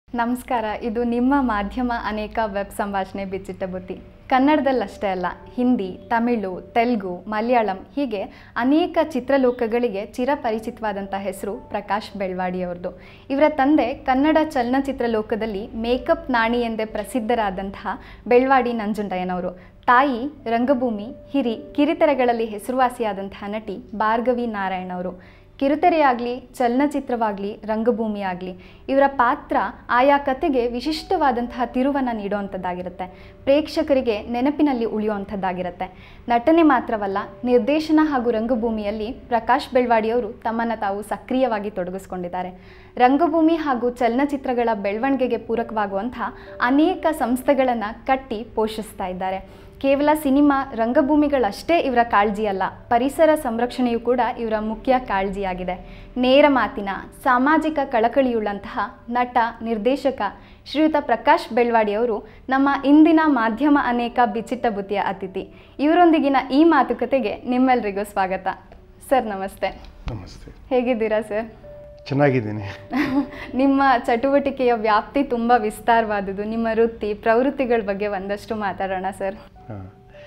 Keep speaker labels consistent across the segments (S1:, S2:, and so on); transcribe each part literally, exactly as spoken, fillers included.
S1: ನಮಸ್ಕಾರ. ಇದು ನಿಮ್ಮ ಮಾಧ್ಯಮ ಅನೇಕ ವೆಬ್ ಸಂಭಾಷಣೆ ಬಿಚ್ಚಿಟ್ಟ ಬುತ್ತಿ. ಕನ್ನಡದಲ್ಲಷ್ಟೇ ಅಲ್ಲ, ಹಿಂದಿ, ತಮಿಳು, ತೆಲುಗು, ಮಲಯಾಳಂ ಹೀಗೆ ಅನೇಕ ಚಿತ್ರಲೋಕಗಳಿಗೆ ಚಿರಪರಿಚಿತವಾದಂಥ ಹೆಸರು ಪ್ರಕಾಶ್ ಬೆಳ್ವಾಡಿಯವ್ರದ್ದು. ಇವರ ತಂದೆ ಕನ್ನಡ ಚಲನಚಿತ್ರ ಲೋಕದಲ್ಲಿ ಮೇಕಪ್ ನಾಣಿ ಎಂದೇ ಪ್ರಸಿದ್ಧರಾದಂತಹ ಬೆಳ್ವಾಡಿ ನಂಜುಂಡಯ್ಯನವರು. ತಾಯಿ ರಂಗಭೂಮಿ, ಹಿರಿ ಕಿರಿತೆರೆಗಳಲ್ಲಿ ಹೆಸರುವಾಸಿಯಾದಂತಹ ನಟಿ ಭಾರ್ಗವಿ ನಾರಾಯಣ್ ಅವರು. ಕಿರುತೆರೆಯಾಗಲಿ, ಚಲನಚಿತ್ರವಾಗಲಿ, ರಂಗಭೂಮಿ ಆಗಲಿ, ಇವರ ಪಾತ್ರ ಆಯಾ ಕತೆಗೆ ವಿಶಿಷ್ಟವಾದಂತಹ ತಿರುವನ್ನು ನೀಡುವಂಥದ್ದಾಗಿರುತ್ತೆ. ಪ್ರೇಕ್ಷಕರಿಗೆ ನೆನಪಿನಲ್ಲಿ ಉಳಿಯುವಂಥದ್ದಾಗಿರುತ್ತೆ. ನಟನೆ ಮಾತ್ರವಲ್ಲ, ನಿರ್ದೇಶನ ಹಾಗೂ ರಂಗಭೂಮಿಯಲ್ಲಿ ಪ್ರಕಾಶ್ ಬೆಳ್ವಾಡಿಯವರು ತಮ್ಮನ್ನು ತಾವು ಸಕ್ರಿಯವಾಗಿ ತೊಡಗಿಸ್ಕೊಂಡಿದ್ದಾರೆ. ರಂಗಭೂಮಿ ಹಾಗೂ ಚಲನಚಿತ್ರಗಳ ಬೆಳವಣಿಗೆಗೆ ಪೂರಕವಾಗುವಂಥ ಅನೇಕ ಸಂಸ್ಥೆಗಳನ್ನು ಕಟ್ಟಿ ಪೋಷಿಸ್ತಾ ಇದ್ದಾರೆ. ಕೇವಲ ಸಿನಿಮಾ, ರಂಗಭೂಮಿಗಳಷ್ಟೇ ಇವರ ಕಾಳಜಿ ಅಲ್ಲ, ಪರಿಸರ ಸಂರಕ್ಷಣೆಯೂ ಕೂಡ ಇವರ ಮುಖ್ಯ ಕಾಳಜಿಯಾಗಿದೆ. ನೇರ ಮಾತಿನ, ಸಾಮಾಜಿಕ ಕಳಕಳಿಯುಳ್ಳಂತಹ ನಟ, ನಿರ್ದೇಶಕ ಶ್ರೀಯುತ ಪ್ರಕಾಶ್ ಬೆಳ್ವಾಡಿಯವರು ನಮ್ಮ ಇಂದಿನ ಮಾಧ್ಯಮ ಅನೇಕ ಬಿಚ್ಚಿಟ್ಟ ಬುತ್ತಿಯ ಅತಿಥಿ. ಇವರೊಂದಿಗಿನ ಈ ಮಾತುಕತೆಗೆ ನಿಮ್ಮೆಲ್ಲರಿಗೂ ಸ್ವಾಗತ. ಸರ್ ನಮಸ್ತೆ.
S2: ನಮಸ್ತೆ.
S1: ಹೇಗಿದ್ದೀರಾ ಸರ್?
S2: ಚೆನ್ನಾಗಿದ್ದೀನಿ.
S1: ನಿಮ್ಮ ಚಟುವಟಿಕೆಯ ವ್ಯಾಪ್ತಿ ತುಂಬ ವಿಸ್ತಾರವಾದುದು. ನಿಮ್ಮ ವೃತ್ತಿ ಪ್ರವೃತ್ತಿಗಳ ಬಗ್ಗೆ ಒಂದಷ್ಟು ಮಾತಾಡೋಣ ಸರ್.
S2: ಹಾಂ,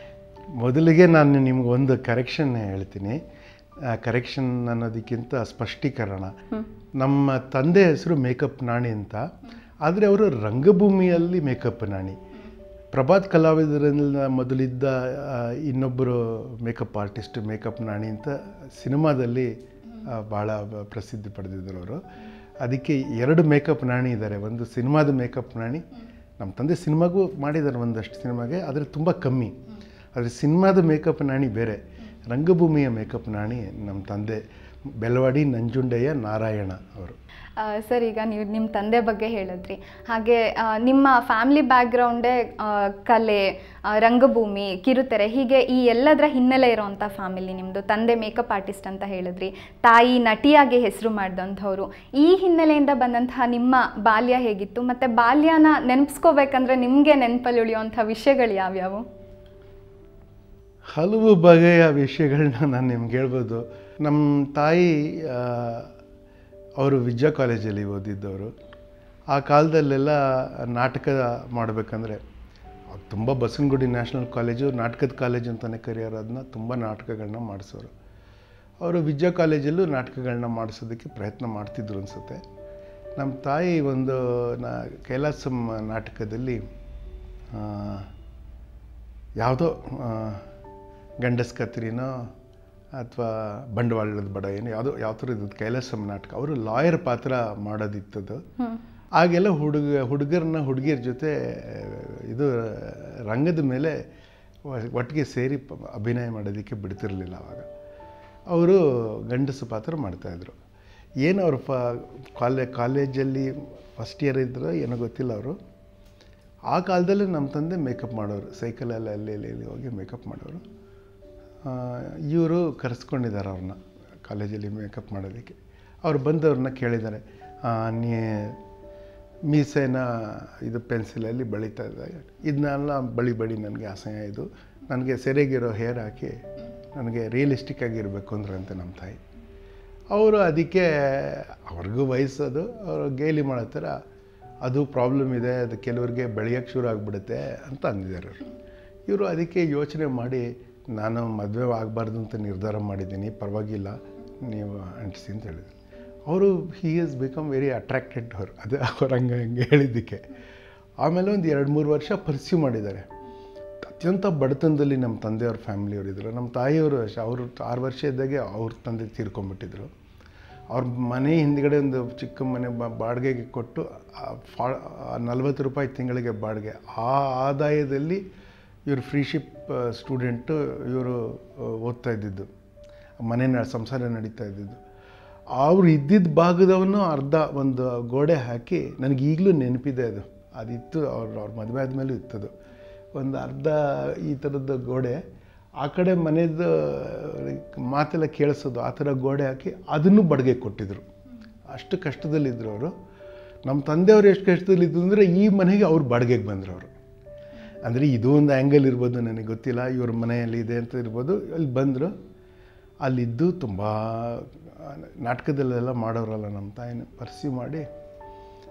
S2: ಮೊದಲಿಗೆ ನಾನು ನಿಮ್ಗೆ ಒಂದು ಕರೆಕ್ಷನ್ ಹೇಳ್ತೀನಿ. ಕರೆಕ್ಷನ್ ಅನ್ನೋದಕ್ಕಿಂತ ಸ್ಪಷ್ಟೀಕರಣ. ನಮ್ಮ ತಂದೆ ಹೆಸರು ಮೇಕಪ್ ನಾಣಿ ಅಂತ, ಆದರೆ ಅವರು ರಂಗಭೂಮಿಯಲ್ಲಿ ಮೇಕಪ್ ನಾಣಿ. ಪ್ರಭಾತ್ ಕಲಾವಿದರಿಂದ ಮೊದಲಿದ್ದ ಇನ್ನೊಬ್ಬರು ಮೇಕಪ್ ಆರ್ಟಿಸ್ಟ್ ಮೇಕಪ್ ನಾಣಿ ಅಂತ ಸಿನಿಮಾದಲ್ಲಿ ಭಾಳ ಪ್ರಸಿದ್ಧಿ ಪಡೆದಿದ್ದರು ಅವರು. ಅದಕ್ಕೆ ಎರಡು ಮೇಕಪ್ ನಾಣಿ ಇದ್ದಾರೆ. ಒಂದು ಸಿನಿಮಾದ ಮೇಕಪ್ ನಾಣಿ, ನಮ್ಮ ತಂದೆ ಸಿನಿಮಾಗೂ ಮಾಡಿದ್ದಾರೆ ಒಂದಷ್ಟು ಸಿನಿಮಾಗೆ, ಆದರೆ ತುಂಬ ಕಮ್ಮಿ. ಆದರೆ ಸಿನಿಮಾದ ಮೇಕಪ್ ನಾಣಿ ಬೇರೆ, ರಂಗಭೂಮಿಯ ಮೇಕಪ್ ನಾಣಿ ನಮ್ಮ ತಂದೆ ಬೆಳವಾಡಿ ನಂಜುಂಡಯ್ಯ ನಾರಾಯಣ ಅವರು.
S1: ಸರ್, ಈಗ ನೀವು ನಿಮ್ಮ ತಂದೆ ಬಗ್ಗೆ ಹೇಳಿದ್ರಿ, ಹಾಗೆ ನಿಮ್ಮ ಫ್ಯಾಮಿಲಿ ಬ್ಯಾಕ್ಗ್ರೌಂಡೇ ಕಲೆ, ರಂಗಭೂಮಿ, ಕಿರುತೆರೆ ಹೀಗೆ ಈ ಎಲ್ಲದರ ಹಿನ್ನೆಲೆ ಇರೋವಂಥ ಫ್ಯಾಮಿಲಿ ನಿಮ್ಮದು. ತಂದೆ ಮೇಕಪ್ ಆರ್ಟಿಸ್ಟ್ ಅಂತ ಹೇಳಿದ್ರಿ, ತಾಯಿ ನಟಿಯಾಗಿ ಹೆಸರು ಮಾಡಿದಂಥವ್ರು. ಈ ಹಿನ್ನೆಲೆಯಿಂದ ಬಂದಂತಹ ನಿಮ್ಮ ಬಾಲ್ಯ ಹೇಗಿತ್ತು? ಮತ್ತು ಬಾಲ್ಯನ ನೆನಪಿಸ್ಕೋಬೇಕಂದ್ರೆ ನಿಮಗೆ ನೆನಪಲ್ಲಿ ಉಳಿಯುವಂಥ ವಿಷಯಗಳು ಯಾವ್ಯಾವು?
S2: ಹಲವು ಬಗೆಯ ವಿಷಯಗಳನ್ನ ನಾನು ನಿಮ್ಗೆ ಹೇಳ್ಬೋದು. ನಮ್ಮ ತಾಯಿ ಅವರು ವಿದ್ಯಾ ಕಾಲೇಜಲ್ಲಿ ಓದಿದ್ದವರು. ಆ ಕಾಲದಲ್ಲೆಲ್ಲ ನಾಟಕ ಮಾಡಬೇಕಂದ್ರೆ ತುಂಬ ಬಸವನಗುಡಿ ನ್ಯಾಷನಲ್ ಕಾಲೇಜು ನಾಟಕದ ಕಾಲೇಜು ಅಂತಲೇ ಕರೆಯೋರು. ಅದನ್ನ ತುಂಬ ನಾಟಕಗಳನ್ನ ಮಾಡಿಸೋರು. ಅವರು ವಿದ್ಯಾ ಕಾಲೇಜಲ್ಲೂ ನಾಟಕಗಳನ್ನ ಮಾಡಿಸೋದಕ್ಕೆ ಪ್ರಯತ್ನ ಮಾಡ್ತಿದ್ರು ಅನಿಸುತ್ತೆ. ನಮ್ಮ ತಾಯಿ ಒಂದು ನಾ ಕೈಲಾಸಂ ನಾಟಕದಲ್ಲಿ ಯಾವುದೋ ಗಂಡಸ್ ಕತ್ರಿನೋ ಅಥವಾ ಬಂಡವಾಳದ ಬಡ ಏನೋ ಯಾವುದೋ ಯಾವ ಥರ ಇದ್ದದ್ದು ಕೈಲಾಸಂ ನಾಟಕ. ಅವರು ಲಾಯರ್ ಪಾತ್ರ ಮಾಡೋದಿತ್ತದು. ಆಗೆಲ್ಲ ಹುಡುಗ ಹುಡುಗರನ್ನ ಹುಡುಗಿಯರ ಜೊತೆ ಇದು ರಂಗದ ಮೇಲೆ ಒಟ್ಟಿಗೆ ಸೇರಿ ಅಭಿನಯ ಮಾಡೋದಕ್ಕೆ ಬಿಡ್ತಿರಲಿಲ್ಲ ಆವಾಗ. ಅವರು ಗಂಡಸು ಪಾತ್ರ ಮಾಡ್ತಾಯಿದ್ರು. ಏನು ಅವರು ಫ ಕಾಲೇ ಕಾಲೇಜಲ್ಲಿ ಫಸ್ಟ್ ಇಯರ್ ಇದ್ದರು ಏನೋ ಗೊತ್ತಿಲ್ಲ ಅವರು. ಆ ಕಾಲದಲ್ಲಿ ನಮ್ಮ ತಂದೆ ಮೇಕಪ್ ಮಾಡೋರು, ಸೈಕಲಲ್ಲಿ ಅಲ್ಲಿ ಇಲ್ಲಿ ಹೋಗಿ ಮೇಕಪ್ ಮಾಡೋರು. ಇವರು ಕರೆಸ್ಕೊಂಡಿದ್ದಾರೆ ಅವ್ರನ್ನ ಕಾಲೇಜಲ್ಲಿ ಮೇಕಪ್ ಮಾಡೋದಕ್ಕೆ. ಅವ್ರು ಬಂದವ್ರನ್ನ ಕೇಳಿದ್ದಾರೆ, ನೀ ಮೀಸೆನ ಇದು ಪೆನ್ಸಿಲಲ್ಲಿ ಬಳಿತಾ ಇದ್ದಾಗ ಇದನ್ನೆಲ್ಲ ಬಳಿ ಬಳಿ ನನಗೆ ಅಸಹ್ಯ, ಇದು ನನಗೆ ಸರಿಯಾಗಿರೋ ಹೇರ್ ಹಾಕಿ ನನಗೆ ರಿಯಲಿಸ್ಟಿಕ್ ಆಗಿರಬೇಕು ಅಂದ್ರೆ ಅಂತ ನಮ್ಮ ತಾಯಿ. ಅವರು ಅದಕ್ಕೆ ಅವ್ರಿಗೂ ವಯಸ್ಸದು, ಅವರು ಗೇಲಿ ಮಾಡೋ ಥರ ಅದು ಪ್ರಾಬ್ಲಮ್ ಇದೆ, ಅದು ಕೆಲವ್ರಿಗೆ ಬೆಳೆಯೋಕ್ಕೆ ಶುರು ಆಗಿಬಿಡುತ್ತೆ ಅಂತ ಅಂದಿದ್ದಾರೆ ಅವರು. ಇವರು ಅದಕ್ಕೆ ಯೋಚನೆ ಮಾಡಿ, ನಾನು ಮದುವೆ ಆಗಬಾರ್ದು ಅಂತ ನಿರ್ಧಾರ ಮಾಡಿದ್ದೀನಿ, ಪರವಾಗಿಲ್ಲ ನೀವು ಅಂಟಿಸಿ ಅಂತ ಹೇಳಿದ್ರು. ಅವರು he is become very attracted to her. ಅದು ಅವ್ರು ಹಂಗೆ ಹಂಗೆ ಹೇಳಿದ್ದಕ್ಕೆ. ಆಮೇಲೆ ಒಂದು ಎರಡು ಮೂರು ವರ್ಷ ಪರ್ಸ್ಯೂ ಮಾಡಿದ್ದಾರೆ. ಅತ್ಯಂತ ಬಡತನದಲ್ಲಿ ನಮ್ಮ ತಂದೆಯವ್ರ ಫ್ಯಾಮಿಲಿಯವರಿದ್ದರು. ನಮ್ಮ ತಾಯಿಯವರು ಅಷ್ಟೇ, ಅವರು ಆರು ವರ್ಷ ಇದ್ದಾಗೆ ಅವ್ರ ತಂದೆ ತೀರ್ಕೊಂಬಿಟ್ಟಿದ್ರು. ಅವ್ರ ಮನೆ ಹಿಂದ್ಗಡೆ ಒಂದು ಚಿಕ್ಕ ಮನೆ ಬಾಡಿಗೆಗೆ ಕೊಟ್ಟು ಫಾ ನಲ್ವತ್ತು ರೂಪಾಯಿ ತಿಂಗಳಿಗೆ ಬಾಡಿಗೆ. ಆ ಆದಾಯದಲ್ಲಿ ಇವರು ಫ್ರೀಶಿಪ್ ಸ್ಟೂಡೆಂಟು, ಇವರು ಓದ್ತಾ ಇದ್ದಿದ್ದು, ಮನೆ ಸಂಸಾರ ನಡೀತಾ ಇದ್ದಿದ್ದು. ಅವರು ಇದ್ದಿದ್ದ ಭಾಗದವನ್ನು ಅರ್ಧ ಒಂದು ಗೋಡೆ ಹಾಕಿ, ನನಗೆ ಈಗಲೂ ನೆನಪಿದೆ ಅದು, ಅದಿತ್ತು ಅವ್ರು ಅವ್ರ ಮದುವೆ ಆದಮೇಲೂ ಇತ್ತದು. ಒಂದು ಅರ್ಧ ಈ ಥರದ್ದು ಗೋಡೆ, ಆ ಕಡೆ ಮನೆಯದು ಮಾತೆಲ್ಲ ಕೇಳಿಸೋದು, ಆ ಥರ ಗೋಡೆ ಹಾಕಿ ಅದನ್ನು ಬಾಡಿಗೆ ಕೊಟ್ಟಿದ್ರು. ಅಷ್ಟು ಕಷ್ಟದಲ್ಲಿದ್ದರು ಅವರು. ನಮ್ಮ ತಂದೆಯವರು ಎಷ್ಟು ಕಷ್ಟದಲ್ಲಿದ್ದು ಅಂದರೆ ಈ ಮನೆಗೆ ಅವ್ರು ಬಾಡಿಗೆಗೆ ಬಂದರು ಅವರು. ಅಂದರೆ ಇದು ಒಂದು ಆ್ಯಂಗಲ್ ಇರ್ಬೋದು, ನನಗೆ ಗೊತ್ತಿಲ್ಲ, ಇವ್ರ ಮನೆಯಲ್ಲಿ ಇದೆ ಅಂತ ಇರ್ಬೋದು. ಅಲ್ಲಿ ಬಂದರು, ಅಲ್ಲಿದ್ದು ತುಂಬ ನಾಟಕದಲ್ಲೆಲ್ಲ ಮಾಡೋರಲ್ಲ ನಮ್ಮ ತಾಯಿನ ಪರ್ಸ್ಯೂ ಮಾಡಿ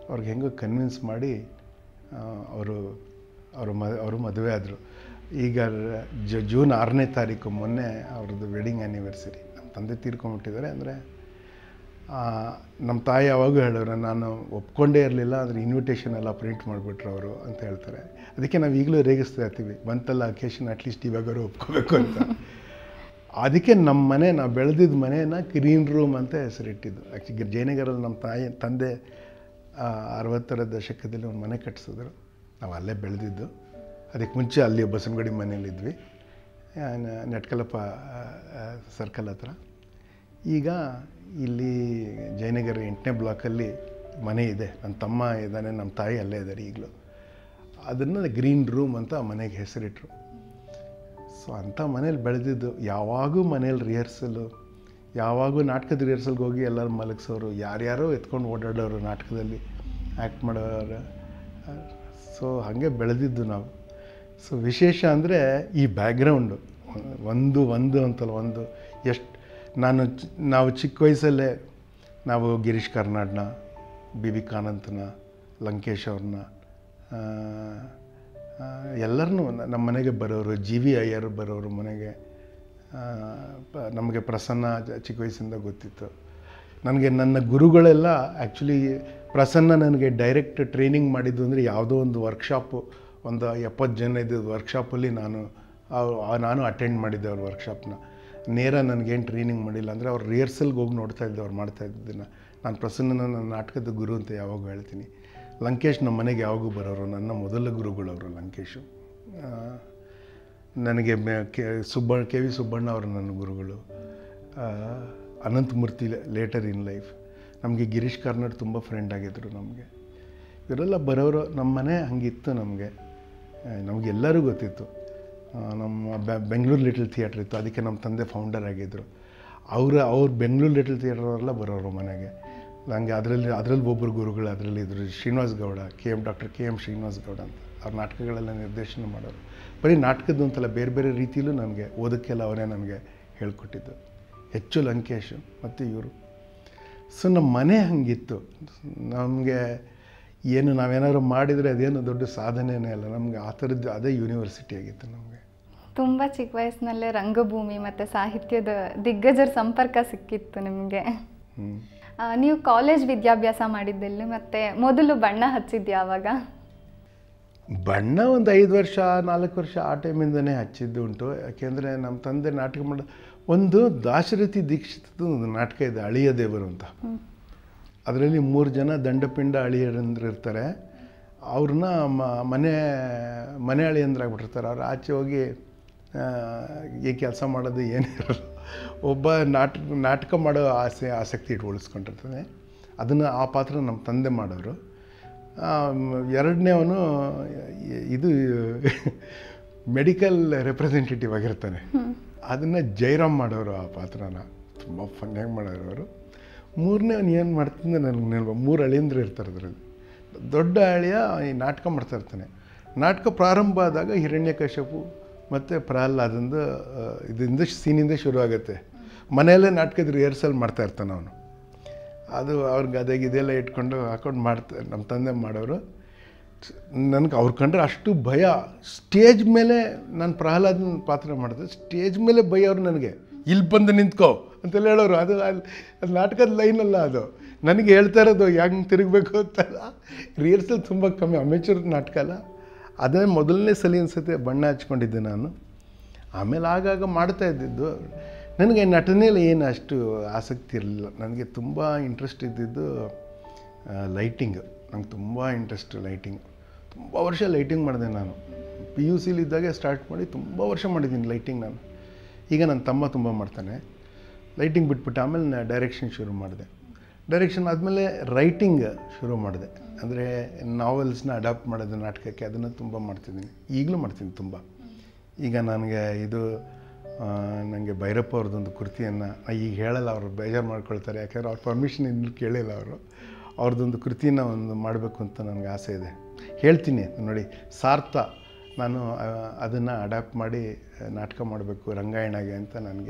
S2: ಅವ್ರಿಗೆ ಹೆಂಗೋ ಕನ್ವಿನ್ಸ್ ಮಾಡಿ ಅವರು ಅವರು ಮ ಅವರು ಮದುವೆ ಆದರು. ಈಗ ಜೂನ್ ಆರನೇ ತಾರೀಕು ಮೊನ್ನೆ ಅವ್ರದ್ದು ವೆಡ್ಡಿಂಗ್ ಆ್ಯನಿವರ್ಸರಿ. ನಮ್ಮ ತಂದೆ ತೀರ್ಕೊಂಬಿಟ್ಟಿದ್ದಾರೆ. ಅಂದರೆ ನಮ್ಮ ತಾಯಿ ಯಾವಾಗೂ ಹೇಳೋರು, ನಾನು ಒಪ್ಕೊಂಡೇ ಇರಲಿಲ್ಲ ಅಂದರೆ ಇನ್ವಿಟೇಷನ್ ಎಲ್ಲ ಪ್ರಿಂಟ್ ಮಾಡಿಬಿಟ್ರು ಅವರು ಅಂತ ಹೇಳ್ತಾರೆ. ಅದಕ್ಕೆ ನಾವು ಈಗಲೂ ರೇಗಿಸ್ತಾ ಇರ್ತೀವಿ, ಬಂತಲ್ಲ ಅಕೇಶನ್ ಅಟ್ಲೀಸ್ಟ್ ಇವಾಗಾರು ಒಪ್ಕೋಬೇಕು ಅಂತ. ಅದಕ್ಕೆ ನಮ್ಮ ಮನೆ, ನಾವು ಬೆಳೆದಿದ್ದ ಮನೇನ ಗ್ರೀನ್ ರೂಮ್ ಅಂತ ಹೆಸರಿಟ್ಟಿದ್ದು. ಆ್ಯಕ್ಚುಲಿ ಜಯನಗರಲ್ಲಿ ನಮ್ಮ ತಾಯಿ ತಂದೆ ಅರವತ್ತರ ದಶಕದಲ್ಲಿ ಒಂದು ಮನೆ ಕಟ್ಟಿಸಿದ್ರು. ನಾವು ಅಲ್ಲೇ ಬೆಳೆದಿದ್ದು. ಅದಕ್ಕೆ ಮುಂಚೆ ಅಲ್ಲಿ ಬಸವನಗುಡಿ ಮನೇಲಿದ್ವಿ, ನೆಟ್ಕಲಪ್ಪ ಸರ್ಕಲ್ ಹತ್ರ. ಈಗ ಇಲ್ಲಿ ಜಯನಗರ ಎಂಟನೇ ಬ್ಲಾಕಲ್ಲಿ ಮನೆ ಇದೆ. ನನ್ನ ತಮ್ಮ ಇದ್ದಾನೆ, ನಮ್ಮ ತಾಯಿ ಅಲ್ಲೇ ಇದ್ದಾರೆ ಈಗಲೂ. ಅದನ್ನು ಗ್ರೀನ್ ರೂಮ್ ಅಂತ ಮನೆಗೆ ಹೆಸರಿಟ್ರು. ಸೊ ಅಂಥ ಮನೇಲಿ ಬೆಳೆದಿದ್ದು. ಯಾವಾಗೂ ಮನೇಲಿ ರಿಹರ್ಸಲು, ಯಾವಾಗೂ ನಾಟಕದ ರಿಹರ್ಸಲ್ಗೆ ಹೋಗಿ ಎಲ್ಲರೂ ಮಲಗಿಸೋರು, ಯಾರ್ಯಾರೋ ಎತ್ಕೊಂಡು ಓಡಾಡೋರು, ನಾಟಕದಲ್ಲಿ ಆ್ಯಕ್ಟ್ ಮಾಡೋರು. ಸೊ ಹಾಗೆ ಬೆಳೆದಿದ್ದು ನಾವು. ಸೊ ವಿಶೇಷ ಅಂದರೆ ಈ ಬ್ಯಾಕ್ಗ್ರೌಂಡು ಒಂದು ಒಂದು ಅಂತಲ್ಲ ಒಂದು ಎಷ್ಟು ನಾನು ನಾವು ಚಿಕ್ಕ ವಯಸ್ಸಲ್ಲೇ ನಾವು ಗಿರೀಶ್ ಕಾರ್ನಾಡ್ನ, ಬಿ ವಿ ಕಾನಂತನ, ಲಂಕೇಶ್ ಅವ್ರನ್ನ ಎಲ್ಲರನ್ನೂ ನಮ್ಮ ಮನೆಗೆ ಬರೋರು. ಜಿ ವಿ ಅಯ್ಯರ್ ಬರೋರು ಮನೆಗೆ. ನಮಗೆ ಪ್ರಸನ್ನ ಚಿಕ್ಕ ವಯಸ್ಸಿಂದ ಗೊತ್ತಿತ್ತು. ನನಗೆ ನನ್ನ ಗುರುಗಳೆಲ್ಲ ಆ್ಯಕ್ಚುಲಿ ಪ್ರಸನ್ನ ನನಗೆ ಡೈರೆಕ್ಟ್ ಟ್ರೈನಿಂಗ್ ಮಾಡಿದ್ದು ಅಂದರೆ ಯಾವುದೋ ಒಂದು ವರ್ಕ್ಶಾಪು, ಒಂದು ಎಪ್ಪತ್ತು ಜನ ಇದ್ದಿದ್ದು ವರ್ಕ್ಶಾಪಲ್ಲಿ ನಾನು ನಾನು ಅಟೆಂಡ್ ಮಾಡಿದ್ದೆ ಅವ್ರ ವರ್ಕ್ಶಾಪ್ನ. ನೇರ ನನಗೇನು ಟ್ರೈನಿಂಗ್ ಮಾಡಿಲ್ಲ. ಅಂದರೆ ಅವ್ರು ರಿಹರ್ಸಲ್ಗೆ ಹೋಗಿ ನೋಡ್ತಾ ಇದ್ದೆ ಅವ್ರು ಮಾಡ್ತಾಯಿದ್ದನ್ನು. ನಾನು ಪ್ರಸನ್ನ ನನ್ನ ನಾಟಕದ ಗುರು ಅಂತ ಯಾವಾಗೂ ಹೇಳ್ತೀನಿ. ಲಂಕೇಶ್ ನಮ್ಮ ಮನೆಗೆ ಯಾವಾಗೂ ಬರೋರು, ನನ್ನ ಮೊದಲ ಗುರುಗಳವರು ಲಂಕೇಶು. ನನಗೆ K Subbanna K V Subbanna ಅವರು ನನ್ನ ಗುರುಗಳು. Ananthamurthy later in life. ನಮಗೆ ಗಿರೀಶ್ ಕಾರ್ನಾಡ್ ತುಂಬ ಫ್ರೆಂಡ್ ಆಗಿದ್ದರು ನಮಗೆ. ಇವರೆಲ್ಲ ಬರೋರು. ನಮ್ಮ ಮನೆ ಹಂಗಿತ್ತು ನಮಗೆ. ನಮಗೆಲ್ಲರೂ ಗೊತ್ತಿತ್ತು. ನಮ್ಮ ಬೆಂಗಳೂರು ಲಿಟಲ್ ಥಿಯೇಟ್ರ್ ಇತ್ತು, ಅದಕ್ಕೆ ನಮ್ಮ ತಂದೆ ಫೌಂಡರ್ ಆಗಿದ್ದರು. ಅವರು ಅವ್ರು ಬೆಂಗಳೂರು ಲಿಟಲ್ ಥಿಯೇಟ್ರವರೆಲ್ಲ ಬರೋರು ಮನೆಗೆ. ನನಗೆ ಅದರಲ್ಲಿ ಅದರಲ್ಲಿ ಒಬ್ಬರು ಗುರುಗಳು ಅದರಲ್ಲಿ ಇದ್ದರು, Srinivas Gowda, K M doctor K M Srinivas Gowda ಅಂತ. ಅವ್ರ ನಾಟಕಗಳೆಲ್ಲ ನಿರ್ದೇಶನ ಮಾಡೋರು. ಬರೀ ನಾಟಕದ್ದು ಅಂತಲ್ಲ, ಬೇರೆ ಬೇರೆ ರೀತಿಯಲ್ಲೂ ನನಗೆ ಓದೋಕ್ಕೆಲ್ಲ ಅವರೇ ನನಗೆ ಹೇಳ್ಕೊಟ್ಟಿದ್ದು. ಹೆಚ್ಚು ಲಂಕೇಶು ಮತ್ತು ಇವರು. ಸೊ ನಮ್ಮ ಮನೆ ಹಂಗಿತ್ತು. ನಮಗೆ ಏನು ನಾವೇನಾದ್ರು ಮಾಡಿದರೆ ಅದೇನು ದೊಡ್ಡ ಸಾಧನೆಯೇ ಅಲ್ಲ. ನಮಗೆ ಆ ಥರದ್ದು ಅದೇ ಯೂನಿವರ್ಸಿಟಿ ಆಗಿತ್ತು ನಮಗೆ.
S1: ತುಂಬ ಚಿಕ್ಕ ವಯಸ್ಸಿನಲ್ಲೇ ರಂಗಭೂಮಿ ಮತ್ತು ಸಾಹಿತ್ಯದ ದಿಗ್ಗಜರ ಸಂಪರ್ಕ ಸಿಕ್ಕಿತ್ತು ನಿಮಗೆ. ನೀವು ಕಾಲೇಜ್ ವಿದ್ಯಾಭ್ಯಾಸ ಮಾಡಿದ್ದೆಲ್ಲಿ ಮತ್ತು ಮೊದಲು ಬಣ್ಣ ಹಚ್ಚಿದ್ದು ಯಾವಾಗ?
S2: ಬಣ್ಣ ಒಂದು ಐದು ವರ್ಷ ನಾಲ್ಕು ವರ್ಷ ಆ ಟೈಮಿಂದನೇ ಹಚ್ಚಿದ್ದು ಉಂಟು. ಯಾಕೆಂದರೆ ನಮ್ಮ ತಂದೆ ನಾಟಕ ಮಾಡೋ ಒಂದು ದಾಶರಥಿ ದೀಕ್ಷಿತದ್ದು ಒಂದು ನಾಟಕ ಇದೆ, ಅಳಿಯ ದೇವರು ಅಂತ. ಅದರಲ್ಲಿ ಮೂರು ಜನ ದಂಡಪಿಂಡ ಅಳಿಯರಂದ್ರೆ ಇರ್ತಾರೆ. ಅವ್ರನ್ನ ಮನೆ ಮನೆ ಅಳಿಯಂದ್ರಾಗ್ಬಿಟ್ಟಿರ್ತಾರೆ. ಅವ್ರು ಆಚೆ ಹೋಗಿ ಈ ಕೆಲಸ ಮಾಡೋದು ಏನಿರಲ್ಲ. ಒಬ್ಬ ನಾಟಕ ನಾಟಕ ಮಾಡೋ ಆಸೆ ಆಸಕ್ತಿ ಇಟ್ಕೊಳಿಸ್ಕೊಂಡಿರ್ತಾನೆ. ಅದನ್ನು ಆ ಪಾತ್ರ ನಮ್ಮ ತಂದೆ ಮಾಡೋರು. ಎರಡನೇವನು ಇದು ಮೆಡಿಕಲ್ ರೆಪ್ರೆಸೆಂಟೇಟಿವ್ ಆಗಿರ್ತಾನೆ. ಅದನ್ನು ಜೈರಾಮ್ ಮಾಡೋರು ಆ ಪಾತ್ರನ. ತುಂಬ ಫನ್ನಾಗಿ ಮಾಡೋರು ಅವರು. ಮೂರನೇವನು ಏನು ಮಾಡ್ತಿದ್ದೆ ನನಗೆ ನೆನಪು, ಮೂರು ಅಳಿಯಂದ್ರು ಇರ್ತಾರೆ ಅದರಲ್ಲಿ. ದೊಡ್ಡ ಅಳಿಯ ಈ ನಾಟಕ ಮಾಡ್ತಾಯಿರ್ತಾನೆ. ನಾಟಕ ಪ್ರಾರಂಭ ಆದಾಗ ಹಿರಣ್ಯಕಶಿಪು ಮತ್ತು ಪ್ರಹ್ಲಾದಂದು ಇದರಿಂದ ಸೀನಿಂದ ಶುರು ಆಗುತ್ತೆ. ಮನೆಯಲ್ಲೇ ನಾಟಕದ ರಿಹರ್ಸಲ್ ಮಾಡ್ತಾಯಿರ್ತಾನೆ ಅವನು. ಅದು ಅವ್ರಿಗೆ ಗದೆಗೆ ಇದೆಲ್ಲ ಇಟ್ಕೊಂಡು ಹಾಕೊಂಡು ಮಾಡ್ತಾರೆ ನಮ್ಮ ತಂದೆ ಮಾಡೋರು. ನನಗೆ ಅವ್ರು ಕಂಡ್ರೆ ಅಷ್ಟು ಭಯ. ಸ್ಟೇಜ್ ಮೇಲೆ ನಾನು ಪ್ರಹ್ಲಾದನ ಪಾತ್ರ ಮಾಡಿದೆ. ಸ್ಟೇಜ್ ಮೇಲೆ ಭಯ ಅವರು ನನಗೆ, ಇಲ್ಲಿ ಬಂದು ನಿಂತ್ಕೋ ಅಂತೆಲ್ಲ ಹೇಳೋರು. ಅದು ಅದು ನಾಟಕದ ಲೈನಲ್ಲ, ಅದು ನನಗೆ ಹೇಳ್ತಾ ಇರೋದು ಹೆಂಗೆ ತಿರುಗಬೇಕು ಅಂತಲ್ಲ. ರಿಹರ್ಸಲ್ ತುಂಬ ಕಮ್ಮಿ, ಅಮೇಚೂರ್ ನಾಟಕ ಅಲ್ಲ. ಅದೇ ಮೊದಲನೇ ಸಲ ಅನಿಸುತ್ತೆ ಬಣ್ಣ ಹಚ್ಕೊಂಡಿದ್ದೆ ನಾನು. ಆಮೇಲೆ ಆಗಾಗ ಮಾಡ್ತಾ ಇದ್ದಿದ್ದು. ನನಗೆ ನಟನೆಯಲ್ಲಿ ಏನು ಅಷ್ಟು ಆಸಕ್ತಿ ಇರಲಿಲ್ಲ. ನನಗೆ ತುಂಬ ಇಂಟ್ರೆಸ್ಟ್ ಇದ್ದಿದ್ದು ಲೈಟಿಂಗ್. ನಂಗೆ ತುಂಬ ಇಂಟ್ರೆಸ್ಟ್ ಲೈಟಿಂಗ್. ತುಂಬ ವರ್ಷ ಲೈಟಿಂಗ್ ಮಾಡಿದೆ ನಾನು. ಪಿ ಯು ಸಿಲಿದ್ದಾಗೆ ಸ್ಟಾರ್ಟ್ ಮಾಡಿ ತುಂಬ ವರ್ಷ ಮಾಡಿದ್ದೀನಿ ಲೈಟಿಂಗ್ ನಾನು. ಈಗ ನನ್ನ ತಮ್ಮ ತುಂಬ ಮಾಡ್ತಾನೆ. ಲೈಟಿಂಗ್ ಬಿಟ್ಬಿಟ್ಟು ಆಮೇಲೆ ನಾನು ಡೈರೆಕ್ಷನ್ ಶುರು ಮಾಡಿದೆ. ಡೈರೆಕ್ಷನ್ ಆದಮೇಲೆ ರೈಟಿಂಗ್ ಶುರು ಮಾಡಿದೆ. ಅಂದರೆ ನಾವೆಲ್ಸ್ನ ಅಡಾಪ್ಟ್ ಮಾಡೋದು ನಾಟಕಕ್ಕೆ, ಅದನ್ನು ತುಂಬ ಮಾಡ್ತಿದ್ದೀನಿ. ಈಗಲೂ ಮಾಡ್ತೀನಿ ತುಂಬ. ಈಗ ನನಗೆ ಇದು ನನಗೆ ಭೈರಪ್ಪ ಅವ್ರದ್ದೊಂದು ಕೃತಿಯನ್ನು ಈಗ ಹೇಳಲ್ಲ, ಅವರು ಬೇಜಾರು ಮಾಡ್ಕೊಳ್ತಾರೆ. ಯಾಕೆಂದರೆ ಅವ್ರ ಪರ್ಮಿಷನ್ ಇನ್ನೂ ಕೇಳಿಲ್ಲ ಅವರು. ಅವ್ರದ್ದೊಂದು ಕೃತಿನ ಒಂದು ಮಾಡಬೇಕು ಅಂತ ನನಗೆ ಆಸೆ ಇದೆ. ಹೇಳ್ತೀನಿ ನೋಡಿ, ಸಾರ್ಥ ನಾನು ಅದನ್ನು ಅಡಾಪ್ಟ್ ಮಾಡಿ ನಾಟಕ ಮಾಡಬೇಕು ರಂಗಾಯಣಗೆ ಅಂತ ನನಗೆ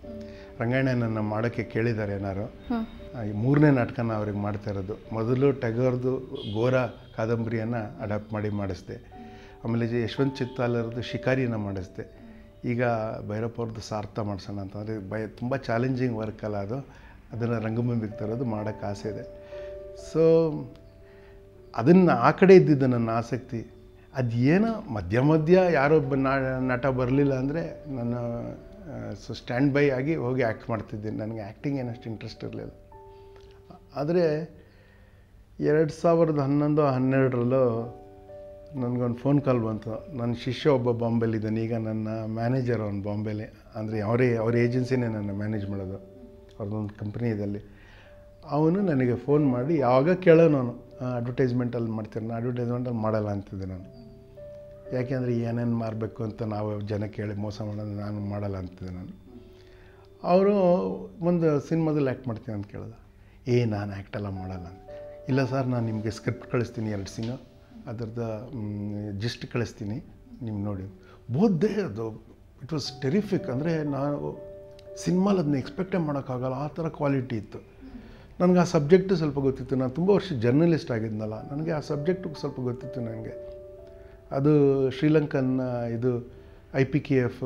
S2: ರಂಗಾಯಣನ ಮಾಡೋಕ್ಕೆ ಕೇಳಿದ್ದಾರೆ ಏನಾರು. ಈ ಮೂರನೇ ನಾಟಕನ ಅವ್ರಿಗೆ ಮಾಡ್ತಾ ಇರೋದು. ಮೊದಲು ಟಗರ್ದು ಗೋರ ಕಾದಂಬರಿಯನ್ನು ಅಡಾಪ್ಟ್ ಮಾಡಿ ಮಾಡಿಸ್ದೆ. ಆಮೇಲೆ ಯಶವಂತ್ ಚಿತ್ತಾಲರದ್ದು ಶಿಕಾರಿನ ಮಾಡಿಸ್ದೆ. ಈಗ ಭೈರಪ್ಪ ಅವ್ರದ್ದು ಸಾರ್ಥ ಮಾಡಿಸೋಣ ಅಂತಂದರೆ ಬೈ ತುಂಬ ಚಾಲೆಂಜಿಂಗ್ ವರ್ಕ್ ಅಲ್ಲ ಅದು. ಅದನ್ನು ರಂಗಭೂಮಿಗೆ ತರೋದು ಮಾಡೋಕ್ಕೆ ಆಸೆ ಇದೆ. ಸೊ ಅದನ್ನು ಆ ಕಡೆ ಇದ್ದಿದ್ದು ನನ್ನ ಆಸಕ್ತಿ. ಅದೇನೋ ಮಧ್ಯ ಮಧ್ಯ ಯಾರೋ ನಟ ಬರಲಿಲ್ಲ ಅಂದರೆ ನಾನು ಸೊ ಸ್ಟ್ಯಾಂಡ್ ಬೈ ಆಗಿ ಹೋಗಿ ಆ್ಯಕ್ಟ್ ಮಾಡ್ತಿದ್ದೀನಿ. ನನಗೆ ಆ್ಯಕ್ಟಿಂಗ್ ಏನಷ್ಟು ಇಂಟ್ರೆಸ್ಟ್ ಇರಲಿಲ್ಲ. ಆದರೆ ಎರಡು ಸಾವಿರದ ಹನ್ನೊಂದು ಹನ್ನೆರಡರಲ್ಲೂ ನನಗೊಂದು ಫೋನ್ ಕಾಲ್ ಬಂತು. ನನ್ನ ಶಿಷ್ಯ ಒಬ್ಬ ಬಾಂಬೆಲಿದ್ದಾನೆ. ಈಗ ನನ್ನ ಮ್ಯಾನೇಜರ್ ಅವನು ಬಾಂಬೆಲಿ, ಅಂದರೆ ಅವರೇ ಅವ್ರ ಏಜೆನ್ಸಿನೇ ನನ್ನ ಮ್ಯಾನೇಜ್ ಮಾಡೋದು, ಅವ್ರದ್ದೊಂದು ಕಂಪ್ನಿ ಇದಲ್ಲಿ. ಅವನು ನನಗೆ ಫೋನ್ ಮಾಡಿ ಯಾವಾಗ ಕೇಳೋ ನಾನು ಅಡ್ವರ್ಟೈಸ್ಮೆಂಟಲ್ಲಿ ಮಾಡ್ತೀನಿ, ಅಡ್ವರ್ಟೈಸ್ಮೆಂಟಲ್ಲಿ ಮಾಡಲ್ಲ ಅಂತಿದ್ದೆ ನಾನು. ಯಾಕೆಂದರೆ ಏನೇನು ಮಾರಬೇಕು ಅಂತ ನಾವು ಜನ ಕೇಳಿ ಮೋಸ ಮಾಡೋದು ನಾನು ಮಾಡಲ್ಲ ಅಂತಿದ್ದೆ ನಾನು. ಅವರು ಒಂದು ಸಿನಿಮಾದಲ್ಲಿ ಆ್ಯಕ್ಟ್ ಮಾಡ್ತೀನಿ ಅಂತ ಕೇಳಿದೆ. ಏ ನಾನು ಆ್ಯಕ್ಟೆಲ್ಲ ಮಾಡಲ್ಲ ಅಂತ. ಇಲ್ಲ ಸರ್, ನಾನು ನಿಮಗೆ ಸ್ಕ್ರಿಪ್ಟ್ ಕಳಿಸ್ತೀನಿ, ಎರಡು ಸೀನು ಅದರದ್ದು ಜಿಸ್ಟ್ ಕಳಿಸ್ತೀನಿ, ನೀವು ನೋಡಿ. ಬೋದ್ದೆ ಅದು ಇಟ್ ವಾಸ್ ಟೆರಿಫಿಕ್. ಅಂದರೆ ನಾವು ಸಿನಿಮಾಲ್ ಅದನ್ನ ಎಕ್ಸ್ಪೆಕ್ಟೇ ಮಾಡೋಕ್ಕಾಗಲ್ಲ, ಆ ಥರ ಕ್ವಾಲಿಟಿ ಇತ್ತು. ನನಗೆ ಆ ಸಬ್ಜೆಕ್ಟು ಸ್ವಲ್ಪ ಗೊತ್ತಿತ್ತು. ನಾನು ತುಂಬ ವರ್ಷ ಜರ್ನಲಿಸ್ಟ್ ಆಗಿದ್ನಲ್ಲ, ನನಗೆ ಆ ಸಬ್ಜೆಕ್ಟು ಸ್ವಲ್ಪ ಗೊತ್ತಿತ್ತು ನನಗೆ. ಅದು ಶ್ರೀಲಂಕನ್ ಇದು ಐ ಪಿ ಕೆ ಎಫ್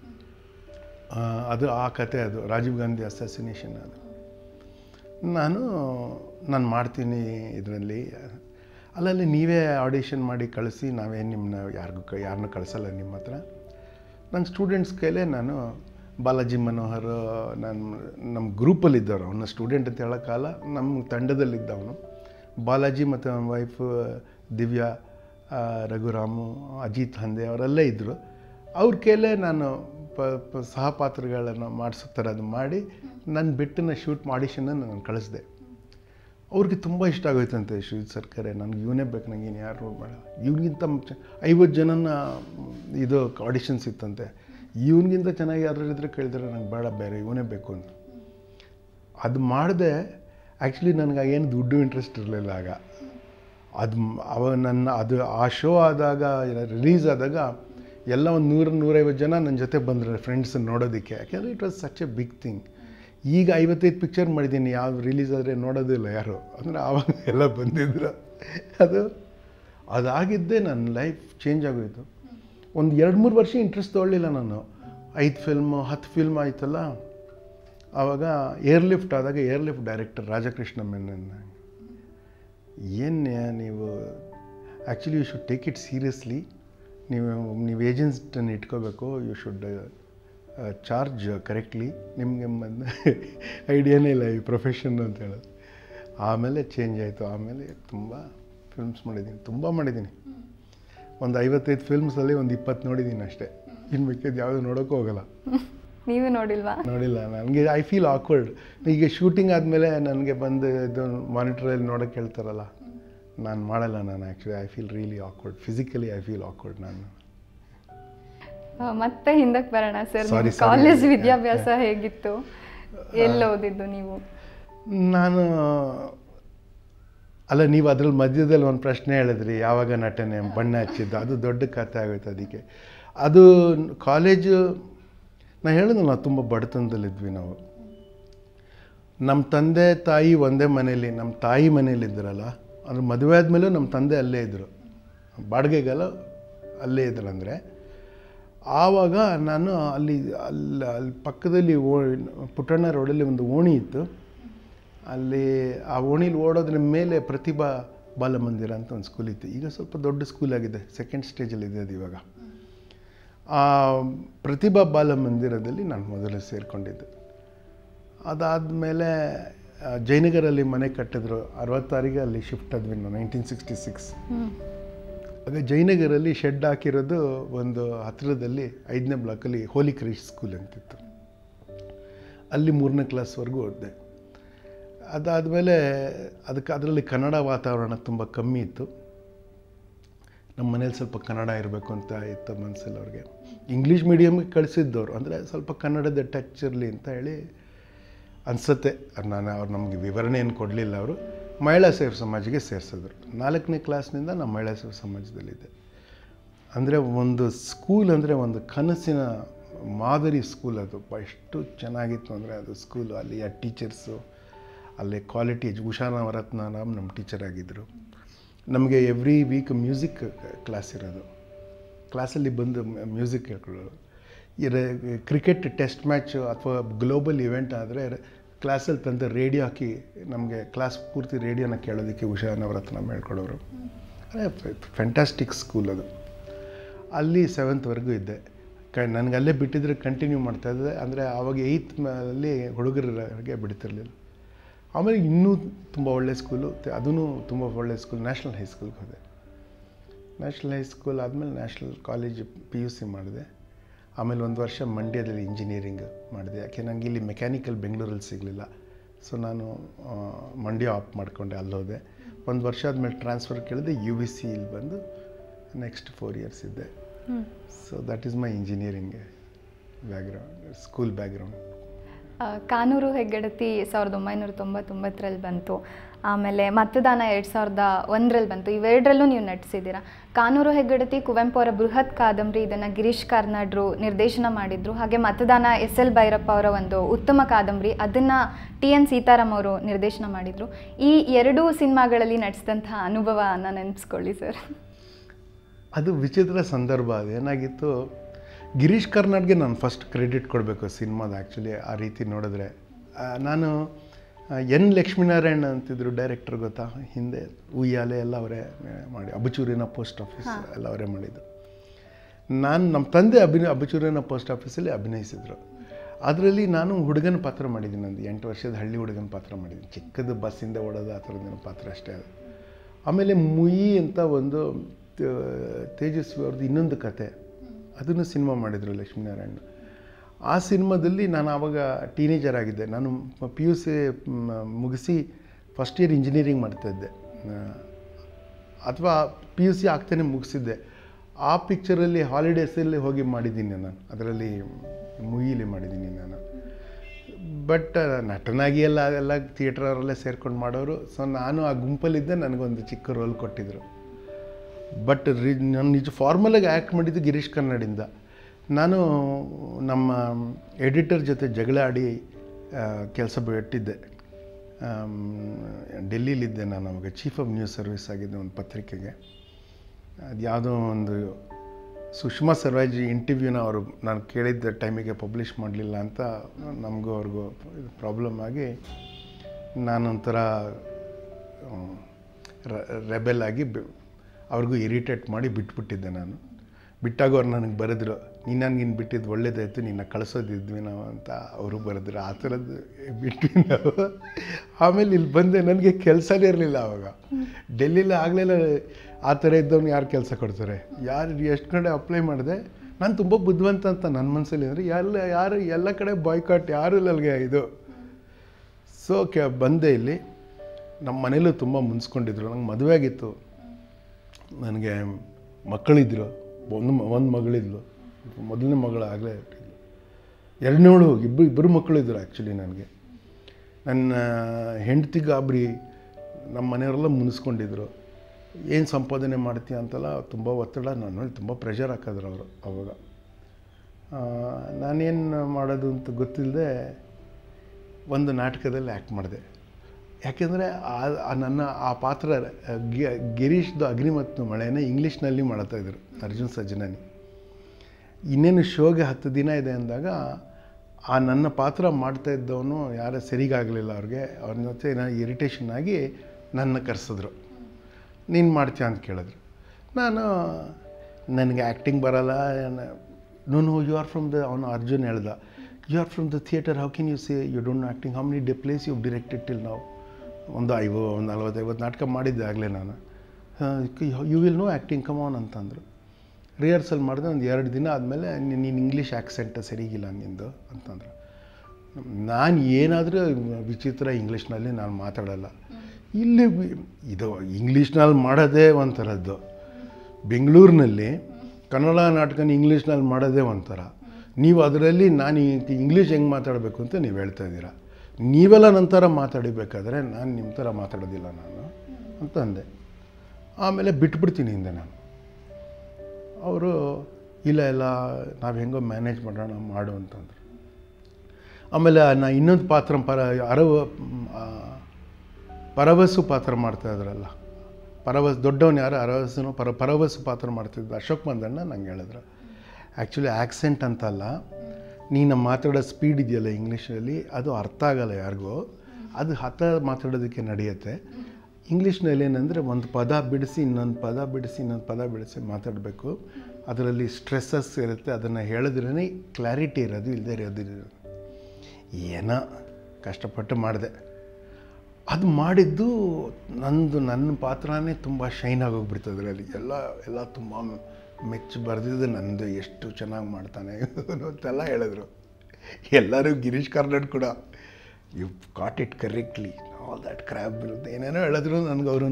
S2: ಅದು ಆ ಕತೆ, ಅದು ರಾಜೀವ್ ಗಾಂಧಿ ಅಸಾಸಿನೇಷನ್. ಅದು ನಾನು ನಾನು ಮಾಡ್ತೀನಿ ಇದರಲ್ಲಿ. ಅಲ್ಲಲ್ಲಿ ನೀವೇ ಆಡಿಷನ್ ಮಾಡಿ ಕಳಿಸಿ, ನಾವೇನು ನಿಮ್ಮನ್ನ ಯಾರಿಗೂ ಕ ಯಾರನ್ನೂ ಕಳಿಸಲ್ಲ ನಿಮ್ಮ ಹತ್ರ. ನನ್ನ ಸ್ಟೂಡೆಂಟ್ಸ್ ಕೈಲೇ ನಾನು ಬಾಲಾಜಿ ಮನೋಹರ್, ನಾನು ನಮ್ಮ ಗ್ರೂಪಲ್ಲಿದ್ದವರು, ಅವನ ಸ್ಟೂಡೆಂಟ್ ಅಂತ ಹೇಳೋಕ್ಕಲ್ಲ, ನಮ್ಮ ತಂಡದಲ್ಲಿದ್ದವನು ಬಾಲಾಜಿ ಮತ್ತು ಅವನ ವೈಫ್ ದಿವ್ಯಾ, ರಘುರಾಮು, ಅಜಿತ್ ಹಂದೆ ಅವರೆಲ್ಲ ಇದ್ದರು. ಅವ್ರ ಕೈಲೇ ನಾನು ಪ ಪ ಸಹಪಾತ್ರಗಳನ್ನು ಮಾಡಿಸೋ ಥರದ್ದು ಮಾಡಿ ನನ್ನ ಬಿಟ್ಟನ್ನ ಶೂಟ್ ಆಡಿಷನ್ನ ನಾನು ಕಳಿಸ್ದೆ. ಅವ್ರಿಗೆ ತುಂಬ ಇಷ್ಟ ಆಗೋಯ್ತಂತೆ. ಶ್ರೀಜಿತ್ ಸರ್ಕರೆ, ನನಗೆ ಇವನೇ ಬೇಕು, ನನಗೆ ಇನ್ನು ಯಾರು ಬೇಡ. ಇವನಿಗಿಂತ ಐವತ್ತು ಜನನ ಇದು ಆಡಿಷನ್ಸ್ ಇತ್ತಂತೆ. ಇವನಿಗಿಂತ ಚೆನ್ನಾಗಿ ಯಾರು ಇದ್ದರೆ ಕೇಳಿದ್ರೆ ನಂಗೆ ಬೇಡ, ಬೇರೆ ಇವನೇ ಬೇಕು ಅಂತ. ಅದು ಮಾಡಿದೆ. ಆ್ಯಕ್ಚುಲಿ ನನಗೆ ಏನು ದುಡ್ಡು ಇಂಟ್ರೆಸ್ಟ್ ಇರಲಿಲ್ಲ ಆಗ. ಅದು ಅವ ನನ್ನ ಅದು ಆ ಶೋ ಆದಾಗ, ರಿಲೀಸ್ ಆದಾಗ ಎಲ್ಲ ಒಂದು ನೂರು ನೂರೈವತ್ತು ಜನ ನನ್ನ ಜೊತೆ ಬಂದರೆ ಫ್ರೆಂಡ್ಸನ್ನು ನೋಡೋದಕ್ಕೆ. ಯಾಕೆಂದರೆ it was such a big thing. ಈಗ ಐವತ್ತೈದು ಪಿಕ್ಚರ್ ಮಾಡಿದ್ದೀನಿ, ಯಾವ್ದು ರಿಲೀಸ್ ಆದರೆ ನೋಡೋದಿಲ್ಲ ಯಾರು, ಅಂದರೆ ಆವಾಗ ಎಲ್ಲ ಬಂದಿದ್ರು. ಅದು ಅದಾಗಿದ್ದೇ ನನ್ನ ಲೈಫ್ ಚೇಂಜ್ ಆಗೋಯಿತು. ಒಂದು ಎರಡು ಮೂರು ವರ್ಷ ಇಂಟ್ರೆಸ್ಟ್ ತೊಗೊಳ್ಳಿಲ್ಲ ನಾನು. ಐದು ಫಿಲ್ಮು ಹತ್ತು ಫಿಲ್ಮ್ ಆಯ್ತಲ್ಲ, ಆವಾಗ ಏರ್ಲಿಫ್ಟ್ ಆದಾಗ ಏರ್ಲಿಫ್ಟ್ ಡೈರೆಕ್ಟರ್ ರಾಜಕೃಷ್ಣ ಮೆನನ್, ಏನು ನೀವು actually you should take it seriously, ನೀವು ನೀವು ಏಜೆನ್ಸನ್ನು ಇಟ್ಕೋಬೇಕು, ಯು ಶುಡ್ ಚಾರ್ಜ್ ಕರೆಕ್ಟ್ಲಿ, ನಿಮಗೆ ಬಂದು ಐಡಿಯಾನೇ ಇಲ್ಲ ಈ ಪ್ರೊಫೆಷನ್ ಅಂತ ಹೇಳೋದು. ಆಮೇಲೆ ಚೇಂಜ್ ಆಯಿತು. ಆಮೇಲೆ ತುಂಬ ಫಿಲ್ಮ್ಸ್ ಮಾಡಿದ್ದೀನಿ, ತುಂಬ ಮಾಡಿದ್ದೀನಿ. ಒಂದು ಐವತ್ತೈದು ಫಿಲ್ಮ್ಸಲ್ಲಿ ಒಂದು ಇಪ್ಪತ್ತು ನೋಡಿದ್ದೀನಿ ಅಷ್ಟೇ. ಇನ್ನು ಮಿಕ್ಕಿದ್ದು ಯಾವುದು ನೋಡೋಕ್ಕೂ ಹೋಗಲ್ಲ.
S1: ನೀವು ನೋಡಿಲ್ವಾ?
S2: ನೋಡಿಲ್ಲ. ನನಗೆ ಐ ಫೀಲ್ ಆಕ್ವರ್ಡ್. ಈಗ ಶೂಟಿಂಗ್ ಆದಮೇಲೆ ನನಗೆ ಬಂದು ಇದು ಮಾನಿಟ್ರಲ್ಲಿ ನೋಡೋಕ್ಕೆ ಹೇಳ್ತಾರಲ್ಲ, ನಾನು ಮಾಡಲ್ಲ. ನಾನು actually I feel really awkward, physically I feel awkward. ನಾನು
S1: ಮತ್ತೆ ಹಿಂದಕ್ಕೆ ಬರೋಣ ಸರ್. ಕಾಲೇಜ್ ವಿದ್ಯಾಭ್ಯಾಸ ಹೇಗಿತ್ತು? ಎಲ್ಲಿ ಓದಿದ್ದು ನೀವು?
S2: ನಾನು ಅಲ್ಲ, ನೀವು ಅದ್ರಲ್ಲಿ ಮಧ್ಯದಲ್ಲಿ ಒಂದು ಪ್ರಶ್ನೆ ಹೇಳಿದ್ರಿ, ಯಾವಾಗ ನಟನೆ ಬಣ್ಣ ಹಚ್ಚಿದ್ದು, ಅದು ದೊಡ್ಡ ಕಥೆ ಆಗೋಯ್ತು. ಅದಕ್ಕೆ ಅದು ಕಾಲೇಜು ನಾನು ಹೇಳಿದ್ನಲ್ಲ, ನಾವು ತುಂಬ ಬಡತನದಲ್ಲಿದ್ವಿ ನಾವು. ನಮ್ಮ ತಂದೆ ತಾಯಿ ಒಂದೇ ಮನೇಲಿ, ನಮ್ಮ ತಾಯಿ ಮನೇಲಿದ್ದರಲ್ಲ, ಅದ್ರ ಮದುವೆ ಆದಮೇಲೂ ನಮ್ಮ ತಂದೆ ಅಲ್ಲೇ ಇದ್ದರು, ಬಾಡಿಗೆಗೆಲ್ಲ ಅಲ್ಲೇ ಇದ್ರು. ಅಂದರೆ ಆವಾಗ ನಾನು ಅಲ್ಲಿ ಅಲ್ಲಿ ಅಲ್ಲಿ ಪಕ್ಕದಲ್ಲಿ ಓ ಪುಟ್ಟಣ್ಣ ರೋಡಲ್ಲಿ ಒಂದು ಓಣಿ ಇತ್ತು. ಅಲ್ಲಿ ಆ ಓಣಿಲಿ ಓಡೋದ್ರ ಮೇಲೆ ಪ್ರತಿಭಾ ಬಾಲಮಂದಿರ ಅಂತ ಒಂದು ಸ್ಕೂಲ್ ಇತ್ತು. ಈಗ ಸ್ವಲ್ಪ ದೊಡ್ಡ ಸ್ಕೂಲ್ ಆಗಿದೆ, ಸೆಕೆಂಡ್ ಸ್ಟೇಜಲ್ಲಿದೆ ಅದು ಇವಾಗ. ಆ ಪ್ರತಿಭಾ ಬಾಲಮಂದಿರದಲ್ಲಿ ನಾನು ಮೊದಲು ಸೇರಿಕೊಂಡಿದ್ದೆ. ಅದಾದಮೇಲೆ ಜಯನಗರಲ್ಲಿ ಮನೆ ಕಟ್ಟಿದ್ರು, ಅರವತ್ತಾರಿಗೆ ಅಲ್ಲಿ ಶಿಫ್ಟ್ ಆದ್ವಿ ನಾವು, ನೈನ್ಟೀನ್ ಸಿಕ್ಸ್ಟಿ ಸಿಕ್ಸ್. ಆಗ ಜಯನಗರಲ್ಲಿ ಶೆಡ್ ಹಾಕಿರೋದು ಒಂದು ಹತ್ತಿರದಲ್ಲಿ ಐದನೇ ಬ್ಲಾಕಲ್ಲಿ ಹೋಲಿ ಕ್ರೈಸ್ಟ್ ಸ್ಕೂಲ್ ಅಂತಿತ್ತು. ಅಲ್ಲಿ ಮೂರನೇ ಕ್ಲಾಸ್ವರೆಗೂ ಓದಿದೆ. ಅದಾದಮೇಲೆ ಅದಕ್ಕೆ ಅದರಲ್ಲಿ ಕನ್ನಡ ವಾತಾವರಣ ತುಂಬ ಕಮ್ಮಿ ಇತ್ತು. ನಮ್ಮ ಮನೇಲಿ ಸ್ವಲ್ಪ ಕನ್ನಡ ಇರಬೇಕು ಅಂತ ಇತ್ತು ಮನಸ್ಸಲ್ಲಿ ಅವ್ರಿಗೆ. ಇಂಗ್ಲೀಷ್ ಮೀಡಿಯಮ್ಗೆ ಕಳಿಸಿದ್ದವರು, ಅಂದರೆ ಸ್ವಲ್ಪ ಕನ್ನಡದ ಟಚ್ ಇರಲಿ ಅಂತ ಹೇಳಿ ಅನಿಸುತ್ತೆ. ನಾನು ಅವ್ರು ನಮಗೆ ವಿವರಣೆ ಏನು ಕೊಡಲಿಲ್ಲ. ಅವರು ಮಹಿಳಾ ಸೇವಾ ಸಮಾಜಕ್ಕೆ ಸೇರಿಸಿದ್ರು. ನಾಲ್ಕನೇ ಕ್ಲಾಸ್ನಿಂದ ನಾನು ಮಹಿಳಾ ಸೇವಾ ಸಮಾಜದಲ್ಲಿದ್ದೆ. ಅಂದರೆ ಒಂದು ಸ್ಕೂಲ್ ಅಂದರೆ ಒಂದು ಕನಸಿನ ಮಾದರಿ ಸ್ಕೂಲ್ ಅದು ಎಷ್ಟು ಚೆನ್ನಾಗಿತ್ತು ಅಂದರೆ ಅದು ಸ್ಕೂಲು, ಅಲ್ಲಿಯ ಟೀಚರ್ಸು, ಅಲ್ಲಿ ಕ್ವಾಲಿಟಿ ಉಷಾ ನವರತ್ನ ನಮ್ಮ ಟೀಚರ್ ಆಗಿದ್ದರು. ನಮಗೆ ಎವ್ರಿ ವೀಕ್ ಮ್ಯೂಸಿಕ್ ಕ್ಲಾಸ್ ಇರೋದು, ಕ್ಲಾಸಲ್ಲಿ ಬಂದು ಮ್ಯೂಸಿಕ್ ಹೇಳ್ಕೊಳ್ಳೋರು. ಇರ ಕ್ರಿಕೆಟ್ ಟೆಸ್ಟ್ ಮ್ಯಾಚು ಅಥವಾ ಗ್ಲೋಬಲ್ ಇವೆಂಟ್ ಆದರೆ ಕ್ಲಾಸಲ್ಲಿ ತಂದು ರೇಡಿಯೋ ಹಾಕಿ ನಮಗೆ ಕ್ಲಾಸ್ ಪೂರ್ತಿ ರೇಡಿಯೋನ ಕೇಳೋದಕ್ಕೆ ಉಷಾ ನವರತ್ನ ಹೇಳ್ಕೊಡೋರು. ಫ್ಯಾಂಟಾಸ್ಟಿಕ್ ಸ್ಕೂಲ್ ಅದು. ಅಲ್ಲಿ ಸೆವೆಂತ್ವರೆಗೂ ಇದ್ದೆ. ಕ ನನಗೆ ಅಲ್ಲೇ ಬಿಟ್ಟಿದ್ರೆ ಕಂಟಿನ್ಯೂ ಮಾಡ್ತಾಯಿದ್ದೆ. ಅಂದರೆ ಆವಾಗ ಏಯ್ತ್ ಅಲ್ಲಿ ಹುಡುಗರಿಗೆ ಬಿಡ್ತಿರ್ಲಿಲ್ಲ. ಆಮೇಲೆ ಇನ್ನೂ ತುಂಬ ಒಳ್ಳೆಯ ಸ್ಕೂಲು, ಅದೂ ತುಂಬ ಒಳ್ಳೆಯ ಸ್ಕೂಲ್, ನ್ಯಾಷನಲ್ ಹೈಸ್ಕೂಲ್ಗೆ ಹೋದೆ. ನ್ಯಾಷನಲ್ ಹೈಸ್ಕೂಲ್ ಆದಮೇಲೆ national college P U C ಮಾಡಿದೆ. ಆಮೇಲೆ ಒಂದು ವರ್ಷ ಮಂಡ್ಯದಲ್ಲಿ ಇಂಜಿನಿಯರಿಂಗ್ ಮಾಡಿದೆ. ಯಾಕೆ ನನಗೆ ಇಲ್ಲಿ ಮೆಕ್ಯಾನಿಕಲ್ ಬೆಂಗಳೂರಲ್ಲಿ ಸಿಗಲಿಲ್ಲ. ಸೊ ನಾನು ಮಂಡ್ಯ ಆಪ್ ಮಾಡಿಕೊಂಡೆ, ಅಲ್ಲೋದೆ. ಒಂದು ವರ್ಷ ಆದಮೇಲೆ ಟ್ರಾನ್ಸ್ಫರ್ ಕೇಳಿದೆ, ಯು ವಿ ಸಿ ಇಲ್ಲಿ ಬಂದು ನೆಕ್ಸ್ಟ್ ಫೋರ್ ಇಯರ್ಸ್ ಇದ್ದೆ. So that is my engineering background, school background.
S1: Kanooru Heggadathi ಸಾವಿರದ ಒಂಬೈನೂರ ತೊಂಬತ್ತೊಂಬತ್ತರಲ್ಲಿ ಬಂತು. ಆಮೇಲೆ ಮತದಾನ ಎರಡು ಸಾವಿರದ ಒಂದರಲ್ಲಿ ಬಂತು. ಇವೆರಡರಲ್ಲೂ ನೀವು ನಟಿಸಿದ್ದೀರಾ. ಕಾನೂರು ಹೆಗ್ಗಡತಿ ಕುವೆಂಪು ಅವರ ಬೃಹತ್ ಕಾದಂಬರಿ, ಇದನ್ನು ಗಿರೀಶ್ ಕಾರ್ನಾಡ್ರು ನಿರ್ದೇಶನ ಮಾಡಿದರು. ಹಾಗೆ ಮತದಾನ ಎಸ್ ಎಲ್ ಭೈರಪ್ಪ ಅವರ ಒಂದು ಉತ್ತಮ ಕಾದಂಬರಿ, ಅದನ್ನು ಟಿ ಎನ್ ಸೀತಾರಾಮ್ ಅವರು ನಿರ್ದೇಶನ ಮಾಡಿದರು. ಈ ಎರಡೂ ಸಿನಿಮಾಗಳಲ್ಲಿ ನಟಿಸಿದಂತಹ ಅನುಭವನ ನೆನೆಸ್ಕೊಳ್ಳಿ ಸರ್.
S2: ಅದು ವಿಚಿತ್ರ ಸಂದರ್ಭ. ಅದು ಏನಾಗಿತ್ತು, ಗಿರೀಶ್ ಕಾರ್ನಾಡ್ಗೆ ನಾನು ಫಸ್ಟ್ ಕ್ರೆಡಿಟ್ ಕೊಡಬೇಕು ಸಿನಿಮಾದ. ಆ್ಯಕ್ಚುಲಿ ಆ ರೀತಿ ನೋಡಿದ್ರೆ ನಾನು ಎನ್ ಲಕ್ಷ್ಮೀನಾರಾಯಣ್ ಅಂತಿದ್ರು ಡೈರೆಕ್ಟರ್, ಗೊತ್ತಾ? ಹಿಂದೆ ಉಯ್ಯಾಲೆ ಎಲ್ಲ ಅವರೇ ಮಾಡಿ, ಅಬಚೂರಿನ ಪೋಸ್ಟ್ ಆಫೀಸ್ ಎಲ್ಲ ಅವರೇ ಮಾಡಿದ್ದು. ನಾನು ನಮ್ಮ ತಂದೆ ಅಭಿನಯ ಅಬಚೂರಿನ ಪೋಸ್ಟ್ ಆಫೀಸಲ್ಲಿ ಅಭಿನಯಿಸಿದರು. ಅದರಲ್ಲಿ ನಾನು ಹುಡುಗನ ಪಾತ್ರ ಮಾಡಿದ್ದೀನಿ. ಒಂದು ಎಂಟು ವರ್ಷದ ಹಳ್ಳಿ ಹುಡುಗನ ಪಾತ್ರ ಮಾಡಿದ್ದೀನಿ. ಚಿಕ್ಕದು ಬಸ್ಸಿಂದ ಓಡೋದು ಆ ಥರದ್ದು ಪಾತ್ರ ಅಷ್ಟೇ ಅದು. ಆಮೇಲೆ ಮುಯಿ ಅಂತ ಒಂದು ತೇಜಸ್ವಿ ಅವ್ರದ್ದು ಇನ್ನೊಂದು ಕತೆ, ಅದನ್ನು ಸಿನಿಮಾ ಮಾಡಿದರು ಲಕ್ಷ್ಮೀನಾರಾಯಣ್. ಆ ಸಿನಿಮಾದಲ್ಲಿ ನಾನು ಆವಾಗ ಟೀನೇಜರ್ ಆಗಿದ್ದೆ. ನಾನು ಪಿ ಯು ಸಿ ಮುಗಿಸಿ ಫಸ್ಟ್ ಇಯರ್ ಇಂಜಿನಿಯರಿಂಗ್ ಮಾಡ್ತಾಯಿದ್ದೆ, ಅಥವಾ ಪಿ ಯು ಸಿ ಆಗ್ತಾನೆ ಮುಗಿಸಿದ್ದೆ. ಆ ಪಿಕ್ಚರಲ್ಲಿ ಹಾಲಿಡೇಸಲ್ಲಿ ಹೋಗಿ ಮಾಡಿದ್ದೀನಿ ನಾನು, ಅದರಲ್ಲಿ ಮುಯಿಲಿ ಮಾಡಿದ್ದೀನಿ ನಾನು. ಬಟ್ ನಟನಾಗಿ ಎಲ್ಲ ಎಲ್ಲ ಥಿಯೇಟ್ರವರಲ್ಲೇ ಸೇರ್ಕೊಂಡು ಮಾಡೋರು. ಸೊ ನಾನು ಆ ಗುಂಪಲ್ಲಿದ್ದೆ, ನನಗೊಂದು ಚಿಕ್ಕ ರೋಲ್ ಕೊಟ್ಟಿದ್ದರು. ಬಟ್ ರಿ ನಾನು ನಿಜ ಫಾರ್ಮಲಾಗಿ ಆ್ಯಕ್ಟ್ ಮಾಡಿದ್ದು ಗಿರೀಶ್ ಕಾರ್ನಾಡಿಂದ. ನಾನು ನಮ್ಮ ಎಡಿಟರ್ ಜೊತೆ ಜಗಳ ಆಡಿ ಕೆಲಸ ಬಿಟ್ಟಿದ್ದೆ. ಡೆಲ್ಲಿಲಿದ್ದೆ ನಾನು ಅವಾಗ, ಚೀಫ್ ಆಫ್ ನ್ಯೂಸ್ ಸರ್ವಿಸ್ ಆಗಿದ್ದೆ ಒಂದು ಪತ್ರಿಕೆಗೆ. ಅದು ಯಾವುದೋ ಒಂದು ಸುಷ್ಮಾ ಸ್ವರಾಜ್ ಇಂಟರ್ವ್ಯೂನ ಅವರು ನಾನು ಕೇಳಿದ್ದ ಟೈಮಿಗೆ ಪಬ್ಲಿಷ್ ಮಾಡಲಿಲ್ಲ ಅಂತ ನಮಗೂ ಅವ್ರಿಗೂ ಪ್ರಾಬ್ಲಮ್ ಆಗಿ ನಾನೊಂಥರ ರೆಬೆಲ್ ಆಗಿ ಅವ್ರಿಗೂ ಇರಿಟೇಟ್ ಮಾಡಿ ಬಿಟ್ಬಿಟ್ಟಿದ್ದೆ. ನಾನು ಬಿಟ್ಟಾಗ ಅವ್ರು ನನಗೆ ಬರೆದ್ರು, ನೀನು ನನಗಿನ್ನು ಬಿಟ್ಟಿದ್ದು ಒಳ್ಳೇದಾಯಿತು, ನಿನ್ನ ಕಳಿಸೋದಿದ್ವಿ ನಾವು ಅಂತ ಅವರು ಬರೆದ್ರು. ಆ ಥರದ್ದು ಬಿಟ್ವಿ ನಾವು. ಆಮೇಲೆ ಇಲ್ಲಿ ಬಂದೆ, ನನಗೆ ಕೆಲಸನೇ ಇರಲಿಲ್ಲ ಆವಾಗ. ಡೆಲ್ಲಿಲಿ ಆಗಲೆಲ್ಲ ಆ ಥರ ಇದ್ದವ್ನು ಯಾರು ಕೆಲಸ ಕೊಡ್ತಾರೆ? ಯಾರು ಎಷ್ಟು ಕಡೆ ಅಪ್ಲೈ ಮಾಡಿದೆ. ನಾನು ತುಂಬ ಬುದ್ಧಿವಂತ ಅಂತ ನನ್ನ ಮನಸ್ಸಲ್ಲಿ ಅಂದರೆ ಎಲ್ಲ ಯಾರು ಎಲ್ಲ ಕಡೆ ಬಾಯ್ಕಾಟ್, ಯಾರು ನನಗೆ ಇದು. ಸೊ ಕೆ ಬಂದೆ ಇಲ್ಲಿ. ನಮ್ಮ ಮನೇಲೂ ತುಂಬ ಮುನ್ಸ್ಕೊಂಡಿದ್ರು. ನಂಗೆ ಮದುವೆ ಆಗಿತ್ತು, ನನಗೆ ಮಕ್ಕಳಿದ್ರು. ಒಂದು ಒಂದು ಮಗಳಿದ್ಲು, ಮೊದಲನೇ ಮಗಳು ಆಗಲೇ ಎರಡನೇವಳು, ಇಬ್ಬರು ಇಬ್ಬರು ಮಕ್ಕಳಿದ್ರು ಆ್ಯಕ್ಚುಲಿ ನನಗೆ. ನನ್ನ ಹೆಂಡತಿ ಗಾಬರಿ, ನಮ್ಮ ಮನೆಯವರೆಲ್ಲ ಮುನಿಸ್ಕೊಂಡಿದ್ರು. ಏನು ಸಂಪಾದನೆ ಮಾಡ್ತೀಯ ಅಂತೆಲ್ಲ ತುಂಬ ಒತ್ತಡ, ನನ್ನ ಮೇಲೆ ತುಂಬ ಪ್ರೆಷರ್ ಹಾಕಿದ್ರು ಅವರು. ಅವಾಗ ನಾನೇನು ಮಾಡೋದು ಅಂತ ಗೊತ್ತಿಲ್ಲದೆ ಒಂದು ನಾಟಕದಲ್ಲಿ ಆ್ಯಕ್ಟ್ ಮಾಡಿದೆ. ಯಾಕೆಂದರೆ ಆ ನನ್ನ ಆ ಪಾತ್ರ ಗಿರೀಶ್ದು ಅಗ್ನಿಮತ್ತು ಮಳೆನ ಇಂಗ್ಲೀಷ್ನಲ್ಲಿ ಮಾಡ್ತಾಯಿದ್ರು ಅರ್ಜುನ್ ಸಜ್ಜನಾನಿ. ಇನ್ನೇನು ಶೋಗೆ ಹತ್ತು ದಿನ ಇದೆ ಅಂದಾಗ ಆ ನನ್ನ ಪಾತ್ರ ಮಾಡ್ತಾಯಿದ್ದವನು ಯಾರು ಸರಿಗಾಗಲಿಲ್ಲ ಅವ್ರಿಗೆ. ಅವ್ರ ಜೊತೆ ನಾನು ಇರಿಟೇಷನ್ ಆಗಿ ನನ್ನ ಕರೆಸಿದ್ರು. ನೀನು ಮಾಡ್ತೀಯ ಅಂತ ಕೇಳಿದ್ರು. ನಾನು ನನಗೆ ಆ್ಯಕ್ಟಿಂಗ್ ಬರೋಲ್ಲ. No no you are from the ಅವನು ಅರ್ಜುನ್ ಹೇಳ್ದ, you are from the theatre, how can you say you don't know acting, how many the plays you directed till ನಾವು. ಒಂದು ಐವ ಒಂದು ನಲ್ವತ್ತೈವತ್ತು ನಾಟಕ ಮಾಡಿದ್ದೆ ಆಗಲೇ ನಾನು. You will know acting, come on ಅಂತಂದರು. ರಿಹರ್ಸಲ್ ಮಾಡಿದೆ. ಒಂದು ಎರಡು ದಿನ ಆದಮೇಲೆ ನೀನು ಇಂಗ್ಲೀಷ್ ಆ್ಯಕ್ಸೆಂಟ್ ಸರಿಗಿಲ್ಲ ನಿಂದು ಅಂತಂದರು. ನಾನು ಏನಾದರೂ ವಿಚಿತ್ರ ಇಂಗ್ಲೀಷ್ನಲ್ಲಿ ನಾನು ಮಾತಾಡೋಲ್ಲ. ಇಲ್ಲಿ ಇದು ಇಂಗ್ಲೀಷ್ನಲ್ಲಿ ಮಾಡೋದೇ ಒಂಥರದ್ದು. ಬೆಂಗಳೂರಿನಲ್ಲಿ ಕನ್ನಡ ನಾಟಕನ ಇಂಗ್ಲೀಷ್ನಲ್ಲಿ ಮಾಡೋದೇ ಒಂಥರ. ನೀವು ಅದರಲ್ಲಿ ನಾನು ಇಂಗ್ಲೀಷ್ ಹೆಂಗೆ ಮಾತಾಡಬೇಕು ಅಂತ ನೀವು ಹೇಳ್ತಾ ಇದ್ದೀರಾ. ನೀವೆಲ್ಲ ನನ್ನ ಥರ ಮಾತಾಡಬೇಕಾದ್ರೆ ನಾನು ನಿಮ್ಮ ಥರ ಮಾತಾಡೋದಿಲ್ಲ ನಾನು ಅಂತ ಅಂದೆ. ಆಮೇಲೆ ಬಿಟ್ಬಿಡ್ತೀನಿ ಹಿಂದೆ ನಾನು. ಅವರು ಇಲ್ಲ ಇಲ್ಲ ನಾವು ಹೆಂಗೋ ಮ್ಯಾನೇಜ್ ಮಾಡೋಣ ಮಾಡು ಅಂತಂದ್ರು. ಆಮೇಲೆ ನಾ ಇನ್ನೊಂದು ಪಾತ್ರ ಪರ ಅರವ ಪರವಸು ಪಾತ್ರ ಮಾಡ್ತಾಯಿದ್ರಲ್ಲ, ಪರವಸ್ ದೊಡ್ಡವನು ಯಾರು ಅರವಸನು ಪರ ಪರವಸು ಪಾತ್ರ ಮಾಡ್ತಿದ್ದು ಅಶೋಕ್ ಮಂದಣ್ಣ ನಂಗೆ ಹೇಳಿದ್ರು, ಆ್ಯಕ್ಚುಲಿ ಆ್ಯಕ್ಸೆಂಟ್ ಅಂತಲ್ಲ, ನೀನು ಮಾತಾಡೋ ಸ್ಪೀಡ್ ಇದೆಯಲ್ಲ ಇಂಗ್ಲೀಷಲ್ಲಿ ಅದು ಅರ್ಥ ಆಗಲ್ಲ ಯಾರಿಗೂ, ಅದು ಹತ ಮಾತಾಡೋದಕ್ಕೆ ನಡೆಯುತ್ತೆ. ಇಂಗ್ಲೀಷ್ನಲ್ಲಿ ಏನಂದರೆ ಒಂದು ಪದ ಬಿಡಿಸಿ ಇನ್ನೊಂದು ಪದ ಬಿಡಿಸಿ ಇನ್ನೊಂದು ಪದ ಬಿಡಿಸಿ ಮಾತಾಡಬೇಕು. ಅದರಲ್ಲಿ ಸ್ಟ್ರೆಸ್ಸಸ್ ಇರುತ್ತೆ, ಅದನ್ನು ಹೇಳಿದ್ರೇ ಕ್ಲಾರಿಟಿ ಇರೋದು, ಇಲ್ಲದೆ ಇರೋದು. ಏನೋ ಕಷ್ಟಪಟ್ಟು ಮಾಡಿದೆ. ಅದು ಮಾಡಿದ್ದು ನಂದು ನನ್ನ ಪಾತ್ರನೇ ತುಂಬ ಶೈನ್ ಆಗೋಗ್ಬಿಡ್ತದೆ ಅಲ್ಲಿ. ಎಲ್ಲ ಎಲ್ಲ ತುಂಬ ಮೆಚ್ಚಿ ಬರೆದಿದ್ದು ನಂದು, ಎಷ್ಟು ಚೆನ್ನಾಗಿ ಮಾಡ್ತಾನೆ ಅಂತೆಲ್ಲ ಹೇಳಿದ್ರು ಎಲ್ಲರೂ. ಗಿರೀಶ್ ಕಾರ್ನಾಡ್ ಕೂಡ you caught it correctly all that crap ಇರುತ್ತೆ ಏನೇನೋ ಹೇಳಿದ್ರು ನನಗೆ ಅವರು.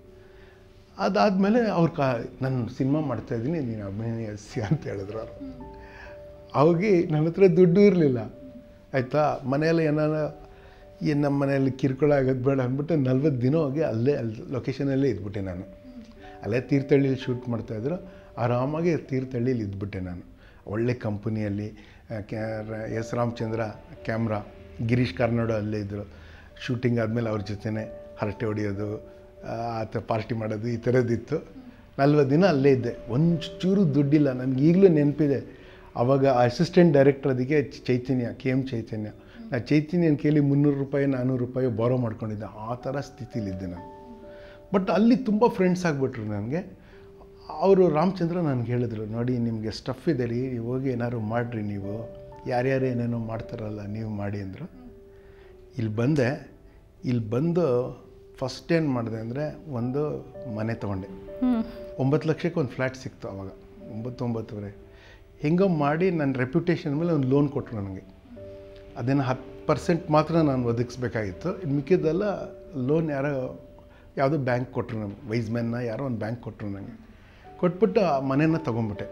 S2: ಅದಾದಮೇಲೆ ಅವ್ರು ಕಾ ನಾನು ಸಿನಿಮಾ ಮಾಡ್ತಾಯಿದ್ದೀನಿ, ನೀನು ಅಭಿನಯಿಸಿ ಅಂತ ಹೇಳಿದ್ರು ಅವರು. ಅವಾಗೆ ನನ್ನ ಹತ್ರ ದುಡ್ಡು ಇರಲಿಲ್ಲ ಆಯಿತಾ. ಮನೆಯಲ್ಲಿ ಏನಾರ ಏನು ನಮ್ಮ ಮನೆಯಲ್ಲಿ ಕಿರುಕುಳ ಆಗೋದು ಬೇಡ ಅಂದ್ಬಿಟ್ಟು ನಲ್ವತ್ತು ದಿನ ಹೋಗಿ ಅಲ್ಲೇ ಅಲ್ಲಿ ಲೊಕೇಶನಲ್ಲೇ ಇದ್ಬಿಟ್ಟೆ ನಾನು. ಅಲ್ಲೇ ತೀರ್ಥಹಳ್ಳಿಲಿ ಶೂಟ್ ಮಾಡ್ತಾಯಿದ್ರು, ಆರಾಮಾಗಿ ತೀರ್ಥಹಳ್ಳಿಲಿ ಇದ್ಬಿಟ್ಟೆ ನಾನು. ಒಳ್ಳೆ ಕಂಪನಿಯಲ್ಲಿ K S Ramachandra camera, Girish Karnad ಅಲ್ಲೇ ಇದ್ದರು. ಶೂಟಿಂಗ್ ಆದಮೇಲೆ ಅವ್ರ ಜೊತೆನೇ ಹರಟೆ ಹೊಡೆಯೋದು, ಆತ ಪಾರ್ಟಿ ಮಾಡೋದು, ಈ ಥರದ್ದಿತ್ತು. ನಲ್ವತ್ತು ದಿನ ಅಲ್ಲೇ ಇದ್ದೆ. ಒಂದು ಚೂರು ದುಡ್ಡಿಲ್ಲ. ನನಗೆ ಈಗಲೂ ನೆನಪಿದೆ, ಆವಾಗ ಅಸಿಸ್ಟೆಂಟ್ ಡೈರೆಕ್ಟರ್ ಅದಕ್ಕೆ ಚೈತನ್ಯ, ಕೆ ಎಮ್ ಚೈತನ್ಯ. ನಾ ಚೈತನ್ಯನ ಕೇಳಿ ಮುನ್ನೂರು ರೂಪಾಯಿ ನಾನ್ನೂರು ರೂಪಾಯಿ ಬಾರೋ ಮಾಡ್ಕೊಂಡಿದ್ದೆ. ಆ ಥರ ಸ್ಥಿತಿಲಿದ್ದೆ ನಾನು. ಬಟ್ ಅಲ್ಲಿ ತುಂಬ ಫ್ರೆಂಡ್ಸ್ ಆಗಿಬಿಟ್ರು ನನಗೆ. ಅವರು ರಾಮಚಂದ್ರ ನನಗೆ ಹೇಳಿದ್ರು, ನೋಡಿ ನಿಮಗೆ ಸ್ಟಫ್ ಇದೆ ರೀ, ನೀವು ಹೋಗಿ ಏನಾದ್ರು ಮಾಡಿರಿ, ನೀವು ಯಾರ್ಯಾರು ಏನೇನೋ ಮಾಡ್ತಾರಲ್ಲ ನೀವು ಮಾಡಿ ಅಂದರು. ಇಲ್ಲಿ ಬಂದೆ. ಇಲ್ಲಿ ಬಂದು ಫಸ್ಟ್ ಏನು ಮಾಡಿದೆ ಅಂದರೆ ಒಂದು ಮನೆ ತೊಗೊಂಡೆ. ಒಂಬತ್ತು ಲಕ್ಷಕ್ಕೆ ಒಂದು ಫ್ಲ್ಯಾಟ್ ಸಿಕ್ತು ಆವಾಗ, ಒಂಬತ್ತು ಒಂಬತ್ತುವರೆ. ಹೆಂಗೋ ಮಾಡಿ ನನ್ನ ರೆಪ್ಯುಟೇಷನ್ ಮೇಲೆ ಒಂದು ಲೋನ್ ಕೊಟ್ಟರು ನನಗೆ. ಅದನ್ನು ಹತ್ತು ಪರ್ಸೆಂಟ್ ಮಾತ್ರ ನಾನು ಒದಗಿಸ್ಬೇಕಾಗಿತ್ತು. ಇನ್ನು ಮಿಕ್ಕಿದ್ದೆಲ್ಲ ಲೋನ್ ಯಾರೋ ಯಾವುದೋ ಬ್ಯಾಂಕ್ ಕೊಟ್ಟರು, ನನಗೆ ವೈಸ್ ಮ್ಯಾನ್ನ ಯಾರೋ ಒಂದು ಬ್ಯಾಂಕ್ ಕೊಟ್ಟರು ನನಗೆ. ಕೊಟ್ಬಿಟ್ಟು ಆ ಮನೇನ ತೊಗೊಂಬಿಟ್ಟೆ.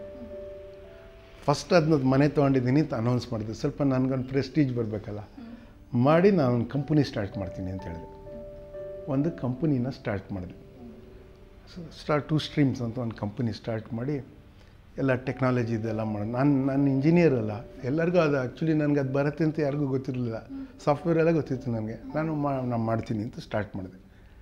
S2: ಫಸ್ಟ್ ಅದನ್ನ ಮನೆ ತೊಗೊಂಡಿದ್ದೀನಿ ಅಂತ ಅನೌನ್ಸ್ ಮಾಡಿದೆ. ಸ್ವಲ್ಪ ನನಗೊಂದು ಪ್ರೆಸ್ಟೀಜ್ ಬರಬೇಕಲ್ಲ, ಮಾಡಿ ನಾನು ಒಂದು ಕಂಪ್ನಿ ಸ್ಟಾರ್ಟ್ ಮಾಡ್ತೀನಿ ಅಂತ ಹೇಳಿದೆ. ಒಂದು ಕಂಪ್ನಿನ ಸ್ಟಾರ್ಟ್ ಮಾಡಿದೆ. ಸ್ಟಾರ್ಟ್ ಟು ಸ್ಟ್ರೀಮ್ಸ್ ಅಂತ ಒಂದು ಕಂಪ್ನಿ ಸ್ಟಾರ್ಟ್ ಮಾಡಿ ಎಲ್ಲ ಟೆಕ್ನಾಲಜಿ ಇದೆಲ್ಲ ಮಾಡಿ. ನಾನು ನಾನು ಇಂಜಿನಿಯರ್ ಅಲ್ಲ, ಎಲ್ಲರಿಗೂ ಅದು ಆ್ಯಕ್ಚುಲಿ ನನಗೆ ಅದು ಬರುತ್ತೆ ಅಂತ ಯಾರಿಗೂ ಗೊತ್ತಿರಲಿಲ್ಲ. ಸಾಫ್ಟ್ವೇರ್ ಎಲ್ಲ ಗೊತ್ತಿತ್ತು ನನಗೆ. ನಾನು ಮಾ ನಾನು ಮಾಡ್ತೀನಿ ಅಂತ ಸ್ಟಾರ್ಟ್ ಮಾಡಿದೆ.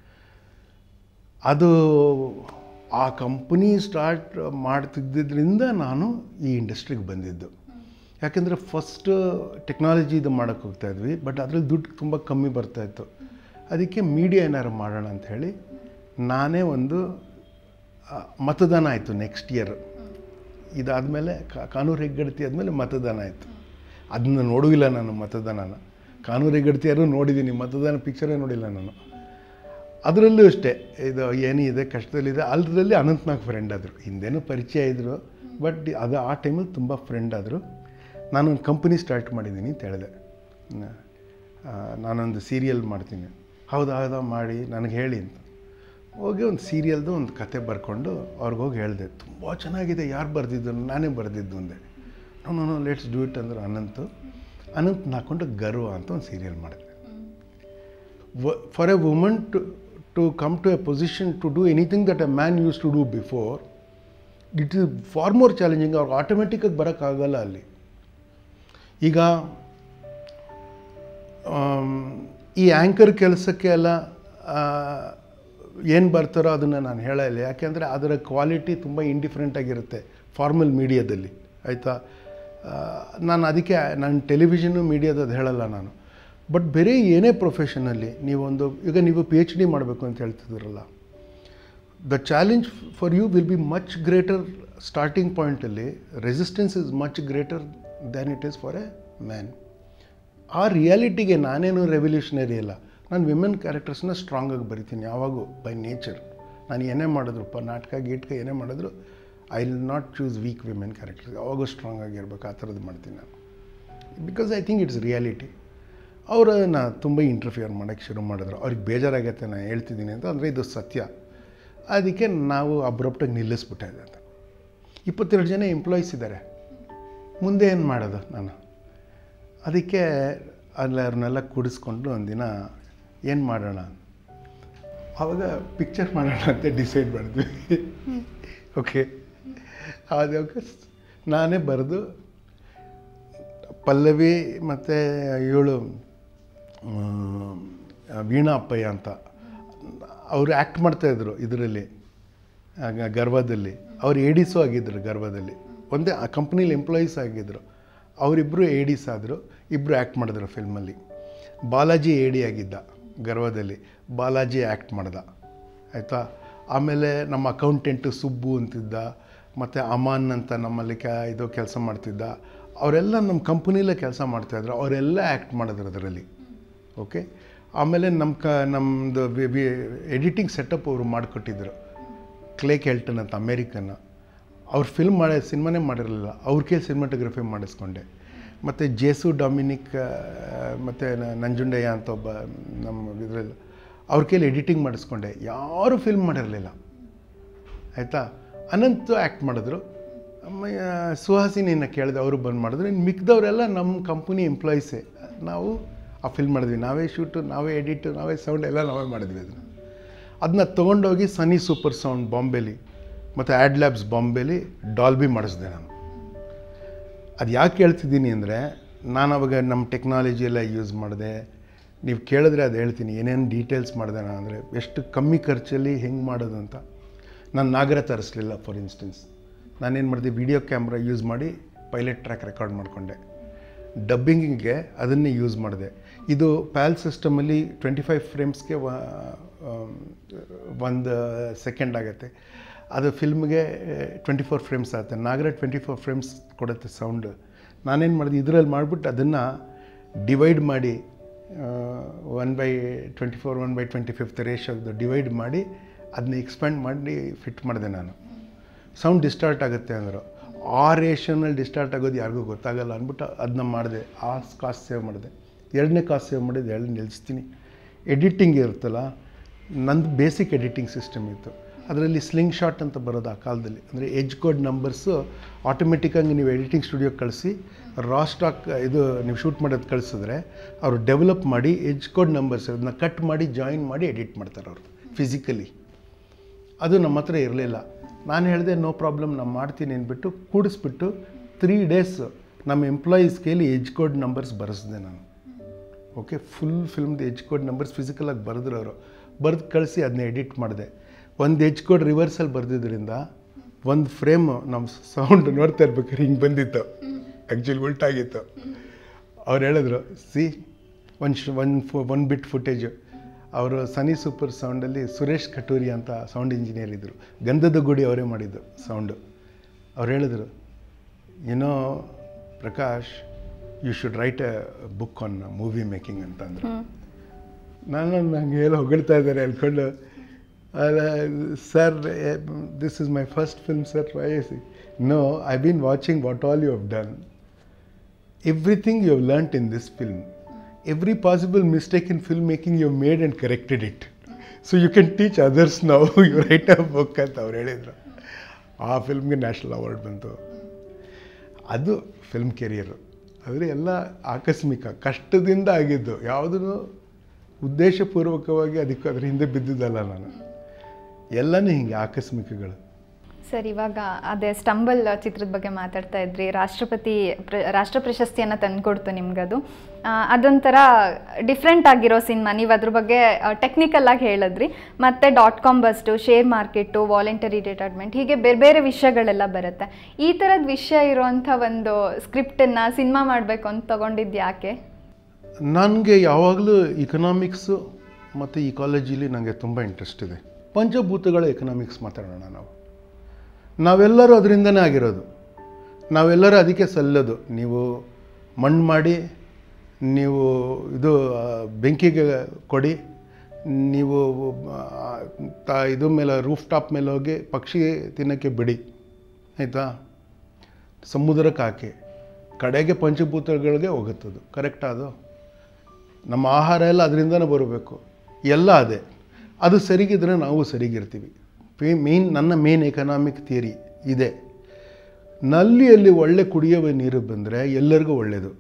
S2: ಅದು ಆ ಕಂಪ್ನಿ ಸ್ಟಾರ್ಟ್ ಮಾಡ್ತಿದ್ದರಿಂದ ನಾನು ಈ ಇಂಡಸ್ಟ್ರಿಗೆ ಬಂದಿದ್ದು. ಯಾಕೆಂದರೆ ಫಸ್ಟ್ ಟೆಕ್ನಾಲಜಿ ಇದು ಮಾಡೋಕ್ಕೆ ಹೋಗ್ತಾಯಿದ್ವಿ, ಬಟ್ ಅದ್ರಲ್ಲಿ ದುಡ್ಡು ತುಂಬ ಕಮ್ಮಿ ಬರ್ತಾಯಿತ್ತು. ಅದಕ್ಕೆ ಮೀಡಿಯಾ ಏನಾರು ಮಾಡೋಣ ಅಂಥೇಳಿ ನಾನೇ ಒಂದು ಮತದಾನ ಆಯಿತು ನೆಕ್ಸ್ಟ್ ಇಯರ್. ಇದಾದಮೇಲೆ ಕಾನೂರು ಹೆಗ್ಗಡತಿ ಆದಮೇಲೆ ಮತದಾನ ಆಯಿತು. ಅದನ್ನ ನೋಡಿಲ್ಲ ನಾನು ಮತದಾನನ. ಕಾನೂರು ಹೆಗ್ಗಡತಿ ಯಾರು ನೋಡಿದ್ದೀನಿ, ಮತದಾನ ಪಿಕ್ಚರೇ ನೋಡಿಲ್ಲ ನಾನು. ಅದರಲ್ಲೂ ಅಷ್ಟೇ, ಇದು ಏನಿದೆ ಕಷ್ಟದಲ್ಲಿದೆ. ಅದರಲ್ಲಿ ಅನಂತ್ನಾಗ್ ಫ್ರೆಂಡ್ ಆದರು, ಹಿಂದೇನೂ ಪರಿಚಯ ಇದ್ದರು, ಬಟ್ ಅದು ಆ ಟೈಮಲ್ಲಿ ತುಂಬ ಫ್ರೆಂಡ್ ಆದರು. ನಾನೊಂದು ಕಂಪ್ನಿ ಸ್ಟಾರ್ಟ್ ಮಾಡಿದ್ದೀನಿ ಅಂತ ಹೇಳಿದೆ. ನಾನೊಂದು ಸೀರಿಯಲ್ ಮಾಡ್ತೀನಿ. ಹೌದಾ ಹೌದಾ ಮಾಡಿ ನನಗೆ ಹೇಳಿ ಅಂತ ಹೋಗಿ ಒಂದು ಸೀರಿಯಲ್ದು ಒಂದು ಕತೆ ಬರ್ಕೊಂಡು ಅವ್ರಿಗೆ ಹೋಗಿ ಹೇಳಿದೆ. ತುಂಬ ಚೆನ್ನಾಗಿದೆ, ಯಾರು ಬರೆದಿದ್ದು? ನಾನೇ ಬರೆದಿದ್ದು ಅಂದೆ. No no let's do it ಅಂದ್ರೆ ಅನಂತು. ಅನಂತ್ ಹಾಕ್ಕೊಂಡು ಗರ್ವ ಅಂತ ಒಂದು ಸೀರಿಯಲ್ ಮಾಡಿದೆ. For a woman to to come to a position to do anything that a man use to do before, it is far more challenging. ಅವ್ರಿಗೆ ಆಟೋಮೆಟಿಕ್ಕಾಗಿ ಬರೋಕ್ಕಾಗಲ್ಲ ಅಲ್ಲಿ. ಈಗ ಈ ಆ್ಯಂಕರ್ ಕೆಲಸಕ್ಕೆ ಎಲ್ಲ ಏನು ಬರ್ತಾರೋ ಅದನ್ನು ನಾನು ಹೇಳಲ್ಲ. ಯಾಕೆಂದರೆ ಅದರ ಕ್ವಾಲಿಟಿ ತುಂಬ ಇಂಡಿಫ್ರೆಂಟಾಗಿರುತ್ತೆ ಫಾರ್ಮಲ್ ಮೀಡಿಯಾದಲ್ಲಿ, ಆಯಿತಾ. ನಾನು ಅದಕ್ಕೆ ನಾನು ಟೆಲಿವಿಷನ್ನು ಮೀಡಿಯಾದದು ಹೇಳಲ್ಲ ನಾನು. ಬಟ್ ಬೇರೆ ಏನೇ ಪ್ರೊಫೆಷನಲ್ಲಿ ನೀವೊಂದು, ಈಗ ನೀವು ಪಿ ಎಚ್ ಡಿ ಮಾಡಬೇಕು ಅಂತ ಹೇಳ್ತಿದ್ದೀರಲ್ಲ, the challenge for you will be much greater. Starting ಪಾಯಿಂಟಲ್ಲಿ resistance is much greater than it is for a man. ಆ ರಿಯಾಲಿಟಿಗೆ ನಾನೇನು ರೆವಲ್ಯೂಷನರಿ ಅಲ್ಲ. ನಾನು ವಿಮೆನ್ ಕ್ಯಾರೆಕ್ಟರ್ಸ್ನ ಸ್ಟ್ರಾಂಗಾಗಿ ಬರಿತೀನಿ ಯಾವಾಗೂ ಬೈ ನೇಚರ್. ನಾನು ಏನೇ ಮಾಡಿದ್ರಪ್ಪ, ನಾಟಕ ಗೀಟಕ ಏನೇ ಮಾಡಿದ್ರು, I will not choose weak women characters. ಯಾವಾಗೂ ಸ್ಟ್ರಾಂಗ್ ಆಗಿರ್ಬೇಕು, ಆ ಥರದ್ದು ಮಾಡ್ತೀನಿ ನಾನು. Because I think it's reality. ಅವರನ್ನು ತುಂಬ ಇಂಟರ್ಫಿಯರ್ ಮಾಡೋಕ್ಕೆ ಶುರು ಮಾಡಿದ್ರು. ಅವ್ರಿಗೆ ಬೇಜಾರಾಗತ್ತೆ ನಾನು ಹೇಳ್ತಿದ್ದೀನಿ ಅಂತ. ಅಂದರೆ ಇದು ಸತ್ಯ. ಅದಕ್ಕೆ ನಾವು ಅಬ್ರಪ್ಟಾಗಿ ನಿಲ್ಲಿಸ್ಬಿಟ್ಟೆ ಅಂತ. ಇಪ್ಪತ್ತೆರಡು ಜನ ಎಂಪ್ಲಾಯೀಸ್ ಇದ್ದಾರೆ, ಮುಂದೆ ಏನು ಮಾಡೋದು ನಾನು? ಅದಕ್ಕೆ ಅಲ್ಲಿ ಅವ್ರನ್ನೆಲ್ಲ ಕೂಡಿಸ್ಕೊಂಡು ಒಂದಿನ ಏನು ಮಾಡೋಣ, ಆವಾಗ ಪಿಕ್ಚರ್ ಮಾಡೋಣ ಅಂತ ಡಿಸೈಡ್ ಮಾಡಿದ್ವಿ. ಓಕೆ, ಆವಾಗ ನಾನೇ ಬರೆದು ಪಲ್ಲವಿ ಮತ್ತು ಇವಳು ವೀಣಾ ಅಪ್ಪಯ್ಯ ಅಂತ ಅವರು ಆ್ಯಕ್ಟ್ ಮಾಡ್ತಾಯಿದ್ರು ಇದರಲ್ಲಿ ಗರ್ವದಲ್ಲಿ. ಅವ್ರು ಏಡಿಸು ಆಗಿದ್ದರು ಗರ್ವದಲ್ಲಿ, ಒಂದೇ ಆ ಕಂಪ್ನೀಲಿ ಎಂಪ್ಲಾಯೀಸ್ ಆಗಿದ್ದರು. ಅವರಿಬ್ಬರು ಏಡಿಸ್ ಆದರು, ಇಬ್ಬರು ಆ್ಯಕ್ಟ್ ಮಾಡಿದ್ರು ಫಿಲ್ಮಲ್ಲಿ. ಬಾಲಾಜಿ ಏಡಿ ಆಗಿದ್ದ ಗರ್ವದಲ್ಲಿ, ಬಾಲಾಜಿ ಆ್ಯಕ್ಟ್ ಮಾಡ್ದ ಆಯಿತಾ. ಆಮೇಲೆ ನಮ್ಮ ಅಕೌಂಟೆಂಟು ಸುಬ್ಬು ಅಂತಿದ್ದ, ಮತ್ತು ಅಮಾನ್ ಅಂತ ನಮ್ಮಲ್ಲಿ ಕ ಇದು ಕೆಲಸ ಮಾಡ್ತಿದ್ದ. ಅವರೆಲ್ಲ ನಮ್ಮ ಕಂಪ್ನಿಲೇ ಕೆಲಸ ಮಾಡ್ತಾಯಿದ್ರು, ಅವರೆಲ್ಲ ಆ್ಯಕ್ಟ್ ಮಾಡಿದ್ರು ಅದರಲ್ಲಿ. ಓಕೆ. ಆಮೇಲೆ ನಮ್ಮ ಕ ನಮ್ಮದು ಎಡಿಟಿಂಗ್ ಸೆಟಪ್ ಅವರು ಮಾಡಿಕೊಟ್ಟಿದ್ರು. ಕ್ಲೇ ಕೆಲ್ಟನ್ ಅಂತ ಅಮೇರಿಕನ್ನ, ಅವ್ರು ಫಿಲ್ಮ್ ಮಾಡಿ ಸಿನಿಮಾನೇ ಮಾಡಿರಲಿಲ್ಲ, ಅವ್ರ ಕೈಲಿ ಸಿನಿಮಾಟೋಗ್ರಫಿ ಮಾಡಿಸ್ಕೊಂಡೆ. ಮತ್ತು ಜೇಸು ಡೊಮಿನಿಕ್ ಮತ್ತು ನಂಜುಂಡಯ್ಯ ಅಂತ ಒಬ್ಬ ನಮ್ಮ ಇದರಲ್ಲಿ ಅವ್ರ ಕೈಲಿ ಎಡಿಟಿಂಗ್ ಮಾಡಿಸ್ಕೊಂಡೆ. ಯಾರೂ ಫಿಲ್ಮ್ ಮಾಡಿರಲಿಲ್ಲ ಆಯಿತಾ. ಅನಂತು ಆ್ಯಕ್ಟ್ ಮಾಡಿದ್ರು, ಸುಹಾಸಿನಿನ ಕೇಳಿದೆ, ಅವರು ಬಂದು ಮಾಡಿದ್ರು. ಇನ್ನು ಮಿಕ್ದವರೆಲ್ಲ ನಮ್ಮ ಕಂಪ್ನಿ ಎಂಪ್ಲಾಯೀಸೇ. ನಾವು ಆ ಫಿಲ್ಮ್ ಮಾಡಿದ್ವಿ, ನಾವೇ ಶೂಟು, ನಾವೇ ಎಡಿಟು, ನಾವೇ ಸೌಂಡ್ ಎಲ್ಲ ನಾವೇ ಮಾಡಿದ್ವಿ. ಅದನ್ನು ಅದನ್ನ ತೊಗೊಂಡೋಗಿ ಸನಿ ಸೂಪರ್ ಸೌಂಡ್ ಬಾಂಬೆಲಿ ಮತ್ತು ಆ್ಯಡ್ ಲ್ಯಾಬ್ಸ್ ಬಾಂಬೆಲಿ ಡಾಲ್ಬಿ ಮಾಡಿಸಿದೆ ನಾನು. ಅದು ಯಾಕೆ ಹೇಳ್ತಿದ್ದೀನಿ ಅಂದರೆ, ನಾನು ಅವಾಗ ನಮ್ಮ ಟೆಕ್ನಾಲಜಿ ಎಲ್ಲ ಯೂಸ್ ಮಾಡಿದೆ. ನೀವು ಕೇಳಿದ್ರೆ ಅದು ಹೇಳ್ತೀನಿ ಏನೇನು ಡೀಟೇಲ್ಸ್ ಮಾಡಿದೆ ನಾನು. ಅಂದರೆ ಎಷ್ಟು ಕಮ್ಮಿ ಖರ್ಚಲ್ಲಿ ಹೆಂಗೆ ಮಾಡೋದು ಅಂತ. ನಾನು ನಾಗರ ತರಿಸ್ಲಿಲ್ಲ ಫಾರ್ ಇನ್ಸ್ಟೆನ್ಸ್. ನಾನೇನು ಮಾಡಿದೆ, ವಿಡಿಯೋ ಕ್ಯಾಮ್ರಾ ಯೂಸ್ ಮಾಡಿ ಪೈಲಟ್ ಟ್ರ್ಯಾಕ್ ರೆಕಾರ್ಡ್ ಮಾಡಿಕೊಂಡೆ. ಡಬ್ಬಿಂಗಿಗೆ ಅದನ್ನೇ ಯೂಸ್ ಮಾಡಿದೆ. ಇದು ಪ್ಯಾಲ್ ಸಿಸ್ಟಮಲ್ಲಿ ಟ್ವೆಂಟಿ ಫೈವ್ ಫ್ರೇಮ್ಸ್ಗೆ ಒಂದು ಸೆಕೆಂಡ್ ಆಗುತ್ತೆ. ಅದು ಫಿಲ್ಮ್ಗೆ ಟ್ವೆಂಟಿ ಫೋರ್ ಫ್ರೇಮ್ಸ್ ಆಗುತ್ತೆ. ನಾಗರ ಟ್ವೆಂಟಿ ಫೋರ್ ಫ್ರೇಮ್ಸ್ ಕೊಡುತ್ತೆ ಸೌಂಡು. ನಾನೇನು ಮಾಡಿದೆ, ಇದರಲ್ಲಿ ಮಾಡಿಬಿಟ್ಟು ಅದನ್ನು ಡಿವೈಡ್ ಮಾಡಿ one by twenty four one by twenty fifth ರೇಷಿಯೋದು ಡಿವೈಡ್ ಮಾಡಿ ಅದನ್ನ ಎಕ್ಸ್ಪ್ಯಾಂಡ್ ಮಾಡಿ ಫಿಟ್ ಮಾಡಿದೆ ನಾನು. ಸೌಂಡ್ ಡಿಸ್ಟಾರ್ಟ್ ಆಗುತ್ತೆ ಅಂದರು. ಆ ರೇಷನಲ್ಲಿ ಡಿಸ್ಟಾರ್ಟ್ ಆಗೋದು ಯಾರಿಗೂ ಗೊತ್ತಾಗಲ್ಲ ಅಂದ್ಬಿಟ್ಟು ಅದನ್ನ ಮಾಡಿದೆ. ಆ ಕಾಸ್ಟ್ ಸೇವ್ ಮಾಡಿದೆ. ಎರಡನೇ ಕಾಸ್ಟ್ ಸೇವ್ ಮಾಡಿದೆ, ಎರಡು ನಿಲ್ಲಿಸ್ತೀನಿ. ಎಡಿಟಿಂಗ್ ಇರುತ್ತಲ್ಲ, ನಂದು ಬೇಸಿಕ್ ಎಡಿಟಿಂಗ್ ಸಿಸ್ಟಮ್ ಇತ್ತು. ಅದರಲ್ಲಿ ಸ್ಲಿಂಗ್ ಶಾಟ್ ಅಂತ ಬರೋದು ಆ ಕಾಲದಲ್ಲಿ. ಅಂದರೆ ಎಜ್ ಕೋಡ್ ನಂಬರ್ಸು ಆಟೋಮೆಟಿಕ್ಕಾಗಿ ನೀವು ಎಡಿಟಿಂಗ್ ಸ್ಟುಡಿಯೋಗೆ ಕಳಿಸಿ ರಾ ಸ್ಟಾಕ್ ಇದು ನೀವು ಶೂಟ್ ಮಾಡೋದು ಕಳಿಸಿದ್ರೆ ಅವರು ಡೆವಲಪ್ ಮಾಡಿ ಎಜ್ ಕೋಡ್ ನಂಬರ್ಸ್ ಅದನ್ನ ಕಟ್ ಮಾಡಿ ಜಾಯಿನ್ ಮಾಡಿ ಎಡಿಟ್ ಮಾಡ್ತಾರೆ ಅವರು ಫಿಸಿಕಲಿ. ಅದು ನಮ್ಮ ಹತ್ರ ಇರಲಿಲ್ಲ. ನಾನು ಹೇಳಿದೆ ನೋ ಪ್ರಾಬ್ಲಮ್, ನಾನು ಮಾಡ್ತೀನಿ ಅಂದ್ಬಿಟ್ಟು ಕೂಡಿಸ್ಬಿಟ್ಟು ತ್ರೀ ಡೇಸ್ ನಮ್ಮ ಎಂಪ್ಲಾಯೀಸ್ ಕೈಲಿ ಎಜ್ ಕೋಡ್ ನಂಬರ್ಸ್ ಬರೆಸಿದೆ ನಾನು. ಓಕೆ, ಫುಲ್ ಫಿಲ್ಮ್ದು ಎಜ್ ಕೋಡ್ ನಂಬರ್ಸ್ ಫಿಸಿಕಲಾಗಿ ಬರೆದ್ರು ಅವರು. ಬರೆದು ಕಳಿಸಿ ಅದನ್ನ ಎಡಿಟ್ ಮಾಡಿದೆ. ಒಂದು ಎಜ್ ಕೋಡ್ ರಿವರ್ಸಲ್ಲಿ ಬರೆದಿದ್ದರಿಂದ ಒಂದು ಫ್ರೇಮು ನಮ್ಮ ಸೌಂಡ್ ನೋಡ್ತಾ ಇರ್ಬೇಕಾದ್ರೆ ಹಿಂಗೆ ಬಂದಿತ್ತು, ಆ್ಯಕ್ಚುಲಿ ಉಲ್ಟಾಗಿತ್ತು. ಅವ್ರು ಹೇಳಿದ್ರು, ಸಿ ಒಂದು ಶ್ ಒಂದು ಫು ಒನ್ ಬಿಟ್ ಫುಟೇಜು. ಅವರು ಸನಿ ಸೂಪರ್ ಸೌಂಡಲ್ಲಿ ಸುರೇಶ್ ಕಟೂರಿ ಅಂತ ಸೌಂಡ್ ಇಂಜಿನಿಯರ್ ಇದ್ದರು. ಗಂಧದ ಗುಡಿ ಅವರೇ ಮಾಡಿದ್ದು ಸೌಂಡು. ಅವ್ರು ಹೇಳಿದ್ರು, you know Prakash, you should write a book on movie making ಅಂತಂದರು. ನಾನು ನನಗೆ ಎಲ್ಲ ಹೊಗಳ್ತಾ ಇದ್ದಾರೆ ಅಂದ್ಕೊಂಡು, sir this is my first film sir, why is it? No, I been watching what all you have done. Everything you have learnt in this film. Every possible mistake in filmmaking you have made and corrected it. So you can teach others now. You write a book ಅಂತ ಅವ್ರು ಹೇಳಿದರು. ಆ ಫಿಲ್ಮ್ಗೆ national award ಬಂತು. ಅದು film career. ಆದರೆ ಎಲ್ಲ ಆಕಸ್ಮಿಕ, ಕಷ್ಟದಿಂದ ಆಗಿದ್ದು. ಯಾವುದೂ ಉದ್ದೇಶಪೂರ್ವಕವಾಗಿ ಅದಕ್ಕೆ ಅದ್ರ ಹಿಂದೆ ಬಿದ್ದಿದ್ದಲ್ಲ ನಾನು. ಎಲ್ಲನೂ ಹಿಂಗೆ ಆಕಸ್ಮಿಕಗಳು.
S1: ಸರ್, ಇವಾಗ ಅದೇ ಸ್ಟಂಬಲ್ ಚಿತ್ರದ ಬಗ್ಗೆ ಮಾತಾಡ್ತಾ ಇದ್ರಿ. ರಾಷ್ಟ್ರಪತಿ ಪ್ರ ರಾಷ್ಟ್ರ ಪ್ರಶಸ್ತಿಯನ್ನು ತಂದುಕೊಡ್ತು ನಿಮ್ಗದು. ಅದೊಂಥರ ಡಿಫ್ರೆಂಟ್ ಆಗಿರೋ ಸಿನಿಮಾ. ನೀವು ಅದ್ರ ಬಗ್ಗೆ ಟೆಕ್ನಿಕಲ್ಲಾಗಿ ಹೇಳಿದ್ರಿ. ಮತ್ತು dot com bust, share market, voluntary retirement, ಹೀಗೆ ಬೇರೆ ಬೇರೆ ವಿಷಯಗಳೆಲ್ಲ ಬರುತ್ತೆ. ಈ ಥರದ ವಿಷಯ ಇರೋವಂಥ ಒಂದು ಸ್ಕ್ರಿಪ್ಟನ್ನು ಸಿನಿಮಾ ಮಾಡಬೇಕು ಅಂತ ತೊಗೊಂಡಿದ್ದು ಯಾಕೆ?
S2: ನನಗೆ ಯಾವಾಗಲೂ ಇಕನಾಮಿಕ್ಸು ಮತ್ತು ಇಕಾಲಜಿಲಿ ನನಗೆ ತುಂಬ ಇಂಟ್ರೆಸ್ಟ್ ಇದೆ. ಪಂಚಭೂತಗಳ ಎಕನಾಮಿಕ್ಸ್ ಮಾತಾಡೋಣ ನಾವು. ನಾವೆಲ್ಲರೂ ಅದರಿಂದನೇ ಆಗಿರೋದು. ನಾವೆಲ್ಲರೂ ಅದಕ್ಕೆ ಸಲ್ಲೋದು. ನೀವು ಮಣ್ಣು ಮಾಡಿ, ನೀವು ಇದು ಬೆಂಕಿಗೆ ಕೊಡಿ, ನೀವು ತ ಇದು ಮೇಲೆ ರೂಫ್ ಟಾಪ್ ಮೇಲೆ ಹೋಗಿ ಪಕ್ಷಿ ತಿನ್ನೋಕ್ಕೆ ಬಿಡಿ, ಆಯಿತಾ? ಸಮುದ್ರಕ್ಕೆ ಹಾಕಿ, ಕಡೆಗೆ ಪಂಚಭೂತಗಳಿಗೆ ಹೋಗುತ್ತದು. ಕರೆಕ್ಟಾ? ಅದು ನಮ್ಮ ಆಹಾರ ಎಲ್ಲ ಅದರಿಂದನೇ ಬರಬೇಕು. ಎಲ್ಲ ಅದೇ. ಅದು ಸರಿಗಿದ್ರೆ ನಾವು ಸರಿಗಿರ್ತೀವಿ. ಮೇನ್ ನನ್ನ ಮೇನ್ ಎಕನಾಮಿಕ್ ಥಿಯರಿ ಇದೆ. ನಲ್ಲಿಯಲ್ಲಿ ಒಳ್ಳೆ ಕುಡಿಯುವ ನೀರು ಬಂದರೆ ಎಲ್ಲರಿಗೂ ಒಳ್ಳೆಯದು.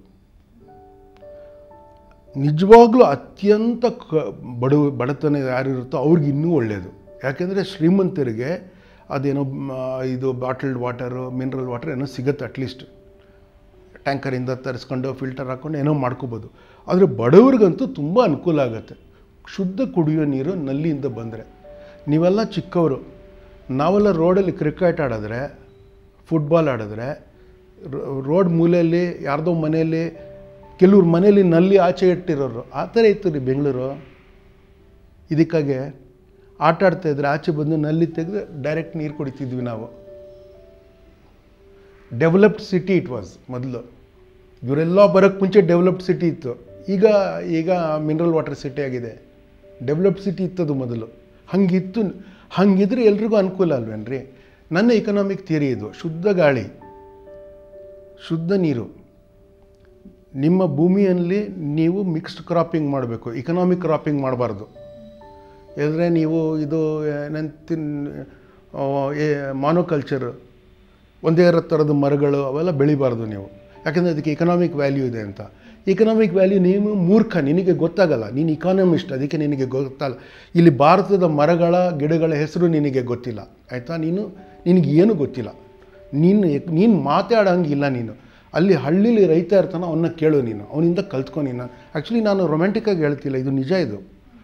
S2: ನಿಜವಾಗ್ಲೂ ಅತ್ಯಂತ ಕ ಬಡ ಬಡತನ ಯಾರಿರುತ್ತೋ ಅವ್ರಿಗೆ ಇನ್ನೂ ಒಳ್ಳೆಯದು. ಯಾಕೆಂದರೆ ಶ್ರೀಮಂತರಿಗೆ ಅದೇನೋ ಇದು ಬಾಟಲ್ಡ್ ವಾಟರು ಮಿನರಲ್ ವಾಟರ್ ಏನೋ ಸಿಗುತ್ತೆ ಅಟ್ಲೀಸ್ಟ್ ಟ್ಯಾಂಕರಿಂದ ತರಿಸ್ಕೊಂಡು ಫಿಲ್ಟರ್ ಹಾಕ್ಕೊಂಡು ಏನೋ ಮಾಡ್ಕೋಬೋದು. ಆದರೆ ಬಡವ್ರಿಗಂತೂ ತುಂಬ ಅನುಕೂಲ ಆಗುತ್ತೆ. ಶುದ್ಧ ಕುಡಿಯೋ ನೀರು ನಲ್ಲಿಯಿಂದ ಬಂದರೆ. ನೀವೆಲ್ಲ ಚಿಕ್ಕವರು, ನಾವೆಲ್ಲ ರೋಡಲ್ಲಿ ಕ್ರಿಕೆಟ್ ಆಡಿದ್ರೆ, ಫುಟ್ಬಾಲ್ ಆಡಿದ್ರೆ, ರೋಡ್ ಮೂಲೆಯಲ್ಲಿ ಯಾರ್ದೋ ಮನೆಯಲ್ಲಿ ಕೆಲವ್ರ ಮನೆಯಲ್ಲಿ ನಲ್ಲಿ ಆಚೆ ಇಟ್ಟಿರೋರು ಆ ಥರ ಇತ್ತು ರೀ ಬೆಂಗಳೂರು. ಇದಕ್ಕಾಗೆ ಆಟ ಆಡ್ತಾಯಿದ್ರೆ ಆಚೆ ಬಂದು ನಲ್ಲಿ ತೆಗೆದು ಡೈರೆಕ್ಟ್ ನೀರು ಕುಡಿತಿದ್ವಿ ನಾವು. ಡೆವಲಪ್ಡ್ ಸಿಟಿ ಇಟ್ ವಾಸ್ ಮೊದಲು. ಇವರೆಲ್ಲ ಬರೋಕ್ಕೆ ಮುಂಚೆ ಡೆವಲಪ್ಡ್ ಸಿಟಿ ಇತ್ತು. ಈಗ ಈಗ ಮಿನರಲ್ ವಾಟರ್ ಸಿಟಿ ಆಗಿದೆ. ಡೆವಲಪ್ಡ್ ಸಿಟಿ ಇತ್ತದು ಮೊದಲು. ಹಂಗಿತ್ತು. ಹಂಗಿದ್ರೆ ಎಲ್ರಿಗೂ ಅನುಕೂಲ ಅಲ್ವೇನ್ರಿ? ನನ್ನ ಎಕನಾಮಿಕ್ ಥಿಯರಿ ಇದು. ಶುದ್ಧ ಗಾಳಿ, ಶುದ್ಧ ನೀರು. ನಿಮ್ಮ ಭೂಮಿಯಲ್ಲಿ ನೀವು ಮಿಕ್ಸ್ಡ್ ಕ್ರಾಪಿಂಗ್ ಮಾಡಬೇಕು, ಇಕನಾಮಿಕ್ ಕ್ರಾಪಿಂಗ್ ಮಾಡಬಾರ್ದು. ಇಲ್ಲದ್ರೆ ನೀವು ಇದು ಏನಂತ ಮಾನೋಕಲ್ಚರ್, ಒಂದೇ ಥರದ ಮರಗಳು ಅವೆಲ್ಲ ಬೆಳಿಬಾರ್ದು ನೀವು. ಯಾಕೆಂದರೆ ಅದಕ್ಕೆ ಇಕನಾಮಿಕ್ ವ್ಯಾಲ್ಯೂ ಇದೆ ಅಂತ. ಇಕನಾಮಿಕ್ ವ್ಯಾಲ್ಯೂ ನೀವು ಮೂರ್ಖ, ನಿನಗೆ ಗೊತ್ತಾಗಲ್ಲ. ನೀನು ಇಕಾನಮಿಸ್ಟ್, ಅದಕ್ಕೆ ನಿನಗೆ ಗೊತ್ತಾಗಲ್ಲ. ಇಲ್ಲಿ ಭಾರತದ ಮರಗಳ ಗಿಡಗಳ ಹೆಸರು ನಿನಗೆ ಗೊತ್ತಿಲ್ಲ, ಆಯಿತಾ? ನೀನು ನಿನಗೆ ಏನೂ ಗೊತ್ತಿಲ್ಲ. ನೀನು ನೀನು ಮಾತಾಡೋಂಗಿಲ್ಲ. ನೀನು ಅಲ್ಲಿ ಹಳ್ಳಿಲಿ ರೈತ ಇರ್ತಾನೆ, ಅವನ್ನ ಕೇಳು ನೀನು, ಅವನಿಂದ ಕಲ್ತ್ಕೊ ನೀನು. ಆ್ಯಕ್ಚುಲಿ ನಾನು ರೊಮ್ಯಾಂಟಿಕ್ಕಾಗಿ ಹೇಳ್ತಿಲ್ಲ, ಇದು ನಿಜ. ಇದು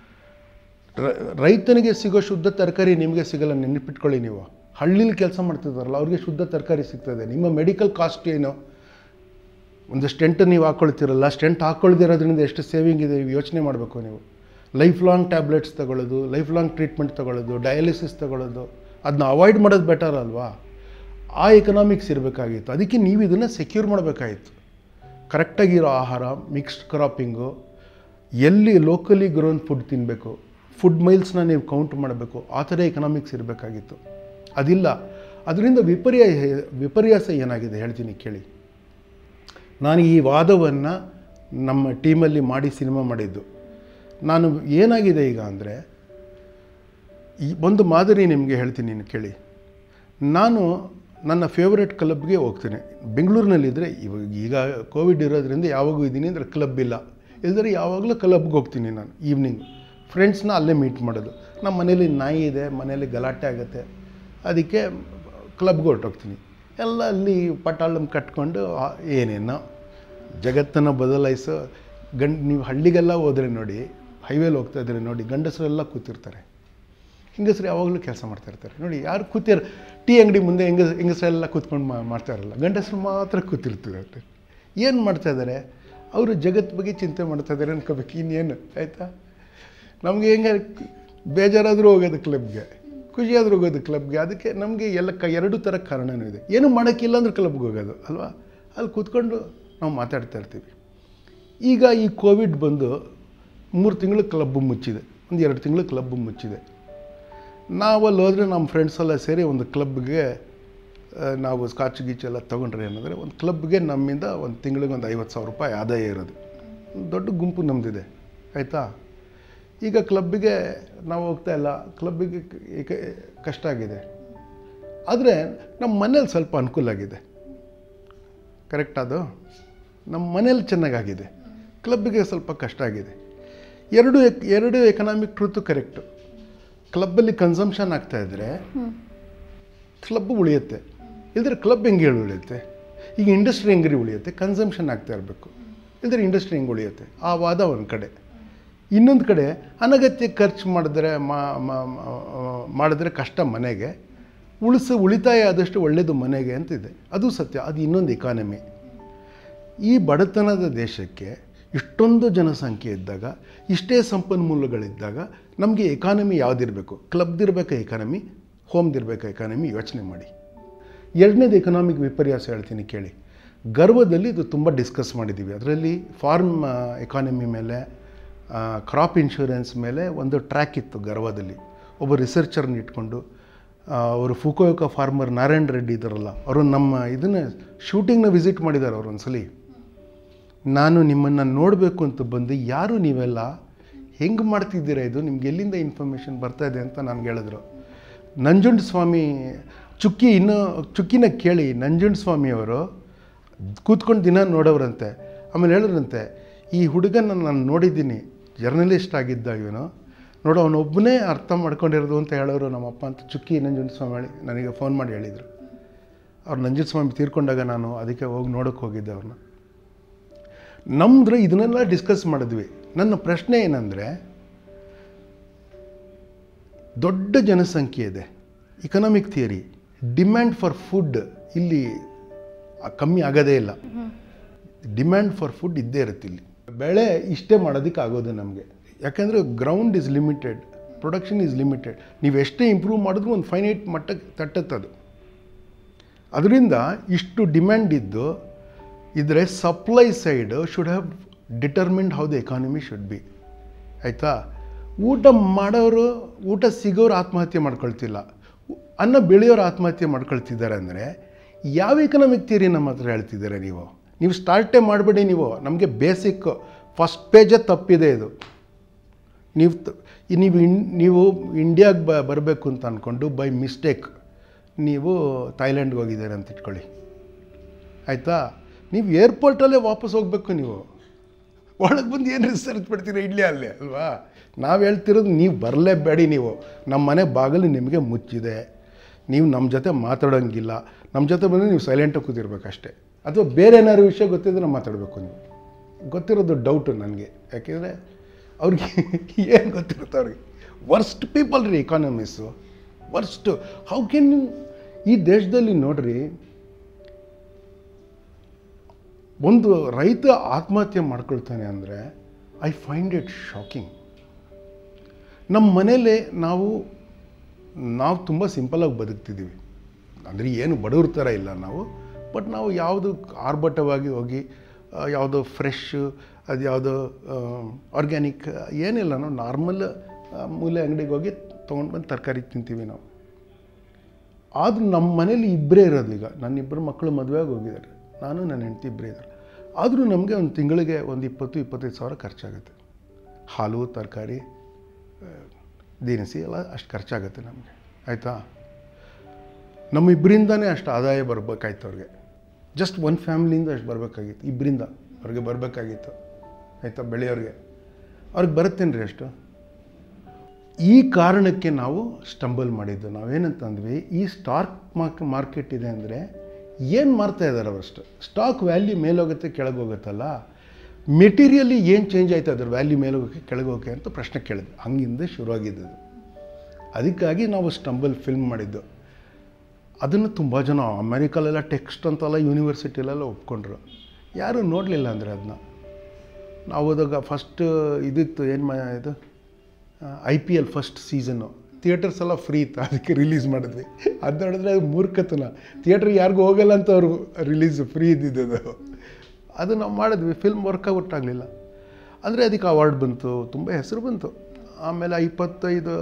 S2: ರೈತನಿಗೆ ಸಿಗೋ ಶುದ್ಧ ತರಕಾರಿ ನಿಮಗೆ ಸಿಗಲ್ಲ, ನೆನಪಿಟ್ಕೊಳ್ಳಿ ನೀವು. ಹಳ್ಳಿಲಿ ಕೆಲಸ ಮಾಡ್ತಿದ್ದಾರಲ್ಲ ಅವ್ರಿಗೆ ಶುದ್ಧ ತರಕಾರಿ ಸಿಗ್ತದೆ. ನಿಮ್ಮ ಮೆಡಿಕಲ್ ಕಾಸ್ಟ್ ಏನು? ಒಂದು ಸ್ಟೆಂಟ್ ನೀವು ಹಾಕ್ಕೊಳ್ತಿರಲ್ಲ, ಸ್ಟೆಂಟ್ ಹಾಕ್ಕೊಳ್ದಿರೋದ್ರಿಂದ ಎಷ್ಟು ಸೇವಿಂಗ್ ಇದೆ ಯೋಚನೆ ಮಾಡಬೇಕು ನೀವು. ಲೈಫ್ ಲಾಂಗ್ ಟ್ಯಾಬ್ಲೆಟ್ಸ್ ತೊಗೊಳ್ಳೋದು, ಲೈಫ್ ಲಾಂಗ್ ಟ್ರೀಟ್ಮೆಂಟ್ ತೊಗೊಳ್ಳೋದು, ಡಯಾಲಿಸಿಸ್ ತೊಗೊಳ್ಳೋದು, ಅದನ್ನ ಅವಾಯ್ಡ್ ಮಾಡೋದು ಬೆಟರ್ ಅಲ್ವಾ? ಆ ಎಕನಾಮಿಕ್ಸ್ ಇರಬೇಕಾಗಿತ್ತು. ಅದಕ್ಕೆ ನೀವು ಇದನ್ನು ಸೆಕ್ಯೂರ್ ಮಾಡಬೇಕಾಗಿತ್ತು. ಕರೆಕ್ಟಾಗಿರೋ ಆಹಾರ, ಮಿಕ್ಸ್ಡ್ ಕ್ರಾಪಿಂಗು, ಎಲ್ಲಿ ಲೋಕಲಿ ಗ್ರೋನ್ ಫುಡ್ ತಿನ್ನಬೇಕು, ಫುಡ್ ಮೈಲ್ಸ್ನ ನೀವು ಕೌಂಟ್ ಮಾಡಬೇಕು. ಆ ಥರ ಎಕನಾಮಿಕ್ಸ್ ಇರಬೇಕಾಗಿತ್ತು. ಅದಿಲ್ಲ. ಅದರಿಂದ ವಿಪರ್ಯ ವಿಪರ್ಯಾಸ ಏನಾಗಿದೆ ಹೇಳ್ತೀನಿ ಕೇಳಿ. ನಾನು ಈ ವಾದವನ್ನು ನಮ್ಮ ಟೀಮಲ್ಲಿ ಮಾಡಿ ಸಿನಿಮಾ ಮಾಡಿದ್ದು. ನಾನು ಏನಾಗಿದೆ ಈಗ ಅಂದರೆ, ಈ ಒಂದು ಮಾದರಿ ನಿಮಗೆ ಹೇಳ್ತೀನಿ, ನೀನು ಕೇಳಿ. ನಾನು ನನ್ನ ಫೇವ್ರೆಟ್ ಕ್ಲಬ್ಗೆ ಹೋಗ್ತೀನಿ. ಬೆಂಗಳೂರಿನಲ್ಲಿದ್ದರೆ ಇವಾಗ ಈಗ ಕೋವಿಡ್ ಇರೋದ್ರಿಂದ ಯಾವಾಗೂ ಇದ್ದೀನಿ ಅಂದರೆ ಕ್ಲಬ್ ಇಲ್ಲ. ಇಲ್ಲದ್ರೆ ಯಾವಾಗಲೂ ಕ್ಲಬ್ಗೆ ಹೋಗ್ತೀನಿ ನಾನು. ಈವ್ನಿಂಗ್ ಫ್ರೆಂಡ್ಸ್ನ ಅಲ್ಲೇ ಮೀಟ್ ಮಾಡೋದು. ನಮ್ಮ ಮನೇಲಿ ನಾಯಿ ಇದೆ, ಮನೇಲಿ ಗಲಾಟೆ ಆಗುತ್ತೆ, ಅದಕ್ಕೆ ಕ್ಲಬ್ಗೆ ಹೊರಟೋಗ್ತೀನಿ. ಎಲ್ಲ ಅಲ್ಲಿ ಪಟಾಳಂ ಕಟ್ಕೊಂಡು ಏನೇನೋ ಜಗತ್ತನ್ನು ಬದಲಾಯಿಸೋ ಗಂಡು. ನೀವು ಹಳ್ಳಿಗೆಲ್ಲ ಹೋದರೆ ನೋಡಿ, ಹೈವೇಲಿ ಹೋಗ್ತಾ ಇದ್ರೆ ನೋಡಿ, ಗಂಡಸರೆಲ್ಲ ಕೂತಿರ್ತಾರೆ. ಹೆಂಗಸರು ಯಾವಾಗಲೂ ಕೆಲಸ ಮಾಡ್ತಾಯಿರ್ತಾರೆ ನೋಡಿ. ಯಾರು ಕೂತಿರ್ ಟೀ ಅಂಗಡಿ ಮುಂದೆ ಹೆಂಗ ಹೆಂಗಸರೆಲ್ಲ ಕೂತ್ಕೊಂಡು ಮಾ ಮಾಡ್ತಾಯಿರಲ್ಲ, ಗಂಡಸರು ಮಾತ್ರ ಕೂತಿರ್ತಾರೆ. ಏನು ಮಾಡ್ತಾಯಿದ್ದಾರೆ ಅವರು? ಜಗತ್ತು ಬಗ್ಗೆ ಚಿಂತೆ ಮಾಡ್ತಾಯಿದ್ದಾರೆ ಅನ್ಕೋಬೇಕು, ಇನ್ನೇನು, ಆಯಿತಾ? ನಮಗೆ ಹೆಂಗೆ ಬೇಜಾರಾದರೂ ಹೋಗೋದು ಕ್ಲಬ್ಗೆ, ಖುಷಿಯಾದರೂ ಹೋಗೋದು ಕ್ಲಬ್ಗೆ. ಅದಕ್ಕೆ ನಮಗೆ ಎಲ್ಲ ಕ ಎರಡು ಥರ ಕಾರಣವೂ ಇದೆ. ಏನು ಮಾಡೋಕ್ಕಿಲ್ಲ ಅಂದ್ರೆ ಕ್ಲಬ್ಗೆ ಹೋಗೋದು ಅಲ್ವಾ? ಅಲ್ಲಿ ಕೂತ್ಕೊಂಡು ನಾವು ಮಾತಾಡ್ತಾ ಇರ್ತೀವಿ. ಈಗ ಈ ಕೋವಿಡ್ ಬಂದು ಮೂರು ತಿಂಗಳು ಕ್ಲಬ್ಬು ಮುಚ್ಚಿದೆ, ಒಂದು ಎರಡು ತಿಂಗಳು ಕ್ಲಬ್ಬು ಮುಚ್ಚಿದೆ. ನಾವಲ್ಲಿ ಹೋದರೆ ನಮ್ಮ ಫ್ರೆಂಡ್ಸ್ ಎಲ್ಲ ಸೇರಿ ಒಂದು ಕ್ಲಬ್ಗೆ ನಾವು ಸ್ಕಾಚ್ ಗೀಚ್ ಎಲ್ಲ ತೊಗೊಂಡ್ರೆ ಏನಂದರೆ, ಒಂದು ಕ್ಲಬ್ಗೆ ನಮ್ಮಿಂದ ಒಂದು ತಿಂಗಳಿಗೆ ಒಂದು ಐವತ್ತು ಸಾವಿರ ರೂಪಾಯಿ ಆದಾಯ ಇರೋದು. ದೊಡ್ಡ ಗುಂಪು ನಮ್ಮದಿದೆ, ಆಯಿತಾ? ಈಗ ಕ್ಲಬ್ಬಿಗೆ ನಾವು ಹೋಗ್ತಾ ಇಲ್ಲ, ಕ್ಲಬ್ಬಿಗೆ ಕಷ್ಟ ಆಗಿದೆ. ಆದರೆ ನಮ್ಮ ಮನೇಲಿ ಸ್ವಲ್ಪ ಅನುಕೂಲ ಆಗಿದೆ. ಕರೆಕ್ಟ್? ಅದು ನಮ್ಮ ಮನೇಲಿ ಚೆನ್ನಾಗಾಗಿದೆ, ಕ್ಲಬ್ಬಿಗೆ ಸ್ವಲ್ಪ ಕಷ್ಟ ಆಗಿದೆ. ಎರಡು ಎರಡು ಎಕನಾಮಿಕ್ ಟ್ರೂತು ಕರೆಕ್ಟು. ಕ್ಲಬ್ಬಲ್ಲಿ ಕನ್ಸಂಪ್ಷನ್ ಆಗ್ತಾಯಿದ್ರೆ ಕ್ಲಬ್ ಉಳಿಯುತ್ತೆ, ಇಲ್ಲದ್ರೆ ಕ್ಲಬ್ ಹೆಂಗೆ ಉಳಿಯುತ್ತೆ? ಈಗ ಇಂಡಸ್ಟ್ರಿ ಹೆಂಗ್ರಿ ಉಳಿಯುತ್ತೆ? ಕನ್ಸಂಪ್ಷನ್ ಆಗ್ತಾ ಇರಬೇಕು, ಇಲ್ಲದ್ರೆ ಇಂಡಸ್ಟ್ರಿ ಹೆಂಗೆ ಉಳಿಯುತ್ತೆ? ಆ ವಾದ ಒಂದು ಕಡೆ. ಇನ್ನೊಂದು ಕಡೆ ಅನಗತ್ಯ ಖರ್ಚು ಮಾಡಿದ್ರೆ ಮಾಡಿದ್ರೆ ಕಷ್ಟ ಮನೆಗೆ, ಉಳಿಸ ಉಳಿತಾಯ ಆದಷ್ಟು ಒಳ್ಳೆಯದು ಮನೆಗೆ ಅಂತಿದೆ. ಅದು ಸತ್ಯ. ಅದು ಇನ್ನೊಂದು ಎಕಾನಮಿ. ಈ ಬಡತನದ ದೇಶಕ್ಕೆ ಇಷ್ಟೊಂದು ಜನಸಂಖ್ಯೆ ಇದ್ದಾಗ, ಇಷ್ಟೇ ಸಂಪನ್ಮೂಲಗಳಿದ್ದಾಗ ನಮಗೆ ಎಕಾನಮಿ ಯಾವುದಿರಬೇಕು? ಕ್ಲಬ್ದಿರಬೇಕಾ ಎಕಾನಮಿ, ಹೋಮ್ದಿರಬೇಕಾ ಎಕಾನಮಿ? ಯೋಚನೆ ಮಾಡಿ. ಎರಡನೇದು ಎಕನಾಮಿಕ್ ವಿಪರ್ಯಾಸ ಹೇಳ್ತೀನಿ ಕೇಳಿ. ಗರ್ವದಲ್ಲಿ ಇದು ತುಂಬ ಡಿಸ್ಕಸ್ ಮಾಡಿದ್ದೀವಿ. ಅದರಲ್ಲಿ ಫಾರ್ಮ್ ಎಕಾನಮಿ ಮೇಲೆ, ಕ್ರಾಪ್ ಇನ್ಶೂರೆನ್ಸ್ ಮೇಲೆ ಒಂದು ಟ್ರ್ಯಾಕ್ ಇತ್ತು ಗರ್ವದಲ್ಲಿ. ಒಬ್ಬ ರಿಸರ್ಚರ್ನ ಇಟ್ಕೊಂಡು, ಅವರು ಫುಕೋಯೋಕ ಫಾರ್ಮರ್ ನಾರಾಯಣ್ ರೆಡ್ಡಿ ಇದ್ದಾರಲ್ಲ, ಅವರು ನಮ್ಮ ಇದನ್ನು ಶೂಟಿಂಗ್ನ ವಿಸಿಟ್ ಮಾಡಿದ್ದಾರೆ ಅವರು ಒಂದು ಸಲ. ನಾನು ನಿಮ್ಮನ್ನು ನೋಡಬೇಕು ಅಂತ ಬಂದು, ಯಾರು ನೀವೆಲ್ಲ, ಹೆಂಗೆ ಮಾಡ್ತಿದ್ದೀರಾ ಇದು, ನಿಮ್ಗೆ ಎಲ್ಲಿಂದ ಇನ್ಫಾರ್ಮೇಷನ್ ಬರ್ತಾಯಿದೆ ಅಂತ ನನಗೆ ಹೇಳಿದ್ರು. ನಂಜುಂಡ ಸ್ವಾಮಿ ಚುಕ್ಕಿ, ಇನ್ನೂ ಚುಕ್ಕಿನ ಕೇಳಿ ನಂಜುಂಡ ಸ್ವಾಮಿಯವರು ಕೂತ್ಕೊಂಡು ದಿನ ನೋಡೋರಂತೆ. ಆಮೇಲೆ ಹೇಳಿದ್ರಂತೆ, ಈ ಹುಡುಗನ ನಾನು ನೋಡಿದ್ದೀನಿ, ಜರ್ನಲಿಸ್ಟ್ ಆಗಿದ್ದ ಇವನು, ನೋಡು ಅವನೊಬ್ಬನೇ ಅರ್ಥ ಮಾಡ್ಕೊಂಡಿರೋದು ಅಂತ ಹೇಳೋರು ನಮ್ಮಪ್ಪ ಅಂತ ಚುಕ್ಕಿ ನಂಜುಂಡಸ್ವಾಮಿ ಹೇಳಿ ನನಗೆ ಫೋನ್ ಮಾಡಿ ಹೇಳಿದರು. ಅವ್ರು ನಂಜುಂಡಸ್ವಾಮಿ ತೀರ್ಕೊಂಡಾಗ ನಾನು ಅದಕ್ಕೆ ಹೋಗಿ ನೋಡೋಕ್ಕೆ ಹೋಗಿದ್ದೆ ಅವ್ರನ್ನ. ನಮ್ದ್ರೆ ಇದನ್ನೆಲ್ಲ ಡಿಸ್ಕಸ್ ಮಾಡಿದ್ವಿ. ನನ್ನ ಪ್ರಶ್ನೆ ಏನಂದರೆ, ದೊಡ್ಡ ಜನಸಂಖ್ಯೆ ಇದೆ, economic theory, demand for food ಇಲ್ಲಿ ಕಮ್ಮಿ ಆಗೋದೇ ಇಲ್ಲ. ಡಿಮ್ಯಾಂಡ್ ಫಾರ್ ಫುಡ್ ಇದ್ದೇ ಇರುತ್ತೆ ಇಲ್ಲಿ. ಬೆಳೆ ಇಷ್ಟೇ ಮಾಡೋದಕ್ಕೆ ಆಗೋದು ನಮಗೆ, ಯಾಕೆಂದರೆ ground is limited, production is limited. ನೀವು ಎಷ್ಟೇ ಇಂಪ್ರೂವ್ ಮಾಡಿದ್ರೂ ಒಂದು ಫೈನೈಟ್ ಮಟ್ಟಕ್ಕೆ ತಟ್ಟುತ್ತದು. ಅದರಿಂದ ಇಷ್ಟು ಡಿಮ್ಯಾಂಡ್ ಇದ್ದು ಇದ್ದರೆ supply side should have determined how the economy should be. ಆಯಿತಾ? ಊಟ ಮಾಡೋರು, ಊಟ ಸಿಗೋರು ಆತ್ಮಹತ್ಯೆ ಮಾಡ್ಕೊಳ್ತಿಲ್ಲ, ಅನ್ನ ಬೆಳೆಯೋರು ಆತ್ಮಹತ್ಯೆ ಮಾಡ್ಕೊಳ್ತಿದ್ದಾರೆ. ಅಂದರೆ ಯಾವ ಎಕನಾಮಿಕ್ ಥಿಯರಿ ನಮ್ಮ ಹತ್ರ ಹೇಳ್ತಿದ್ದಾರೆ ನೀವು? ನೀವು ಸ್ಟಾರ್ಟೇ ಮಾಡಬೇಡಿ. ನೀವು ನಮಗೆ ಬೇಸಿಕ್ ಫಸ್ಟ್ ಪೇಜೇ ತಪ್ಪಿದೆ ಇದು. ನೀವು ನೀವು ಇನ್ ನೀವು ಇಂಡಿಯಾಗೆ ಬ ಬರಬೇಕು ಅಂತ ಅಂದ್ಕೊಂಡು ಬೈ ಮಿಸ್ಟೇಕ್ ನೀವು ಥೈಲ್ಯಾಂಡ್ಗೆ ಹೋಗಿದ್ದೀರಿ ಅಂತ ಇಟ್ಕೊಳ್ಳಿ, ಆಯಿತಾ? ನೀವು ಏರ್ಪೋರ್ಟಲ್ಲೇ ವಾಪಸ್ ಹೋಗಬೇಕು. ನೀವು ಒಳಗೆ ಬಂದು ಏನು ರಿಸರ್ಚ್ ಮಾಡ್ತೀರಾ ಇಡ್ಲಿ ಅಲ್ಲೇ ಅಲ್ವಾ? ನಾವು ಹೇಳ್ತಿರೋದು ನೀವು ಬರಲೇಬೇಡಿ. ನೀವು ನಮ್ಮ ಮನೆ ಬಾಗಿಲು ನಿಮಗೆ ಮುಚ್ಚಿದೆ, ನೀವು ನಮ್ಮ ಜೊತೆ ಮಾತಾಡೋಂಗಿಲ್ಲ. ನಮ್ಮ ಜೊತೆ ಬಂದರೆ ನೀವು ಸೈಲೆಂಟಾಗಿ ಕೂತಿರ್ಬೇಕಷ್ಟೇ, ಅಥವಾ ಬೇರೆ ಏನಾದ್ರು ವಿಷಯ ಗೊತ್ತಿದ್ರೆ ಮಾತಾಡಬೇಕು. ನೀವು ಗೊತ್ತಿರೋದು ಡೌಟು ನನಗೆ, ಯಾಕೆಂದರೆ ಅವ್ರಿಗೆ ಏನು ಗೊತ್ತಿರುತ್ತೆ ಅವ್ರಿಗೆ. ವರ್ಸ್ಟ್ ಪೀಪಲ್ ರೀ economists, worst. How can you ಈ ದೇಶದಲ್ಲಿ ನೋಡ್ರಿ, ಒಂದು ರೈತ ಆತ್ಮಹತ್ಯೆ ಮಾಡ್ಕೊಳ್ತಾನೆ ಅಂದರೆ ಐ ಫೈಂಡ್ ಇಟ್ ಶಾಕಿಂಗ್. ನಮ್ಮ ಮನೇಲೆ ನಾವು ನಾವು ತುಂಬ ಸಿಂಪಲಾಗಿ ಬದುಕ್ತಿದ್ದೀವಿ. ಅಂದರೆ ಏನು ಬಡವ್ರ ಥರ ಇಲ್ಲ ನಾವು, ಬಟ್ ನಾವು ಯಾವುದು ಆರ್ಭಟವಾಗಿ ಹೋಗಿ ಯಾವುದೋ ಫ್ರೆಶ್, ಅದು ಯಾವುದೋ ಆರ್ಗ್ಯಾನಿಕ್ ಏನಿಲ್ಲ, ನಾವು ನಾರ್ಮಲ್ ಮೂಲೆ ಅಂಗಡಿಗೆ ಹೋಗಿ ತೊಗೊಂಡು ಬಂದು ತರಕಾರಿ ತಿಂತೀವಿ ನಾವು. ಆದರೂ ನಮ್ಮ ಮನೇಲಿ ಇಬ್ಬರೇ ಇರೋದು. ಈಗ ನನ್ನ ಇಬ್ಬರು ಮಕ್ಕಳು ಮದುವೆಯಾಗಿ ಹೋಗಿದ್ದಾರೆ, ನಾನು ನನ್ನ ಹೆಂಡತಿ ಇಬ್ಬರೇ ಇದ್ದಾರೆ. ಆದರೂ ನಮಗೆ ಒಂದು ತಿಂಗಳಿಗೆ ಒಂದು ಇಪ್ಪತ್ತು ಇಪ್ಪತ್ತೈದು ಸಾವಿರ ಖರ್ಚಾಗುತ್ತೆ. ಹಾಲು, ತರಕಾರಿ, ದಿನಸಿ ಎಲ್ಲ ಅಷ್ಟು ಖರ್ಚಾಗುತ್ತೆ ನಮಗೆ, ಆಯಿತಾ? ನಮ್ಮಿಬ್ಬರಿಂದನೇ ಅಷ್ಟು ಆದಾಯ ಬರಬೇಕಾಯ್ತು ಅವ್ರಿಗೆ. ಜಸ್ಟ್ ಒಂದು ಫ್ಯಾಮಿಲಿಯಿಂದ ಅಷ್ಟು ಬರಬೇಕಾಗಿತ್ತು, ಇಬ್ಬರಿಂದ ಅವ್ರಿಗೆ ಬರಬೇಕಾಗಿತ್ತು, ಆಯಿತಾ? ಬೆಳೆಯೋರಿಗೆ ಅವ್ರಿಗೆ ಬರುತ್ತೇನೆ ರೀ ಅಷ್ಟು. ಈ ಕಾರಣಕ್ಕೆ ನಾವು ಸ್ಟಂಬಲ್ ಮಾಡಿದ್ದು. ನಾವೇನಂತಂದ್ವಿ, ಈ ಸ್ಟಾಕ್ ಮಾರ್ಕ್ ಮಾರ್ಕೆಟ್ ಇದೆ ಅಂದರೆ ಏನು ಮಾಡ್ತಾ ಇದ್ದಾರೆ ಅವರಷ್ಟು? ಸ್ಟಾಕ್ ವ್ಯಾಲ್ಯೂ ಮೇಲೋಗುತ್ತೆ ಕೆಳಗೆ ಹೋಗುತ್ತಲ್ಲ, ಮೆಟೀರಿಯಲಿ ಏನು ಚೇಂಜ್ ಆಯ್ತು ಅದ್ರ ವ್ಯಾಲ್ಯೂ ಮೇಲೋಗೋಕ್ಕೆ ಕೆಳಗೆ ಹೋಗೋಕ್ಕೆ ಅಂತ ಪ್ರಶ್ನೆ ಕೇಳಿದ್ವಿ. ಹಂಗಿಂದ ಶುರುವಾಗಿದ್ದು. ಅದಕ್ಕಾಗಿ ನಾವು ಸ್ಟಂಬಲ್ ಫಿಲ್ಮ್ ಮಾಡಿದ್ದು. ಅದನ್ನು ತುಂಬ ಜನ ಅಮೆರಿಕಲ್ಲೆಲ್ಲ ಟೆಕ್ಸ್ಟ್ ಅಂತೆಲ್ಲ ಯೂನಿವರ್ಸಿಟಿಲೆಲ್ಲ ಒಪ್ಕೊಂಡ್ರು. ಯಾರೂ ನೋಡಲಿಲ್ಲ ಅಂದರೆ ಅದನ್ನ. ನಾವು ಹೋದಾಗ ಫಸ್ಟ್ ಇದಿತ್ತು, ಏನು ಮಾ ಇದು I P L first season, theatres ಎಲ್ಲ ಫ್ರೀ ಇತ್ತು, ಅದಕ್ಕೆ ರಿಲೀಸ್ ಮಾಡಿದ್ವಿ. ಅದು ನೋಡಿದ್ರೆ ಅದು ಮೂರ್ಖತನ. ಥಿಯೇಟ್ರಿಗೆ ಯಾರಿಗೂ ಹೋಗಲ್ಲ ಅಂತ ಅವರು ರಿಲೀಸ್ ಫ್ರೀ ಇದ್ದಿದ್ದು. ಅದು ನಾವು ಮಾಡಿದ್ವಿ. ಫಿಲ್ಮ್ ವರ್ಕೌಟ್ ಆಗಲಿಲ್ಲ ಅಂದರೆ ಅದಕ್ಕೆ ಅವಾರ್ಡ್ ಬಂತು, ತುಂಬ ಹೆಸರು ಬಂತು. ಆಮೇಲೆ ಇಪ್ಪತ್ತೈದು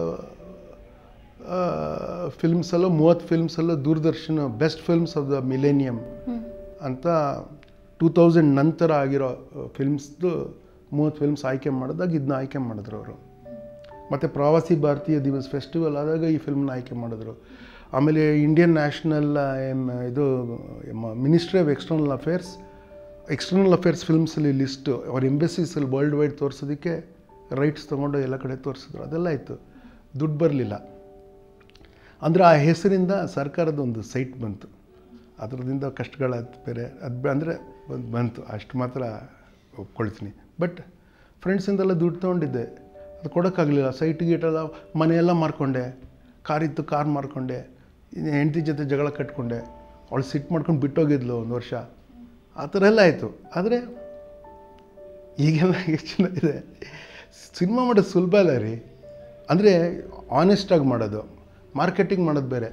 S2: ಫಿಲ್ಮ್ಸಲ್ಲೂ ಮೂವತ್ತು ಫಿಲ್ಮ್ಸಲ್ಲೂ Doordarshan best films of the millennium ಅಂತ ಟೂ ತೌಸಂಡ್ ನಂತರ ಆಗಿರೋ ಫಿಲ್ಮ್ಸ್ದು ಮೂವತ್ತು ಫಿಲ್ಮ್ಸ್ ಆಯ್ಕೆ ಮಾಡಿದಾಗ ಇದನ್ನ ಆಯ್ಕೆ ಮಾಡಿದ್ರು ಅವರು. ಮತ್ತು ಪ್ರವಾಸಿ ಭಾರತೀಯ ದಿವಸ್ ಫೆಸ್ಟಿವಲ್ ಆದಾಗ ಈ ಫಿಲ್ಮ್ನ ಆಯ್ಕೆ ಮಾಡಿದ್ರು. ಆಮೇಲೆ ಇಂಡಿಯನ್ ನ್ಯಾಷನಲ್ ಎಮ್ ಇದು ministry of external affairs external affairs ಫಿಲ್ಮ್ಸಲ್ಲಿ ಲಿಸ್ಟು ಅವ್ರ ಎಂಬೆಸೀಸಲ್ಲಿ ವರ್ಲ್ಡ್ ವೈಡ್ ತೋರಿಸೋದಕ್ಕೆ ರೈಟ್ಸ್ ತೊಗೊಂಡು ಎಲ್ಲ ಕಡೆ ತೋರಿಸಿದ್ರು. ಅದೆಲ್ಲ ಇತ್ತು, ದುಡ್ಡು ಬರಲಿಲ್ಲ. ಅಂದರೆ ಆ ಹೆಸರಿಂದ ಸರ್ಕಾರದ ಒಂದು ಸೈಟ್ ಬಂತು, ಅದರದಿಂದ ಕಷ್ಟಗಳಾಯ್ತು ಬೇರೆ. ಅದು ಅಂದರೆ ಒಂದು ಬಂತು, ಅಷ್ಟು ಮಾತ್ರ ಒಪ್ಕೊಳ್ತೀನಿ. ಬಟ್ ಫ್ರೆಂಡ್ಸಿಂದೆಲ್ಲ ದುಡ್ಡು ತೊಗೊಂಡಿದ್ದೆ, ಅದು ಕೊಡೋಕ್ಕಾಗಲಿಲ್ಲ. ಸೈಟ್ ಗೀಟೆಲ್ಲ ಮನೆಯೆಲ್ಲ ಮಾರ್ಕೊಂಡೆ, ಕಾರಿತ್ತು ಕಾರ್ ಮಾರ್ಕೊಂಡೆ, ಹೆಂಡತಿ ಜೊತೆ ಜಗಳ ಕಟ್ಕೊಂಡೆ, ಅವಳು ಸಿಟ್ಟು ಮಾಡ್ಕೊಂಡು ಬಿಟ್ಟೋಗಿದ್ಲು ಒಂದು ವರ್ಷ. ಆ ಥರ ಎಲ್ಲ ಆಯಿತು. ಆದರೆ ಈಗೆಲ್ಲ ಎಷ್ಟು ಚೆನ್ನಾಗಿದೆ. ಸಿನಿಮಾ ಮಾಡೋದು ಸುಲಭ ಅಲ್ಲ ರೀ. ಅಂದರೆ ಆನೆಸ್ಟಾಗಿ ಮಾಡೋದು, ಮಾರ್ಕೆಟಿಂಗ್ ಮಾಡೋದು ಬೇರೆ,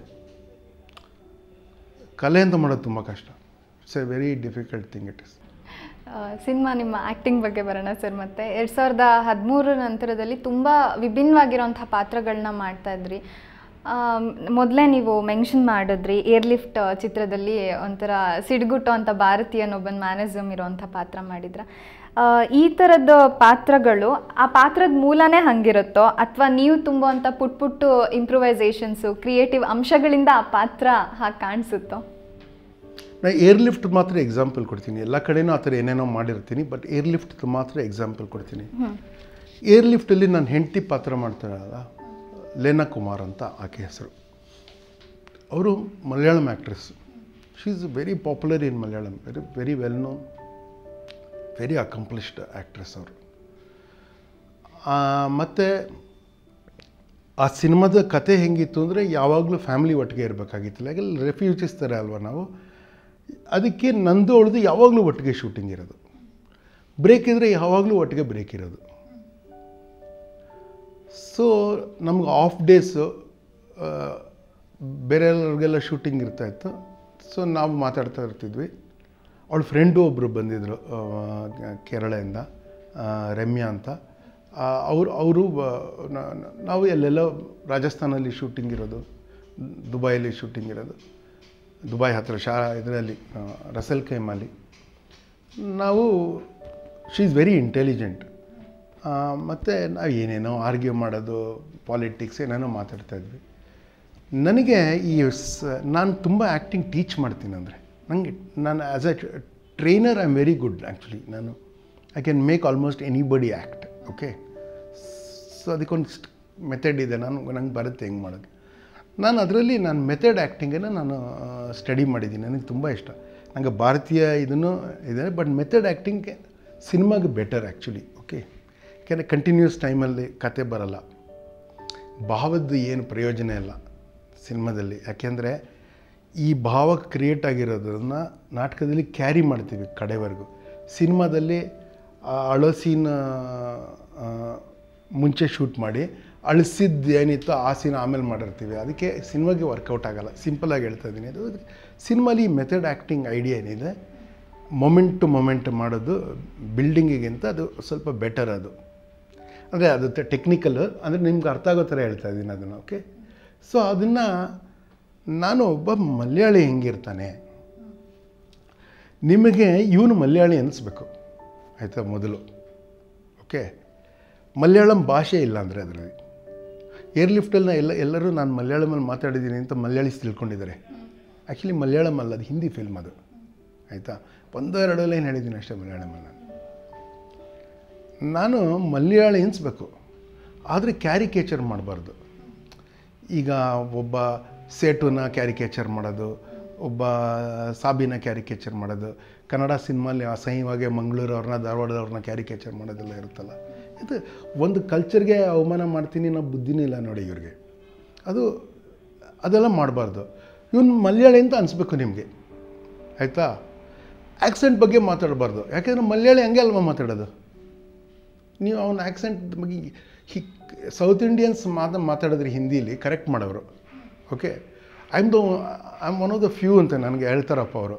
S2: ಕಲೆ ಅಂತ ಮಾಡೋದು ತುಂಬ ಕಷ್ಟ. It's a very difficult thing it is.
S1: Cinema ನಿಮ್ಮ ಆ್ಯಕ್ಟಿಂಗ್ ಬಗ್ಗೆ ಬರೋಣ ಸರ್. ಮತ್ತು ಎರಡು ಸಾವಿರದ ಹದಿಮೂರರ ನಂತರದಲ್ಲಿ ತುಂಬ ವಿಭಿನ್ನವಾಗಿರೋಂಥ ಪಾತ್ರಗಳನ್ನ ಮಾಡ್ತಾಯಿದ್ರಿ. ಮೊದಲೇ ನೀವು ಮೆನ್ಷನ್ ಮಾಡಿದ್ರಿ ಏರ್ಲಿಫ್ಟ್ ಚಿತ್ರದಲ್ಲಿ ಒಂಥರ ಸಿಡ್ಗುಟ್ಟೋ ಅಂಥ ಭಾರತೀಯನೊಬ್ಬನ ಮ್ಯಾನರಿಸಮ್ ಇರೋವಂಥ ಪಾತ್ರ ಮಾಡಿದ್ರ. ಈ ಥರದ ಪಾತ್ರಗಳು ಆ ಪಾತ್ರದ ಮೂಲನೇ ಹಂಗಿರುತ್ತೋ ಅಥವಾ ನೀವು ತುಂಬುವಂಥ ಪುಟ್ ಪುಟ್ಟು ಇಂಪ್ರೂವೈಸೇಷನ್ಸು ಕ್ರಿಯೇಟಿವ್ ಅಂಶಗಳಿಂದ ಆ ಪಾತ್ರ ಹಾಗೆ ಕಾಣಿಸುತ್ತೋ?
S2: ನಾನು ಏರ್ಲಿಫ್ಟ್ ಮಾತ್ರ ಎಕ್ಸಾಂಪಲ್ ಕೊಡ್ತೀನಿ. ಎಲ್ಲ ಕಡೆನೂ ಆ ಥರ ಏನೇನೋ ಮಾಡಿರ್ತೀನಿ, ಬಟ್ ಏರ್ಲಿಫ್ಟ್ ಮಾತ್ರ ಎಕ್ಸಾಂಪಲ್ ಕೊಡ್ತೀನಿ. ಏರ್ ಲಿಫ್ಟಲ್ಲಿ ನಾನು ಹೆಂಡತಿ ಪಾತ್ರ ಮಾಡ್ತಾರಲ್ಲ, ಲೇನಾ ಕುಮಾರ್ ಅಂತ ಆಕೆ ಹೆಸರು. ಅವರು Malayalam actress. She is very popular in Malayalam, very very well known, very accomplished actress ಅವರು. ಮತ್ತು ಆ ಸಿನಿಮಾದ ಕತೆ ಹೆಂಗಿತ್ತು ಅಂದರೆ, ಯಾವಾಗಲೂ ಫ್ಯಾಮಿಲಿ ಒಟ್ಟಿಗೆ ಇರಬೇಕಾಗಿತ್ತಿಲ್ಲ. ಈಗ ರೆಫ್ಯೂಜೀಸ್ ಥರ ಅಲ್ವ ನಾವು, ಅದಕ್ಕೆ ನಂದು ಅವಳದು ಯಾವಾಗಲೂ ಒಟ್ಟಿಗೆ ಶೂಟಿಂಗ್ ಇರೋದು. ಬ್ರೇಕ್ ಇದ್ದರೆ ಯಾವಾಗಲೂ ಒಟ್ಟಿಗೆ ಬ್ರೇಕ್ ಇರೋದು. ಸೊ ನಮ್ಗೆ ಆಫ್ ಡೇಸು ಬೇರೆಯವ್ರಿಗೆಲ್ಲ ಶೂಟಿಂಗ್ ಇರ್ತಾಯಿತ್ತು. ಸೊ ನಾವು ಮಾತಾಡ್ತಾ ಇರ್ತಿದ್ವಿ. ಅವಳ ಫ್ರೆಂಡು ಒಬ್ಬರು ಬಂದಿದ್ದರು ಕೇರಳದಿಂದ, ರಮ್ಯಾ ಅಂತ. ಅವರು ಅವರು ನಾವು ಎಲ್ಲೆಲ್ಲ ರಾಜಸ್ಥಾನಲ್ಲಿ ಶೂಟಿಂಗ್ ಇರೋದು, ದುಬೈಯಲ್ಲಿ ಶೂಟಿಂಗ್ ಇರೋದು, ದುಬೈ ಹತ್ತಿರ ಶಾ ಇದರಲ್ಲಿ ರಸಲ್ ಖೈಮಲ್ಲಿ. ನಾವು ಶಿ ಈಸ್ ವೆರಿ ಇಂಟೆಲಿಜೆಂಟ್. ಮತ್ತು ನಾವು ಏನೇನೋ ಆರ್ಗ್ಯೂ ಮಾಡೋದು, ಪಾಲಿಟಿಕ್ಸ್ ಏನೇನೋ ಮಾತಾಡ್ತಾಯಿದ್ವಿ. ನನಗೆ ಈ ಸ ನಾನು ತುಂಬ ಆ್ಯಕ್ಟಿಂಗ್ ಟೀಚ್ ಮಾಡ್ತೀನಿ. ಅಂದರೆ ನನಗೆ ನಾನು as a trainer I am very good actually. ನಾನು I can make almost anybody act. Okay, so ಅದಕ್ಕೊಂದು ಮೆಥಡ್ ಇದೆ, ನಾನು ನಂಗೆ ಬರುತ್ತೆ ಹೆಂಗೆ ಮಾಡೋದು. ನಾನು ಅದರಲ್ಲಿ ನಾನು ಮೆಥಡ್ ಆ್ಯಕ್ಟಿಂಗನ್ನು ನಾನು ಸ್ಟಡಿ ಮಾಡಿದ್ದೀನಿ. ನನಗೆ ತುಂಬ ಇಷ್ಟ. ನನಗೆ ಭಾರತೀಯ ಇದನ್ನು ಇದೆ, ಬಟ್ ಮೆಥಡ್ ಆ್ಯಕ್ಟಿಂಗ್ ಸಿನಿಮಾಗೆ ಬೆಟರ್ ಆ್ಯಕ್ಚುಲಿ. ಓಕೆ, ಯಾಕೆಂದರೆ ಕಂಟಿನ್ಯೂಸ್ ಟೈಮಲ್ಲಿ ಕತೆ ಬರಲ್ಲ, ಭಾವದ್ದು ಏನು ಪ್ರಯೋಜನ ಇಲ್ಲ ಸಿನಿಮಾದಲ್ಲಿ. ಯಾಕೆಂದರೆ ಈ ಭಾವ ಕ್ರಿಯೇಟ್ ಆಗಿರೋದನ್ನು ನಾಟಕದಲ್ಲಿ ಕ್ಯಾರಿ ಮಾಡ್ತೀವಿ ಕಡೆವರೆಗೂ. ಸಿನಿಮಾದಲ್ಲಿ ಅಳೋ ಸೀನ್ ಮುಂಚೆ ಶೂಟ್ ಮಾಡಿ ಅಳಿಸಿದ್ದು ಏನಿತ್ತು ಆ ಸೀನ್ ಆಮೇಲೆ ಮಾಡಿರ್ತೀವಿ. ಅದಕ್ಕೆ ಸಿನಿಮಾಗೆ ವರ್ಕೌಟ್ ಆಗೋಲ್ಲ. ಸಿಂಪಲಾಗಿ ಹೇಳ್ತಾ ಇದ್ದೀನಿ. ಅದು ಸಿನಿಮಾಲಿ ಮೆಥಡ್ ಆ್ಯಕ್ಟಿಂಗ್ ಐಡಿಯಾ ಏನಿದೆ, ಮೊಮೆಂಟ್ ಟು ಮೊಮೆಂಟ್ ಮಾಡೋದು ಬಿಲ್ಡಿಂಗಿಗಿಂತ ಅದು ಸ್ವಲ್ಪ ಬೆಟರ್. ಅದು ಅಂದರೆ ಅದು ಟೆಕ್ನಿಕಲ್, ಅಂದರೆ ನಿಮ್ಗೆ ಅರ್ಥ ಆಗೋ ಥರ ಹೇಳ್ತಾ ಇದ್ದೀನಿ ಅದನ್ನು. ಓಕೆ, ಸೊ ಅದನ್ನು ನಾನು ಒಬ್ಬ ಮಲಯಾಳಿ ಹೆಂಗಿರ್ತಾನೆ, ನಿಮಗೆ ಇವನು ಮಲಯಾಳಿ ಅನ್ನಿಸ್ಬೇಕು ಆಯಿತಾ ಮೊದಲು. ಓಕೆ, ಮಲಯಾಳಂ ಭಾಷೆ ಇಲ್ಲ ಅಂದರೆ ಅದರಲ್ಲಿ ಏರ್ ಲಿಫ್ಟಲ್ಲಿ ಎಲ್ಲ ಎಲ್ಲರೂ ನಾನು ಮಲಯಾಳಮಲ್ಲಿ ಮಾತಾಡಿದ್ದೀನಿ ಅಂತ ಮಲಯಾಳೀಸ್ ತಿಳ್ಕೊಂಡಿದ್ದಾರೆ. ಆ್ಯಕ್ಚುಲಿ ಮಲಯಾಳಂ ಅಲ್ಲ, ಅದು ಹಿಂದಿ ಫಿಲ್ಮ್ ಅದು. ಆಯಿತಾ, ಒಂದೆರಡು ಲೈನ್ ಹೇಳಿದ್ದೀನಿ ಅಷ್ಟೇ ಮಲಯಾಳಮಲ್ಲಿ. ನಾನು ಮಲಯಾಳಿ ಎನಿಸ್ಬೇಕು, ಆದರೆ ಕ್ಯಾರಿಕೇಚರ್ ಮಾಡಬಾರ್ದು. ಈಗ ಒಬ್ಬ ಸೇಟುನ ಕ್ಯಾರಿಕೇಚರ್ ಮಾಡೋದು, ಒಬ್ಬ ಸಾಬಿನ ಕ್ಯಾರಿಕೇಚರ್ ಮಾಡೋದು, ಕನ್ನಡ ಸಿನಿಮಾಲಿ ಅಸಹ್ಯವಾಗಿ ಮಂಗಳೂರು ಅವ್ರನ್ನ ಧಾರವಾಡದವ್ರನ್ನ ಕ್ಯಾರಿಕೇಚರ್ ಮಾಡೋದೆಲ್ಲ ಇರುತ್ತಲ್ಲ. ಇದು ಒಂದು ಕಲ್ಚರ್ಗೆ ಅವಮಾನ ಮಾಡ್ತೀನಿ ಅನ್ನೋ ಬುದ್ಧಿನೇ ಇಲ್ಲ ನೋಡಿ ಇವ್ರಿಗೆ. ಅದು ಅದೆಲ್ಲ ಮಾಡಬಾರ್ದು. ಇವನು ಮಲಯಾಳಿ ಅಂತ ಅನಿಸ್ಬೇಕು ನಿಮಗೆ, ಆಯಿತಾ. ಆ್ಯಕ್ಸೆಂಟ್ ಬಗ್ಗೆ ಮಾತಾಡಬಾರ್ದು, ಯಾಕೆಂದರೆ ಮಲಯಾಳಿ ಹಂಗೆ ಅಲ್ವಾ ಮಾತಾಡೋದು. ನೀವು ಅವನ ಆ್ಯಕ್ಸೆಂಟ್ ಬಗ್ಗೆ ಹಿ ಸೌತ್ ಇಂಡಿಯನ್ಸ್ ಮಾತು ಮಾತಾಡಿದ್ರೆ ಹಿಂದೀಲಿ ಕರೆಕ್ಟ್ ಮಾಡೋರು. Okay, I am the I am one of the few ಅಂತ ನನಗೆ ಹೇಳ್ತಾರಪ್ಪ ಅವರು.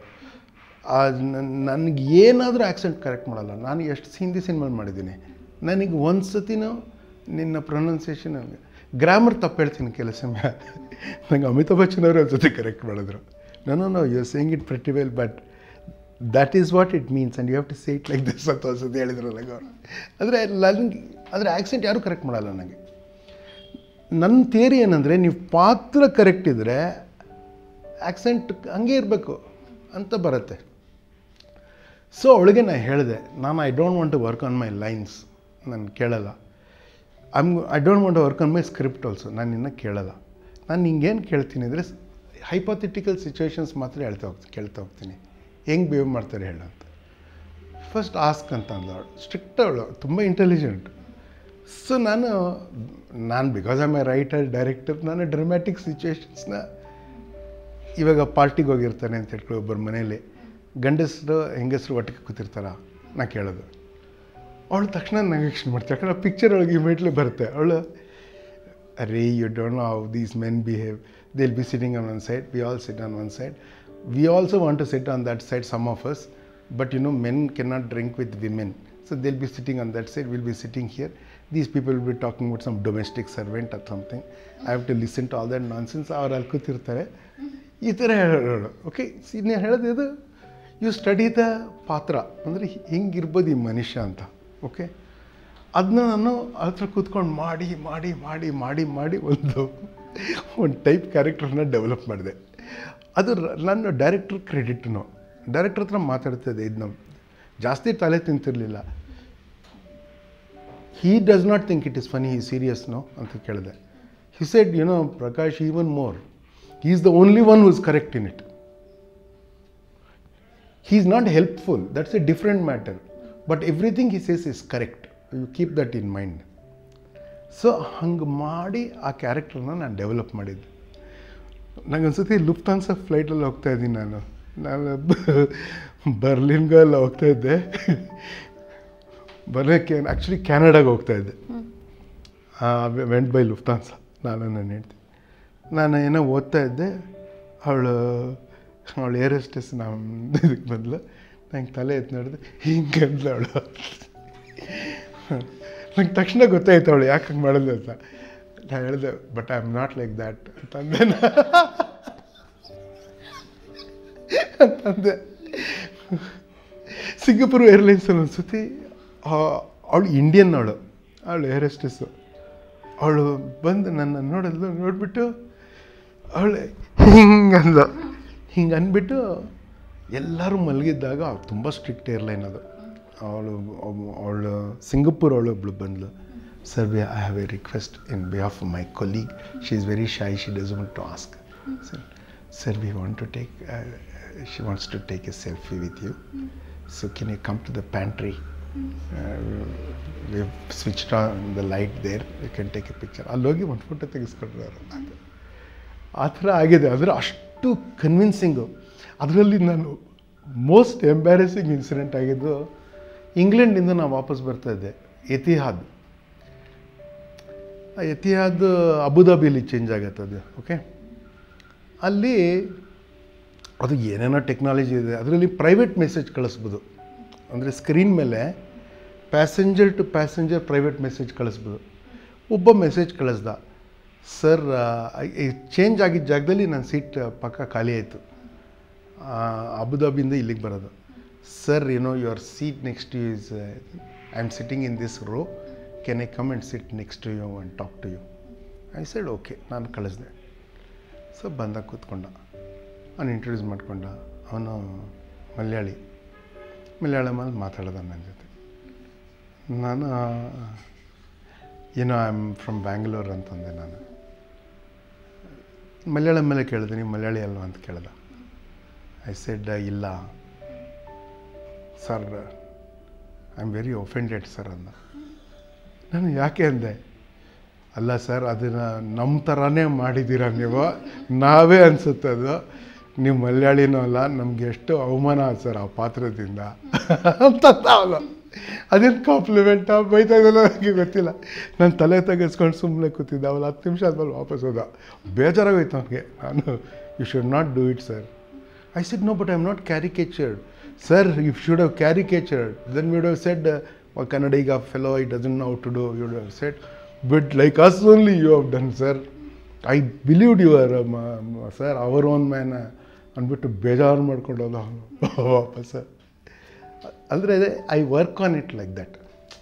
S2: ನನಗೆ ಏನಾದರೂ ಆ್ಯಕ್ಸೆಂಟ್ ಕರೆಕ್ಟ್ ಮಾಡಲ್ಲ. ನಾನು ಎಷ್ಟು ಹಿಂದಿ ಸಿನಿಮಾ ಮಾಡಿದ್ದೀನಿ, ನನಗೆ ಒಂದು ಸತಿನೂ ನಿನ್ನ ಪ್ರೊನೌನ್ಸಿಯೇಷನ್ ಗ್ರಾಮರ್ ತಪ್ಪು ಹೇಳ್ತೀನಿ ಕೆಲಸ. ನಂಗೆ ಅಮಿತಾಬ್ ಬಚ್ಚನ್ ಅವರು ಒಂದು ಸತಿ ಕರೆಕ್ಟ್ ಮಾಡಿದ್ರು. ನಾನು no you are saying it pretty well, but that is what it means and you have to say it like this ಅಂತ ಒಂದು ಸತಿ ಹೇಳಿದ್ರು ನನಗೆ ಅವರು. ಅಂದರೆ ನನಗೆ ಅಂದರೆ ಆ್ಯಕ್ಸೆಂಟ್ ಯಾರೂ ಕರೆಕ್ಟ್ ಮಾಡಲ್ಲ ನನಗೆ. ನನ್ನ ಥಿಯರಿ ಏನಂದರೆ, ನೀವು ಪಾತ್ರ ಕರೆಕ್ಟ್ ಇದ್ದರೆ ಆ್ಯಕ್ಸೆಂಟ್ ಹಂಗೆ ಇರಬೇಕು ಅಂತ ಬರುತ್ತೆ. ಸೊ ಅವಳಿಗೆ ನಾನು ಹೇಳಿದೆ, ನಾನು I don't want to work on my lines, ನಾನು ಕೇಳಲ್ಲ. I am I don't want to work on my script also, ನಾನು ಇನ್ನೂ ಕೇಳಲ್ಲ. ನಾನು ಹಿಂಗೇನು ಕೇಳ್ತೀನಿ ಅಂದರೆ, ಹೈಪೋಥೆಟಿಕಲ್ ಸಿಚುವೇಶನ್ಸ್ ಮಾತ್ರ ಹೇಳ್ತಾ ಹೋಗ್ತೀನಿ ಕೇಳ್ತಾ ಹೋಗ್ತೀನಿ ಹೆಂಗೆ ಬಿಹೇವ್ ಮಾಡ್ತಾರೆ ಹೇಳ ಅಂತ. ಫಸ್ಟ್ ಆಸ್ಕ್ ಅಂತ ಅಂದ್ಲು ಅವಳು. ಸ್ಟ್ರಿಕ್ಟ್ ಅವಳು, ತುಂಬ ಇಂಟೆಲಿಜೆಂಟ್. ಸೊ ನಾನು ನಾನು because I am a writer director, ನಾನು ಡ್ರಾಮ್ಯಾಟಿಕ್ ಸಿಚುವೇಶನ್ಸ್ನ, ಇವಾಗ ಪಾರ್ಟಿಗೆ ಹೋಗಿರ್ತಾನೆ ಅಂತ ಹೇಳ್ಕೊಳ್ಳಿ ಒಬ್ಬರು ಮನೇಲಿ, ಗಂಡಸರು ಹೆಂಗಸರು ಒಟ್ಟಿಗೆ ಕೂತಿರ್ತಾರ, ನಾ ಕೇಳೋದು. ಅವಳು ತಕ್ಷಣ ನಂಗೆ ಯಕ್ಷಣೆ ಮಾಡ್ತಾಳೆ. ಯಾಕಂದ್ರೆ ಪಿಕ್ಚರ್ ಒಳಗೆ ಇಮಿಡಿಯೇಟ್ಲಿ ಬರುತ್ತೆ. ಅವಳು, ಅರೇ you don't know how these men behave, they will be sitting on one side, we all sit on one side, we also want to sit on that side, some of us, but you know men cannot drink with women, so they will be sitting on that side, will be sitting here, these people will be talking about some domestic servant or something, I have to listen to all that nonsense. ಅವ್ರು ಅಲ್ಲಿ ಕೂತಿರ್ತಾರೆ, ಈ ಥರ ಹೇಳೋಳು. Okay, ನೀನು ಹೇಳೋದು ಇದು, you study the ಪಾತ್ರ, ಅಂದರೆ ಹಿಂಗಿರ್ಬೋದು ಈ ಮನುಷ್ಯ ಅಂತ. ಓಕೆ, ಅದನ್ನ ನಾನು ಹತ್ರ ಕೂತ್ಕೊಂಡು ಮಾಡಿ ಮಾಡಿ ಮಾಡಿ ಮಾಡಿ ಮಾಡಿ ಒಂದು ಒಂದು ಟೈಪ್ ಕ್ಯಾರೆಕ್ಟರ್ನ ಡೆವಲಪ್ ಮಾಡಿದೆ. ಅದು ನನ್ನ ಡೈರೆಕ್ಟ್ರ್ ಕ್ರೆಡಿಟ್ನು. ಡೈರೆಕ್ಟ್ರ್ ಹತ್ರ ಮಾತಾಡ್ತಿದ್ದೆ, ಇದು ನಾವು ಜಾಸ್ತಿ ತಲೆ ತಿಂತಿರಲಿಲ್ಲ. he does not think it is funny, he is serious, no? ಅಂತ ಕೇಳಿದೆ. He said, you know, Prakash, even more. He is the only one who is correct in it. He is not helpful. That's a different matter. But everything he says is correct. You keep that in mind. So ಹಂಗೆ ಮಾಡಿ ಆ ಕ್ಯಾರೆಕ್ಟರ್ನ ನಾನು develop ಮಾಡಿದ್ದೆ. ನನಗನ್ಸುತ್ತೆ Lufthansa ಫ್ಲೈಟಲ್ಲಿ ಹೋಗ್ತಾ ಇದ್ದೀನಿ ನಾನು ನಾನು ಬರ್ಲಿನ್ಗೆಲ್ಲ ಹೋಗ್ತಾ ಇದ್ದೆ. ಬರೋಕ್ಕೆ ಆ್ಯಕ್ಚುಲಿ ಕ್ಯಾನಡಾಗೆ ಹೋಗ್ತಾ ಇದ್ದೆ. Went by Lufthansa. ನಾನು ನಾನು ಹೇಳ್ತೀನಿ, ನಾನು ಏನೋ ಓದ್ತಾ ಇದ್ದೆ. ಅವಳು ಅವಳು ಏರ್ ಹೋಸ್ಟೆಸ್ ನಮ್ಮ ಇದಕ್ಕೆ ಬಂದ್ಲು. ನಂಗೆ ತಲೆ ಎತ್ತು ನೋಡಿದೆ, ಹಿಂಗೆ ಅಂದ್ಲು ಅವಳು. ನಂಗೆ ತಕ್ಷಣ ಗೊತ್ತಾಯ್ತು ಅವಳು ಯಾಕೆ ಹಂಗೆ ಮಾಡಿದ್ಲು ಅಂತ. ನಾನು ಹೇಳಿದೆ, but I am not like that ಅಂತಂದೆ ಅಂತಂದೆ. ಸಿಂಗಪುರ್ ಏರ್ಲೈನ್ಸಲ್ಲಿ ಒಂದು ಸತಿ ಅವಳು ಇಂಡಿಯನ್, ಅವಳು ಅವಳು ಏರ್ ಹೋಸ್ಟೆಸ್ಸು. ಅವಳು ಬಂದು ನನ್ನ ನೋಡಿದ್ಲು. ನೋಡಿಬಿಟ್ಟು ಅವಳು ಹಿಂಗೆ ಅಂದ. ಹಿಂಗೆ ಅಂದ್ಬಿಟ್ಟು ಎಲ್ಲರೂ ಮಲಗಿದ್ದಾಗ, ಅವ್ರು ತುಂಬ ಸ್ಟ್ರಿಕ್ಟ್ ಏರ್ಲೈನ್ ಅದು. ಅವಳು ಅವಳು ಸಿಂಗಪುರ್ ಅವಳು ಒಬ್ಳು ಬಂದ್ಲು. Sir we I have a request in behalf of my colleague. She is very shy, she does want to ask. Sir sir we want to take she wants to take a selfie with you. So can you come to the pantry? We switched on the light there, you can take a picture. ಅಲ್ಲಿ ಹೋಗಿ ಒಂದು photo ತೆಗೆಸ್ಕೊಂಡ್ರು ಅವರು. ಆ ಥರ ಆಗಿದೆ. ಆದರೆ ಅಷ್ಟು ಕನ್ವಿನ್ಸಿಂಗು. ಅದರಲ್ಲಿ ನಾನು ಮೋಸ್ಟ್ ಎಂಬ್ಯಾರೆಸಿಂಗ್ ಇನ್ಸಿಡೆಂಟ್ ಆಗಿದ್ದು, ಇಂಗ್ಲೆಂಡಿಂದ ನಾವು ವಾಪಸ್ ಬರ್ತಾಯಿದ್ದೆ. ಎತಿಹಾದ್ ಎತಿಹಾದ್ ಅಬುದಾಬಿಯಲ್ಲಿ ಚೇಂಜ್ ಆಗತ್ತೆ ಅದು. ಓಕೆ, ಅಲ್ಲಿ ಅದು ಏನೇನೋ ಟೆಕ್ನಾಲಜಿ ಇದೆ. ಅದರಲ್ಲಿ ಪ್ರೈವೇಟ್ ಮೆಸೇಜ್ ಕಳಿಸ್ಬೋದು. ಅಂದರೆ ಸ್ಕ್ರೀನ್ ಮೇಲೆ passenger to passenger private message ಕಳಿಸ್ಬೋದು. ಒಬ್ಬ ಮೆಸೇಜ್ ಕಳಿಸ್ದ, ಸರ್ ಚೇಂಜ್ ಆಗಿದ್ದ ಜಾಗದಲ್ಲಿ ನನ್ನ ಸೀಟ್ ಪಕ್ಕ ಖಾಲಿ ಆಯಿತು. ಅಬುದಾಬಿಯಿಂದ ಇಲ್ಲಿಗೆ ಬರೋದು. Sir you know your seat next you is I am sitting in this row, can I come and sit next to you and talk to you? I said okay. ನಾನು ಕಳಿಸ್ದೆ. ಸೊ ಬಂದಾಗ ಕೂತ್ಕೊಂಡ. ಅವನು ಇಂಟ್ರೊಡ್ಯೂಸ್ ಮಾಡ್ಕೊಂಡ. ಅವನು ಮಲಯಾಳಿ. ಮಲಯಾಳಮಲ್ಲಿ ಮಾತಾಡ್ದ ನನ್ನ ಜೊತೆ. ನಾನು ಏನೋ ಐ ಆಮ್ ಫ್ರಮ್ ಬ್ಯಾಂಗ್ಳೂರ್ ಅಂತಂದೆ. ನಾನು ಮಲಯಾಳಂ ಮೇಲೆ ಕೇಳಿದೆ, ನೀವು ಮಲಯಾಳಿ ಅಲ್ವಾ ಅಂತ ಕೇಳ್ದ. ಐ ಸೆಡ್ ಇಲ್ಲ sir, I am very offended sir ಅಂದ. ನಾನು ಯಾಕೆ ಅಂದೆ. ಅಲ್ಲ ಸರ್, ಅದನ್ನು ನಮ್ಮ ಥರನೇ ಮಾಡಿದ್ದೀರ ನೀವು, ನಾವೇ ಅನಿಸುತ್ತೆ ಅದು, ನೀವು ಮಲಯಾಳಿನೂ ಅಲ್ಲ, ನಮಗೆ ಎಷ್ಟು ಅವಮಾನ ಸರ್ ಆ ಪಾತ್ರದಿಂದ ಅಂತ ಅವನು. ಅದೇನು ಕಾಂಪ್ಲಿಮೆಂಟಾ ಬೈತಾ ಇದ್ದಲ್ಲ ನನಗೆ ಗೊತ್ತಿಲ್ಲ. ನಾನು ತಲೆ ತೆಗೆಸ್ಕೊಂಡು ಸುಮ್ಮನೆ ಕೂತಿದ್ದೆ. ಅವಳು ಹತ್ತು ನಿಮಿಷ ಆದ್ಮೇಲೆ ವಾಪಸ್ ಹೋದ. ಬೇಜಾರಾಗೋಯ್ತು ಅವನಿಗೆ. ನಾನು you should not do it sir. I said no, but I am not caricatured. Sir you should have caricatured, then you would have said Kannadiga fellow it doesn't know how to do, you would have said but like us only you have done sir. I believed your sir our own man ಅಂದ್ಬಿಟ್ಟು ಬೇಜಾರು ಮಾಡ್ಕೊಂಡು ಹೋದ ವಾಪಸ್. ಅಂದರೆ I work on it like that.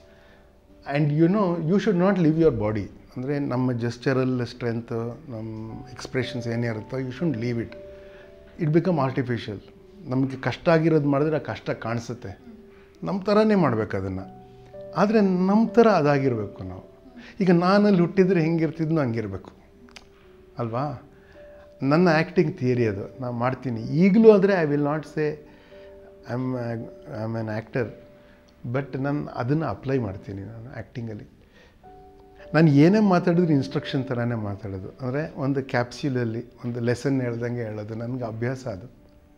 S2: And you no you should not leave your body. ಅಂದರೆ ನಮ್ಮ ಜೆಸ್ಚರಲ್ಲಿ strength, ನಮ್ಮ ಎಕ್ಸ್ಪ್ರೆಷನ್ಸ್ ಏನೇ ಇರುತ್ತೋ, you should leave it. It become artificial. ನಮಗೆ ಕಷ್ಟ ಆಗಿರೋದು ಮಾಡಿದ್ರೆ ಆ ಕಷ್ಟ ಕಾಣಿಸುತ್ತೆ. ನಮ್ಮ ಥರನೇ ಮಾಡಬೇಕು ಅದನ್ನು. ಆದರೆ ನಮ್ಮ ಥರ ಅದಾಗಿರಬೇಕು ನಾವು. ಈಗ ನಾನಲ್ಲಿ ಹುಟ್ಟಿದರೆ ಹೆಂಗಿರ್ತಿದ್ನೋ ಹಂಗಿರಬೇಕು ಅಲ್ವಾ? ನನ್ನ ಆ್ಯಕ್ಟಿಂಗ್ ಥಿಯರಿ ಅದು. ನಾನು ಮಾಡ್ತೀನಿ ಈಗಲೂ. ಆದರೆ I will not say I am I am an actor, but ನಾನು ಅದನ್ನು ಅಪ್ಲೈ ಮಾಡ್ತೀನಿ ನಾನು ಆ್ಯಕ್ಟಿಂಗಲ್ಲಿ. ನಾನು ಏನೇ ಮಾತಾಡಿದ್ರು ಇನ್ಸ್ಟ್ರಕ್ಷನ್ ಥರನೇ ಮಾತಾಡೋದು. ಅಂದರೆ ಒಂದು ಕ್ಯಾಪ್ಸ್ಯೂಲಲ್ಲಿ ಒಂದು ಲೆಸನ್ ಹೇಳ್ದಂಗೆ ಹೇಳೋದು ನನಗೆ ಅಭ್ಯಾಸ ಅದು.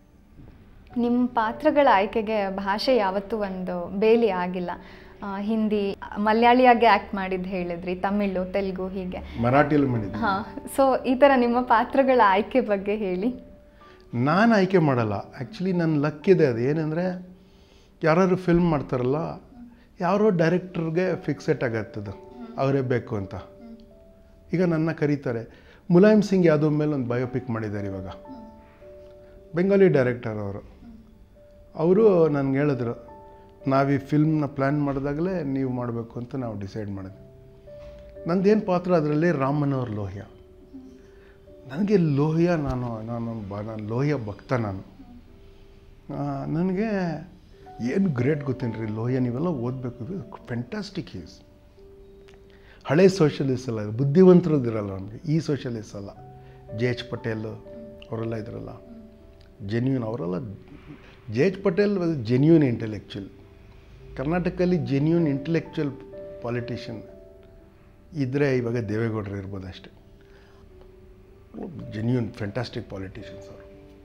S1: ನಿಮ್ಮ ಪಾತ್ರಗಳ ಆಯ್ಕೆಗೆ ಭಾಷೆ ಯಾವತ್ತೂ ಒಂದು ಬೇಲಿ ಆಗಿಲ್ಲ. ಹಿಂದಿ, ಮಲಯಾಳಿಯಾಗಿ ಆ್ಯಕ್ಟ್ ಮಾಡಿದ್ದು ಹೇಳಿದ್ರಿ, ತಮಿಳು, ತೆಲುಗು, ಹೀಗೆ
S2: ಮರಾಠಿಯಲ್ಲಿ ಮಾಡಿದ್ದೆ.
S1: ಹಾಂ, ಸೊ ಈ ಥರ ನಿಮ್ಮ ಪಾತ್ರಗಳ ಆಯ್ಕೆ ಬಗ್ಗೆ ಹೇಳಿ.
S2: ನಾನು ಆಯ್ಕೆ ಮಾಡಲ್ಲ. ಆ್ಯಕ್ಚುಲಿ ನನ್ನ ಲಕ್ ಇದೆ. ಅದು ಏನಂದರೆ, ಯಾರಾದ್ರು ಫಿಲ್ಮ್ ಮಾಡ್ತಾರಲ್ಲ, ಯಾರೋ ಡೈರೆಕ್ಟ್ರಿಗೆ ಫಿಕ್ಸೆಟ್ ಆಗತ್ತದು ಅವರೇ ಬೇಕು ಅಂತ. ಈಗ ನನ್ನ ಕರೀತಾರೆ. ಮುಲಾಯಮ್ ಸಿಂಗ್ ಯಾದವ್ ಮೇಲೆ ಒಂದು ಬಯೋಪಿಕ್ ಮಾಡಿದ್ದಾರೆ ಇವಾಗ, ಬೆಂಗಾಲಿ ಡೈರೆಕ್ಟರ್ ಅವರು. ಅವರು ನನಗೆ ಹೇಳಿದ್ರು, ನಾವು ಈ ಫಿಲ್ಮ್ನ ಪ್ಲ್ಯಾನ್ ಮಾಡಿದಾಗಲೇ ನೀವು ಮಾಡಬೇಕು ಅಂತ ನಾವು ಡಿಸೈಡ್ ಮಾಡಿದ್ವಿ. ನಂದೇನು ಪಾತ್ರ ಅದರಲ್ಲಿ ರಾಮನವ್ರ ಲೋಹಿಯ. ನನಗೆ ಲೋಹಿಯ ನಾನು ನಾನು ಬ ನಾನು ಲೋಹಿಯ ಭಕ್ತ ನಾನು. ನನಗೆ ಏನು ಗ್ರೇಟ್ ಗೊತ್ತೇನು ರೀ ಲೋಹಿಯ, ನೀವೆಲ್ಲ ಓದಬೇಕು. ಫ್ಯಾಂಟಾಸ್ಟಿಕ್ ಈಸ್ ಹಳೆ ಸೋಷಲಿಸ್ಟ್ ಅಲ್ಲ, ಬುದ್ಧಿವಂತರದ್ದಿರಲ್ಲ ನಮಗೆ. ಈ ಸೋಷಲಿಸ್ಟ್ ಅಲ್ಲ. ಜೆ ಎಚ್ ಪಟೇಲ್ ಅವರೆಲ್ಲ ಇದ್ರಲ್ಲ, ಜೆನ್ಯೂನ್ ಅವರೆಲ್ಲ. J H Patel was genuine intellectual. ಕರ್ನಾಟಕದಲ್ಲಿ ಜೆನ್ಯೂನ್ ಇಂಟೆಲೆಕ್ಚುಯಲ್ ಪಾಲಿಟಿಷಿಯನ್ ಇದ್ದರೆ ಇವಾಗ ದೇವೇಗೌಡರು ಇರ್ಬೋದು ಅಷ್ಟೇ. ಜೆನ್ಯೂನ್ ಫ್ಯಾಂಟಾಸ್ಟಿಕ್ ಪಾಲಿಟಿಷಿಯನ್ಸ್ ಅವರು.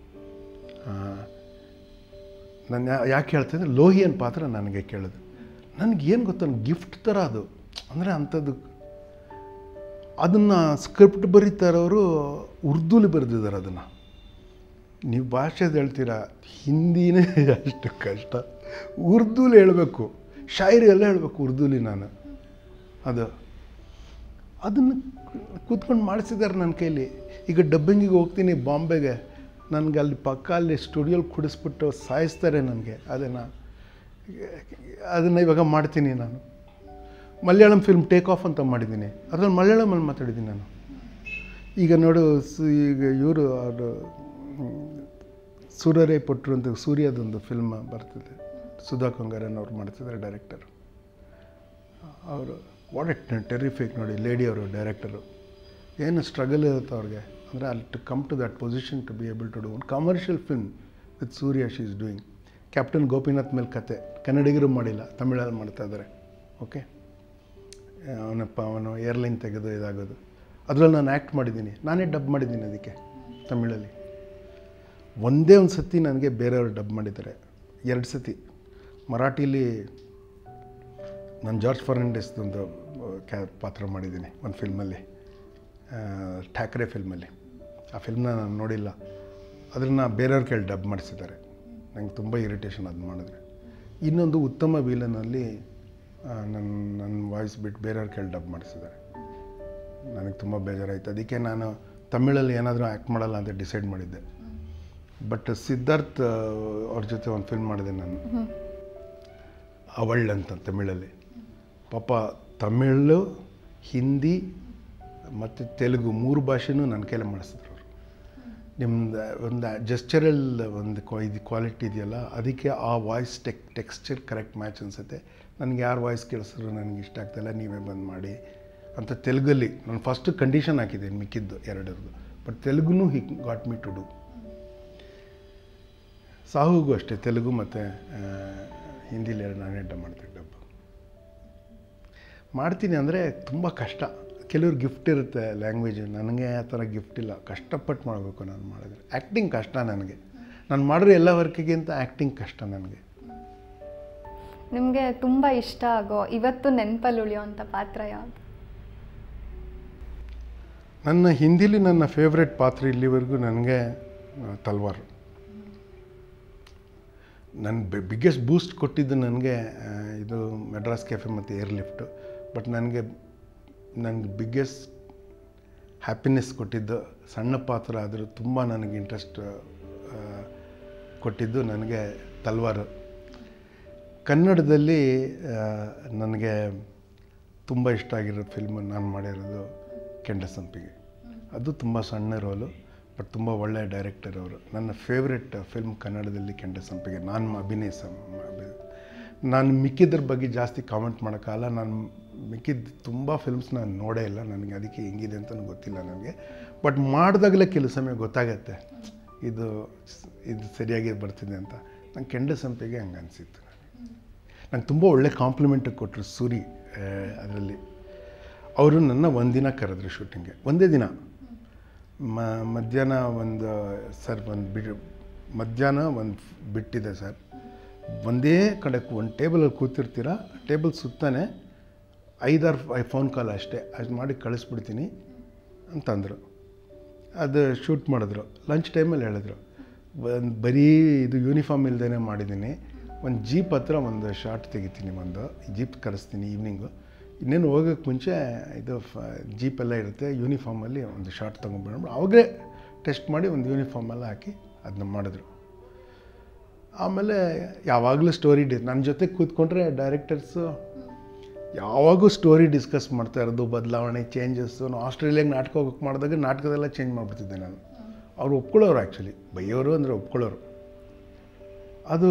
S2: ನಾನು ಯಾಕೆ ಹೇಳ್ತಿದ್ದೆ, ಲೋಹಿಯನ್ ಪಾತ್ರ ನನಗೆ ಕೇಳೋದು ನನಗೇನು ಗೊತ್ತ, ಗಿಫ್ಟ್ ಥರ ಅದು. ಅಂದರೆ ಅಂಥದ್ದು ಅದನ್ನು ಸ್ಕ್ರಿಪ್ಟ್ ಬರೀತಾರವರು ಉರ್ದುಲಿ ಬರೆದಿದ್ದಾರೆ ಅದನ್ನು. ನೀವು ಭಾಷೆದು ಹೇಳ್ತೀರಾ, ಹಿಂದಿನೇ ಅಷ್ಟು ಕಷ್ಟ, ಉರ್ದುಲಿ ಹೇಳಬೇಕು, ಶಾಯರಿ ಎಲ್ಲ ಹೇಳಬೇಕು ಉರ್ದುಲಿ. ನಾನು ಅದು ಅದನ್ನು ಕೂತ್ಕೊಂಡು ಮಾಡಿಸಿದ್ದಾರೆ ನನ್ನ ಕೈಲಿ. ಈಗ ಡಬ್ಬಿಂಗಿಗೆ ಹೋಗ್ತೀನಿ ಬಾಂಬೆಗೆ, ನನಗೆ ಅಲ್ಲಿ ಪಕ್ಕ ಅಲ್ಲಿ ಸ್ಟುಡಿಯೋಲಿ ಕುಡಿಸ್ಬಿಟ್ಟು ಸಾಯಿಸ್ತಾರೆ ನನಗೆ. ಅದನ್ನು ಅದನ್ನು ಇವಾಗ ಮಾಡ್ತೀನಿ ನಾನು. ಮಲಯಾಳಂ ಫಿಲ್ಮ್ ಟೇಕ್ ಆಫ್ ಅಂತ ಮಾಡಿದ್ದೀನಿ, ಅದ್ರಲ್ಲಿ ಮಲಯಾಳಮಲ್ಲಿ ಮಾತಾಡಿದ್ದೀನಿ ನಾನು. ಈಗ ನೋಡು, ಈಗ ಇವರು ಅವರು ಸೂರ್ಯರೇ ಪೊಟ್ರು ಅಂತ ಸೂರ್ಯದೊಂದು ಫಿಲ್ಮ್ ಬರ್ತಿದೆ, ಸುಧಾ ಕೊಂಗರನ್ ಅವ್ರು ಮಾಡ್ತಿದ್ದಾರೆ ಡೈರೆಕ್ಟರು. ಅವರು ವಾಟ್ ಎಟ್ ಟೆರಿಫಿಕ್ ನೋಡಿ, ಲೇಡಿ ಅವರು ಡೈರೆಕ್ಟರು. ಏನು ಸ್ಟ್ರಗಲ್ ಇರುತ್ತೆ ಅವ್ರಿಗೆ, ಅಂದರೆ ಅಲ್ಲಿ to come to that position to be able to do one commercial film with Suriya she is doing. Captain Gopinath ಮೇಲೆ ಕತೆ ಕನ್ನಡಿಗರು ಮಾಡಿಲ್ಲ, ತಮಿಳಲ್ಲಿ ಮಾಡ್ತಾಯಿದ್ದಾರೆ. ಓಕೆ, ಅವನಪ್ಪ ಅವನು ಏರ್ಲೈನ್ ತೆಗೆದು ಇದಾಗೋದು, ಅದರಲ್ಲಿ ನಾನು ಆ್ಯಕ್ಟ್ ಮಾಡಿದ್ದೀನಿ, ನಾನೇ ಡಬ್ ಮಾಡಿದ್ದೀನಿ ಅದಕ್ಕೆ ತಮಿಳಲ್ಲಿ. ಒಂದೇ ಒಂದು ಸತಿ ನನಗೆ ಬೇರೆಯವರು ಡಬ್ ಮಾಡಿದ್ದಾರೆ, ಎರಡು ಸತಿ ಮರಾಠಿಲಿ ನಾನು ಜಾರ್ಜ್ ಫರ್ನಾಂಡಿಸ್ದೊಂದು ಕ್ಯಾ ಪಾತ್ರ ಮಾಡಿದ್ದೀನಿ ಒಂದು ಫಿಲ್ಮಲ್ಲಿ, ಠಾಕ್ರೆ ಫಿಲ್ಮಲ್ಲಿ. ಆ ಫಿಲ್ಮ್ನ ನಾನು ನೋಡಿಲ್ಲ, ಅದನ್ನು ಬೇರೆಯವ್ರ ಕೇಳಿ ಡಬ್ ಮಾಡಿಸಿದ್ದಾರೆ. ನಂಗೆ ತುಂಬ ಇರಿಟೇಷನ್ ಅದು ಮಾಡಿದ್ರೆ. ಇನ್ನೊಂದು ಉತ್ತಮ ವೀಲನಲ್ಲಿ ನನ್ನ ನನ್ನ ವಾಯ್ಸ್ ಬಿಟ್ಟು ಬೇರೆಯವ್ರ ಕೇಳಿ ಡಬ್ ಮಾಡಿಸಿದ್ದಾರೆ. ನನಗೆ ತುಂಬ ಬೇಜಾರಾಯಿತು. ಅದಕ್ಕೆ ನಾನು ತಮಿಳಲ್ಲಿ ಏನಾದರೂ ಆ್ಯಕ್ಟ್ ಮಾಡಲ್ಲ ಅಂತ ಡಿಸೈಡ್ ಮಾಡಿದ್ದೆ. ಬಟ್ ಸಿದ್ಧಾರ್ಥ್ ಅವ್ರ ಜೊತೆ ಒಂದು ಫಿಲ್ಮ್ ಮಾಡಿದೆ ನಾನು, ಅವಳ್ ಅಂತ ತಮಿಳಲ್ಲಿ. ಪಾಪ ತಮಿಳು, ಹಿಂದಿ ಮತ್ತು ತೆಲುಗು ಮೂರು ಭಾಷೆನೂ ನನ್ನ ಕೈಲೇ ಮಾಡಿಸಿದ್ರು ಅವರು. ನಿಮ್ಮದು ಒಂದು ಜೆಸ್ಚರಲ್ ಒಂದು ಕ್ವಾ ಇದು ಕ್ವಾಲಿಟಿ ಇದೆಯಲ್ಲ, ಅದಕ್ಕೆ ಆ voice tech texture correct match ಅನಿಸುತ್ತೆ. ನನಗೆ ಯಾರು ವಾಯ್ಸ್ ಕೇಳಿಸಿದ್ರು ನನಗೆ ಇಷ್ಟ ಆಗ್ತಾಯಿಲ್ಲ, ನೀವೇ ಬಂದು ಮಾಡಿ ಅಂತ ತೆಲುಗಲ್ಲಿ ನಾನು ಫಸ್ಟು ಕಂಡೀಷನ್ ಹಾಕಿದ್ದೀನಿ, ಮಿಕ್ಕಿದ್ದು ಎರಡರದ್ದು. ಬಟ್ ತೆಲುಗುನೂ he got me to do. ಸಾಹುಗೂ ಅಷ್ಟೇ, ತೆಲುಗು ಮತ್ತು ಹಿಂದಿಲಿ ಎರಡು ನಾನೇ ಡಬ್ ಮಾಡ್ತೀನಿ. ಡಬ್ಬು ಮಾಡ್ತೀನಿ ಅಂದರೆ ತುಂಬ ಕಷ್ಟ. ಕೆಲವ್ರು ಗಿಫ್ಟ್ ಇರುತ್ತೆ ಲ್ಯಾಂಗ್ವೇಜ್, ನನಗೆ ಆ ಥರ ಗಿಫ್ಟ್ ಇಲ್ಲ, ಕಷ್ಟಪಟ್ಟು ಮಾಡಬೇಕು ನಾನು ಮಾಡಿದ್ರೆ. ಆ್ಯಕ್ಟಿಂಗ್ ಕಷ್ಟ ನನಗೆ, ನಾನು ಮಾಡಿರೋ ಎಲ್ಲ ವರ್ಕಿಗಿಂತ ಆ್ಯಕ್ಟಿಂಗ್ ಕಷ್ಟ ನನಗೆ.
S1: ನಿಮಗೆ ತುಂಬ ಇಷ್ಟ ಆಗೋ, ಇವತ್ತು ನೆನಪಲ್ಲಿ ಉಳಿಯೋವಂಥ ಪಾತ್ರ ಯಾವುದು?
S2: ನನ್ನ ಹಿಂದಿಲಿ ನನ್ನ ಫೇವ್ರೆಟ್ ಪಾತ್ರ ಇಲ್ಲಿವರೆಗೂ ನನಗೆ ತಲ್ವಾರ್. ನನ್ನ ಬಿಗ್ಗೆಸ್ಟ್ ಬೂಸ್ಟ್ ಕೊಟ್ಟಿದ್ದು ನನಗೆ ಇದು ಮೆಡ್ರಾಸ್ ಕೆಫೆ ಮತ್ತು ಏರ್ ಲಿಫ್ಟು. ಬಟ್ ನನಗೆ ನನಗೆ ಬಿಗ್ಗೆಸ್ಟ್ ಹ್ಯಾಪಿನೆಸ್ ಕೊಟ್ಟಿದ್ದು ಸಣ್ಣ ಪಾತ್ರ ಆದರೂ ತುಂಬ ನನಗೆ ಇಂಟ್ರೆಸ್ಟ್ ಕೊಟ್ಟಿದ್ದು ನನಗೆ ತಲ್ವಾರು. ಕನ್ನಡದಲ್ಲಿ ನನಗೆ ತುಂಬ ಇಷ್ಟ ಆಗಿರೋ ಫಿಲ್ಮ್ ನಾನು ಮಾಡಿರೋದು ಕೆಂಡಸಂಪಿಗೆ. ಅದು ತುಂಬ ಸಣ್ಣ ರೋಲು, ಬಟ್ ತುಂಬ ಒಳ್ಳೆಯ ಡೈರೆಕ್ಟರ್ ಅವರು. ನನ್ನ ಫೇವ್ರೆಟ್ ಫಿಲ್ಮ್ ಕನ್ನಡದಲ್ಲಿ ಕೆಂಡಸಂಪಿಗೆ. ನಾನು ಅಭಿನಯಿಸ ನಾನು ಮಿಕ್ಕಿದ್ರ ಬಗ್ಗೆ ಜಾಸ್ತಿ ಕಾಮೆಂಟ್ ಮಾಡೋಕ್ಕಲ್ಲ. ನಾನು ಮಿಕ್ಕಿದ್ದು ತುಂಬ ಫಿಲ್ಮ್ಸ್ ನಾನು ನೋಡೇ ಇಲ್ಲ, ನನಗೆ ಅದಕ್ಕೆ ಹೆಂಗಿದೆ ಅಂತಲೂ ಗೊತ್ತಿಲ್ಲ ನನಗೆ. ಬಟ್ ಮಾಡಿದಾಗಲೇ ಕೆಲವು ಸಮಯ ಗೊತ್ತಾಗತ್ತೆ ಇದು ಇದು ಸರಿಯಾಗಿ ಬರ್ತಿದೆ ಅಂತ. ನಂಗೆ ಕೆಂಡಸಂಪಿಗೆ ಹಂಗೆ ಅನಿಸಿತ್ತು. ನಂಗೆ ತುಂಬ ಒಳ್ಳೆ ಕಾಂಪ್ಲಿಮೆಂಟ್ ಕೊಟ್ಟರು ಸೂರಿ ಅದರಲ್ಲಿ. ಅವರು ನನ್ನ ಒಂದಿನ ಕರೆದ್ರು ಶೂಟಿಂಗ್ಗೆ, ಒಂದೇ ದಿನ. ಮ ಮಧ್ಯಾಹ್ನ ಒಂದು ಸರ್ ಒಂದು ಬಿ ಮಧ್ಯಾಹ್ನ ಒಂದು ಬಿಟ್ಟಿದೆ ಸರ್, ಒಂದೇ ಕಡೆ ಒಂದು ಟೇಬಲಲ್ಲಿ ಕೂತಿರ್ತೀರ, ಟೇಬಲ್ ಸುತ್ತಾನೆ ಐದಾರು ಐ ಫೋನ್ ಕಾಲ್ ಅಷ್ಟೇ, ಅದು ಮಾಡಿ ಕಳಿಸ್ಬಿಡ್ತೀನಿ ಅಂತಂದರು. ಅದು ಶೂಟ್ ಮಾಡಿದ್ರು. ಲಂಚ್ ಟೈಮಲ್ಲಿ ಹೇಳಿದ್ರು, ಒಂದು ಬರೀ ಇದು ಯೂನಿಫಾರ್ಮ್ ಇಲ್ಲದೇ ಮಾಡಿದ್ದೀನಿ, ಒಂದು ಜೀಪ್ ಹತ್ರ ಒಂದು ಶಾರ್ಟ್ ತೆಗಿತೀನಿ, ಒಂದು ಜೀಪ್ ಕರೆಸ್ತೀನಿ ಈವ್ನಿಂಗು, ಇನ್ನೇನು ಹೋಗೋಕ್ಕೆ ಮುಂಚೆ ಇದು ಫ ಜೀಪೆಲ್ಲ ಇರುತ್ತೆ, ಯೂನಿಫಾರ್ಮಲ್ಲಿ ಒಂದು ಶಾರ್ಟ್ ತೊಗೊಂಡ್ಬಿಟ್ಟು ಅವಾಗಲೇ ಟೆಸ್ಟ್ ಮಾಡಿ ಒಂದು ಯೂನಿಫಾರ್ಮೆಲ್ಲ ಹಾಕಿ ಅದನ್ನ ಮಾಡಿದ್ರು. ಆಮೇಲೆ ಯಾವಾಗಲೂ ಸ್ಟೋರಿ ಡಿ ನನ್ನ ಜೊತೆ ಕೂತ್ಕೊಂಡ್ರೆ ಡೈರೆಕ್ಟರ್ಸು ಯಾವಾಗೂ ಸ್ಟೋರಿ ಡಿಸ್ಕಸ್ ಮಾಡ್ತಾ ಇರೋದು, ಬದಲಾವಣೆ, ಚೇಂಜಸ್ಸು. ನಾವು ಆಸ್ಟ್ರೇಲಿಯಾಗೆ ನಾಟಕ ಹೋಗೋಕ್ಕೆ ಮಾಡಿದಾಗ ನಾಟಕದೆಲ್ಲ ಚೇಂಜ್ ಮಾಡಿಬಿಡ್ತಿದ್ದೆ ನಾನು. ಅವ್ರು ಒಪ್ಕೊಳ್ಳೋರು, ಆ್ಯಕ್ಚುಲಿ ಬೈಯೋರು ಅಂದರೆ ಒಪ್ಕೊಳ್ಳೋರು. ಅದು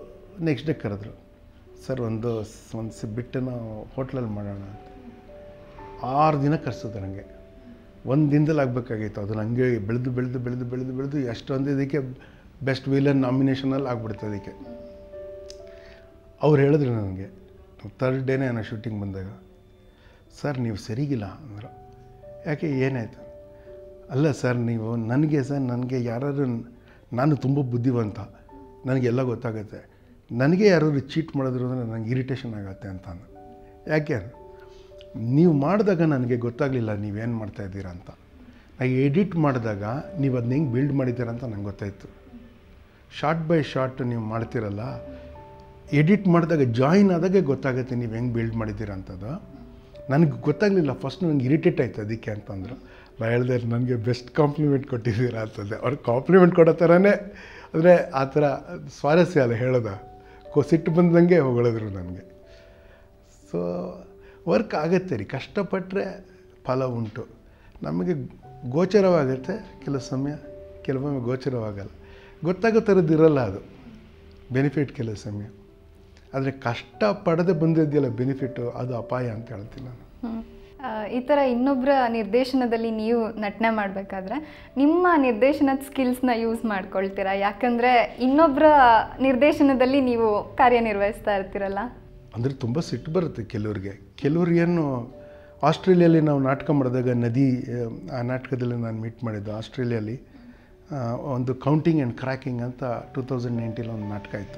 S2: ನೆಕ್ಸ್ಟ್ ಡೇ ಕರೆದ್ರು, ಸರ್ ಒಂದು ಒಂದು ಸಿ ಬಿಟ್ಟು ನಾವು ಹೋಟ್ಲಲ್ಲಿ ಮಾಡೋಣ ಅಂತ. ಆರು ದಿನ ಕರೆಸಿದ್ರು ನನಗೆ. ಒಂದು ದಿನದಲ್ಲಿ ಆಗಬೇಕಾಗಿತ್ತು ಅದು. ನನಗೆ ಬೆಳೆದು ಬೆಳೆದು ಬೆಳೆದು ಬೆಳೆದು ಬೆಳೆದು ಎಷ್ಟೊಂದು ಇದಕ್ಕೆ ಬೆಸ್ಟ್ ವಿಲನ್ ನಾಮಿನೇಷನಲ್ಲಿ ಆಗ್ಬಿಡ್ತು ಅದಕ್ಕೆ. ಅವ್ರು ಹೇಳಿದ್ರು ನನಗೆ ಥರ್ಡ್ ಡೇನೇ ನಾನು ಶೂಟಿಂಗ್ ಬಂದಾಗ, ಸರ್ ನೀವು ಸರಿಗಿಲ್ಲ ಅಂದರು. ಯಾಕೆ, ಏನಾಯಿತು? ಅಲ್ಲ ಸರ್ ನೀವು ನನಗೆ ಸರ್ ನನಗೆ ಯಾರಾದ್ರು, ನಾನು ತುಂಬ ಬುದ್ಧಿವಂತ, ನನಗೆಲ್ಲ ಗೊತ್ತಾಗುತ್ತೆ, ನನಗೆ ಯಾರಾದ್ರು ಚೀಟ್ ಮಾಡಿದ್ರು ಅಂದರೆ ನನಗೆ ಇರಿಟೇಷನ್ ಆಗುತ್ತೆ ಅಂತ. ಯಾಕೆ, ನೀವು ಮಾಡಿದಾಗ ನನಗೆ ಗೊತ್ತಾಗಲಿಲ್ಲ ನೀವೇನು ಮಾಡ್ತಾಯಿದ್ದೀರಾ ಅಂತ. ನಾನು ಎಡಿಟ್ ಮಾಡಿದಾಗ ನೀವು ಅದನ್ನ ಹೆಂಗೆ ಬಿಲ್ಡ್ ಮಾಡಿದ್ದೀರ ಅಂತ ನಂಗೆ ಗೊತ್ತಾಯಿತು. ಶಾರ್ಟ್ ಬೈ ಶಾರ್ಟ್ ನೀವು ಮಾಡ್ತಿರಲ್ಲ, ಎಡಿಟ್ ಮಾಡಿದಾಗ ಜಾಯಿನ್ ಆದಾಗೆ ಗೊತ್ತಾಗುತ್ತೆ ನೀವು ಹೆಂಗೆ ಬಿಲ್ಡ್ ಮಾಡಿದ್ದೀರ ಅಂತದ್ದು. ನನಗೆ ಗೊತ್ತಾಗಲಿಲ್ಲ ಫಸ್ಟ್, ನನಗೆ ಇರಿಟೇಟ್ ಆಯಿತು ಅದಕ್ಕೆ ಅಂತಂದರು. ನಾನು ಹೇಳಿದೆ ನನಗೆ ಬೆಸ್ಟ್ ಕಾಂಪ್ಲಿಮೆಂಟ್ ಕೊಟ್ಟಿದ್ದೀರಾ ಅಂತಂದೆ. ಅವ್ರು ಕಾಂಪ್ಲಿಮೆಂಟ್ ಕೊಡೋ ಥರನೇ, ಅಂದರೆ ಆ ಥರ ಸ್ವಾರಸ್ಯ ಅಲ್ಲ ಹೇಳೋದ, ಕೊ ಸಿಟ್ಟು ಬಂದಂಗೆ ಹೊಗಳಿದ್ರು ನನಗೆ. ಸೊ ವರ್ಕ್ ಆಗುತ್ತೆ ರೀ, ಕಷ್ಟಪಟ್ಟರೆ ಫಲ ಉಂಟು. ನಮಗೆ ಗೋಚರವಾಗುತ್ತೆ ಕೆಲವು ಸಮಯ, ಕೆಲವೊಮ್ಮೆ ಗೋಚರವಾಗಲ್ಲ, ಗೊತ್ತಾಗೋ ಥರದ್ದು ಇರೋಲ್ಲ ಅದು ಬೆನಿಫಿಟ್ ಕೆಲವು ಸಮಯ. ಆದರೆ ಕಷ್ಟ ಪಡೆದೇ ಬಂದಿದೆಯಲ್ಲ ಬೆನಿಫಿಟ್ಟು, ಅದು ಅಪಾಯ ಅಂತ ಹೇಳ್ತೀನಿ ನಾನು.
S1: ಈ ಥರ ಇನ್ನೊಬ್ಬರ ನಿರ್ದೇಶನದಲ್ಲಿ ನೀವು ನಟನೆ ಮಾಡಬೇಕಾದ್ರೆ ನಿಮ್ಮ ನಿರ್ದೇಶನದ ಸ್ಕಿಲ್ಸ್ನ ಯೂಸ್ ಮಾಡ್ಕೊಳ್ತೀರಾ? ಯಾಕಂದರೆ ಇನ್ನೊಬ್ಬರ ನಿರ್ದೇಶನದಲ್ಲಿ ನೀವು ಕಾರ್ಯನಿರ್ವಹಿಸ್ತಾ ಇರ್ತೀರಲ್ಲ.
S2: ಅಂದರೆ ತುಂಬ ಸಿಟ್ಟು ಬರುತ್ತೆ ಕೆಲವ್ರಿಗೆ. ಕೆಲವ್ರಿಗೇನು, ಆಸ್ಟ್ರೇಲಿಯಲ್ಲಿ ನಾವು ನಾಟಕ ಮಾಡಿದಾಗ ನದಿ, ಆ ನಾಟಕದಲ್ಲಿ ನಾನು ಮೀಟ್ ಮಾಡಿದ್ದು ಆಸ್ಟ್ರೇಲಿಯಲ್ಲಿ. ಒಂದು ಕೌಂಟಿಂಗ್ ಆ್ಯಂಡ್ ಕ್ರ್ಯಾಕಿಂಗ್ ಅಂತ ಟೂ ತೌಸಂಡ್ ನೈನ್ಟೀನ್ ಒಂದು ನಾಟಕ ಇತ್ತು.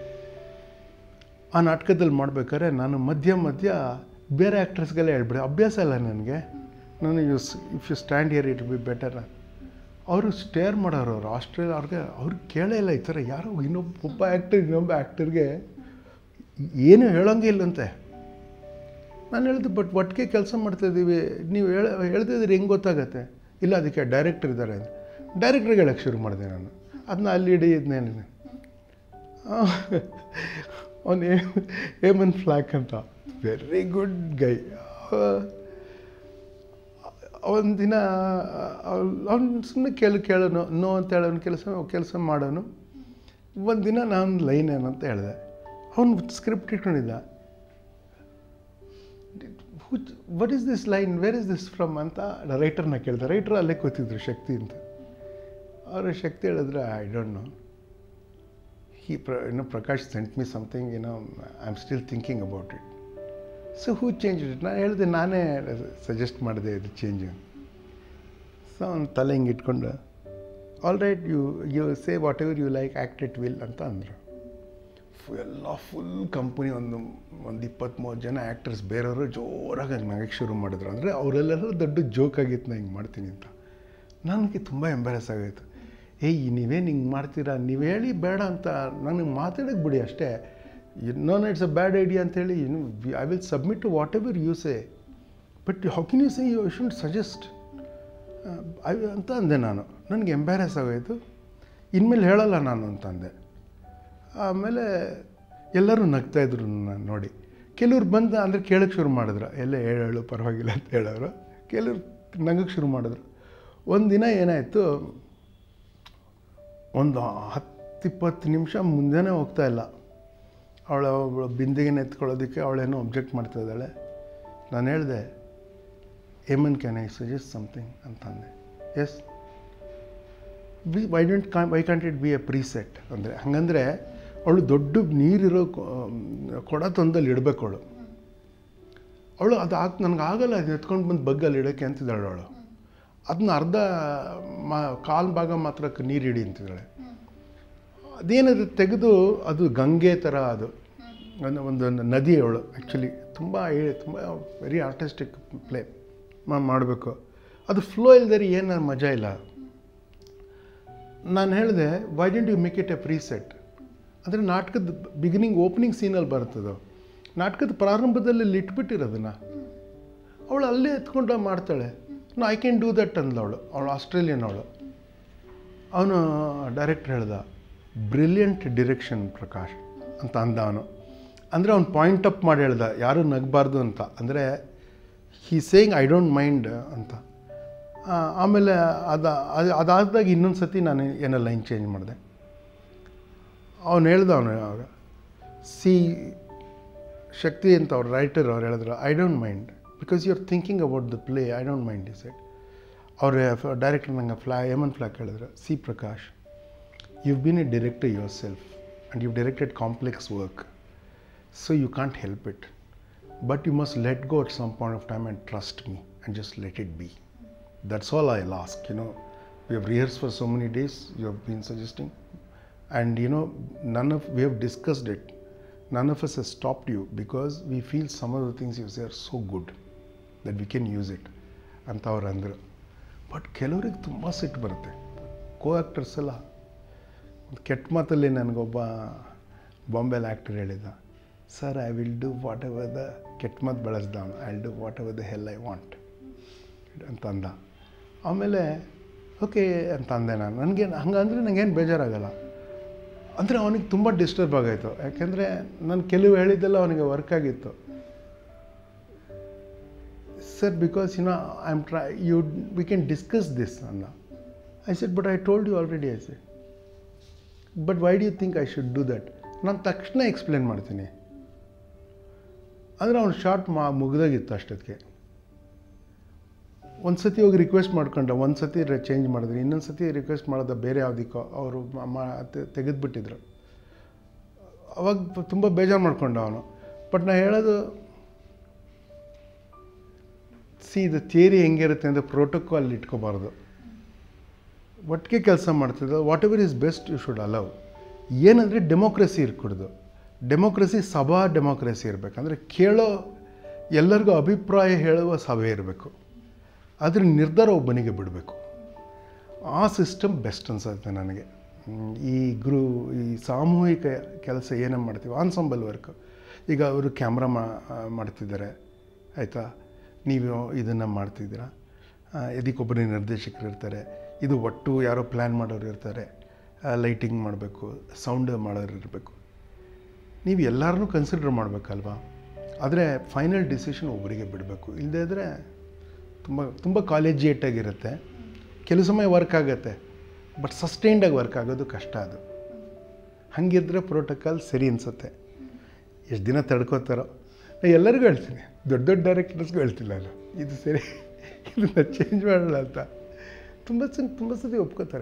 S2: ಆ ನಾಟಕದಲ್ಲಿ ಮಾಡ್ಬೇಕಾದ್ರೆ ನಾನು ಮಧ್ಯ ಮಧ್ಯ ಬೇರೆ ಆ್ಯಕ್ಟ್ರಸ್ಗೆಲ್ಲ ಹೇಳ್ಬಿಡಿ, ಅಭ್ಯಾಸ ಇಲ್ಲ ನನಗೆ. ನಾನು you if you stand here it be better. ಅವರು ಸ್ಟೇರ್ ಮಾಡೋರು, ಅವರು ಆಸ್ಟ್ರೇಲಿಯಾ ಅವ್ರಿಗೆ ಅವ್ರಿಗೆ ಕೇಳೇ ಇಲ್ಲ ಈ ಥರ. ಯಾರೋ ಇನ್ನೊಬ್ಬ ಒಬ್ಬ ಆ್ಯಕ್ಟರ್ ಇನ್ನೊಬ್ಬ ಆ್ಯಕ್ಟರ್ಗೆ ಏನೂ ಹೇಳೋಂಗೆ ಇಲ್ಲಂತೆ. ನಾನು ಹೇಳಿದೆ, ಬಟ್ ಒಟ್ಟಿಗೆ ಕೆಲಸ ಮಾಡ್ತಾಯಿದ್ದೀವಿ, ನೀವು ಹೇಳ ಹೇಳ್ತಿದ್ರೆ ಹೆಂಗೆ ಗೊತ್ತಾಗತ್ತೆ? ಇಲ್ಲ ಅದಕ್ಕೆ ಡೈರೆಕ್ಟರ್ ಇದ್ದಾರೆ. ಡೈರೆಕ್ಟ್ರಿಗೆ ಹೇಳೋಕ್ಕೆ ಶುರು ಮಾಡಿದೆ ನಾನು. ಅದನ್ನ ಅಲ್ಲಿ ಹಿಡಿಯಿದ್ನೇನಿದೆ, ಅವನು ಹೇಮನ್ ಫ್ಲಾಕ್ ಅಂತ, ವೆರಿ ಗುಡ್ ಗೈ. ಒಂದು ದಿನ ಅವ್ನು ಸುಮ್ಮನೆ ಕೇಳು ಕೇಳೋನು ನೋ ಅಂತ ಹೇಳೋನು, ಕೆಲಸ ಕೆಲಸ ಮಾಡೋನು. ಒಂದು ದಿನ ನಾನು ಲೈನ್ ಏನಂತ ಹೇಳಿದೆ, ಅವನು ಸ್ಕ್ರಿಪ್ಟ್ ಇಟ್ಕೊಂಡಿದ್ದ. What is this line, where is this from ಅಂತ ರೈಟರ್ನ ಕೇಳಿದೆ. ರೈಟರ್ ಅಲ್ಲೇ ಕೂತಿದ್ರು, ಶಕ್ತಿ ಅಂತ. ಅವರು ಶಕ್ತಿ ಹೇಳಿದ್ರೆ, ಐ ಡೋಂಟ್ ನೋ, ಹಿ ಪ್ರ ಏನೋ ಪ್ರಕಾಶ್ ಸೆಂಟ್ ಮೀ ಸಮಥಿಂಗ್, ಏನೋ I am still thinking about it. So who change it? ನಾನು ಹೇಳಿದೆ, ನಾನೇ ಸಜೆಸ್ಟ್ ಮಾಡಿದೆ ಇದು ಚೇಂಜ್. ಸೊ ಅವ್ನು ತಲೆ ಹಿಂಗೆ ಇಟ್ಕೊಂಡು, all right, you you say whatever you like, act it will ಅಂತ ಅಂದರು. ಎಲ್ಲ ಫುಲ್ ಕಂಪ್ನಿ, ಒಂದು ಒಂದು ಇಪ್ಪತ್ತ್ಮೂವತ್ತು ಜನ ಆ್ಯಕ್ಟರ್ಸ್ ಬೇರೆಯವರು ಜೋರಾಗಿ ಹಂಗೆ ನಗಕ್ಕೆ ಶುರು ಮಾಡಿದ್ರು. ಅಂದರೆ ಅವರೆಲ್ಲರೂ ದೊಡ್ಡ ಜೋಕ್ ಆಗಿತ್ತು, ನಾನು ಹಿಂಗೆ ಮಾಡ್ತೀನಿ ಅಂತ. ನನಗೆ ತುಂಬ ಎಂಬಾರೆಸ್ ಆಗೋಯಿತು. ಏಯ್ ನೀವೇನು ಹಿಂಗೆ ಮಾಡ್ತೀರಾ, ನೀವು ಹೇಳಿ ಬೇಡ ಅಂತ ನನಗೆ ಮಾತಾಡೋಕ್ಕೆ ಬಿಡಿ ಅಷ್ಟೇ. No it's a bad idea ಅಂತೇಳಿ, I will submit to whatever you say, but how can you say you should suggest I ಅಂತ ಅಂದೆ ನಾನು. ನನಗೆ ಎಂಬ್ಯಾರೆಸ್ ಆಗೋಯಿತು. ಇನ್ಮೇಲೆ ಹೇಳಲ್ಲ ನಾನು ಅಂತಂದೆ. ಆಮೇಲೆ ಎಲ್ಲರೂ ನಗ್ತಾಯಿದ್ರು ನಾನು ನೋಡಿ. ಕೆಲವ್ರು ಬಂದು ಅಂದರೆ ಕೇಳೋಕ್ಕೆ ಶುರು ಮಾಡಿದ್ರು, ಎಲ್ಲ ಹೇಳು ಹೇಳು ಪರವಾಗಿಲ್ಲ ಅಂತ ಹೇಳೋರು. ಕೆಲವ್ರು ನಗಕ್ಕೆ ಶುರು ಮಾಡಿದ್ರು. ಒಂದು ದಿನ ಏನಾಯಿತು, ಒಂದು ಹತ್ತಿಪ್ಪತ್ತು ನಿಮಿಷ ಮುಂದೆನೇ ಹೋಗ್ತಾಯಿಲ್ಲ. ಅವಳ ಅವಳ ಬಿಂದಿಗೆನ ಎತ್ಕೊಳ್ಳೋದಕ್ಕೆ ಅವಳೇನೋ ಅಬ್ಜೆಕ್ಟ್ ಮಾಡ್ತಾಯಿದ್ದಾಳೆ. ನಾನು ಹೇಳಿದೆ, hey man can I suggest something ಅಂತಂದೆ. Yes, we why don't can why can't it be a preset ಅಂದರೆ. ಹಾಗಂದರೆ ಅವಳು ದೊಡ್ಡ ನೀರಿರೋ ಕೊಡ ತಂದಲ್ಲಿ ಇಡಬೇಕು ಅವಳು. ಅವಳು ಅದು ಆಗ ನನಗೆ ಆಗಲ್ಲ, ಅದು ಎತ್ಕೊಂಡು ಬಂದು ಬಗ್ಗಲ್ಲಿ ಇಡೋಕ್ಕೆ ಅಂತಿದ್ದಾಳೆ ಅವಳು. ಅದನ್ನ ಅರ್ಧ ಮಾ ಕಾಲು ಭಾಗ ಮಾತ್ರ ನೀರು ಇಡಿ ಅಂತಿದ್ದಾಳೆ. ಅದೇನಾದ್ರು ತೆಗೆದು, ಅದು ಗಂಗೆ ಥರ, ಅದು ಒಂದು ನದಿ ಅವಳು ಆ್ಯಕ್ಚುಲಿ. ತುಂಬ ತುಂಬ ವೆರಿ ಆರ್ಟಿಸ್ಟಿಕ್ ಪ್ಲೇ ಮಾಡಬೇಕು. ಅದು ಫ್ಲೋ ಇಲ್ದರೆ ಏನು ಮಜಾ ಇಲ್ಲ. ನಾನು ಹೇಳಿದೆ, why didn't you make it a preset ಅಂದರೆ, ನಾಟಕದ ಬಿಗಿನಿಂಗ್ ಓಪನಿಂಗ್ ಸೀನಲ್ಲಿ ಬರ್ತದೋ, ನಾಟಕದ ಪ್ರಾರಂಭದಲ್ಲಿ ಇಲ್ಲಿ ಇಟ್ಬಿಟ್ಟಿರೋದನ್ನು ಅವಳು ಅಲ್ಲೇ ಎತ್ಕೊಂಡು ಮಾಡ್ತಾಳೆ. No I can do that ಅಂದ್ಲು ಅವಳು. ಅವಳು ಆಸ್ಟ್ರೇಲಿಯನ್ ಅವಳು. ಅವನು ಡೈರೆಕ್ಟ್ರ್ ಹೇಳ್ದ, ಬ್ರಿಲಿಯಂಟ್ ಡಿರೆಕ್ಷನ್ ಪ್ರಕಾಶ್ ಅಂತ ಅಂದ ಅವನು. ಅಂದರೆ ಅವ್ನು ಪಾಯಿಂಟ್ ಅಪ್ ಮಾಡಿ ಹೇಳ್ದ, ಯಾರೂ ನಗಬಾರ್ದು ಅಂತ. ಅಂದರೆ he saying I don't mind ಅಂತ. ಆಮೇಲೆ ಅದು ಅದು ಅದಾದಾಗ ಇನ್ನೊಂದು ಸತಿ ನಾನು ಏನೋ ಲೈನ್ ಚೇಂಜ್ ಮಾಡಿದೆ. ಅವನು ಹೇಳ್ದ, ಅವನು ಸಿ ಶಕ್ತಿ ಅಂತ ಅವ್ರು ರೈಟರ್ ಅವ್ರು ಹೇಳಿದ್ರು, I don't mind, because you are thinking about the play, I don't mind is it. ಅವ್ರ ಡೈರೆಕ್ಟರ್ ನಂಗೆ ಫ್ಲಾ ಎಮನ್ ಫ್ಲಾಕ್ ಹೇಳಿದ್ರು, see Prakash, you've been a director yourself and you've directed complex work, so you can't help it, but you must let go at some point of time and trust me and just let it be. That's all I'll ask. You know, we have rehearsed for so many days, you have been suggesting, and you know, none of we have discussed it, none of us has stopped you because we feel some of the things you say are so good that we can use it ಅಂತ ಅವ್ರು ಅಂದರು. But ಕೆಲವ್ರಿಗೆ ತುಂಬ ಸಿಟ್ಟು ಬರುತ್ತೆ. ಕೋ actors ಎಲ್ಲ ಒಂದು ಕೆಟ್ಟ ಮಾತಲ್ಲಿ ನನಗೊಬ್ಬ ಬಾಂಬೆಲಿ ಆ್ಯಕ್ಟರ್ ಹೇಳಿದ, sir I will do whatever the ಕೆಟ್ಟ ಮಾತು ಬಳಸ್ದ ಅವನು, I will do whatever the hell I want ಅಂತ ಅಂದ. ಆಮೇಲೆ ಓಕೆ ಅಂತ ಅಂದೆ ನಾನು. ನನಗೆ ಹಂಗಂದರೆ ನನಗೇನು ಬೇಜಾರಾಗಲ್ಲ. ಅಂದರೆ ಅವನಿಗೆ ತುಂಬ ಡಿಸ್ಟರ್ಬ್ ಆಗಾಯಿತು, ಯಾಕೆಂದರೆ ನಾನು ಕೆಲವು ಹೇಳಿದ್ದೆಲ್ಲ ಅವನಿಗೆ ವರ್ಕ್ ಆಗಿತ್ತು. Sir because you know I am try you we can discuss this ಅನ್ನ. I said but I told you already. I said but why do you think I should do that? ನಾನು ತಕ್ಷಣ explain ಮಾಡ್ತೀನಿ. ಅಂದರೆ ಅವ್ನು short ಮಾ ಮುಗ್ದಾಗಿತ್ತು ಅಷ್ಟೊತ್ತಿಗೆ. ಒಂದು ಸತಿ ಹೋಗಿ ರಿಕ್ವೆಸ್ಟ್ ಮಾಡ್ಕೊಂಡ, ಒಂದು ಸತಿ ಚೇಂಜ್ ಮಾಡಿದ್ರಿ, ಇನ್ನೊಂದು ಸತಿ ರಿಕ್ವೆಸ್ಟ್ ಮಾಡೋದ ಬೇರೆ ಯಾವುದಕ್ಕೋ ಅವರು ಮಾ ತೆಗೆದುಬಿಟ್ಟಿದ್ರು. ಅವಾಗ ತುಂಬ ಬೇಜಾರು ಮಾಡ್ಕೊಂಡ ಅವನು. ಬಟ್ ನಾನು ಹೇಳೋದು, ಸಿ ಇದು ಥಿಯರಿ ಹೆಂಗಿರುತ್ತೆ ಅಂದರೆ ಪ್ರೋಟೋಕಾಲ್ ಇಟ್ಕೋಬಾರ್ದು. ಒಟ್ಟಿಗೆ ಕೆಲಸ ಮಾಡ್ತಿದ್ದ whatever is best you should allow. ಏನಂದರೆ ಡೆಮೋಕ್ರಸಿ ಇರ್ಕೊಡ್ದು. ಡೆಮೋಕ್ರಸಿ ಸಭಾ ಡೆಮೋಕ್ರಸಿ ಇರಬೇಕಂದ್ರೆ ಕೇಳೋ ಎಲ್ಲರಿಗೂ ಅಭಿಪ್ರಾಯ ಹೇಳುವ ಸಭೆ ಇರಬೇಕು. ಅದ್ರ ನಿರ್ಧಾರ ಒಬ್ಬನಿಗೆ ಬಿಡಬೇಕು. ಆ ಸಿಸ್ಟಮ್ ಬೆಸ್ಟ್ ಅನ್ಸುತ್ತೆ ನನಗೆ. ಈ ಗ್ರೂ ಈ ಸಾಮೂಹಿಕ ಕೆಲಸ ಏನೇ ಮಾಡ್ತೀವಿ, ಆನ್ಸಂಬಲ್ ವರ್ಕ್. ಈಗ ಅವರು ಕ್ಯಾಮ್ರಾ ಮಾಡ್ತಿದ್ದಾರೆ ಆಯಿತಾ, ನೀವು ಇದನ್ನು ಮಾಡ್ತಿದ್ದೀರಾ, ಇದಕ್ಕೊಬ್ಬರು ನಿರ್ದೇಶಕರು ಇರ್ತಾರೆ, ಇದು ಒಟ್ಟು ಯಾರೋ ಪ್ಲ್ಯಾನ್ ಮಾಡೋರು ಇರ್ತಾರೆ, ಲೈಟಿಂಗ್ ಮಾಡಬೇಕು, ಸೌಂಡ್ ಮಾಡೋರು ಇರಬೇಕು. ನೀವು ಎಲ್ಲರನ್ನೂ ಕನ್ಸಿಡರ್ ಮಾಡಬೇಕಲ್ವಾ. ಆದರೆ ಫೈನಲ್ ಡಿಸಿಷನ್ ಒಬ್ಬರಿಗೆ ಬಿಡಬೇಕು. ಇಲ್ಲದೇ ಇದ್ದರೆ ತುಂಬ ತುಂಬ ಕಾಲೇಜಿಯೇಟಾಗಿರುತ್ತೆ. ಕೆಲವು ಸಮಯ ವರ್ಕ್ ಆಗುತ್ತೆ, ಬಟ್ ಸಸ್ಟೈನ್ಡಾಗಿ ವರ್ಕ್ ಆಗೋದು ಕಷ್ಟ. ಅದು ಹಾಗಿದ್ರೆ ಪ್ರೋಟೋಕಾಲ್ ಸರಿ ಅನಿಸುತ್ತೆ. ಎಷ್ಟು ದಿನ ತಡ್ಕೋತಾರೋ. ನಾನು ಎಲ್ಲರಿಗೂ ಹೇಳ್ತೀನಿ, ದೊಡ್ಡ ದೊಡ್ಡ ಡೈರೆಕ್ಟರ್ಸ್ಗೂ ಹೇಳ್ತಿಲ್ಲ ನಾನು, ಇದು ಸರಿ ಇದನ್ನು ಚೇಂಜ್ ಮಾಡೋಣ ಅಂತ. ತುಂಬ ಸ ತುಂಬ ಸತಿ ಒಪ್ಕೋತಾರೆ.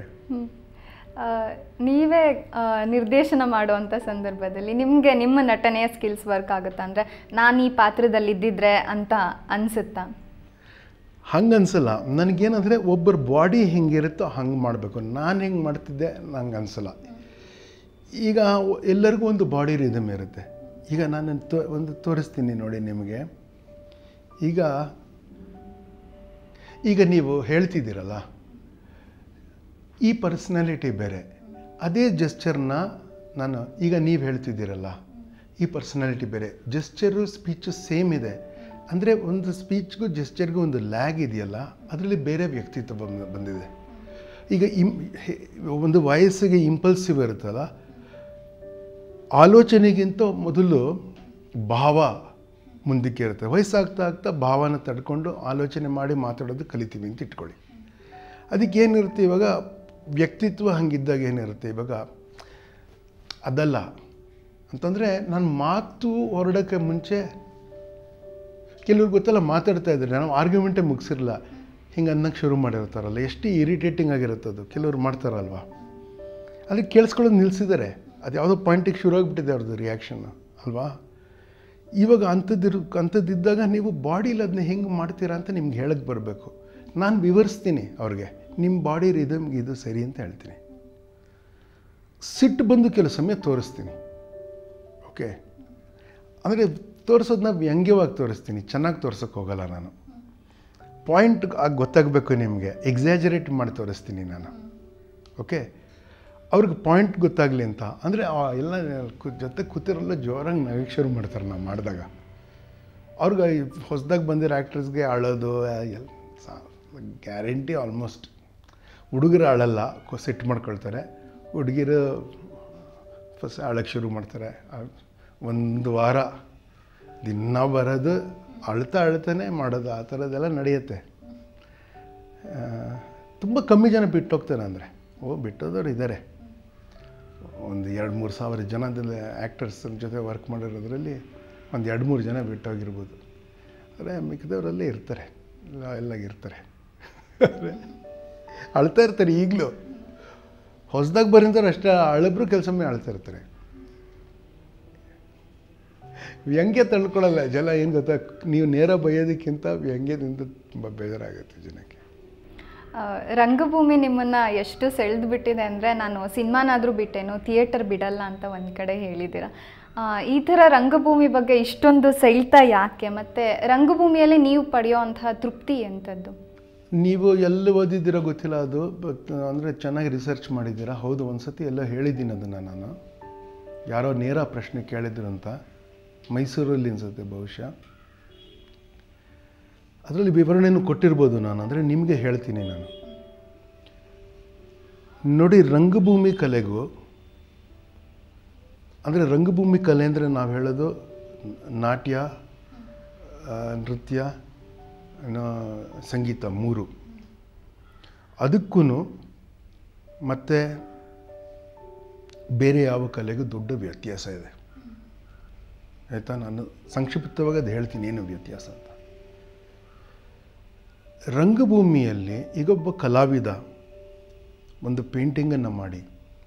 S1: ನೀವೇ ನಿರ್ದೇಶನ ಮಾಡುವಂಥ ಸಂದರ್ಭದಲ್ಲಿ ನಿಮಗೆ ನಿಮ್ಮ ನಟನೆಯ ಸ್ಕಿಲ್ಸ್ ವರ್ಕ್ ಆಗುತ್ತಾ? ಅಂದರೆ ನಾನು ಈ ಪಾತ್ರದಲ್ಲಿ ಇದ್ದಿದ್ರೆ ಅಂತ ಅನಿಸುತ್ತಾ?
S2: ಹಂಗೆ ಅನಿಸಲ್ಲ ನನಗೇನಂದರೆ, ಒಬ್ಬರ ಬಾಡಿ ಹೆಂಗಿರುತ್ತೋ ಹಂಗೆ ಮಾಡಬೇಕು. ನಾನು ಹೆಂಗೆ ಮಾಡ್ತಿದ್ದೆ ನಂಗೆ ಅನಿಸಲ್ಲ. ಈಗ ಎಲ್ಲರಿಗೂ ಒಂದು ಬಾಡಿ ರಿದಮ್ ಇರುತ್ತೆ. ಈಗ ನಾನು ತೋ ಒಂದು ತೋರಿಸ್ತೀನಿ ನೋಡಿ ನಿಮಗೆ. ಈಗ ಈಗ ನೀವು ಹೇಳ್ತಿದ್ದೀರಲ್ಲ, ಈ ಪರ್ಸ್ನಾಲಿಟಿ ಬೇರೆ, ಅದೇ ಜೆಸ್ಚರ್ನ ನಾನು ಈಗ ನೀವು ಹೇಳ್ತಿದ್ದೀರಲ್ಲ, ಈ ಪರ್ಸ್ನಾಲಿಟಿ ಬೇರೆ. ಜೆಸ್ಚರು ಸ್ಪೀಚು ಸೇಮ್ ಇದೆ. ಅಂದರೆ ಒಂದು ಸ್ಪೀಚ್ಗೂ ಜೆಸ್ಚರ್ಗೂ ಒಂದು ಲ್ಯಾಗ್ ಇದೆಯಲ್ಲ, ಅದರಲ್ಲಿ ಬೇರೆ ವ್ಯಕ್ತಿತ್ವ ಬಂದು ಬಂದಿದೆ. ಈಗ ಇಮ್ ಒಂದು ವಯಸ್ಸಿಗೆ ಇಂಪಲ್ಸಿವ್ ಇರುತ್ತಲ್ಲ, ಆಲೋಚನೆಗಿಂತ ಮೊದಲು ಭಾವ ಮುಂದಕ್ಕೆ ಇರುತ್ತೆ. ವಯಸ್ಸಾಗ್ತಾ ಆಗ್ತಾ ಭಾವನ ತಡ್ಕೊಂಡು ಆಲೋಚನೆ ಮಾಡಿ ಮಾತಾಡೋದು ಕಲಿತೀವಿ ಅಂತ ಇಟ್ಕೊಳ್ಳಿ. ಅದಕ್ಕೇನಿರುತ್ತೆ ಇವಾಗ ವ್ಯಕ್ತಿತ್ವ ಹಂಗಿದ್ದಾಗ ಏನಿರುತ್ತೆ ಇವಾಗ ಅದಲ್ಲ ಅಂತಂದರೆ, ನಾನು ಮಾತು ಹೊರಡೋಕ್ಕೆ ಮುಂಚೆ ಕೆಲವ್ರಿಗೆ ಗೊತ್ತಲ್ಲ, ಮಾತಾಡ್ತಾ ಇದ್ದಾರೆ, ನಾವು ಆರ್ಗ್ಯುಮೆಂಟೇ ಮುಗಿಸಿರಲ್ಲ, ಹಿಂಗೆ ಅನ್ನೋಕ್ಕೆ ಶುರು ಮಾಡಿರ್ತಾರಲ್ಲ, ಎಷ್ಟು ಇರಿಟೇಟಿಂಗ್ ಆಗಿರುತ್ತೆ ಅದು. ಕೆಲವ್ರು ಮಾಡ್ತಾರಲ್ವ, ಅದಕ್ಕೆ ಕೇಳಿಸ್ಕೊಳ್ಳೋದು ನಿಲ್ಲಿಸಿದ್ದಾರೆ. ಅದು ಯಾವುದೋ ಪಾಯಿಂಟಿಗೆ ಶುರು ಆಗಿಬಿಟ್ಟಿದೆ ಅವ್ರದ್ದು ರಿಯಾಕ್ಷನ್ನು ಅಲ್ವಾ. ಇವಾಗ ಅಂಥದ್ದಿರು ಅಂಥದ್ದಿದ್ದಾಗ ನೀವು ಬಾಡಿಲಿ ಅದನ್ನ ಹೆಂಗೆ ಮಾಡ್ತೀರಾ ಅಂತ ನಿಮ್ಗೆ ಹೇಳಕ್ಕೆ ಬರಬೇಕು. ನಾನು ವಿವರಿಸ್ತೀನಿ ಅವ್ರಿಗೆ, ನಿಮ್ಮ ಬಾಡಿ ರಿದಮ್ಗೆ ಇದು ಸರಿ ಅಂತ ಹೇಳ್ತೀನಿ. ಸಿಟ್ಟು ಬಂದು ಕೆಲವು ಸಮಯ ತೋರಿಸ್ತೀನಿ. ಓಕೆ, ಅಂದರೆ ತೋರಿಸೋದನ್ನ ವ್ಯಂಗ್ಯವಾಗಿ ತೋರಿಸ್ತೀನಿ, ಚೆನ್ನಾಗಿ ತೋರ್ಸೋಕ್ಕೆ ಹೋಗಲ್ಲ ನಾನು. ಪಾಯಿಂಟ್ ಆಗಿ ಗೊತ್ತಾಗಬೇಕು ನಿಮಗೆ, ಎಕ್ಸಾಜರೇಟ್ ಮಾಡಿ ತೋರಿಸ್ತೀನಿ ನಾನು. ಓಕೆ, ಅವ್ರಿಗೆ ಪಾಯಿಂಟ್ ಗೊತ್ತಾಗಲಿ ಅಂತ. ಅಂದರೆ ಎಲ್ಲ ಜೊತೆ ಕೂತಿರಲ್ಲ ಜೋರಾಗಿ ನಗಕ್ಕೆ ಶುರು ಮಾಡ್ತಾರೆ ನಾವು ಮಾಡಿದಾಗ. ಅವ್ರಿಗೆ ಹೊಸದಾಗಿ ಬಂದಿರೋ ಆ್ಯಕ್ಟರ್ಸ್ಗೆ ಆಳೋದು ಎಲ್ಲ ಗ್ಯಾರಂಟಿ ಆಲ್ಮೋಸ್ಟ್. ಹುಡುಗರು ಆಳಲ್ಲ, ಸಿಟ್ಟು ಮಾಡ್ಕೊಳ್ತಾರೆ. ಹುಡುಗಿರು ಫಸ್ಟ್ ಆಳಕ್ಕೆ ಶುರು ಮಾಡ್ತಾರೆ. ಒಂದು ವಾರ ದಿನ ಬರೋದು, ಅಳ್ತಾ ಅಳ್ತಾನೆ ಮಾಡೋದು, ಆ ಥರದ್ದೆಲ್ಲ ನಡೆಯುತ್ತೆ. ತುಂಬ ಕಮ್ಮಿ ಜನ ಬಿಟ್ಟೋಗ್ತಾರೆ. ಅಂದರೆ ಓ ಬಿಟ್ಟೋದವ್ರು ಇದ್ದಾರೆ. ಒಂದು ಎರಡು ಮೂರು ಸಾವಿರ ಜನದಲ್ಲಿ ಆ್ಯಕ್ಟರ್ಸ್ ಜೊತೆ ವರ್ಕ್ ಮಾಡಿರೋದ್ರಲ್ಲಿ ಒಂದು ಎರಡು ಮೂರು ಜನ ಬಿಟ್ಟೋಗಿರ್ಬೋದು. ಅಂದರೆ ಮಿಕ್ಕಿದವರಲ್ಲೇ ಇರ್ತಾರೆ, ಎಲ್ಲ ಎಲ್ಲ ಇರ್ತಾರೆ ಅಳ್ತಾ ಇರ್ತಾರೆ. ಈಗಲೂ ಹೊಸದಾಗಿ ಬರೀತಾರೆ ಅಷ್ಟೇ, ಅಳಬ್ರು ಕೆಲಸ ಮೇಲೆ ಅಳ್ತಾ ಇರ್ತಾರೆ. ವ್ಯಂಗ್ಯ ತಳ್ಕೊಳ್ಳಲ್ಲ ಜನ. ಏನು ಗೊತ್ತಾ, ನೀವು ನೇರ ಬೈಯೋದಕ್ಕಿಂತ ವ್ಯಂಗ್ಯದಿಂದ ತುಂಬ ಬೇಜಾರಾಗುತ್ತೆ ಜನಕ್ಕೆ.
S1: ರಂಗಭೂಮಿ ನಿಮ್ಮನ್ನು ಎಷ್ಟು ಸೆಳೆದು ಬಿಟ್ಟಿದೆ ಅಂದರೆ, ನಾನು ಸಿನಿಮಾನಾದರೂ ಬಿಟ್ಟೇನು, ಥಿಯೇಟರ್ ಬಿಡಲ್ಲ ಅಂತ ಒಂದು ಕಡೆ ಹೇಳಿದ್ದೀರ. ಈ ಥರ ರಂಗಭೂಮಿ ಬಗ್ಗೆ ಇಷ್ಟೊಂದು ಸೆಳ್ತಾ ಯಾಕೆ? ಮತ್ತು ರಂಗಭೂಮಿಯಲ್ಲಿ ನೀವು ಪಡೆಯೋ ಅಂತಹ ತೃಪ್ತಿ ಎಂಥದ್ದು?
S2: ನೀವು ಎಲ್ಲಿ ಓದಿದ್ದೀರೋ ಗೊತ್ತಿಲ್ಲ, ಅದು ಬಟ್ ಅಂದರೆ ಚೆನ್ನಾಗಿ ರಿಸರ್ಚ್ ಮಾಡಿದ್ದೀರಾ. ಹೌದು, ಒಂದು ಸತಿ ಎಲ್ಲ ಹೇಳಿದ್ದೀನಿ ಅದನ್ನು ನಾನು. ಯಾರೋ ನೇರ ಪ್ರಶ್ನೆ ಕೇಳಿದ್ರು ಅಂತ, ಮೈಸೂರಲ್ಲಿ ಅನಿಸುತ್ತೆ ಬಹುಶಃ. ಅದರಲ್ಲಿ ವಿವರಣೆಯನ್ನು ಕೊಟ್ಟಿರ್ಬೋದು ನಾನು, ಅಂದರೆ ನಿಮಗೆ ಹೇಳ್ತೀನಿ ನಾನು. ನೋಡಿ, ರಂಗಭೂಮಿ ಕಲೆಗೂ, ಅಂದರೆ ರಂಗಭೂಮಿ ಕಲೆ ಅಂದರೆ ನಾವು ಹೇಳೋದು ನಾಟ್ಯ, ನೃತ್ಯ, ಸಂಗೀತ, ಮೂರು. ಅದಕ್ಕೂ ಮತ್ತು ಬೇರೆ ಯಾವ ಕಲೆಗೂ ದೊಡ್ಡ ವ್ಯತ್ಯಾಸ ಇದೆ, ಆಯಿತಾ? ನಾನು ಸಂಕ್ಷಿಪ್ತವಾಗಿ ಅದು ಹೇಳ್ತೀನಿ ಏನು ವ್ಯತ್ಯಾಸ ಅಂತ. ರಂಗಭೂಮಿಯಲ್ಲಿ ಈಗೊಬ್ಬ ಕಲಾವಿದ ಒಂದು ಪೇಂಟಿಂಗನ್ನು ಮಾಡಿ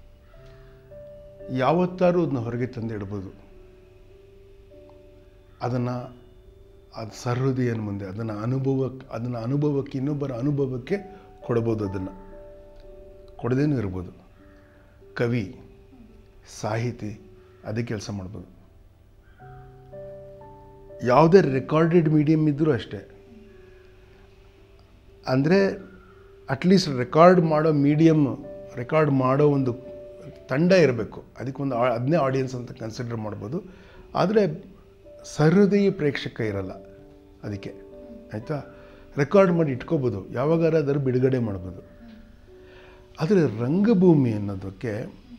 S2: ಯಾವತ್ತಾರೂ ಅದನ್ನ ಹೊರಗೆ ತಂದು ಇಡ್ಬೋದು. ಅದನ್ನು ಅದು ಸಹೃದಯನ ಮುಂದೆ ಅದನ್ನು ಅನುಭವಕ್ಕೆ ಅದನ್ನು ಅನುಭವಕ್ಕೆ ಇನ್ನೊಬ್ಬರ ಅನುಭವಕ್ಕೆ ಕೊಡ್ಬೋದು. ಅದನ್ನು ಕೊಡದೇನೂ ಇರ್ಬೋದು. ಕವಿ, ಸಾಹಿತಿ ಅದೇ ಕೆಲಸ ಮಾಡ್ಬೋದು. ಯಾವುದೇ ರೆಕಾರ್ಡೆಡ್ ಮೀಡಿಯಮ್ ಇದ್ದರೂ ಅಷ್ಟೇ. ಅಂದರೆ ಅಟ್ಲೀಸ್ಟ್ ರೆಕಾರ್ಡ್ ಮಾಡೋ ಮೀಡಿಯಮ್, ರೆಕಾರ್ಡ್ ಮಾಡೋ ಒಂದು ತಂಡ ಇರಬೇಕು. ಅದಕ್ಕೊಂದು ಅದನ್ನೇ ಆಡಿಯನ್ಸ್ ಅಂತ ಕನ್ಸಿಡರ್ ಮಾಡ್ಬೋದು. ಆದರೆ ಸಹೃದಯ ಪ್ರೇಕ್ಷಕ ಇರಲ್ಲ ಅದಕ್ಕೆ, ಆಯಿತಾ? ರೆಕಾರ್ಡ್ ಮಾಡಿ ಇಟ್ಕೋಬೋದು, ಯಾವಾಗಾರ ಅದರ ಬಿಡುಗಡೆ ಮಾಡ್ಬೋದು. ಆದರೆ ರಂಗಭೂಮಿ ಅನ್ನೋದಕ್ಕೆ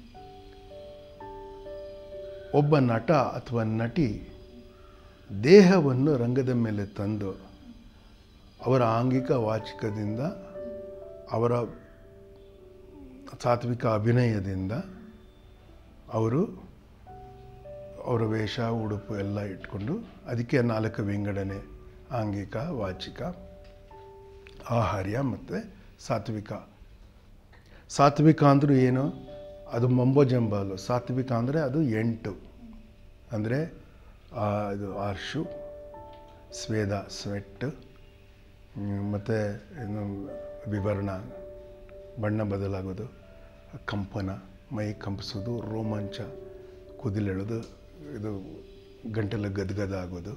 S2: ಒಬ್ಬ ನಟ ಅಥವಾ ನಟಿ ದೇಹವನ್ನು ರಂಗದ ಮೇಲೆ ತಂದು ಅವರ ಆಂಗಿಕ ವಾಚಿಕದಿಂದ, ಅವರ ಸಾತ್ವಿಕ ಅಭಿನಯದಿಂದ ಅವರು ಅವರ ವೇಷ, ಉಡುಪು ಎಲ್ಲ ಇಟ್ಕೊಂಡು, ಅದಕ್ಕೆ ನಾಲ್ಕು ವಿಂಗಡಣೆ: ಆಂಗಿಕ, ವಾಚಿಕ, ಆಹಾರ್ಯ ಮತ್ತು ಸಾತ್ವಿಕ. ಸಾತ್ವಿಕ ಅಂದರೂ ಏನು? ಅದು ಮಂಬೋ ಜಂಬಾಲು. ಸಾತ್ವಿಕ ಅಂದರೆ ಅದು ಎಂಟು, ಅಂದರೆ ಇದು ಆರ್ಷು, ಸ್ವೇದ ಸ್ವೆಟ್, ಮತ್ತು ಏನು ವಿವರ್ಣ, ಬಣ್ಣ ಬದಲಾಗೋದು, ಕಂಪನ, ಮೈ ಕಂಪಿಸೋದು, ರೋಮಾಂಚ, ಕುದಿಲೆಳೋದು, ಇದು ಗಂಟೆಲ್ಲ ಗದ್ಗದ ಆಗೋದು,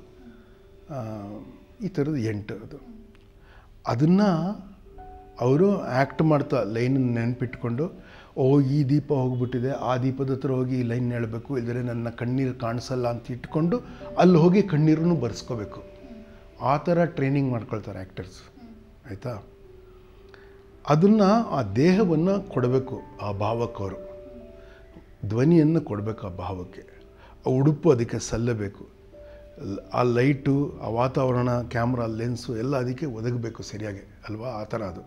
S2: ಈ ಥರದ್ದು ಎಂಟು. ಅದು ಅದನ್ನು ಅವರು ಆ್ಯಕ್ಟ್ ಮಾಡ್ತಾ ಲೈನ್ ನೆನಪಿಟ್ಕೊಂಡು, ಓ ಈ ದೀಪ ಹೋಗಿಬಿಟ್ಟಿದೆ, ಆ ದೀಪದ ಹತ್ರ ಹೋಗಿ ಈ ಲೈನ್ ಹೇಳಬೇಕು, ಇಲ್ಲದ್ರೆ ನನ್ನ ಕಣ್ಣೀರು ಕಾಣಿಸಲ್ಲ ಅಂತ ಇಟ್ಕೊಂಡು ಅಲ್ಲಿ ಹೋಗಿ ಕಣ್ಣೀರನ್ನು ಬರ್ಸ್ಕೋಬೇಕು. ಆ ಥರ ಟ್ರೈನಿಂಗ್ ಮಾಡ್ಕೊಳ್ತಾರೆ ಆ್ಯಕ್ಟರ್ಸ್, ಆಯಿತಾ? ಅದನ್ನು, ಆ ದೇಹವನ್ನು ಕೊಡಬೇಕು ಆ ಭಾವಕ್ಕವರು, ಧ್ವನಿಯನ್ನು ಕೊಡಬೇಕು ಆ ಭಾವಕ್ಕೆ, ಆ ಉಡುಪು ಅದಕ್ಕೆ ಸಲ್ಲಬೇಕು, ಆ ಲೈಟು, ಆ ವಾತಾವರಣ, ಕ್ಯಾಮ್ರಾ, ಲೆನ್ಸು ಎಲ್ಲ ಅದಕ್ಕೆ ಒದಗಬೇಕು ಸರಿಯಾಗಿ, ಅಲ್ವಾ? ಆ ಥರ ಅದು.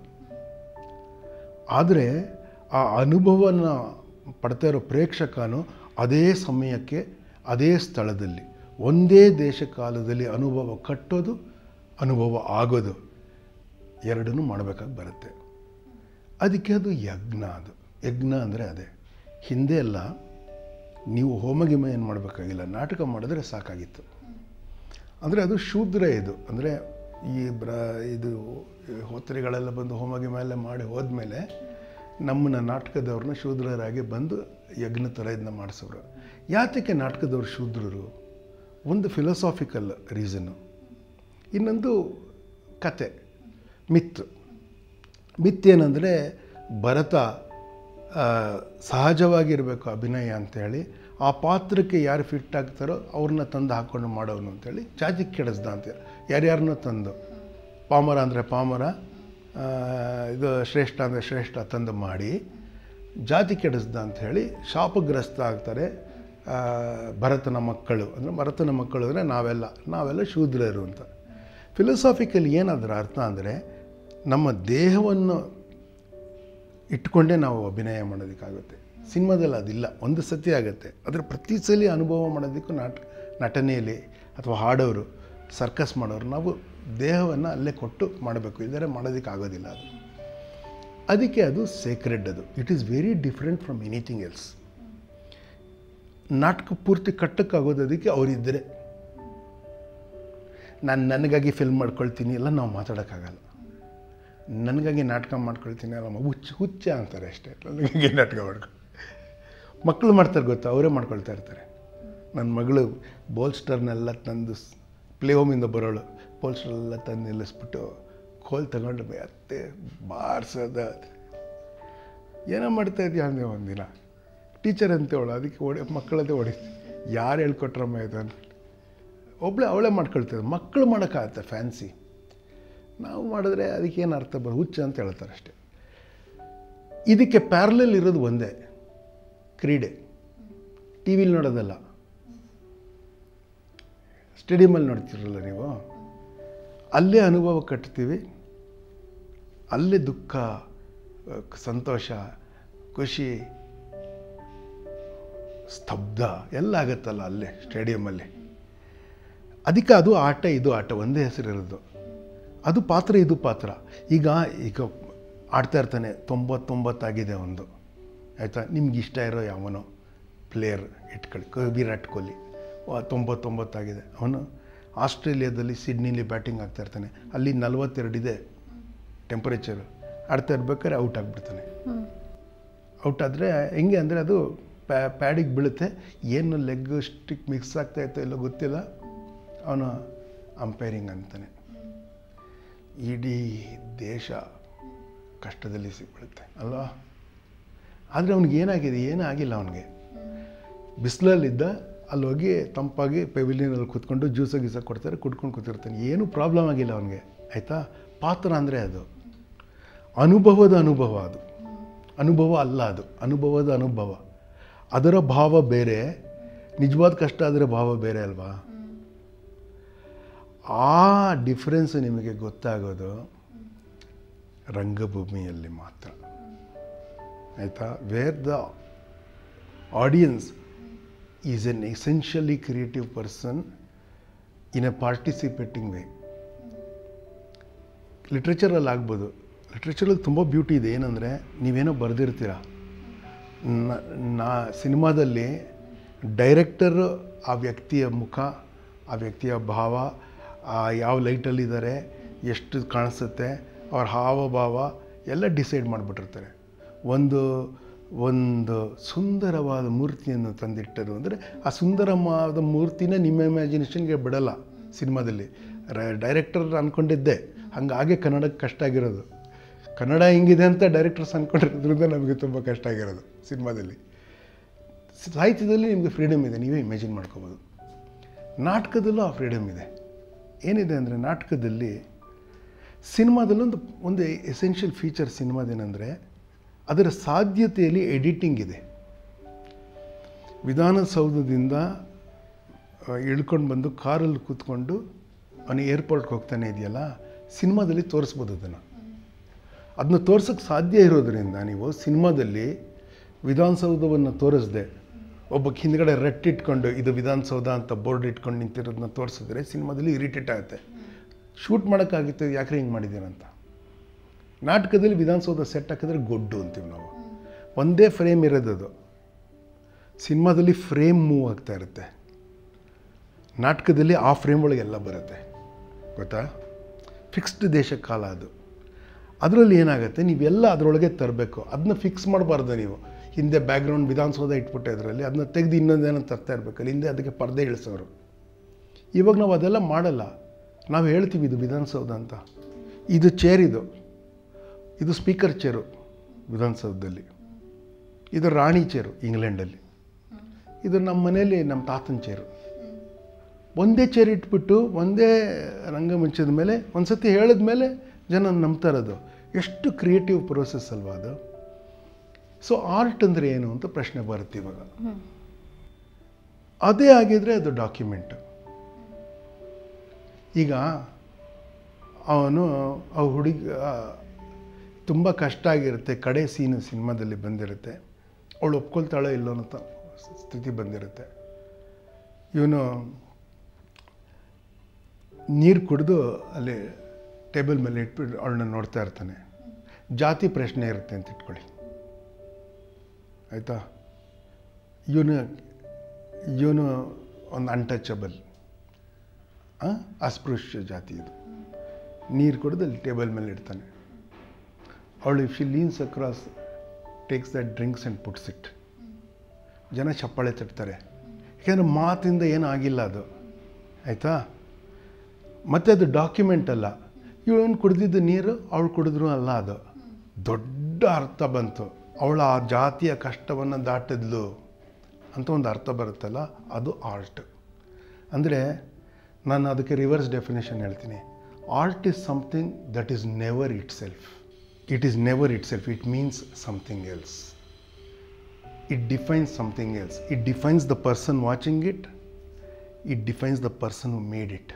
S2: ಆದರೆ ಆ ಅನುಭವನ ಪಡ್ತಾ ಇರೋ ಪ್ರೇಕ್ಷಕನು ಅದೇ ಸಮಯಕ್ಕೆ, ಅದೇ ಸ್ಥಳದಲ್ಲಿ, ಒಂದೇ ದೇಶ ಕಾಲದಲ್ಲಿ ಅನುಭವ ಕಟ್ಟೋದು, ಅನುಭವ ಆಗೋದು ಎರಡನ್ನೂ ಮಾಡಬೇಕಾಗಿ ಬರುತ್ತೆ. ಅದಕ್ಕೆ ಅದು ಯಜ್ಞ. ಅದು ಯಜ್ಞ ಅಂದರೆ ಅದೇ. ಹಿಂದೆ ಎಲ್ಲ ನೀವು ಹೋಮಗಿಮ ಏನು ಮಾಡಬೇಕಾಗಿಲ್ಲ, ನಾಟಕ ಮಾಡಿದ್ರೆ ಸಾಕಾಗಿತ್ತು. ಅಂದರೆ ಅದು ಶೂದ್ರ. ಇದು ಅಂದರೆ ಈ ಬ್ರ ಇದು ಹೋತ್ರಿಗಳೆಲ್ಲ ಬಂದು ಹೋಮಗಿಮ ಎಲ್ಲ ಮಾಡಿ ಹೋದ್ಮೇಲೆ ನಮ್ಮನ್ನ ನಾಟಕದವ್ರನ್ನ ಶೂದ್ರರಾಗಿ ಬಂದು ಯಜ್ಞ ಥರ ಇದನ್ನ ಮಾಡಿಸೋರು. ಯಾತಕ್ಕೆ ನಾಟಕದವ್ರು ಶೂದ್ರರು? ಒಂದು ಫಿಲಾಸಾಫಿಕಲ್ ರೀಸನ್ನು, ಇನ್ನೊಂದು ಕತೆ, ಮಿತ್. ಮಿತ್ ಏನಂದರೆ, ಭರತ ಸಹಜವಾಗಿರಬೇಕು ಅಭಿನಯ ಅಂಥೇಳಿ, ಆ ಪಾತ್ರಕ್ಕೆ ಯಾರು ಫಿಟ್ ಆಗ್ತಾರೋ ಅವ್ರನ್ನ ತಂದು ಹಾಕ್ಕೊಂಡು ಮಾಡೋನು ಅಂಥೇಳಿ ಜಾತಿ ಕೆಡಿಸ್ದ ಅಂತೇಳಿ ಯಾರ್ಯಾರನ್ನೂ ತಂದು, ಪಾಮರ ಅಂದರೆ ಪಾಮರ, ಇದು ಶ್ರೇಷ್ಠ ಅಂದರೆ ಶ್ರೇಷ್ಠ ತಂದು ಮಾಡಿ ಜಾತಿ ಕೆಡಿಸ್ದ ಅಂಥೇಳಿ ಶಾಪಗ್ರಸ್ತ ಆಗ್ತಾರೆ ಭರತನ ಮಕ್ಕಳು. ಅಂದರೆ ಭರತನ ಮಕ್ಕಳು ಅಂದರೆ ನಾವೆಲ್ಲ ನಾವೆಲ್ಲ ಶೂದ್ರರು ಅಂತ. ಫಿಲಾಸಾಫಿಕಲಿ ಏನಾದ್ರ ಅರ್ಥ ಅಂದರೆ, ನಮ್ಮ ದೇಹವನ್ನು ಇಟ್ಕೊಂಡೇ ನಾವು ಅಭಿನಯ ಮಾಡೋದಕ್ಕಾಗುತ್ತೆ. ಸಿನಿಮಾದಲ್ಲಿ ಅದಿಲ್ಲ, ಒಂದು ಸತಿ ಆಗುತ್ತೆ. ಆದರೆ ಪ್ರತಿ ಸಲ ಅನುಭವ ಮಾಡೋದಕ್ಕೂ ನಾಟ ನಟನೆಯಲ್ಲಿ ಅಥವಾ ಹಾಡೋರು ಸರ್ಕಸ್ ಮಾಡೋರು ನಾವು ದೇಹವನ್ನು ಅಲ್ಲೇ ಕೊಟ್ಟು ಮಾಡಬೇಕು, ಇಲ್ಲದೇ ಮಾಡೋದಕ್ಕೆ ಆಗೋದಿಲ್ಲ ಅದು. ಅದಕ್ಕೆ ಅದು ಸೇಕ್ರೆಡ್, ಅದು it is very different from anything else. ನಾಟಕ ಪೂರ್ತಿ ಕಟ್ಟಕ್ಕಾಗೋದು ಅದಕ್ಕೆ ಅವರಿದ್ದರೆ. ನಾನು ನನಗಾಗಿ ಫಿಲ್ಮ್ ಮಾಡ್ಕೊಳ್ತೀನಿ ಎಲ್ಲ ನಾವು ಮಾತಾಡೋಕ್ಕಾಗಲ್ಲ. ನನಗಾಗಿ ನಾಟಕ ಮಾಡ್ಕೊಳ್ತೀನಿ ಅಲ್ಲ, ಹುಚ್ಚ ಹುಚ್ಚ ಅಂತಾರೆ ಅಷ್ಟೇ. ನನಗಾಗಿ ನಾಟಕ ಮಾಡ್ಕೊ ಮಕ್ಕಳು ಮಾಡ್ತಾರೆ ಗೊತ್ತಾ, ಅವರೇ ಮಾಡ್ಕೊಳ್ತಾ ಇರ್ತಾರೆ. ನನ್ನ ಮಗಳು ಬೋಲ್ಸ್ಟರ್ನೆಲ್ಲ ತಂದು, ಪ್ಲೇ ಹೋಮಿಂದ ಬರೋಳು, ಬೋಲ್ಸ್ಟರ್ನೆಲ್ಲ ತಂದು ನಿಲ್ಲಿಸ್ಬಿಟ್ಟು ಕೋಲ್ ತಗೊಂಡು ಅತ್ತೆ ಬಾರಿಸೋದ, ಏನೋ ಮಾಡ್ತಾ ಇದೆಯಾ ಅಂದೆ ಒಂದಿನ. ಟೀಚರ್ ಅಂತೇವಳು, ಅದಕ್ಕೆ ಹೊಡೆ ಮಕ್ಕಳದೇ ಹೊಡಿತೀವಿ. ಯಾರು ಹೇಳ್ಕೊಟ್ರಮ್ಮ ಇದು ಅಂತ ಒಬ್ಬಳೇ ಅವಳೇ ಮಾಡ್ಕೊಳ್ತಿದ್ದೆ. ಮಕ್ಕಳು ಮಾಡೋಕ್ಕಾಗತ್ತೆ ಫ್ಯಾನ್ಸಿ, ನಾವು ಮಾಡಿದ್ರೆ ಅದಕ್ಕೇನು ಅರ್ಥ ಬರೋ ಹುಚ್ಚ ಅಂತ ಹೇಳ್ತಾರೆ ಅಷ್ಟೆ. ಇದಕ್ಕೆ ಪ್ಯಾರಲಲ್ ಇರೋದು ಒಂದೇ, ಕ್ರೀಡೆ. ಟಿ ವಿಲಿ ನೋಡೋದಲ್ಲ, ಸ್ಟೇಡಿಯಮಲ್ಲಿ ನೋಡ್ತಿರಲ್ಲ ನೀವು, ಅಲ್ಲೇ ಅನುಭವ ಕಟ್ತೀವಿ, ಅಲ್ಲೇ ದುಃಖ, ಸಂತೋಷ, ಖುಷಿ, ಸ್ತಬ್ಧ ಎಲ್ಲ ಆಗುತ್ತಲ್ಲ ಅಲ್ಲೇ ಸ್ಟೇಡಿಯಮಲ್ಲಿ. ಅದಕ್ಕೆ ಅದು ಆಟ, ಇದು ಆಟ, ಒಂದೇ ಹೆಸರಿರೋದು. ಅದು ಪಾತ್ರ, ಇದು ಪಾತ್ರ. ಈಗ ಈಗ ಆಡ್ತಾ ಇರ್ತಾನೆ, ತೊಂಬತ್ತೊಂಬತ್ತಾಗಿದೆ ಒಂದು, ಆಯಿತಾ? ನಿಮ್ಗೆ ಇಷ್ಟ ಇರೋ ಯಾವನೋ ಪ್ಲೇಯರ್ ಇಟ್ಕೊಳ್ಳಿ, ವಿರಾಟ್ ಕೊಹ್ಲಿ ತೊಂಬತ್ತೊಂಬತ್ತಾಗಿದೆ. ಅವನು ಆಸ್ಟ್ರೇಲಿಯಾದಲ್ಲಿ ಸಿಡ್ನಿಲಿ ಬ್ಯಾಟಿಂಗ್ ಆಗ್ತಾ ಇರ್ತಾನೆ, ಅಲ್ಲಿ ನಲ್ವತ್ತೆರಡಿದೆ ಟೆಂಪರೇಚರು. ಆಡ್ತಾ ಇರ್ಬೇಕಾದ್ರೆ ಔಟ್ ಆಗಿಬಿಡ್ತಾನೆ. ಔಟ್ ಆದರೆ ಹೆಂಗೆ ಅಂದರೆ ಅದು ಪ್ಯಾ ಪ್ಯಾಡಿಗೆ ಬೀಳುತ್ತೆ, ಏನು ಲೆಗ್ ಸ್ಟಿಕ್ ಮಿಕ್ಸ್ ಆಗ್ತಾಯಿತ್ತೋ ಎಲ್ಲೋ ಗೊತ್ತಿಲ್ಲ, ಅವನು ಅಂಪೈರಿಂಗ್ ಅಂತಾನೆ. ಇಡೀ ದೇಶ ಕಷ್ಟದಲ್ಲಿ ಸಿಗ್ಬಿಡುತ್ತೆ ಅಲ್ವಾ? ಆದರೆ ಅವ್ನಿಗೇನಾಗಿದೆ, ಏನೂ ಆಗಿಲ್ಲ. ಅವನಿಗೆ ಬಿಸಿಲಲ್ಲಿದ್ದ, ಅಲ್ಲಿ ಹೋಗಿ ತಂಪಾಗಿ ಪೆವಿಲಿಯನಲ್ಲಿ ಕೂತ್ಕೊಂಡು ಜ್ಯೂಸ ಗೀಸ ಕೊಡ್ತಾರೆ, ಕುಡ್ಕೊಂಡು ಕೂತಿರ್ತಾನೆ, ಏನೂ ಪ್ರಾಬ್ಲಮ್ ಆಗಿಲ್ಲ ಅವನಿಗೆ, ಆಯಿತಾ? ಪಾತ್ರ ಅಂದರೆ ಅದು ಅನುಭವದ ಅನುಭವ, ಅದು ಅನುಭವ ಅಲ್ಲ, ಅದು ಅನುಭವದ ಅನುಭವ. ಅದರ ಭಾವ ಬೇರೆ, ನಿಜವಾದ ಕಷ್ಟ ಅದರ ಭಾವ ಬೇರೆ ಅಲ್ವಾ? ಆ ಡಿಫ್ರೆನ್ಸ್ ನಿಮಗೆ ಗೊತ್ತಾಗೋದು ರಂಗಭೂಮಿಯಲ್ಲಿ ಮಾತ್ರ, ಆಯಿತಾ? Where the audience is an essentially creative person in a participating way. ಲಿಟ್ರೇಚರಲ್ಲಿ ಆಗ್ಬೋದು, ಲಿಟ್ರೇಚರಲ್ಲಿ ತುಂಬ ಬ್ಯೂಟಿ ಇದೆ. ಏನಂದರೆ ನೀವೇನೋ ಬರೆದಿರ್ತೀರ, ನಾ ಸಿನಿಮಾದಲ್ಲಿ ಡೈರೆಕ್ಟರ್ ಆ ವ್ಯಕ್ತಿಯ ಮುಖ, ಆ ವ್ಯಕ್ತಿಯ ಭಾವ, ಯಾವ ಲೈಟಲ್ಲಿದ್ದಾರೆ, ಎಷ್ಟು ಕಾಣಿಸುತ್ತೆ, ಅವ್ರ ಹಾವಭಾವ ಎಲ್ಲ ಡಿಸೈಡ್ ಮಾಡಿಬಿಟ್ಟಿರ್ತಾರೆ. ಒಂದು ಒಂದು ಸುಂದರವಾದ ಮೂರ್ತಿಯನ್ನು ತಂದಿಟ್ಟರು ಅಂದರೆ ಆ ಸುಂದರವಾದ ಮೂರ್ತಿನ ನಿಮ್ಮ ಇಮ್ಯಾಜಿನೇಷನ್ಗೆ ಬಿಡಲ್ಲ ಸಿನಿಮಾದಲ್ಲಿ. ಡೈರೆಕ್ಟರ್ ಅಂದ್ಕೊಂಡಿದ್ದೆ, ಹಂಗಾಗಿ ಕನ್ನಡಕ್ಕೆ ಕಷ್ಟ ಆಗಿರೋದು. ಕನ್ನಡ ಹಿಂಗಿದೆ ಅಂತ ಡೈರೆಕ್ಟರ್ಸ್ ಅಂದ್ಕೊಂಡಿರೋದ್ರಿಂದ ನಮಗೆ ತುಂಬ ಕಷ್ಟ ಆಗಿರೋದು ಸಿನಿಮಾದಲ್ಲಿ. ಸಾಹಿತ್ಯದಲ್ಲಿ ನಿಮಗೆ ಫ್ರೀಡಮ್ ಇದೆ, ನೀವೇ ಇಮ್ಯಾಜಿನ್ ಮಾಡ್ಕೋಬೋದು. ನಾಟಕದಲ್ಲೂ ಆ ಫ್ರೀಡಮ್ ಇದೆ. ಏನಿದೆ ಅಂದರೆ ನಾಟಕದಲ್ಲಿ, ಸಿನಿಮಾದಲ್ಲೊಂದು ಒಂದು ಎಸೆನ್ಷಿಯಲ್ ಫೀಚರ್ ಸಿನಿಮಾದೇನೆಂದರೆ ಅದರ ಸಾಧ್ಯತೆಯಲ್ಲಿ ಎಡಿಟಿಂಗ್ ಇದೆ. ವಿಧಾನಸೌಧದಿಂದ ಇಳ್ಕೊಂಡು ಬಂದು ಕಾರಲ್ಲಿ ಕೂತ್ಕೊಂಡು ಅವನು ಏರ್ಪೋರ್ಟ್ಗೆ ಹೋಗ್ತಾನೆ ಇದೆಯಲ್ಲ, ಸಿನಿಮಾದಲ್ಲಿ ತೋರಿಸ್ಬೋದು ಅದನ್ನು. ಅದನ್ನ ತೋರ್ಸೋಕ್ಕೆ ಸಾಧ್ಯ ಇರೋದರಿಂದ ನೀವು ಸಿನಿಮಾದಲ್ಲಿ ವಿಧಾನಸೌಧವನ್ನು ತೋರಿಸ್ದೆ, ಒಬ್ಬ ಹಿಂದ್ಗಡೆ ರಟ್ಟಿಟ್ಕೊಂಡು ಇದು ವಿಧಾನಸೌಧ ಅಂತ ಬೋರ್ಡ್ ಇಟ್ಕೊಂಡು ನಿಂತಿರೋದನ್ನ ತೋರಿಸಿದ್ರೆ ಸಿನಿಮಾದಲ್ಲಿ ಇರಿಟೇಟ್ ಆಗುತ್ತೆ. ಶೂಟ್ ಮಾಡೋಕ್ಕಾಗುತ್ತೆ, ಯಾಕ್ರೆ ಹಿಂಗೆ ಮಾಡಿದ್ದೀರಂತ. ನಾಟಕದಲ್ಲಿ ವಿಧಾನಸೌಧ ಸೆಟ್ ಹಾಕಿದ್ರೆ ಗೊಡ್ಡು ಅಂತೀವಿ ನಾವು, ಒಂದೇ ಫ್ರೇಮ್ ಇರೋದದು. ಸಿನಿಮಾದಲ್ಲಿ ಫ್ರೇಮ್ ಮೂವ್ ಆಗ್ತಾ ಇರುತ್ತೆ, ನಾಟಕದಲ್ಲಿ ಆ ಫ್ರೇಮ್ ಒಳಗೆ ಎಲ್ಲ ಬರುತ್ತೆ, ಗೊತ್ತಾ? ಫಿಕ್ಸ್ಡ್ ದೇಶ ಕಾಲ ಅದು. ಅದರಲ್ಲಿ ಏನಾಗುತ್ತೆ, ನೀವೆಲ್ಲ ಅದರೊಳಗೆ ತರಬೇಕು, ಅದನ್ನ ಫಿಕ್ಸ್ ಮಾಡಬಾರ್ದು ನೀವು. ಹಿಂದೆ ಬ್ಯಾಕ್ಗ್ರೌಂಡ್ ವಿಧಾನಸೌಧ ಇಟ್ಬಿಟ್ಟೆ ಅದರಲ್ಲಿ, ಅದನ್ನ ತೆಗೆದು ಇನ್ನೊಂದೇನೋ ತರ್ತಾ ಇರಬೇಕಲ್ಲ, ಹಿಂದೆ ಅದಕ್ಕೆ ಪರ್ದೆ ಇಳಿಸೋರು. ಇವಾಗ ನಾವು ಅದೆಲ್ಲ ಮಾಡಲ್ಲ, ನಾವು ಹೇಳ್ತೀವಿ ಇದು ವಿಧಾನಸೌಧ ಅಂತ. ಇದು ಚೇರ್, ಇದು ಇದು ಸ್ಪೀಕರ್ ಚೇರು ವಿಧಾನಸೌಧದಲ್ಲಿ, ಇದು ರಾಣಿ ಚೇರು ಇಂಗ್ಲೆಂಡಲ್ಲಿ, ಇದು ನಮ್ಮ ಮನೇಲಿ ನಮ್ಮ ತಾತನ ಚೇರು. ಒಂದೇ ಚೇರ್ ಇಟ್ಬಿಟ್ಟು ಒಂದೇ ರಂಗಮಂಚದ ಮೇಲೆ ಒಂದು ಸತಿ ಹೇಳಿದ ಮೇಲೆ ಜನ ನಂಬ್ತಾರದು. ಎಷ್ಟು ಕ್ರಿಯೇಟಿವ್ ಪ್ರೋಸೆಸ್ ಅಲ್ವಾ ಅದು. ಸೊ ಆರ್ಟ್ ಅಂದರೆ ಏನು ಅಂತ ಪ್ರಶ್ನೆ ಬರುತ್ತೆ ಇವಾಗ. ಅದೇ ಆಗಿದ್ರೆ ಅದು ಡಾಕ್ಯುಮೆಂಟ್. ಈಗ ಅವನು ಆ ಹುಡುಗ ತುಂಬ ಕಷ್ಟ ಆಗಿರುತ್ತೆ, ಕಡೆ ಸೀನು ಸಿನಿಮಾದಲ್ಲಿ ಬಂದಿರುತ್ತೆ, ಅವಳು ಒಪ್ಕೊಳ್ತಾಳೋ ಇಲ್ಲೋ ಅನ್ನೋ ಸ್ಥಿತಿ ಬಂದಿರುತ್ತೆ. ಇವನು ನೀರು ಕುಡಿದು ಅಲ್ಲಿ ಟೇಬಲ್ ಮೇಲೆ ಇಟ್ಬಿಟ್ಟು ಅವಳನ್ನ ನೋಡ್ತಾ ಇರ್ತಾನೆ. ಜಾತಿ ಪ್ರಶ್ನೆ ಇರುತ್ತೆ ಅಂತ ಇಟ್ಕೊಳ್ಳಿ, ಆಯಿತಾ. ಇವನು ಇವನು ಒಂದು ಅನ್ಟಚಬಲ್, ಅಸ್ಪೃಶ್ಯ ಜಾತಿ ಇದು. ನೀರು ಕುಡಿದು ಅಲ್ಲಿ ಟೇಬಲ್ ಮೇಲೆ ಇಡ್ತಾನೆ. ಅವಳು if she leans across takes that drinks and puts it. ಜನ ಚಪ್ಪಾಳೆ ತಟ್ತಾರೆ, ಯಾಕೆಂದರೆ ಮಾತಿಂದ ಏನೂ ಆಗಿಲ್ಲ ಅದು, ಆಯಿತಾ. ಮತ್ತು ಅದು ಡಾಕ್ಯುಮೆಂಟ್ ಅಲ್ಲ, ಇವನು ಕುಡಿದಿದ್ದು ನೀರು ಅವಳು ಕುಡಿದ್ರು ಅಲ್ಲ, ಅದು ದೊಡ್ಡ ಅರ್ಥ ಬಂತು. ಅವಳ ಆ ಜಾತಿಯ ಕಷ್ಟವನ್ನು ದಾಟಿದ್ಲು ಅಂತ ಒಂದು ಅರ್ಥ ಬರುತ್ತಲ್ಲ, ಅದು ಆರ್ಟ್. ಅಂದರೆ ನಾನು ಅದಕ್ಕೆ ರಿವರ್ಸ್ ಡೆಫಿನೇಷನ್ ಹೇಳ್ತೀನಿ. Art is something that is never itself. It is never itself. It means something else. It defines something else. It defines the person watching it. It defines the person who made it.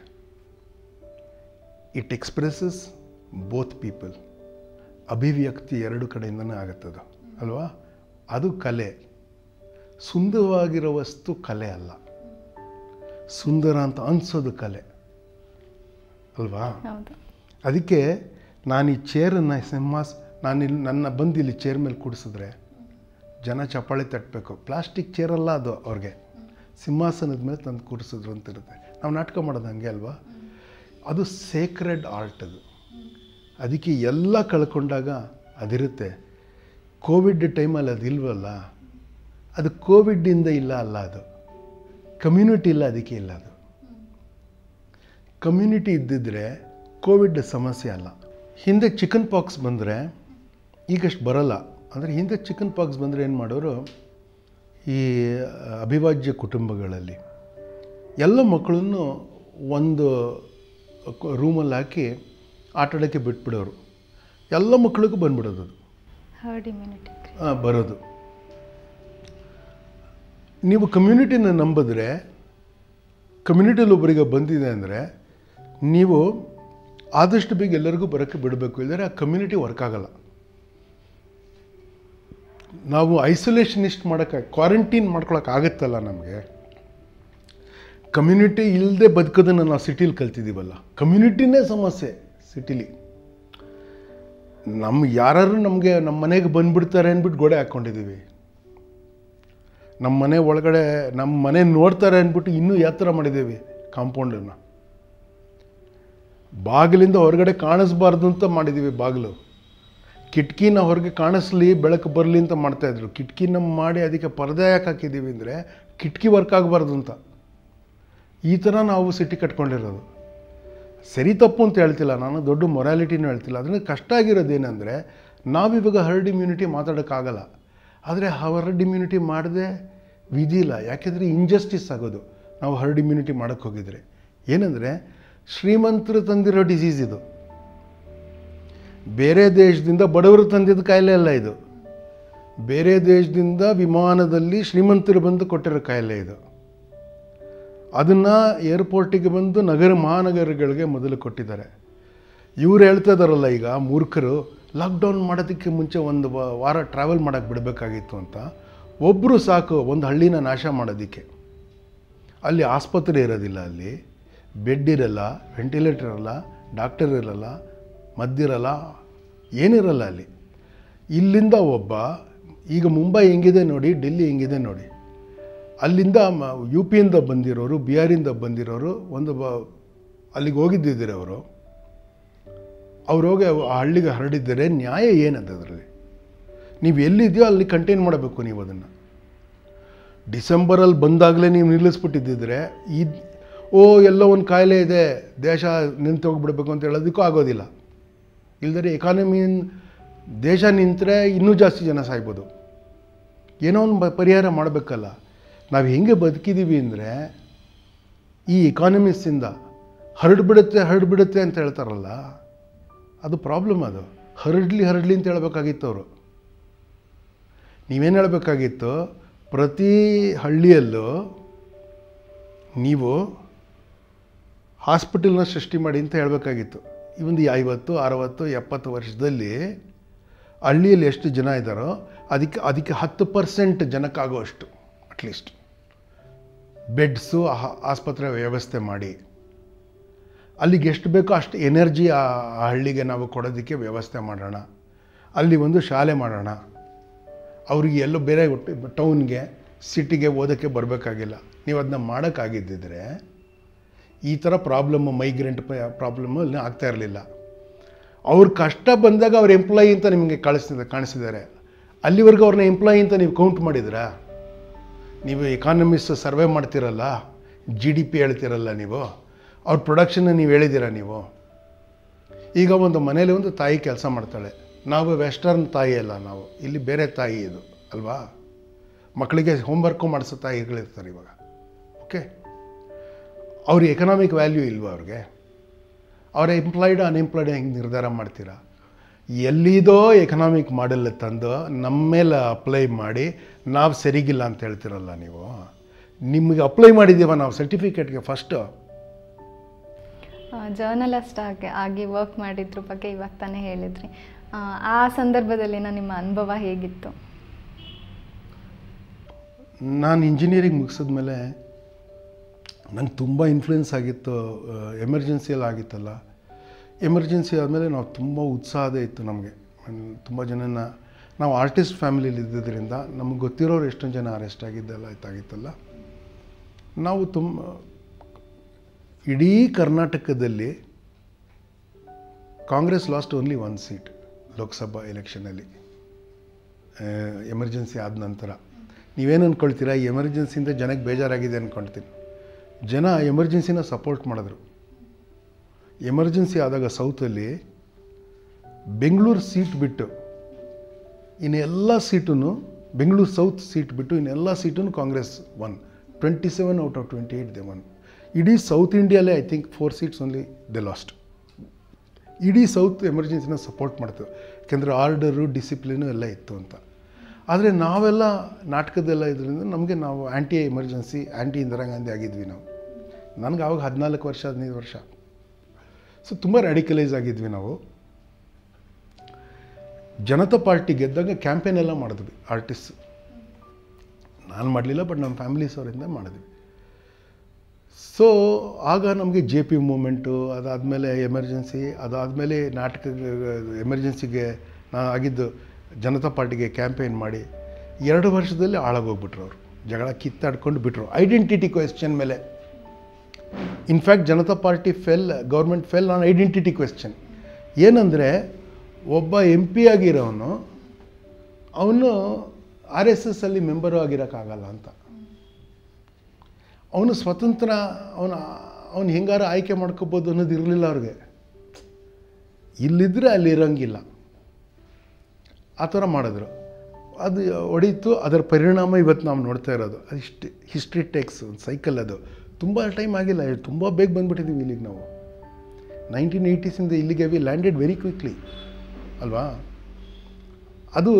S2: It expresses both people. ಅಭಿವ್ಯಕ್ತಿ ಎರಡು ಕಡೆಯಿಂದನೇ ಆಗುತ್ತದು ಅಲ್ವಾ. ಅದು ಕಲೆ. ಸುಂದರವಾಗಿರೋ ವಸ್ತು ಕಲೆ ಅಲ್ಲ, ಸುಂದರ ಅಂತ ಅನಿಸೋದು ಕಲೆ ಅಲ್ವಾ. ಅದಕ್ಕೆ ನಾನು ಈ ಚೇರನ್ನು ಸಿಂಹಾಸ್ ನಾನು ಇಲ್ಲಿ ನನ್ನ ಬಂದು ಇಲ್ಲಿ ಚೇರ್ ಮೇಲೆ ಕೂಡಿಸಿದ್ರೆ ಜನ ಚಪ್ಪಾಳೆ ತಟ್ಟಬೇಕು. ಪ್ಲಾಸ್ಟಿಕ್ ಚೇರಲ್ಲ ಅದು, ಅವ್ರಿಗೆ ಸಿಂಹಾಸನದ ಮೇಲೆ ತಂದು ಕೂರಿಸಿದ್ರು ಅಂತಿರುತ್ತೆ. ನಾವು ನಾಟಕ ಮಾಡೋದು ಹಂಗೆ ಅಲ್ವಾ. ಅದು ಸೇಕ್ರೆಡ್ ಆರ್ಟ್ ಅದು. ಅದಕ್ಕೆ ಎಲ್ಲ ಕಳ್ಕೊಂಡಾಗ ಅದಿರುತ್ತೆ. ಕೋವಿಡ್ ಟೈಮಲ್ಲಿ ಅದು ಇಲ್ವಲ್ಲ, ಅದು ಕೋವಿಡ್ಡಿಂದ ಇಲ್ಲ ಅಲ್ಲ, ಅದು ಕಮ್ಯುನಿಟಿ ಇಲ್ಲ, ಅದಕ್ಕೆ ಇಲ್ಲ. ಅದು ಕಮ್ಯುನಿಟಿ ಇದ್ದಿದ್ರೆ ಕೋವಿಡ್ ಸಮಸ್ಯೆ ಅಲ್ಲ. ಹಿಂದೆ ಚಿಕನ್ ಪಾಕ್ಸ್ ಬಂದರೆ ಈಗಷ್ಟು ಬರೋಲ್ಲ. ಅಂದರೆ ಹಿಂದೆ ಚಿಕನ್ ಪಾಕ್ಸ್ ಬಂದರೆ ಏನು ಮಾಡೋರು, ಈ ಅವಿಭಾಜ್ಯ ಕುಟುಂಬಗಳಲ್ಲಿ ಎಲ್ಲ ಮಕ್ಕಳನ್ನು ಒಂದು ರೂಮಲ್ಲಿ ಹಾಕಿ ಆಟಾಡೋಕ್ಕೆ ಬಿಟ್ಬಿಡೋರು. ಎಲ್ಲ ಮಕ್ಕಳಿಗೂ ಬಂದ್ಬಿಡೋದು ಅದು,
S1: ಹರ್ಡ್ ಇಮ್ಯುನಿಟಿ
S2: ಬರೋದು. ನೀವು ಕಮ್ಯುನಿಟಿನ ನಂಬಿದ್ರೆ, ಕಮ್ಯುನಿಟಿಯಲ್ಲಿ ಒಬ್ಬರಿಗೆ ಬಂದಿದೆ ಅಂದರೆ ನೀವು ಆದಷ್ಟು ಬೇಗ ಎಲ್ಲರಿಗೂ ಬರೋಕ್ಕೆ ಬಿಡಬೇಕು, ಇಲ್ಲದ್ರೆ ಆ ಕಮ್ಯುನಿಟಿ ವರ್ಕ್ ಆಗಲ್ಲ. ನಾವು ಐಸೋಲೇಷನಿಸ್ಟ್ ಮಾಡೋಕ್ಕೆ, ಕ್ವಾರಂಟೈನ್ ಮಾಡ್ಕೊಳಕ್ಕಾಗತ್ತಲ್ಲ ನಮಗೆ. ಕಮ್ಯುನಿಟಿ ಇಲ್ಲದೆ ಬದುಕೋದನ್ನು ನಾವು ಸಿಟಿಲಿ ಕಲ್ತಿದ್ದೀವಲ್ಲ. ಕಮ್ಯುನಿಟಿನೇ ಸಮಸ್ಯೆ ಸಿಟಿಲಿ. ನಮ್ಮ ಯಾರು ನಮಗೆ ನಮ್ಮ ಮನೆಗೆ ಬಂದುಬಿಡ್ತಾರೆ ಅಂದ್ಬಿಟ್ಟು ಗೋಡೆ ಹಾಕ್ಕೊಂಡಿದ್ದೀವಿ. ನಮ್ಮ ಮನೆ ಒಳಗಡೆ ನಮ್ಮ ಮನೆ ನೋಡ್ತಾರೆ ಅಂದ್ಬಿಟ್ಟು ಇನ್ನೂ ಎತ್ತರ ಮಾಡಿದ್ದೀವಿ ಕಾಂಪೌಂಡನ್ನು. ಬಾಗಿಲಿಂದ ಹೊರಗಡೆ ಕಾಣಿಸ್ಬಾರ್ದು ಅಂತ ಮಾಡಿದ್ದೀವಿ ಬಾಗಿಲು. ಕಿಟಕಿನ ಹೊರಗೆ ಕಾಣಿಸ್ಲಿ, ಬೆಳಕು ಬರಲಿ ಅಂತ ಮಾಡ್ತಾಯಿದ್ರು. ಕಿಟಕಿನ ಮಾಡಿ ಅದಕ್ಕೆ ಪರದೆ ಯಾಕೆ ಹಾಕಿದ್ದೀವಿ ಅಂದರೆ ಕಿಟಕಿ ವರ್ಕ್ ಆಗಬಾರ್ದು ಅಂತ. ಈ ಥರ ನಾವು ಸಿಟಿ ಕಟ್ಕೊಂಡಿರೋದು. ಸರಿ ತಪ್ಪು ಅಂತ ಹೇಳ್ತಿಲ್ಲ ನಾನು, ದೊಡ್ಡ ಮೊರಾಲಿಟಿನೂ ಹೇಳ್ತಿಲ್ಲ. ಅದರಿಂದ ಕಷ್ಟ ಆಗಿರೋದೇನೆಂದರೆ ನಾವಿವಾಗ ಹರ್ಡ್ ಇಮ್ಯುನಿಟಿ ಮಾತಾಡೋಕ್ಕಾಗಲ್ಲ. ಆದರೆ ಹರ್ಡ್ ಇಮ್ಯುನಿಟಿ ಮಾಡದೆ ವಿಧಿ ಇಲ್ಲ. ಯಾಕೆಂದರೆ ಇಂಜಸ್ಟಿಸ್ ಆಗೋದು ನಾವು ಹರ್ಡ್ ಇಮ್ಯುನಿಟಿ ಮಾಡೋಕ್ಕೆ ಹೋಗಿದ್ರೆ. ಏನಂದರೆ ಶ್ರೀಮಂತರು ತಂದಿರೋ ಡಿಸೀಸ್ ಇದು, ಬೇರೆ ದೇಶದಿಂದ ಬಡವರು ತಂದಿದ್ದ ಕಾಯಿಲೆ ಅಲ್ಲ ಇದು. ಬೇರೆ ದೇಶದಿಂದ ವಿಮಾನದಲ್ಲಿ ಶ್ರೀಮಂತರು ಬಂದು ಕೊಟ್ಟಿರೋ ಕಾಯಿಲೆ ಇದು. ಅದನ್ನು ಏರ್ಪೋರ್ಟಿಗೆ ಬಂದು ನಗರ ಮಹಾನಗರಗಳಿಗೆ ಮೊದಲು ಕೊಟ್ಟಿದ್ದಾರೆ. ಇವ್ರು ಹೇಳ್ತಾ ಇದ್ದಾರಲ್ಲ ಈಗ ಮೂರ್ಖರು, ಲಾಕ್ಡೌನ್ ಮಾಡೋದಕ್ಕೆ ಮುಂಚೆ ಒಂದು ವಾರ ಟ್ರಾವೆಲ್ ಮಾಡೋಕ್ಕೆ ಬಿಡಬೇಕಾಗಿತ್ತು ಅಂತ. ಒಬ್ಬರು ಸಾಕು ಒಂದು ಹಳ್ಳಿನ ನಾಶ ಮಾಡೋದಕ್ಕೆ. ಅಲ್ಲಿ ಆಸ್ಪತ್ರೆ ಇರೋದಿಲ್ಲ, ಅಲ್ಲಿ ಬೆಡ್ ಇರಲ್ಲ, ವೆಂಟಿಲೇಟರ್ ಇರಲ್ಲ, ಡಾಕ್ಟರ್ ಇರಲ್ಲ, ಮದ್ದಿರಲ್ಲ, ಏನಿರಲ್ಲ ಅಲ್ಲಿ. ಇಲ್ಲಿಂದ ಒಬ್ಬ, ಈಗ ಮುಂಬೈ ಹೆಂಗಿದೆ ನೋಡಿ, ಡೆಲ್ಲಿ ಹೆಂಗಿದೆ ನೋಡಿ, ಅಲ್ಲಿಂದ ಯು ಪಿಯಿಂದ ಬಂದಿರೋರು, ಬಿಹಾರಿಂದ ಬಂದಿರೋರು ಒಂದು ಬ ಅಲ್ಲಿಗೆ ಹೋಗಿದ್ದಿದ್ದಾರೆ ಅವರು. ಅವ್ರು ಹೋಗಿ ಆ ಹಳ್ಳಿಗೆ ಹರಡಿದ್ದಾರೆ. ನ್ಯಾಯ ಏನದು ಅದರಲ್ಲಿ? ನೀವು ಎಲ್ಲಿದೆಯೋ ಅಲ್ಲಿ ಕಂಟೈನ್ ಮಾಡಬೇಕು ನೀವು ಅದನ್ನು. ಡಿಸೆಂಬರಲ್ಲಿ ಬಂದಾಗಲೇ ನೀವು ನಿಲ್ಲಿಸ್ಬಿಟ್ಟಿದ್ದಿದ್ರೆ ಈ ಓ ಎಲ್ಲ ಒಂದು ಕಾಯಿಲೆ ಇದೆ, ದೇಶ ನಿಂತು ಹೋಗ್ಬಿಡ್ಬೇಕು ಅಂತ ಹೇಳೋದಕ್ಕೂ ಆಗೋದಿಲ್ಲ. ಇಲ್ಲದ್ರೆ ಎಕಾನಮಿ ದೇಶ ನಿಂತರೆ ಇನ್ನೂ ಜಾಸ್ತಿ ಜನ ಸಾಯ್ಬೋದು. ಏನೋ ಒಂದು ಪರಿಹಾರ ಮಾಡಬೇಕಲ್ಲ. ನಾವು ಹೆಂಗೆ ಬದುಕಿದ್ದೀವಿ ಅಂದರೆ ಈ ಎಕಾನಮಿಸ್ಸಿಂದ ಹರಡ್ಬಿಡುತ್ತೆ ಹರಡ್ಬಿಡುತ್ತೆ ಅಂತ ಹೇಳ್ತಾರಲ್ಲ, ಅದು ಪ್ರಾಬ್ಲಮ್. ಅದು ಹರಡ್ಲಿ ಹರಡ್ಲಿ ಅಂತ ಹೇಳಬೇಕಾಗಿತ್ತು ಅವರು. ನೀವೇನು ಹೇಳಬೇಕಾಗಿತ್ತು, ಪ್ರತಿ ಹಳ್ಳಿಯಲ್ಲೂ ನೀವು ಹಾಸ್ಪಿಟಲ್ನ ಸೃಷ್ಟಿ ಮಾಡಿ ಅಂತ ಹೇಳಬೇಕಾಗಿತ್ತು. ಈ ಒಂದು ಐವತ್ತು ಅರವತ್ತು ಎಪ್ಪತ್ತು ವರ್ಷದಲ್ಲಿ ಹಳ್ಳಿಯಲ್ಲಿ ಎಷ್ಟು ಜನ ಇದ್ದಾರೋ ಅದಕ್ಕೆ ಅದಕ್ಕೆ ಹತ್ತು ಪರ್ಸೆಂಟ್ ಜನಕ್ಕಾಗೋ ಅಷ್ಟು ಅಟ್ಲೀಸ್ಟ್ ಬೆಡ್ಸು ಆಸ್ಪತ್ರೆ ವ್ಯವಸ್ಥೆ ಮಾಡಿ. ಅಲ್ಲಿಗೆ ಎಷ್ಟು ಬೇಕೋ ಅಷ್ಟು ಎನರ್ಜಿ ಆ ಹಳ್ಳಿಗೆ ನಾವು ಕೊಡೋದಕ್ಕೆ ವ್ಯವಸ್ಥೆ ಮಾಡೋಣ. ಅಲ್ಲಿ ಒಂದು ಶಾಲೆ ಮಾಡೋಣ. ಅವ್ರಿಗೆ ಎಲ್ಲೋ ಬೇರೆ ಟೌನ್ಗೆ ಸಿಟಿಗೆ ಓದೋಕ್ಕೆ ಬರಬೇಕಾಗಿಲ್ಲ. ನೀವು ಅದನ್ನ ಮಾಡೋಕ್ಕಾಗಿದ್ದಿದ್ರೆ ಈ ಥರ ಪ್ರಾಬ್ಲಮ್ಮು ಮೈಗ್ರೆಂಟ್ ಪ್ರಾಬ್ಲಮ್ಮು ಅಲ್ಲಿ ಆಗ್ತಾ ಇರಲಿಲ್ಲ. ಅವ್ರ ಕಷ್ಟ ಬಂದಾಗ ಅವ್ರ ಎಂಪ್ಲಾಯಿ ಅಂತ ನಿಮಗೆ ಕಳಿಸ್ತಿದ್ದ ಕಾಣಿಸಿದ್ದಾರೆ. ಅಲ್ಲಿವರೆಗೂ ಅವ್ರನ್ನ ಎಂಪ್ಲಾಯಿ ಅಂತ ನೀವು ಕೌಂಟ್ ಮಾಡಿದ್ರಾ? ನೀವು ಎಕಾನಮಿಸ್ಟ್ ಸರ್ವೆ ಮಾಡ್ತಿರಲ್ಲ, ಜಿ ಡಿ ಪಿ ಹೇಳ್ತಿರಲ್ಲ, ನೀವು ಅವ್ರ ಪ್ರೊಡಕ್ಷನ್ನ ನೀವು ಹೇಳಿದ್ದೀರಾ ನೀವು. ಈಗ ಒಂದು ಮನೇಲಿ ಒಂದು ತಾಯಿ ಕೆಲಸ ಮಾಡ್ತಾಳೆ. ನಾವು ವೆಸ್ಟರ್ನ್ ತಾಯಿ ಅಲ್ಲ, ನಾವು ಇಲ್ಲಿ ಬೇರೆ ತಾಯಿ ಇದು ಅಲ್ವಾ. ಮಕ್ಕಳಿಗೆ ಹೋಮ್ವರ್ಕು ಮಾಡಿಸೋ ತಾಯಿಗಳಿರ್ತಾರೆ ಇವಾಗ. ಓಕೆ, ಅವ್ರ ಎಕನಾಮಿಕ್ ವ್ಯಾಲ್ಯೂ ಇಲ್ವಾ ಅವ್ರಿಗೆ? ಅವ್ರ ಎಂಪ್ಲಾಯ್ಡ್ ಅನ್ಎಂಪ್ಲಾಯ್ಡ್ ಹೆಂಗೆ ನಿರ್ಧಾರ ಮಾಡ್ತೀರಾ? ಎಲ್ಲಿದೋ ಎಕನಾಮಿಕ್ ಮಾಡೆಲ್ ತಂದು ನಮ್ಮ ಮೇಲೆ ಅಪ್ಲೈ ಮಾಡಿ ನಾವು ಸರಿಗಿಲ್ಲ ಅಂತ ಹೇಳ್ತಿರಲ್ಲ ನೀವು. ನಿಮಗೆ ಅಪ್ಲೈ ಮಾಡಿದ್ದೀವ ನಾವು ಸರ್ಟಿಫಿಕೇಟ್ಗೆ ಫಸ್ಟು.
S1: ಜರ್ನಲಿಸ್ಟ್ ಆಗಿ ಆಗಿ ವರ್ಕ್ ಮಾಡಿದ್ರ ಬಗ್ಗೆ ಇವಾಗ ತಾನೇ ಹೇಳಿದ್ರಿ. ಆ ಸಂದರ್ಭದಲ್ಲಿನ ನಿಮ್ಮ ಅನುಭವ ಹೇಗಿತ್ತು?
S2: ನಾನು ಇಂಜಿನಿಯರಿಂಗ್ ಮುಗಿಸಿದ್ಮೇಲೆ ನಂಗೆ ತುಂಬ ಇನ್ಫ್ಲುಯೆನ್ಸ್ ಆಗಿತ್ತು. ಎಮರ್ಜೆನ್ಸಿಯಲ್ಲಿ ಆಗಿತ್ತಲ್ಲ, ಎಮರ್ಜೆನ್ಸಿ ಆದಮೇಲೆ ನಾವು ತುಂಬ ಉತ್ಸಾಹದೇ ಇತ್ತು ನಮಗೆ. ತುಂಬ ಜನನ ನಾವು ಆರ್ಟಿಸ್ಟ್ ಫ್ಯಾಮಿಲಿಯಲ್ಲಿ ಇದ್ದಿದ್ದರಿಂದ ನಮಗೆ ಗೊತ್ತಿರೋರು ಎಷ್ಟೊಂದು ಜನ ಅರೆಸ್ಟ್ ಆಗಿದ್ದೆಲ್ಲ ಇತ್ತಾಗಿತ್ತಲ್ಲ. ನಾವು ತುಂಬ ಇಡೀ ಕರ್ನಾಟಕದಲ್ಲಿ Congress lost only one seat Lok Sabha ಎಲೆಕ್ಷನಲ್ಲಿ ಎಮರ್ಜೆನ್ಸಿ ಆದ ನಂತರ. ನೀವೇನು ಅಂದ್ಕೊಳ್ತೀರಾ? ಎಮರ್ಜೆನ್ಸಿಯಿಂದ ಜನಕ್ಕೆ ಬೇಜಾರಾಗಿದೆ ಅಂದ್ಕೊಳ್ತೀನಿ. ಜನ ಎಮರ್ಜೆನ್ಸಿನ ಸಪೋರ್ಟ್ ಮಾಡಿದ್ರು. ಎಮರ್ಜೆನ್ಸಿ ಆದಾಗ ಸೌತಲ್ಲಿ ಬೆಂಗಳೂರು ಸೀಟ್ ಬಿಟ್ಟು ಇನ್ನೆಲ್ಲ ಸೀಟೂ, ಬೆಂಗಳೂರು ಸೌತ್ ಸೀಟ್ ಬಿಟ್ಟು ಇನ್ನೆಲ್ಲ ಸೀಟೂ Congress won. Twenty seven out of twenty eight they won. ಇಡೀ ಸೌತ್ ಇಂಡಿಯಾಲೇ I think four seats only they lost. ಇಡೀ ಸೌತ್ ಎಮರ್ಜೆನ್ಸಿನ ಸಪೋರ್ಟ್ ಮಾಡ್ತೇವೆ, ಯಾಕೆಂದರೆ ಆರ್ಡರು ಡಿಸಿಪ್ಲಿನು ಎಲ್ಲ ಇತ್ತು ಅಂತ. ಆದರೆ ನಾವೆಲ್ಲ ನಾಟಕದೆಲ್ಲ ಇದರಿಂದ ನಮಗೆ ನಾವು anti emergency, anti Indira Gandhi ಆಗಿದ್ವಿ ನಾವು. ನನಗೆ ಆವಾಗ ಹದಿನಾಲ್ಕು ವರ್ಷ ಹದಿನೈದು ವರ್ಷ. ಸೊ ತುಂಬ ರ್ಯಾಡಿಕಲೈಸ್ ಆಗಿದ್ವಿ ನಾವು. ಜನತಾ ಪಾರ್ಟಿ ಗೆದ್ದಾಗ ಕ್ಯಾಂಪೇನ್ ಎಲ್ಲ ಮಾಡಿದ್ವಿ ಆರ್ಟಿಸ್ಟ್. ನಾನು ಮಾಡಲಿಲ್ಲ, ಬಟ್ ನಮ್ಮ ಫ್ಯಾಮಿಲೀಸ್ ಅವರಿಂದ ಮಾಡಿದ್ವಿ. ಸೊ ಆಗ ನಮಗೆ ಜೆ ಪಿ ಮೂಮೆಂಟು, ಅದಾದಮೇಲೆ ಎಮರ್ಜೆನ್ಸಿ, ಅದಾದಮೇಲೆ ನಾಟಕ ಎಮರ್ಜೆನ್ಸಿಗೆ ನಾನು ಆಗಿದ್ದು ಜನತಾ ಪಾರ್ಟಿಗೆ ಕ್ಯಾಂಪೇನ್ ಮಾಡಿ ಎರಡು ವರ್ಷದಲ್ಲಿ ಹಾಳಾಗೋಗ್ಬಿಟ್ರು ಅವರು. ಜಗಳ ಕಿತ್ತಾಡ್ಕೊಂಡು ಬಿಟ್ಟರು ಐಡೆಂಟಿಟಿ ಕ್ವೆಶ್ಚನ್ ಮೇಲೆ. In fact Janata party fell, government fell on identity question. ಏನಂದರೆ ಒಬ್ಬ ಎಂ ಪಿ ಆಗಿರೋನು ಅವನು ಆರ್ ಎಸ್ ಎಸ್ ಅಲ್ಲಿ ಮೆಂಬರು ಆಗಿರೋಕ್ಕಾಗಲ್ಲ ಅಂತ. ಅವನು ಸ್ವತಂತ್ರ, ಅವನು ಅವನು ಹೆಂಗಾರ ಆಯ್ಕೆ ಮಾಡ್ಕೋಬೋದು ಅನ್ನೋದು ಇರಲಿಲ್ಲ ಅವ್ರಿಗೆ. ಇಲ್ಲಿದ್ದರೆ ಅಲ್ಲಿ ಇರೋಂಗಿಲ್ಲ, ಆ ಥರ ಮಾಡಿದ್ರು. ಅದು ಹೊಡೀತು. ಅದರ ಪರಿಣಾಮ ಇವತ್ತು ನಾವು ನೋಡ್ತಾ ಇರೋದು. ಅದಿಷ್ಟು ಹಿಸ್ಟ್ರಿ ಟೇಕ್ಸ್ ಒಂದು ಸೈಕಲ್. ಅದು ತುಂಬ ಟೈಮ್ ಆಗಿಲ್ಲ, ತುಂಬ ಬೇಗ ಬಂದುಬಿಟ್ಟಿದ್ದೀವಿ ಇಲ್ಲಿಗೆ ನಾವು. ನೈನ್ಟೀನ್ ಏಯ್ಟೀಸಿಂದ ಇಲ್ಲಿಗೆ ವಿ ಲ್ಯಾಂಡೆಡ್ ವೆರಿ ಕ್ವಿಕ್ಲಿ ಅಲ್ವಾ. ಅದು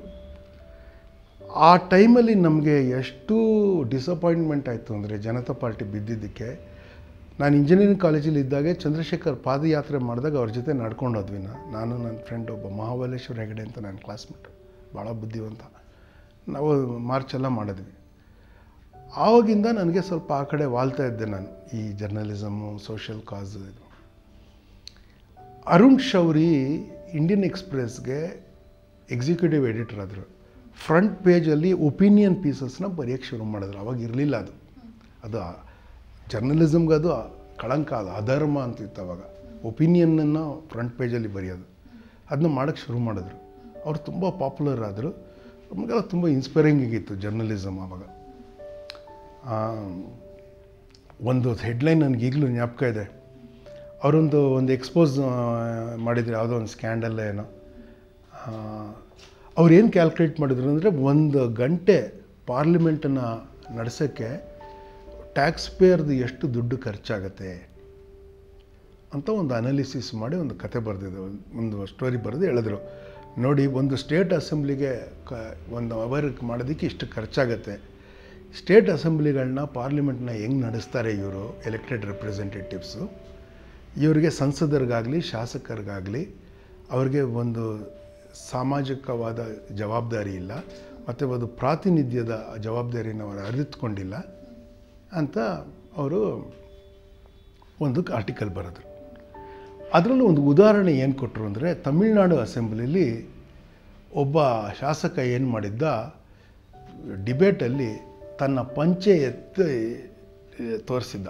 S2: ಆ ಟೈಮಲ್ಲಿ ನಮಗೆ ಎಷ್ಟು ಡಿಸಪಾಯಿಂಟ್ಮೆಂಟ್ ಆಯಿತು ಅಂದರೆ ಜನತಾ ಪಾರ್ಟಿ ಬಿದ್ದಿದ್ದಕ್ಕೆ. ನಾನು ಇಂಜಿನಿಯರಿಂಗ್ ಕಾಲೇಜಲ್ಲಿ ಇದ್ದಾಗೆ ಚಂದ್ರಶೇಖರ್ ಪಾದಯಾತ್ರೆ ಮಾಡಿದಾಗ ಅವ್ರ ಜೊತೆ ನಡ್ಕೊಂಡು ಹೋದ್ವಿ. ನಾನು ನನ್ನ ಫ್ರೆಂಡ್ ಒಬ್ಬ ಮಹಾಬಲೇಶ್ವರ ಹೆಗಡೆ ಅಂತ ನನ್ನ ಕ್ಲಾಸ್ಮೇಟ್, ಭಾಳ ಬುದ್ಧಿವಂತ. ನಾವು ಮಾರ್ಚೆಲ್ಲ ಮಾಡಿದ್ವಿ. ಆವಾಗಿಂದ ನನಗೆ ಸ್ವಲ್ಪ ಆ ಕಡೆ ವಾಲ್ತಾ ಇದ್ದೆ ನಾನು, ಈ ಜರ್ನಲಿಸಮು, ಸೋಷಿಯಲ್ ಕಾಸು. ಇದು ಅರುಣ್ ಶೌರಿ ಇಂಡಿಯನ್ ಎಕ್ಸ್ಪ್ರೆಸ್ಗೆ ಎಕ್ಸಿಕ್ಯೂಟಿವ್ ಎಡಿಟರ್ ಆದರು. ಫ್ರಂಟ್ ಪೇಜಲ್ಲಿ ಒಪಿನಿಯನ್ ಪೀಸಸ್ನ ಬರೆಯೋಕ್ಕೆ ಶುರು ಮಾಡಿದ್ರು. ಅವಾಗ ಇರಲಿಲ್ಲ ಅದು. ಅದು ಜರ್ನಲಿಸಮ್ಗೆ ಅದು ಕಳಂಕ, ಅದು ಅಧರ್ಮ ಅಂತಿತ್ತು ಅವಾಗ. ಒಪಿನಿಯನ್ನನ್ನು ಫ್ರಂಟ್ ಪೇಜಲ್ಲಿ ಬರೆಯೋದು, ಅದನ್ನ ಮಾಡೋಕ್ಕೆ ಶುರು ಮಾಡಿದ್ರು. ಅವರು ತುಂಬ ಪಾಪ್ಯುಲರ್ ಆದರು. ನಮಗೆಲ್ಲ ತುಂಬ ಇನ್ಸ್ಪೈರಿಂಗ್ ಆಗಿತ್ತು ಜರ್ನಲಿಸಮ್ ಆವಾಗ. ಒಂದು ಹೆಡ್ಲೈನ್ ನನಗೆ ಈಗಲೂ ಜ್ಞಾಪಕ ಇದೆ. ಅವರೊಂದು ಒಂದು ಎಕ್ಸ್ಪೋಸ್ ಮಾಡಿದ್ರು, ಯಾವುದೋ ಒಂದು ಸ್ಕ್ಯಾಂಡಲ್ ಏನೋ. ಅವ್ರೇನು ಕ್ಯಾಲ್ಕುಲೇಟ್ ಮಾಡಿದ್ರು ಅಂದರೆ ಒಂದು ಗಂಟೆ ಪಾರ್ಲಿಮೆಂಟನ್ನು ನಡೆಸೋಕ್ಕೆ ಟ್ಯಾಕ್ಸ್ ಪೇಯರ್ದು ಎಷ್ಟು ದುಡ್ಡು ಖರ್ಚಾಗತ್ತೆ ಅಂತ ಒಂದು ಅನಾಲಿಸಿಸ್ ಮಾಡಿ ಒಂದು ಕತೆ ಬರೆದಿದ್ದು, ಒಂದು ಸ್ಟೋರಿ ಬರೆದು ಹೇಳಿದ್ರು. ನೋಡಿ, ಒಂದು ಸ್ಟೇಟ್ ಅಸೆಂಬ್ಲಿಗೆ ಕ ಒಂದು ಅವರ್ ಮಾಡೋದಕ್ಕೆ ಇಷ್ಟು ಖರ್ಚಾಗತ್ತೆ. ಸ್ಟೇಟ್ ಅಸೆಂಬ್ಲಿಗಳನ್ನ, ಪಾರ್ಲಿಮೆಂಟ್ನ ಹೆಂಗೆ ನಡೆಸ್ತಾರೆ ಇವರು ಎಲೆಕ್ಟೆಡ್ ರೆಪ್ರೆಸೆಂಟೇಟಿವ್ಸು, ಇವರಿಗೆ ಸಂಸದರಿಗಾಗಲಿ ಶಾಸಕರಿಗಾಗಲಿ ಅವ್ರಿಗೆ ಒಂದು ಸಾಮಾಜಿಕವಾದ ಜವಾಬ್ದಾರಿ ಇಲ್ಲ, ಮತ್ತು ಒಂದು ಪ್ರಾತಿನಿಧ್ಯದ ಜವಾಬ್ದಾರಿನ ಅವರು ಅರಿತುಕೊಂಡಿಲ್ಲ ಅಂತ ಅವರು ಒಂದು ಆರ್ಟಿಕಲ್ ಬರೆದ್ರು. ಅದರಲ್ಲೂ ಒಂದು ಉದಾಹರಣೆ ಏನು ಕೊಟ್ಟರು ಅಂದರೆ, ತಮಿಳ್ನಾಡು ಅಸೆಂಬ್ಲಿಲಿ ಒಬ್ಬ ಶಾಸಕ ಏನು ಮಾಡಿದ್ದ, ಡಿಬೇಟಲ್ಲಿ ತನ್ನ ಪಂಚೆ ಎತ್ತಿ ತೋರಿಸಿದ್ದ.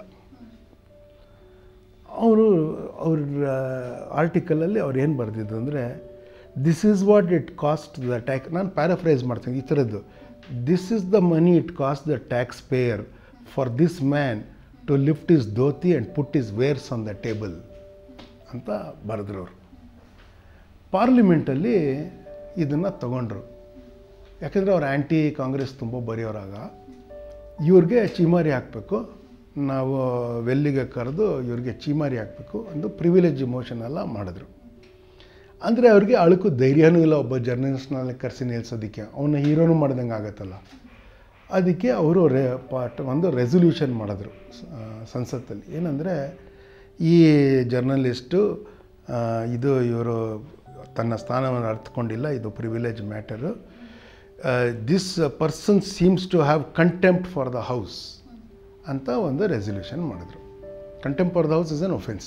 S2: ಅವರು ಅವ್ರ ಆರ್ಟಿಕಲಲ್ಲಿ ಅವ್ರು ಏನು ಬರೆದಿದ್ದು ಅಂದರೆ, this is what it cost the tax, ನಾನು ಪ್ಯಾರಾಫ್ರೈಸ್ ಮಾಡ್ತೀನಿ ಈ ಥರದ್ದು, this is the money it cost the taxpayer for this man to lift his dhoti and put his wares on the table ಅಂತ ಬರೆದ್ರು ಅವರು. ಪಾರ್ಲಿಮೆಂಟಲ್ಲಿ ಇದನ್ನು ತಗೊಂಡ್ರು. ಯಾಕೆಂದರೆ ಅವ್ರು ಆ್ಯಂಟಿ ಕಾಂಗ್ರೆಸ್ ತುಂಬ ಬರೆಯೋರಾಗ ಇವ್ರಿಗೆ ಚೀಮಾರಿ ಹಾಕಬೇಕು, ನಾವು ವೆಲ್ಲಿಗೆ ಕರೆದು ಇವ್ರಿಗೆ ಚೀಮಾರಿ ಹಾಕಬೇಕು ಅಂದು ಪ್ರಿವಿಲೇಜ್ ಮೋಷನ್ ಎಲ್ಲ ಮಾಡಿದ್ರು. ಅಂದರೆ ಅವ್ರಿಗೆ ಅಳಕು ಧೈರ್ಯನೂ ಇಲ್ಲ ಒಬ್ಬ ಜರ್ನಲಿಸ್ಟ್ನಲ್ಲಿ ಕರೆಸಿ ನಿಲ್ಸೋದಕ್ಕೆ, ಅವನ್ನ ಹೀರೋನು ಮಾಡ್ದಂಗೆ ಆಗತ್ತಲ್ಲ. ಅದಕ್ಕೆ ಅವರು ರೇ ಪಾಟ್ ಒಂದು ರೆಸೊಲ್ಯೂಷನ್ ಮಾಡಿದ್ರು ಸಂಸತ್ತಲ್ಲಿ. ಏನಂದರೆ, ಈ ಜರ್ನಲಿಸ್ಟು ಇದು ಇವರು ತನ್ನ ಸ್ಥಾನವನ್ನು ಅರ್ಥಕೊಂಡಿಲ್ಲ, ಇದು privilege matter, this person seems to have contempt for the house ಅಂತ ಒಂದು ರೆಸೊಲ್ಯೂಷನ್ ಮಾಡಿದ್ರು. Contempt for the house is an offence.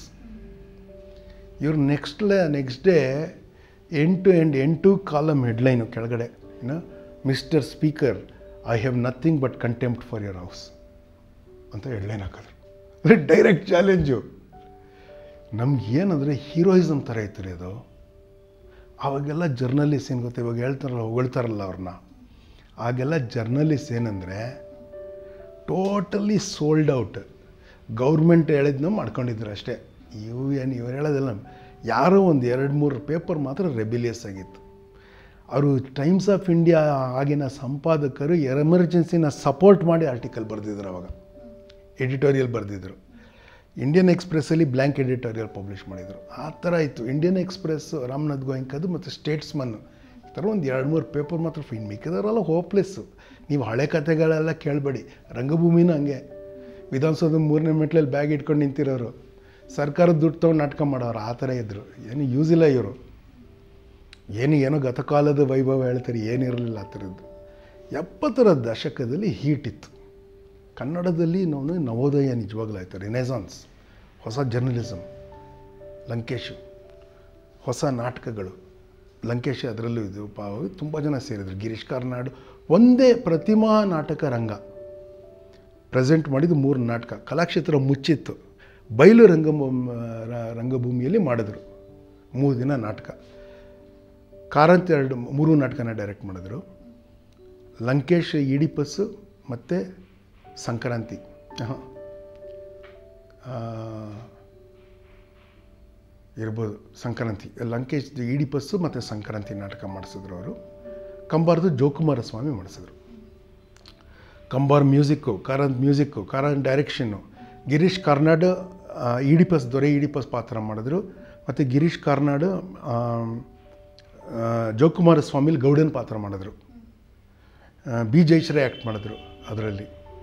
S2: ಇವರು ನೆಕ್ಸ್ಟ್ ನೆಕ್ಸ್ಟ್ ಡೇ ಎಂಟು ಎಂಡ್ ಎಂಟು ಕಾಲಮ್ ಹೆಡ್ಲೈನು ಕೆಳಗಡೆ, ಏನು, mister speaker, I have nothing but contempt for your house ಅಂತ headline ಹಾಕಿದ್ರು. Direct challenge. ನಮ್ಗೆ ಏನಂದರೆ ಹೀರೋಯಿಸಮ್ ಥರ ಇತ್ತು ಅದು. ಆವಾಗೆಲ್ಲ ಜರ್ನಲಿಸ್ಟ್ ಏನು ಗೊತ್ತಾ, ಇವಾಗ ಹೇಳ್ತಾರಲ್ಲ ಹೊಗಳ್ತಾರಲ್ಲ ಅವ್ರನ್ನ, ಆಗೆಲ್ಲ ಜರ್ನಲಿಸ್ಟ್ ಏನಂದರೆ ಟೋಟಲಿ ಸೋಲ್ಡ್ ಔಟ್, ಗೌರ್ಮೆಂಟ್ ಹೇಳಿದ್ನ ಮಾಡ್ಕೊಂಡಿದ್ರು ಅಷ್ಟೇ. ಇವು ಏನು ಇವ್ರು ಹೇಳೋದಿಲ್ಲ. ಯಾರೋ ಒಂದು ಎರಡು ಮೂರು ಪೇಪರ್ ಮಾತ್ರ ರೆಬಿಲಿಯಸ್ ಆಗಿತ್ತು. ಅವರು ಟೈಮ್ಸ್ ಆಫ್ ಇಂಡಿಯಾ ಆಗಿನ ಸಂಪಾದಕರು ಎಮರ್ಜೆನ್ಸಿನ ಸಪೋರ್ಟ್ ಮಾಡಿ ಆರ್ಟಿಕಲ್ ಬರೆದಿದ್ರು, ಅವಾಗ ಎಡಿಟೋರಿಯಲ್ ಬರೆದಿದ್ರು. ಇಂಡಿಯನ್ ಎಕ್ಸ್ಪ್ರೆಸ್ಸಲ್ಲಿ ಬ್ಲ್ಯಾಂಕ್ ಎಡಿಟೋರಿಯಲ್ ಪಬ್ಲಿಷ್ ಮಾಡಿದರು. ಆ ಥರ ಇತ್ತು. ಇಂಡಿಯನ್ ಎಕ್ಸ್ಪ್ರೆಸ್, ರಾಮನಾಥ್ ಗೋಯಂಕದು ಮತ್ತು ಸ್ಟೇಟ್ಸ್ಮನ್, ಈ ಥರ ಒಂದು ಎರಡು ಮೂರು ಪೇಪರ್ ಮಾತ್ರ ಫೈನ್. ಮಿಕ್ಕಿದವರೆಲ್ಲ ಹೋಪ್ಲೆಸ್ಸು. ನೀವು ಹಳೆ ಕಥೆಗಳೆಲ್ಲ ಕೇಳಬೇಡಿ. ರಂಗಭೂಮಿನೂ ಹಂಗೆ, ವಿಧಾನಸೌಧ ಮೂರನೇ ಮೆಟ್ಲಲ್ಲಿ ಬ್ಯಾಗ್ ಇಟ್ಕೊಂಡು ನಿಂತಿರೋರು, ಸರ್ಕಾರದ ದುಡ್ಡು ತೊಗೊಂಡು ನಾಟಕ ಮಾಡೋರು, ಆ ಥರ ಇದ್ದರು. ಏನು ಯೂಸ್ ಇಲ್ಲ ಇವರು. ಏನು ಏನೋ ಗತಕಾಲದ ವೈಭವ ಹೇಳ್ತಾರೆ, ಏನಿರಲಿಲ್ಲ ಆ ಥರದ್ದು. ಎಪ್ಪತ್ತರ ದಶಕದಲ್ಲಿ ಹೀಟ್ ಇತ್ತು ಕನ್ನಡದಲ್ಲಿ. ನಾವು ನವೋದಯ ನಿಜವಾಗ್ಲೂ ಆಯಿತು, ರಿನೆಸಾನ್ಸ್, ಹೊಸ ಜರ್ನಲಿಸಮ್, ಲಂಕೇಶು, ಹೊಸ ನಾಟಕಗಳು. ಲಂಕೇಶ್ ಅದರಲ್ಲೂ ಇದು ತುಂಬ ಜನ ಸೇರಿದರು. ಗಿರೀಶ್ ಕಾರ್ನಾಡ್ ಒಂದೇ ಪ್ರತಿಮಾ ನಾಟಕ ರಂಗ ಪ್ರೆಸೆಂಟ್ ಮಾಡಿದ್ದು ಮೂರು ನಾಟಕ. ಕಲಾಕ್ಷೇತ್ರ ಮುಚ್ಚಿತ್ತು, ಬಯಲು ರಂಗಭೂಮಿ ರಂಗಭೂಮಿಯಲ್ಲಿ ಮಾಡಿದ್ರು ಮೂರು ದಿನ ನಾಟಕ. ಕಾರಂತ್ ಎರಡು ಮೂರು ನಾಟಕನ ಡೈರೆಕ್ಟ್ ಮಾಡಿದ್ರು. ಲಂಕೇಶ್ ಈಡಿಪಸ್ಸು ಮತ್ತು ಸಂಕ್ರಾಂತಿ, ಹಾಂ ಇರ್ಬೋದು ಸಂಕ್ರಾಂತಿ. ಲಂಕೇಶ್ ಈಡಿಪಸ್ಸು ಮತ್ತು ಸಂಕ್ರಾಂತಿ ನಾಟಕ ಮಾಡಿಸಿದ್ರು ಅವರು. ಕಂಬಾರ್ದು ಜೋಕುಮಾರ ಸ್ವಾಮಿ ಮಾಡಿಸಿದ್ರು. Kambar music, Karanth music, Karanth direction. Girish Karnad Oedipus, ದೊರೆ ಈಡಿಪಸ್ ಪಾತ್ರ ಮಾಡಿದ್ರು. ಮತ್ತು ಗಿರೀಶ್ ಕಾರ್ನಾಡ್ ಜೋಕುಮಾರ ಸ್ವಾಮಿಲಿ ಗೌಡನ್ ಪಾತ್ರ ಮಾಡಿದ್ರು. ಬಿ ಜಯಶ್ರೀ ಆ್ಯಕ್ಟ್ ಮಾಡಿದ್ರು ಅದರಲ್ಲಿ.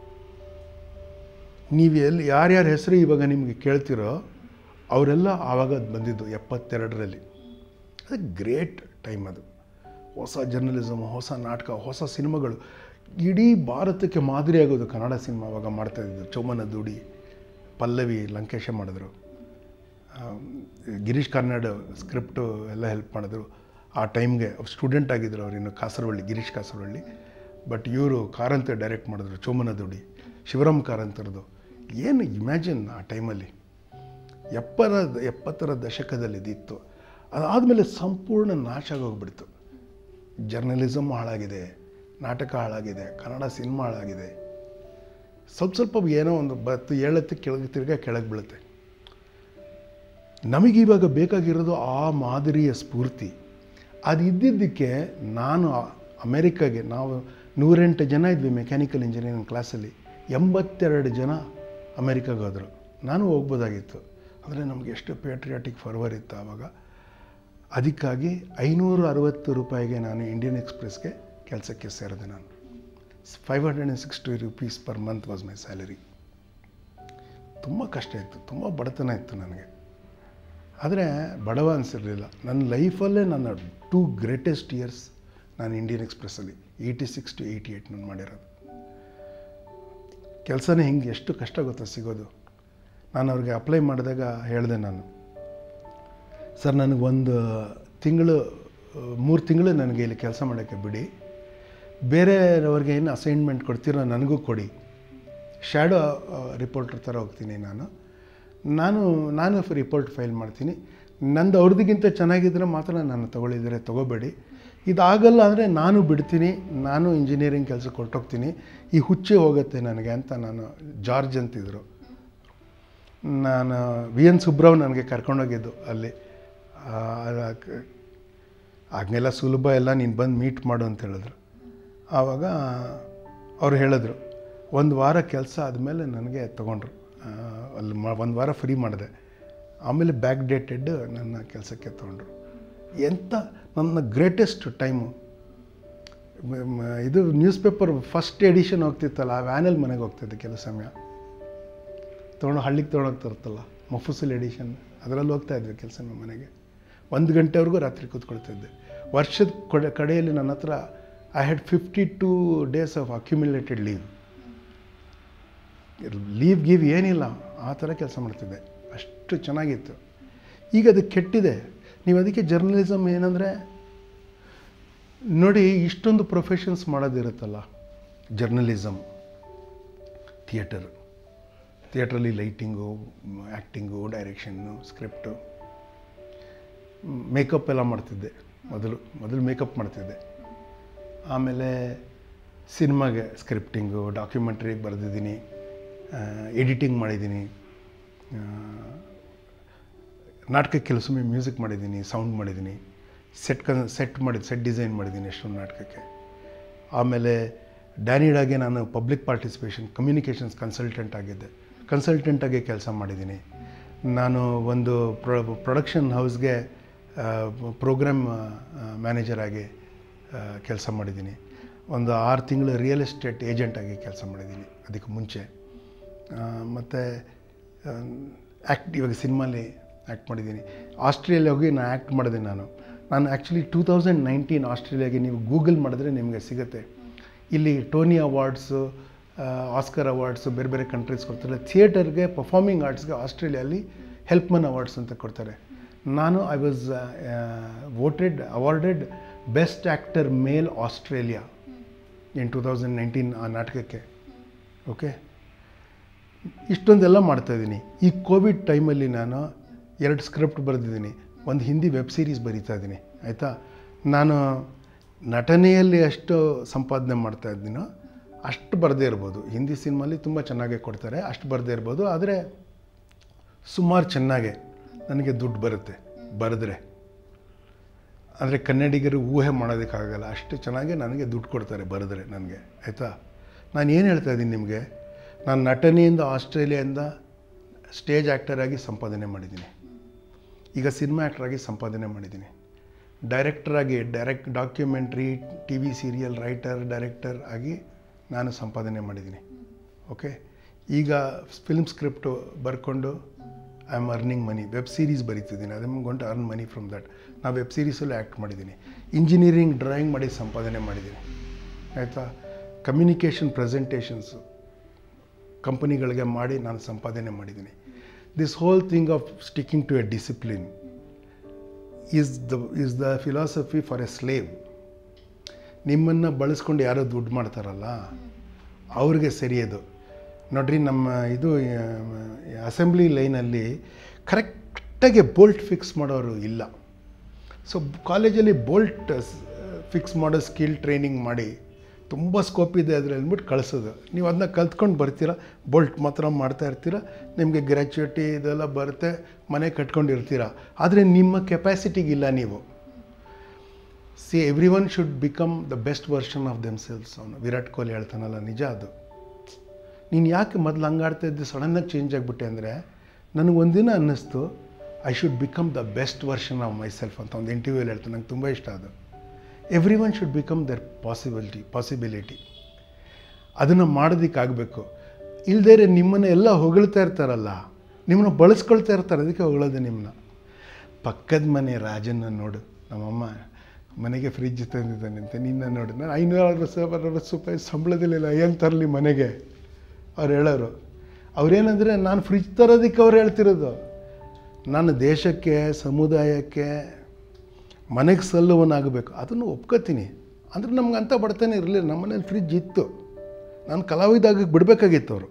S2: ನೀವು ಎಲ್ಲಿ ಯಾರ್ಯಾರ ಹೆಸರು ಇವಾಗ ನಿಮಗೆ ಕೇಳ್ತಿರೋ ಅವರೆಲ್ಲ ಆವಾಗ ಬಂದಿದ್ದು ಎಪ್ಪತ್ತೆರಡರಲ್ಲಿ. ಅದು ಗ್ರೇಟ್ ಟೈಮ್ ಅದು. ಹೊಸ ಜರ್ನಲಿಸಮ್, ಹೊಸ ನಾಟಕ, ಹೊಸ ಸಿನಿಮಾಗಳು. ಇಡೀ ಭಾರತಕ್ಕೆ ಮಾದರಿ ಆಗೋದು ಕನ್ನಡ ಸಿನಿಮಾ ಆವಾಗ ಮಾಡ್ತಾಯಿದ್ದು. ಚೌಮನ ದುಡಿ, ಪಲ್ಲವಿ, ಲಂಕೇಶ ಮಾಡಿದ್ರು. ಗಿರೀಶ್ ಕಾರ್ನಾಡ್ ಸ್ಕ್ರಿಪ್ಟು ಎಲ್ಲ ಹೆಲ್ಪ್ ಮಾಡಿದ್ರು. ಆ ಟೈಮ್ಗೆ ಸ್ಟೂಡೆಂಟ್ ಆಗಿದ್ದರು ಅವ್ರು, ಇನ್ನು ಕಾಸರವಳ್ಳಿ, ಗಿರೀಶ್ ಕಾಸರವಳ್ಳಿ. ಬಟ್ ಇವರು ಕಾರಂತ ಡೈರೆಕ್ಟ್ ಮಾಡಿದ್ರು, ಚೌಮನ ದುಡಿ, ಶಿವರಾಮ್ ಕಾರಂತರದು. ಏನು ಇಮ್ಯಾಜಿನ್ ಆ ಟೈಮಲ್ಲಿ ಎಪ್ಪರ ಎಪ್ಪತ್ತರ ದಶಕದಲ್ಲಿ ಇದಿತ್ತು. ಅದಾದಮೇಲೆ ಸಂಪೂರ್ಣ ನಾಶ ಆಗೋಗ್ಬಿಡ್ತು. ಜರ್ನಲಿಸಮ್ ಹಾಳಾಗಿದೆ, ನಾಟಕ ಹಾಳಾಗಿದೆ, ಕನ್ನಡ ಸಿನಿಮಾ ಹಾಳಾಗಿದೆ. ಸ್ವಲ್ಪ ಸ್ವಲ್ಪ ಏನೋ ಒಂದು ಬತ್ತು ಏಳತ್ತು ಕೆಳಗೆ ತಿರ್ಗಾ ಕೆಳಗೆ ಬೀಳುತ್ತೆ. ನಮಗಿವಾಗ ಬೇಕಾಗಿರೋದು ಆ ಮಾದರಿಯ ಸ್ಫೂರ್ತಿ. ಅದು ಇದ್ದಿದ್ದಕ್ಕೆ ನಾನು ಅಮೇರಿಕಾಗೆ, ನಾವು ನೂರೆಂಟು ಜನ ಇದ್ವಿ ಮೆಕ್ಯಾನಿಕಲ್ ಇಂಜಿನಿಯರಿಂಗ್ ಕ್ಲಾಸಲ್ಲಿ, ಎಂಬತ್ತೆರಡು ಜನ ಅಮೇರಿಕಾಗೆ ಹೋದರು. ನಾನು ಹೋಗ್ಬೋದಾಗಿತ್ತು. ಅಂದರೆ ನಮಗೆ ಎಷ್ಟು ಪೇಟ್ರಿಯಾಟಿಕ್ ಫರ್ವರ್ ಇತ್ತು ಆವಾಗ. ಅದಕ್ಕಾಗಿ ಐನೂರ ಅರವತ್ತು ರೂಪಾಯಿಗೆ ನಾನು ಇಂಡಿಯನ್ ಎಕ್ಸ್ಪ್ರೆಸ್ಗೆ ಕೆಲಸಕ್ಕೆ ಸೇರಿದೆ. ನಾನು five hundred and sixty rupees per month was my salary. ತುಂಬ ಕಷ್ಟ ಇತ್ತು, ತುಂಬ ಬಡತನ ಇತ್ತು ನನಗೆ. ಆದರೆ ಬಡವ ಅನಿಸಿರಲಿಲ್ಲ. ನನ್ನ ಲೈಫಲ್ಲೇ ನನ್ನ ಟೂ ಗ್ರೇಟೆಸ್ಟ್ ಇಯರ್ಸ್ ನಾನು ಇಂಡಿಯನ್ ಎಕ್ಸ್ಪ್ರೆಸ್ಸಲ್ಲಿ eighty six to eighty eight ನಾನು ಮಾಡಿರೋದು. ಕೆಲಸನೇ ಹಿಂಗೆ ಎಷ್ಟು ಕಷ್ಟ ಗೊತ್ತಾ ಸಿಗೋದು. ನಾನು ಅವ್ರಿಗೆ ಅಪ್ಲೈ ಮಾಡಿದಾಗ ಹೇಳಿದೆ, ನಾನು ಸರ್ ನನಗೊಂದು ತಿಂಗಳು ಮೂರು ತಿಂಗಳು ನನಗೆ ಇಲ್ಲಿ ಕೆಲಸ ಮಾಡೋಕ್ಕೆ ಬಿಡಿ, ಬೇರೆಯವ್ರಿಗೆ ಏನು ಅಸೈನ್ಮೆಂಟ್ ಕೊಡ್ತೀರೋ ನನಗೂ ಕೊಡಿ, ಶ್ಯಾಡೋ ರಿಪೋರ್ಟರ್ ಥರ ಹೋಗ್ತೀನಿ ನಾನು ನಾನು ನಾನು ರಿಪೋರ್ಟ್ ಫೈಲ್ ಮಾಡ್ತೀನಿ, ನಂದು ಅವ್ರದಿಗಿಂತ ಚೆನ್ನಾಗಿದ್ದರೆ ಮಾತ್ರ ನಾನು ತೊಗೊಳಿದರೆ ತೊಗೋಬೇಡಿ, ಇದಾಗಲ್ಲ ಅಂದರೆ ನಾನು ಬಿಡ್ತೀನಿ, ನಾನು ಇಂಜಿನಿಯರಿಂಗ್ ಕೆಲಸಕ್ಕೆ ಹೊರಟೋಗ್ತೀನಿ, ಈ ಹುಚ್ಚೆ ಹೋಗುತ್ತೆ ನನಗೆ ಅಂತ ನಾನು ಜಾರ್ಜ್ ಅಂತಿದ್ರು. ನಾನು ವಿ ಎನ್ ಸುಬ್ರಾವ್ ನನಗೆ ಕರ್ಕೊಂಡೋಗಿದ್ದು ಅಲ್ಲಿ. ಆಗನೆಲ್ಲ ಸುಲಭ ಎಲ್ಲ, ನೀನು ಬಂದು ಮೀಟ್ ಮಾಡು ಅಂತ ಹೇಳಿದ್ರು. ಆವಾಗ ಅವ್ರು ಹೇಳಿದ್ರು, ಒಂದು ವಾರ ಕೆಲಸ ಆದಮೇಲೆ ನನಗೆ ತೊಗೊಂಡ್ರು, ಅಲ್ಲಿ ಮ ಒಂದು ವಾರ ಫ್ರೀ ಮಾಡಿದೆ, ಆಮೇಲೆ ಬ್ಯಾಕ್ ಡೇಟೆಡ್ ನನ್ನ ಕೆಲಸಕ್ಕೆ ತೊಗೊಂಡ್ರು. ಎಂಥ ನನ್ನ ಗ್ರೇಟೆಸ್ಟ್ ಟೈಮು. ಇದು ನ್ಯೂಸ್ ಪೇಪರ್ ಫಸ್ಟ್ ಎಡಿಷನ್ ಹೋಗ್ತಿತ್ತಲ್ಲ, ಆ ವ್ಯಾನಲ್ಲಿ ಮನೆಗೆ ಹೋಗ್ತಿದ್ದೆ ಕೆಲವು ಸಮಯ, ತೊಗೊಂಡು ಹಳ್ಳಿಗೆ ತೊಗೊಂಡೋಗ್ತಿರ್ತಲ್ಲ ಮಫುಸಲ್ ಎಡಿಷನ್, ಅದರಲ್ಲಿ ಹೋಗ್ತಾಯಿದ್ವಿ ಕೆಲಸ ಮನೆಗೆ. ಒಂದು ಗಂಟೆವರೆಗೂ ರಾತ್ರಿ ಕೂತ್ಕೊಳ್ತಿದ್ದೆ. ವರ್ಷದ ಕಡೆ ಕಡೆಯಲ್ಲಿ ನನ್ನ ಹತ್ರ I had fifty two days of accumulated leave. Leave ಗೀವ್ ಏನಿಲ್ಲ, ಆ ಥರ ಕೆಲಸ ಮಾಡ್ತಿದ್ದೆ, ಅಷ್ಟು ಚೆನ್ನಾಗಿತ್ತು. ಈಗ ಅದು ಕೆಟ್ಟಿದೆ. ನೀವು ಅದಕ್ಕೆ ಜರ್ನಲಿಸಮ್ ಏನಂದರೆ ನೋಡಿ, ಇಷ್ಟೊಂದು ಪ್ರೊಫೆಷನ್ಸ್ ಮಾಡೋದಿರುತ್ತಲ್ಲ, ಜರ್ನಲಿಸಮ್, ಥಿಯೇಟರ್, ಥಿಯೇಟ್ರಲ್ಲಿ lighting, acting, direction, script, makeup ಎಲ್ಲ ಮಾಡ್ತಿದ್ದೆ ಮೊದಲು ಮೊದಲು ಮೇಕಪ್ ಮಾಡ್ತಿದ್ದೆ. ಆಮೇಲೆ ಸಿನಿಮಾಗೆ ಸ್ಕ್ರಿಪ್ಟಿಂಗು, ಡಾಕ್ಯುಮೆಂಟ್ರಿಗೆ ಬರೆದಿದ್ದೀನಿ, ಎಡಿಟಿಂಗ್ ಮಾಡಿದ್ದೀನಿ, ನಾಟಕಕ್ಕೆ ಕೆಲಸ ಮ್ಯೂಸಿಕ್ ಮಾಡಿದ್ದೀನಿ, ಸೌಂಡ್ ಮಾಡಿದ್ದೀನಿ, ಸೆಟ್ ಕನ್ ಸೆಟ್ ಮಾಡಿದ್ದು ಸೆಟ್ ಡಿಸೈನ್ ಮಾಡಿದ್ದೀನಿ ಎಷ್ಟೊಂದು ನಾಟಕಕ್ಕೆ. ಆಮೇಲೆ ಡ್ಯಾನಿಡಾಗೆ ನಾನು ಪಬ್ಲಿಕ್ ಪಾರ್ಟಿಸಿಪೇಷನ್ ಕಮ್ಯುನಿಕೇಷನ್ಸ್ ಕನ್ಸಲ್ಟೆಂಟ್ ಆಗಿದ್ದೆ, ಕನ್ಸಲ್ಟೆಂಟಾಗಿ ಕೆಲಸ ಮಾಡಿದ್ದೀನಿ. ನಾನು ಒಂದು ಪ್ರೊ ಪ್ರೊಡಕ್ಷನ್ ಹೌಸ್ಗೆ ಪ್ರೋಗ್ರಾಮ್ ಮ್ಯಾನೇಜರಾಗಿ ಕೆಲಸ ಮಾಡಿದ್ದೀನಿ. ಒಂದು ಆರು ತಿಂಗಳು ರಿಯಲ್ ಎಸ್ಟೇಟ್ ಏಜೆಂಟಾಗಿ ಕೆಲಸ ಮಾಡಿದ್ದೀನಿ ಅದಕ್ಕೆ ಮುಂಚೆ. ಮತ್ತು ಆ್ಯಕ್ಟ್, ಇವಾಗ ಸಿನಿಮಾಲಿ ಆ್ಯಕ್ಟ್ ಮಾಡಿದ್ದೀನಿ. ಆಸ್ಟ್ರೇಲಿಯಾ ಹೋಗಿ ನಾನು ಆ್ಯಕ್ಟ್ ಮಾಡಿದೆ. ನಾನು ನಾನು ಆ್ಯಕ್ಚುಲಿ ಟೂ ತೌಸಂಡ್ ನೈನ್ಟೀನ್ ಆಸ್ಟ್ರೇಲಿಯಾಗೆ ನೀವು ಗೂಗಲ್ ಮಾಡಿದ್ರೆ ನಿಮಗೆ ಸಿಗುತ್ತೆ. ಇಲ್ಲಿ ಟೋನಿ ಅವಾರ್ಡ್ಸು, ಆಸ್ಕರ್ ಅವಾರ್ಡ್ಸು ಬೇರೆ ಬೇರೆ ಕಂಟ್ರೀಸ್ ಕೊಡ್ತಾರೆ. ಥಿಯೇಟರ್ಗೆ, ಪರ್ಫಾರ್ಮಿಂಗ್ ಆರ್ಟ್ಸ್ಗೆ ಆಸ್ಟ್ರೇಲಿಯಲ್ಲಿ ಹೆಲ್ಪ್ಮನ್ ಅವಾರ್ಡ್ಸ್ ಅಂತ ಕೊಡ್ತಾರೆ. ನಾನು I was voted awarded best actor male Australia in two thousand nineteen ಆ ನಾಟಕಕ್ಕೆ. ಓಕೆ, ಇಷ್ಟೊಂದೆಲ್ಲ ಮಾಡ್ತಾಯಿದ್ದೀನಿ. ಈ ಕೋವಿಡ್ ಟೈಮಲ್ಲಿ ನಾನು ಎರಡು ಸ್ಕ್ರಿಪ್ಟ್ ಬರೆದಿದ್ದೀನಿ, ಒಂದು ಹಿಂದಿ ವೆಬ್ ಸೀರೀಸ್ ಬರೀತಾ ಇದ್ದೀನಿ, ಆಯಿತಾ. ನಾನು ನಟನೆಯಲ್ಲಿ ಎಷ್ಟು ಸಂಪಾದನೆ ಮಾಡ್ತಾ ಇದ್ದೀನೋ ಅಷ್ಟು ಬರದೇ ಇರ್ಬೋದು. ಹಿಂದಿ ಸಿನಿಮಾಲಿ ತುಂಬ ಚೆನ್ನಾಗೇ ಕೊಡ್ತಾರೆ, ಅಷ್ಟು ಬರದೇ ಇರ್ಬೋದು. ಆದರೆ ಸುಮಾರು ಚೆನ್ನಾಗೆ ನನಗೆ ದುಡ್ಡು ಬರುತ್ತೆ ಬರೆದ್ರೆ. ಆದರೆ ಕನ್ನಡಿಗರು ಊಹೆ ಮಾಡೋದಕ್ಕಾಗಲ್ಲ, ಅಷ್ಟು ಚೆನ್ನಾಗಿ ನನಗೆ ದುಡ್ಡು ಕೊಡ್ತಾರೆ ಬರೆದ್ರೆ ನನಗೆ, ಆಯಿತಾ. ನಾನು ಏನು ಹೇಳ್ತಾ ಇದ್ದೀನಿ ನಿಮಗೆ, ನಾನು ನಟನೆಯಿಂದ ಆಸ್ಟ್ರೇಲಿಯಾದಿಂದ ಸ್ಟೇಜ್ ಆ್ಯಕ್ಟರಾಗಿ ಸಂಪಾದನೆ ಮಾಡಿದ್ದೀನಿ, ಈಗ ಸಿನಿಮಾ ಆ್ಯಕ್ಟ್ರಾಗಿ ಸಂಪಾದನೆ ಮಾಡಿದ್ದೀನಿ, ಡೈರೆಕ್ಟ್ರಾಗಿ direct documentary, T V serial writer, director ಆಗಿ ನಾನು ಸಂಪಾದನೆ ಮಾಡಿದ್ದೀನಿ. ಓಕೆ, ಈಗ ಫಿಲ್ಮ್ ಸ್ಕ್ರಿಪ್ಟು ಬರ್ಕೊಂಡು I am earning money. Web series ಬರೀತಿದ್ದೀನಿ, I am going to earn money from that. ನಾವು ವೆಬ್ ಸೀರೀಸಲ್ಲೂ ಆ್ಯಕ್ಟ್ ಮಾಡಿದ್ದೀನಿ. ಇಂಜಿನಿಯರಿಂಗ್ ಡ್ರಾಯಿಂಗ್ ಮಾಡಿ ಸಂಪಾದನೆ ಮಾಡಿದ್ದೀನಿ, ಆಯಿತಾ. ಕಮ್ಯುನಿಕೇಷನ್ ಪ್ರೆಸೆಂಟೇಷನ್ಸು ಕಂಪನಿಗಳಿಗೆ ಮಾಡಿ ನಾನು ಸಂಪಾದನೆ ಮಾಡಿದ್ದೀನಿ. This whole thing of sticking to a discipline is the is the philosophy for a slave. ನಿಮ್ಮನ್ನು ಬಳಸ್ಕೊಂಡು ಯಾರೋ ದುಡ್ಡು ಮಾಡ್ತಾರಲ್ಲ ಅವ್ರಿಗೆ ಸರಿಯದು. ನೋಡ್ರಿ, ನಮ್ಮ ಇದು ಅಸೆಂಬ್ಲಿ ಲೈನಲ್ಲಿ ಕರೆಕ್ಟಾಗಿ ಬೋಲ್ಟ್ ಫಿಕ್ಸ್ ಮಾಡೋರು ಇಲ್ಲ. ಸೊ ಕಾಲೇಜಲ್ಲಿ ಬೋಲ್ಟ್ ಫಿಕ್ಸ್ ಮಾಡೋ ಸ್ಕಿಲ್ ಟ್ರೈನಿಂಗ್ ಮಾಡಿ ತುಂಬ ಸ್ಕೋಪ್ ಇದೆ ಅದರಲ್ಲಿ ಅಂದ್ಬಿಟ್ಟು ಕಳಿಸೋದು. ನೀವು ಅದನ್ನ ಕಲ್ತ್ಕೊಂಡು ಬರ್ತೀರ, ಬೋಲ್ಟ್ ಮಾತ್ರ ಮಾಡ್ತಾ ಇರ್ತೀರ, ನಿಮಗೆ ಗ್ರ್ಯಾಚುಯಿಟಿ ಇದೆಲ್ಲ ಬರುತ್ತೆ, ಮನೆ ಕಟ್ಕೊಂಡಿರ್ತೀರ. ಆದರೆ ನಿಮ್ಮ ಕೆಪಾಸಿಟಿಗಿಲ್ಲ ನೀವು. See everyone should become the best version of themselves. ಅವನು ವಿರಾಟ್ ಕೊಹ್ಲಿ ಹೇಳ್ತಾನಲ್ಲ, ನಿಜ ಅದು. ನೀನು ಯಾಕೆ ಮೊದಲು ಹಂಗೆ ಆಡ್ತಾ ಇದ್ದೆ, ಸಡನ್ನಾಗಿ ಚೇಂಜ್ ಆಗಿಬಿಟ್ಟೆ ಅಂದರೆ, ನನಗೊಂದಿನ ಅನ್ನಿಸ್ತು I should become the best version of myself ಅಂತ ಒಂದು ಇಂಟರ್ವ್ಯೂಲ್ಲಿ ಹೇಳ್ತಾನೆ. ನಂಗೆ ತುಂಬ ಇಷ್ಟ ಅದು. Everyone should become their possibility possibility ಅದನ್ನು ಮಾಡೋದಕ್ಕಾಗಬೇಕು. ಇಲ್ಲದೇ ನಿಮ್ಮನ್ನು ಎಲ್ಲ ಹೊಗಳ್ತಾ ಇರ್ತಾರಲ್ಲ, ನಿಮ್ಮನ್ನು ಬಳಸ್ಕೊಳ್ತಾ ಇರ್ತಾರೆ, ಅದಕ್ಕೆ ಹೊಗಳೋದು ನಿಮ್ಮನ್ನ. ಪಕ್ಕದ ಮನೆ ರಾಜನ್ನ ನೋಡು, ನಮ್ಮಮ್ಮ ಮನೆಗೆ ಫ್ರಿಜ್ ತಂದಿದ್ದಾನೆ ಅಂತ, ನಿನ್ನ ನೋಡು. ನಾನು ಐನೂರು ಅರವತ್ತು ಅರವತ್ತು ರೂಪಾಯಿ ಸಂಬಳದಲ್ಲಿಲ್ಲ, ಏನು ತರಲಿ ಮನೆಗೆ ಅವ್ರು ಹೇಳೋರು. ಅವ್ರೇನಂದರೆ ನಾನು ಫ್ರಿಜ್ ತರೋದಕ್ಕೆ ಅವ್ರು ಹೇಳ್ತಿರೋದು. ನಾನು ದೇಶಕ್ಕೆ, ಸಮುದಾಯಕ್ಕೆ, ಮನೆಗೆ ಸಲ್ಲುವನಾಗಬೇಕು, ಅದನ್ನು ಒಪ್ಕೋತೀನಿ. ಅಂದರೆ ನಮ್ಗೆ ಅಂಥ ಬಡತನ ಇರಲಿಲ್ಲ. ನಮ್ಮ ಮನೇಲಿ ಫ್ರಿಜ್ ಇತ್ತು, ನಾನು ಕಲಾವಿದಾಗ ಬಿಡಬೇಕಾಗಿತ್ತು ಅವರು.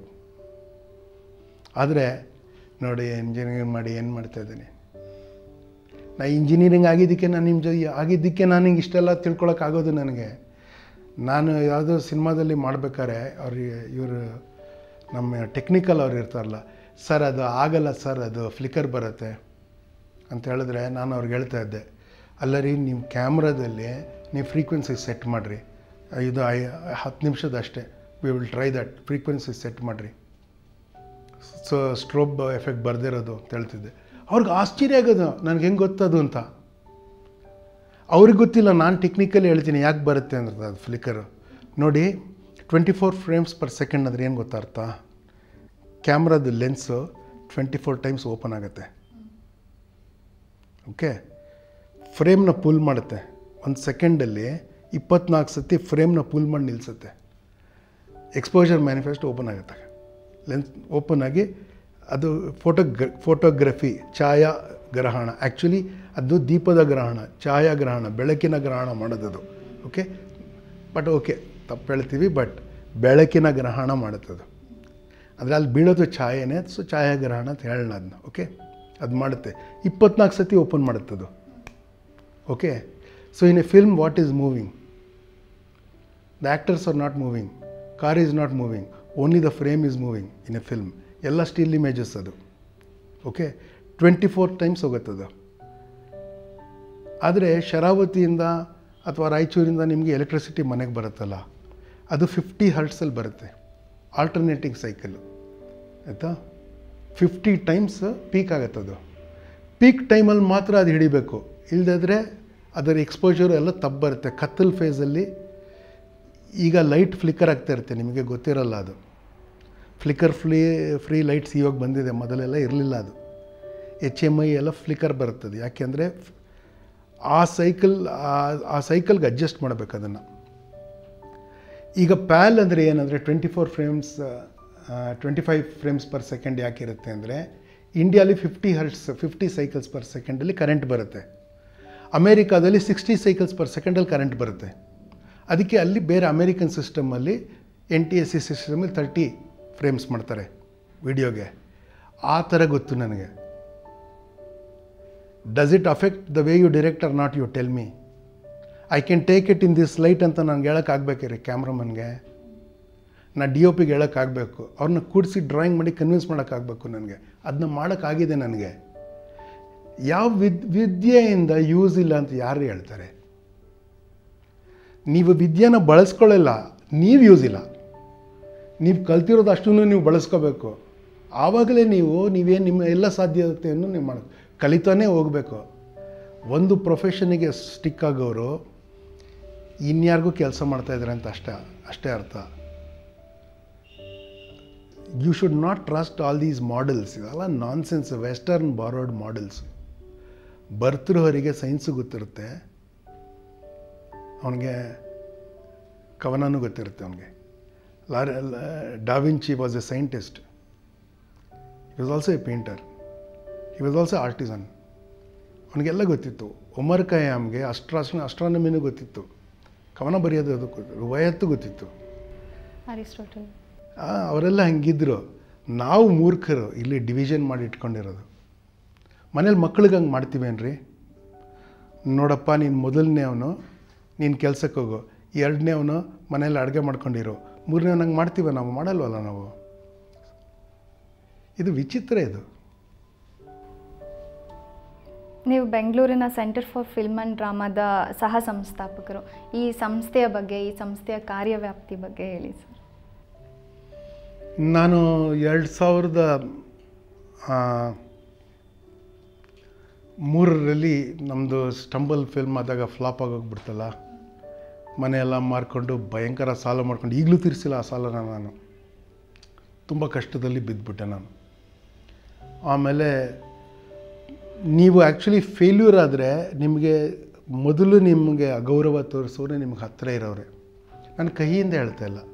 S2: ಆದರೆ ನೋಡಿ, ಇಂಜಿನಿಯರಿಂಗ್ ಮಾಡಿ ಏನು ಮಾಡ್ತಾಯಿದ್ದೀನಿ. ನಾ ಇಂಜಿನಿಯರಿಂಗ್ ಆಗಿದ್ದಕ್ಕೆ ನಾನು ನಿಮ್ಮ ಜೊತೆ ಆಗಿದ್ದಕ್ಕೆ ನಾನು ಹಿಂಗೆ ಇಷ್ಟೆಲ್ಲ ತಿಳ್ಕೊಳಕ್ಕಾಗೋದು ನನಗೆ. ನಾನು ಯಾವುದೋ ಸಿನಿಮಾದಲ್ಲಿ ಮಾಡ್ಬೇಕಾದ್ರೆ ಅವ್ರಿಗೆ ಇವರು ನಮ್ಮ ಟೆಕ್ನಿಕಲ್ ಅವ್ರು ಇರ್ತಾರಲ್ಲ, ಸರ್ ಅದು ಆಗಲ್ಲ ಸರ್, ಅದು ಫ್ಲಿಕರ್ ಬರುತ್ತೆ ಅಂತ ಹೇಳಿದ್ರೆ ನಾನು ಅವ್ರಿಗೆ ಹೇಳ್ತಾ ಇದ್ದೆ, ಅಲ್ಲ ರೀ ನಿಮ್ಮ ಕ್ಯಾಮ್ರಾದಲ್ಲಿ ನೀವು ಫ್ರೀಕ್ವೆನ್ಸಿ ಸೆಟ್ ಮಾಡಿರಿ, ಇದು ಐ ಹತ್ತು ನಿಮಿಷದ ಅಷ್ಟೇ, we will try that, frequency set ಮಾಡಿರಿ, ಸೊ ಸ್ಟ್ರೋಬ್ ಎಫೆಕ್ಟ್ ಬರ್ದಿರೋದು ಅಂತ ಹೇಳ್ತಿದ್ದೆ. ಅವ್ರಿಗೆ ಆಶ್ಚರ್ಯ ಆಗೋದು ನನಗೆ ಹೆಂಗೆ ಗೊತ್ತದು ಅಂತ. ಅವ್ರಿಗೆ ಗೊತ್ತಿಲ್ಲ, ನಾನು ಟೆಕ್ನಿಕಲಿ ಹೇಳ್ತೀನಿ ಯಾಕೆ ಬರುತ್ತೆ ಅಂದ್ರೆ ಅದು ಫ್ಲಿಕರು. ನೋಡಿ, twenty four frames per second ಅಂದರೆ ಏನು ಗೊತ್ತಾರ್ಥ? ಕ್ಯಾಮ್ರಾದ lens twenty four times open ಆಗುತ್ತೆ. ಓಕೆ, ಫ್ರೇಮ್ನ ಪುಲ್ ಮಾಡುತ್ತೆ. ಒಂದು ಸೆಕೆಂಡಲ್ಲಿ ಇಪ್ಪತ್ನಾಲ್ಕು ಸತಿ ಫ್ರೇಮ್ನ ಪುಲ್ ಮಾಡಿ ನಿಲ್ಲಿಸುತ್ತೆ. ಎಕ್ಸ್ಪೋಜರ್ ಮ್ಯಾನಿಫೆಸ್ಟ್ ಓಪನ್ ಆಗುತ್ತೆ. ಲೆನ್ಸ್ ಓಪನ್ ಆಗಿ ಅದು ಫೋಟೋಗ್ರ ಫೋಟೋಗ್ರಫಿ ಛಾಯಾಗ್ರಹಣ. ಆ್ಯಕ್ಚುಲಿ ಅದು ದೀಪದ ಗ್ರಹಣ, ಛಾಯಾಗ್ರಹಣ, ಬೆಳಕಿನ ಗ್ರಹಣ ಮಾಡೋದದು. ಓಕೆ, ಬಟ್ ಓಕೆ ತಪ್ಪು ಹೇಳ್ತೀವಿ, ಬಟ್ ಬೆಳಕಿನ ಗ್ರಹಣ ಮಾಡುತ್ತದು. ಅಂದರೆ ಅಲ್ಲಿ ಬೀಳೋದು ಛಾಯೆನೇ, ಸೊ ಛಾಯಾಗ್ರಹಣ ಅಂತ ಹೇಳೋಣ ಅದನ್ನ. ಓಕೆ, ಅದು ಮಾಡುತ್ತೆ, ಇಪ್ಪತ್ನಾಲ್ಕು ಸತಿ ಓಪನ್ ಮಾಡುತ್ತದು. Okay, so in a film what is moving? The actors are not moving, car is not moving, only the frame is moving in a film. ಎಲ್ಲ ಸ್ಟಿಲ್ ಇಮೇಜಸ್ ಅದು. ಓಕೆ, ಟ್ವೆಂಟಿ ಫೋರ್ ಟೈಮ್ಸ್ ಹೋಗುತ್ತದು. ಆದರೆ ಶರಾವತಿಯಿಂದ ಅಥವಾ ರಾಯಚೂರಿಂದ ನಿಮಗೆ electricity ಮನೆಗೆ ಬರುತ್ತಲ್ಲ, ಅದು ಫಿಫ್ಟಿ ಹರ್ಟ್ಸಲ್ಲಿ ಬರುತ್ತೆ, ಆಲ್ಟರ್ನೇಟಿಂಗ್ ಸೈಕಲ್ಲು. ಆಯಿತಾ? ಫಿಫ್ಟಿ ಟೈಮ್ಸ್ ಪೀಕ್ ಆಗುತ್ತದು. ಪೀಕ್ ಟೈಮಲ್ಲಿ ಮಾತ್ರ ಅದು ಹಿಡಿಬೇಕು, ಇಲ್ಲದಿದ್ರೆ ಅದರ ಎಕ್ಸ್ಪೋಜರು ಎಲ್ಲ ತಪ್ಪು ಬರುತ್ತೆ. ಕತ್ತಲ್ ಫೇಸಲ್ಲಿ ಈಗ ಲೈಟ್ ಫ್ಲಿಕ್ಕರ್ ಆಗ್ತಾ ಇರುತ್ತೆ, ನಿಮಗೆ ಗೊತ್ತಿರಲ್ಲ ಅದು. ಫ್ಲಿಕ್ಕರ್ ಫ್ಲೀ ಫ್ರೀ ಲೈಟ್ಸ್ ಇವಾಗ ಬಂದಿದೆ, ಮೊದಲೆಲ್ಲ ಇರಲಿಲ್ಲ ಅದು. ಎಚ್ ಎಮ್ ಐ ಎಲ್ಲ ಫ್ಲಿಕ್ಕರ್ ಬರುತ್ತದೆ. ಯಾಕೆಂದರೆ ಆ ಸೈಕಲ್ ಆ ಸೈಕಲ್ಗೆ ಅಡ್ಜಸ್ಟ್ ಮಾಡಬೇಕು ಅದನ್ನು. ಈಗ ಪ್ಯಾಲ್ ಅಂದರೆ ಏನಂದರೆ twenty four frames twenty five frames per second ಯಾಕಿರುತ್ತೆ ಅಂದರೆ, ಇಂಡಿಯಾಲಿ fifty hertz fifty cycles per ಸೆಕೆಂಡಲ್ಲಿ ಕರೆಂಟ್ ಬರುತ್ತೆ. ಅಮೇರಿಕಾದಲ್ಲಿ ಸಿಕ್ಸ್ಟಿ ಸೈಕಲ್ಸ್ ಪರ್ ಸೆಕೆಂಡಲ್ಲಿ ಕರೆಂಟ್ ಬರುತ್ತೆ. ಅದಕ್ಕೆ ಅಲ್ಲಿ ಬೇರೆ ಅಮೇರಿಕನ್ ಸಿಸ್ಟಮಲ್ಲಿ ಎನ್ ಟಿ ಎಸ್ ಸಿ ಸಿಸ್ಟಮಲ್ಲಿ ತರ್ಟಿ ಫ್ರೇಮ್ಸ್ ಮಾಡ್ತಾರೆ ವಿಡಿಯೋಗೆ. ಆ ಥರ ಗೊತ್ತು ನನಗೆ. Does it affect the way you direct or not? You tell me. I can take it in this light ಅಂತ ನನಗೆ ಹೇಳೋಕ್ಕಾಗಬೇಕ್ರಿ ಕ್ಯಾಮ್ರಾಮನ್ಗೆ. ನಾ ಡಿ ಒ ಪಿಗೆ ಹೇಳೋಕ್ಕಾಗಬೇಕು, ಅವ್ರನ್ನ ಕೂಡಿಸಿ ಡ್ರಾಯಿಂಗ್ ಮಾಡಿ ಕನ್ವಿನ್ಸ್ ಮಾಡೋಕ್ಕಾಗಬೇಕು ನನಗೆ. ಅದನ್ನ ಮಾಡೋಕ್ಕಾಗಿದೆ ನನಗೆ. ಯಾವ ವಿದ್ ವಿದ್ಯೆಯಿಂದ ಯೂಸ್ ಇಲ್ಲ ಅಂತ ಯಾರು ಹೇಳ್ತಾರೆ? ನೀವು ವಿದ್ಯೆನ ಬಳಸ್ಕೊಳ್ಳಲ್ಲ, ನೀವು ಯೂಸ್ ಇಲ್ಲ. ನೀವು ಕಲ್ತಿರೋದು ಅಷ್ಟನ್ನು ನೀವು ಬಳಸ್ಕೋಬೇಕು. ಆವಾಗಲೇ ನೀವು ನೀವೇನು ನಿಮ್ಮ ಎಲ್ಲ ಸಾಧ್ಯತೆಯನ್ನು ನೀವು ಮಾಡಿ ಕಲಿತಾನೇ ಹೋಗಬೇಕು. ಒಂದು ಪ್ರೊಫೆಷನಿಗೆ ಸ್ಟಿಕ್ ಆಗೋರು ಇನ್ಯಾರಿಗೂ ಕೆಲಸ ಮಾಡ್ತಾಯಿದ್ದಾರೆ ಅಂತ ಅಷ್ಟೇ ಅಷ್ಟೇ ಅರ್ಥ. You should not trust all these models. ಇದೆಲ್ಲ ನಾನ್ಸೆನ್ಸ್, ವೆಸ್ಟರ್ನ್ ಬಾರೋಡ್ ಮಾಡೆಲ್ಸ್. ಬರ್ತೃಹರಿಗೆ ಸೈನ್ಸು ಗೊತ್ತಿರುತ್ತೆ, ಅವನಿಗೆ ಕವನನೂ ಗೊತ್ತಿರುತ್ತೆ. ಅವನಿಗೆ ಲಾರ್ da Vinci was a scientist. He was also a painter, he was also artisan. ಅವನಿಗೆಲ್ಲ ಗೊತ್ತಿತ್ತು. ಒಮರ್ ಖಯ್ಯಾಮ್ಗೆ ಅಸ್ಟ್ರಾಸ್ ಅಸ್ಟ್ರಾನಮಿನೂ ಗೊತ್ತಿತ್ತು, ಕವನ ಬರೆಯೋದು ಅದು ರುವಾಯತ್ತು ಗೊತ್ತಿತ್ತು.
S1: ಅರಿಸ್ಟೋಟಲ್
S2: ಅವರೆಲ್ಲ ಹಂಗಿದ್ರು. ನಾವು ಮೂರ್ಖರು ಇಲ್ಲಿ ಡಿವಿಷನ್ ಮಾಡಿ ಇಟ್ಕೊಂಡಿರೋದು. ಮನೇಲಿ ಮಕ್ಳಿಗೆ ಹಂಗೆ ಮಾಡ್ತೀವೇನ್ರಿ? ನೋಡಪ್ಪ, ನೀನು ಮೊದಲನೇ ಅವನು, ನೀನು ಕೆಲ್ಸಕ್ಕೆ ಹೋಗು. ಎರಡನೇ ಅವನು ಮನೇಲಿ ಅಡುಗೆ ಮಾಡ್ಕೊಂಡಿರೋ. ಮೂರನೇ ಹಂಗೆ ಮಾಡ್ತೀವ ನಾವು? ಮಾಡಲ್ವಲ್ಲ ನಾವು. ಇದು ವಿಚಿತ್ರ. ಇದು
S1: ನೀವು ಬೆಂಗಳೂರಿನ ಸೆಂಟರ್ ಫಾರ್ ಫಿಲ್ಮ್ ಆ್ಯಂಡ್ ಡ್ರಾಮಾದ ಸಹ ಸಂಸ್ಥಾಪಕರು. ಈ ಸಂಸ್ಥೆಯ ಬಗ್ಗೆ, ಈ ಸಂಸ್ಥೆಯ ಕಾರ್ಯವ್ಯಾಪ್ತಿ ಬಗ್ಗೆ ಹೇಳಿ ಸರ್.
S2: ನಾನು ಎರಡು ಸಾವಿರದ ಮೂರರಲ್ಲಿ ನಮ್ಮದು ಸ್ಟಂಬಲ್ ಫಿಲ್ಮ್ ಆದಾಗ ಫ್ಲಾಪ್ ಆಗೋಗ್ಬಿಡ್ತಲ್ಲ, ಮನೆಯೆಲ್ಲ ಮಾರ್ಕೊಂಡು ಭಯಂಕರ ಸಾಲ ಮಾಡ್ಕೊಂಡು, ಈಗಲೂ ತೀರಿಸಿಲ್ಲ ಆ ಸಾಲನ. ನಾನು ತುಂಬ ಕಷ್ಟದಲ್ಲಿ ಬಿದ್ದುಬಿಟ್ಟೆ ನಾನು. ಆಮೇಲೆ ನೀವು ಆ್ಯಕ್ಚುಲಿ ಫೇಲ್ಯೂರ್ ಆದರೆ ನಿಮಗೆ ಮೊದಲು ನಿಮಗೆ ಅಗೌರವ ತೋರಿಸೋರೆ ನಿಮ್ಗೆ ಹತ್ತಿರ ಇರೋರೆ. ನಾನು ಕಹಿಯಿಂದ ಹೇಳ್ತಾ ಇಲ್ಲ,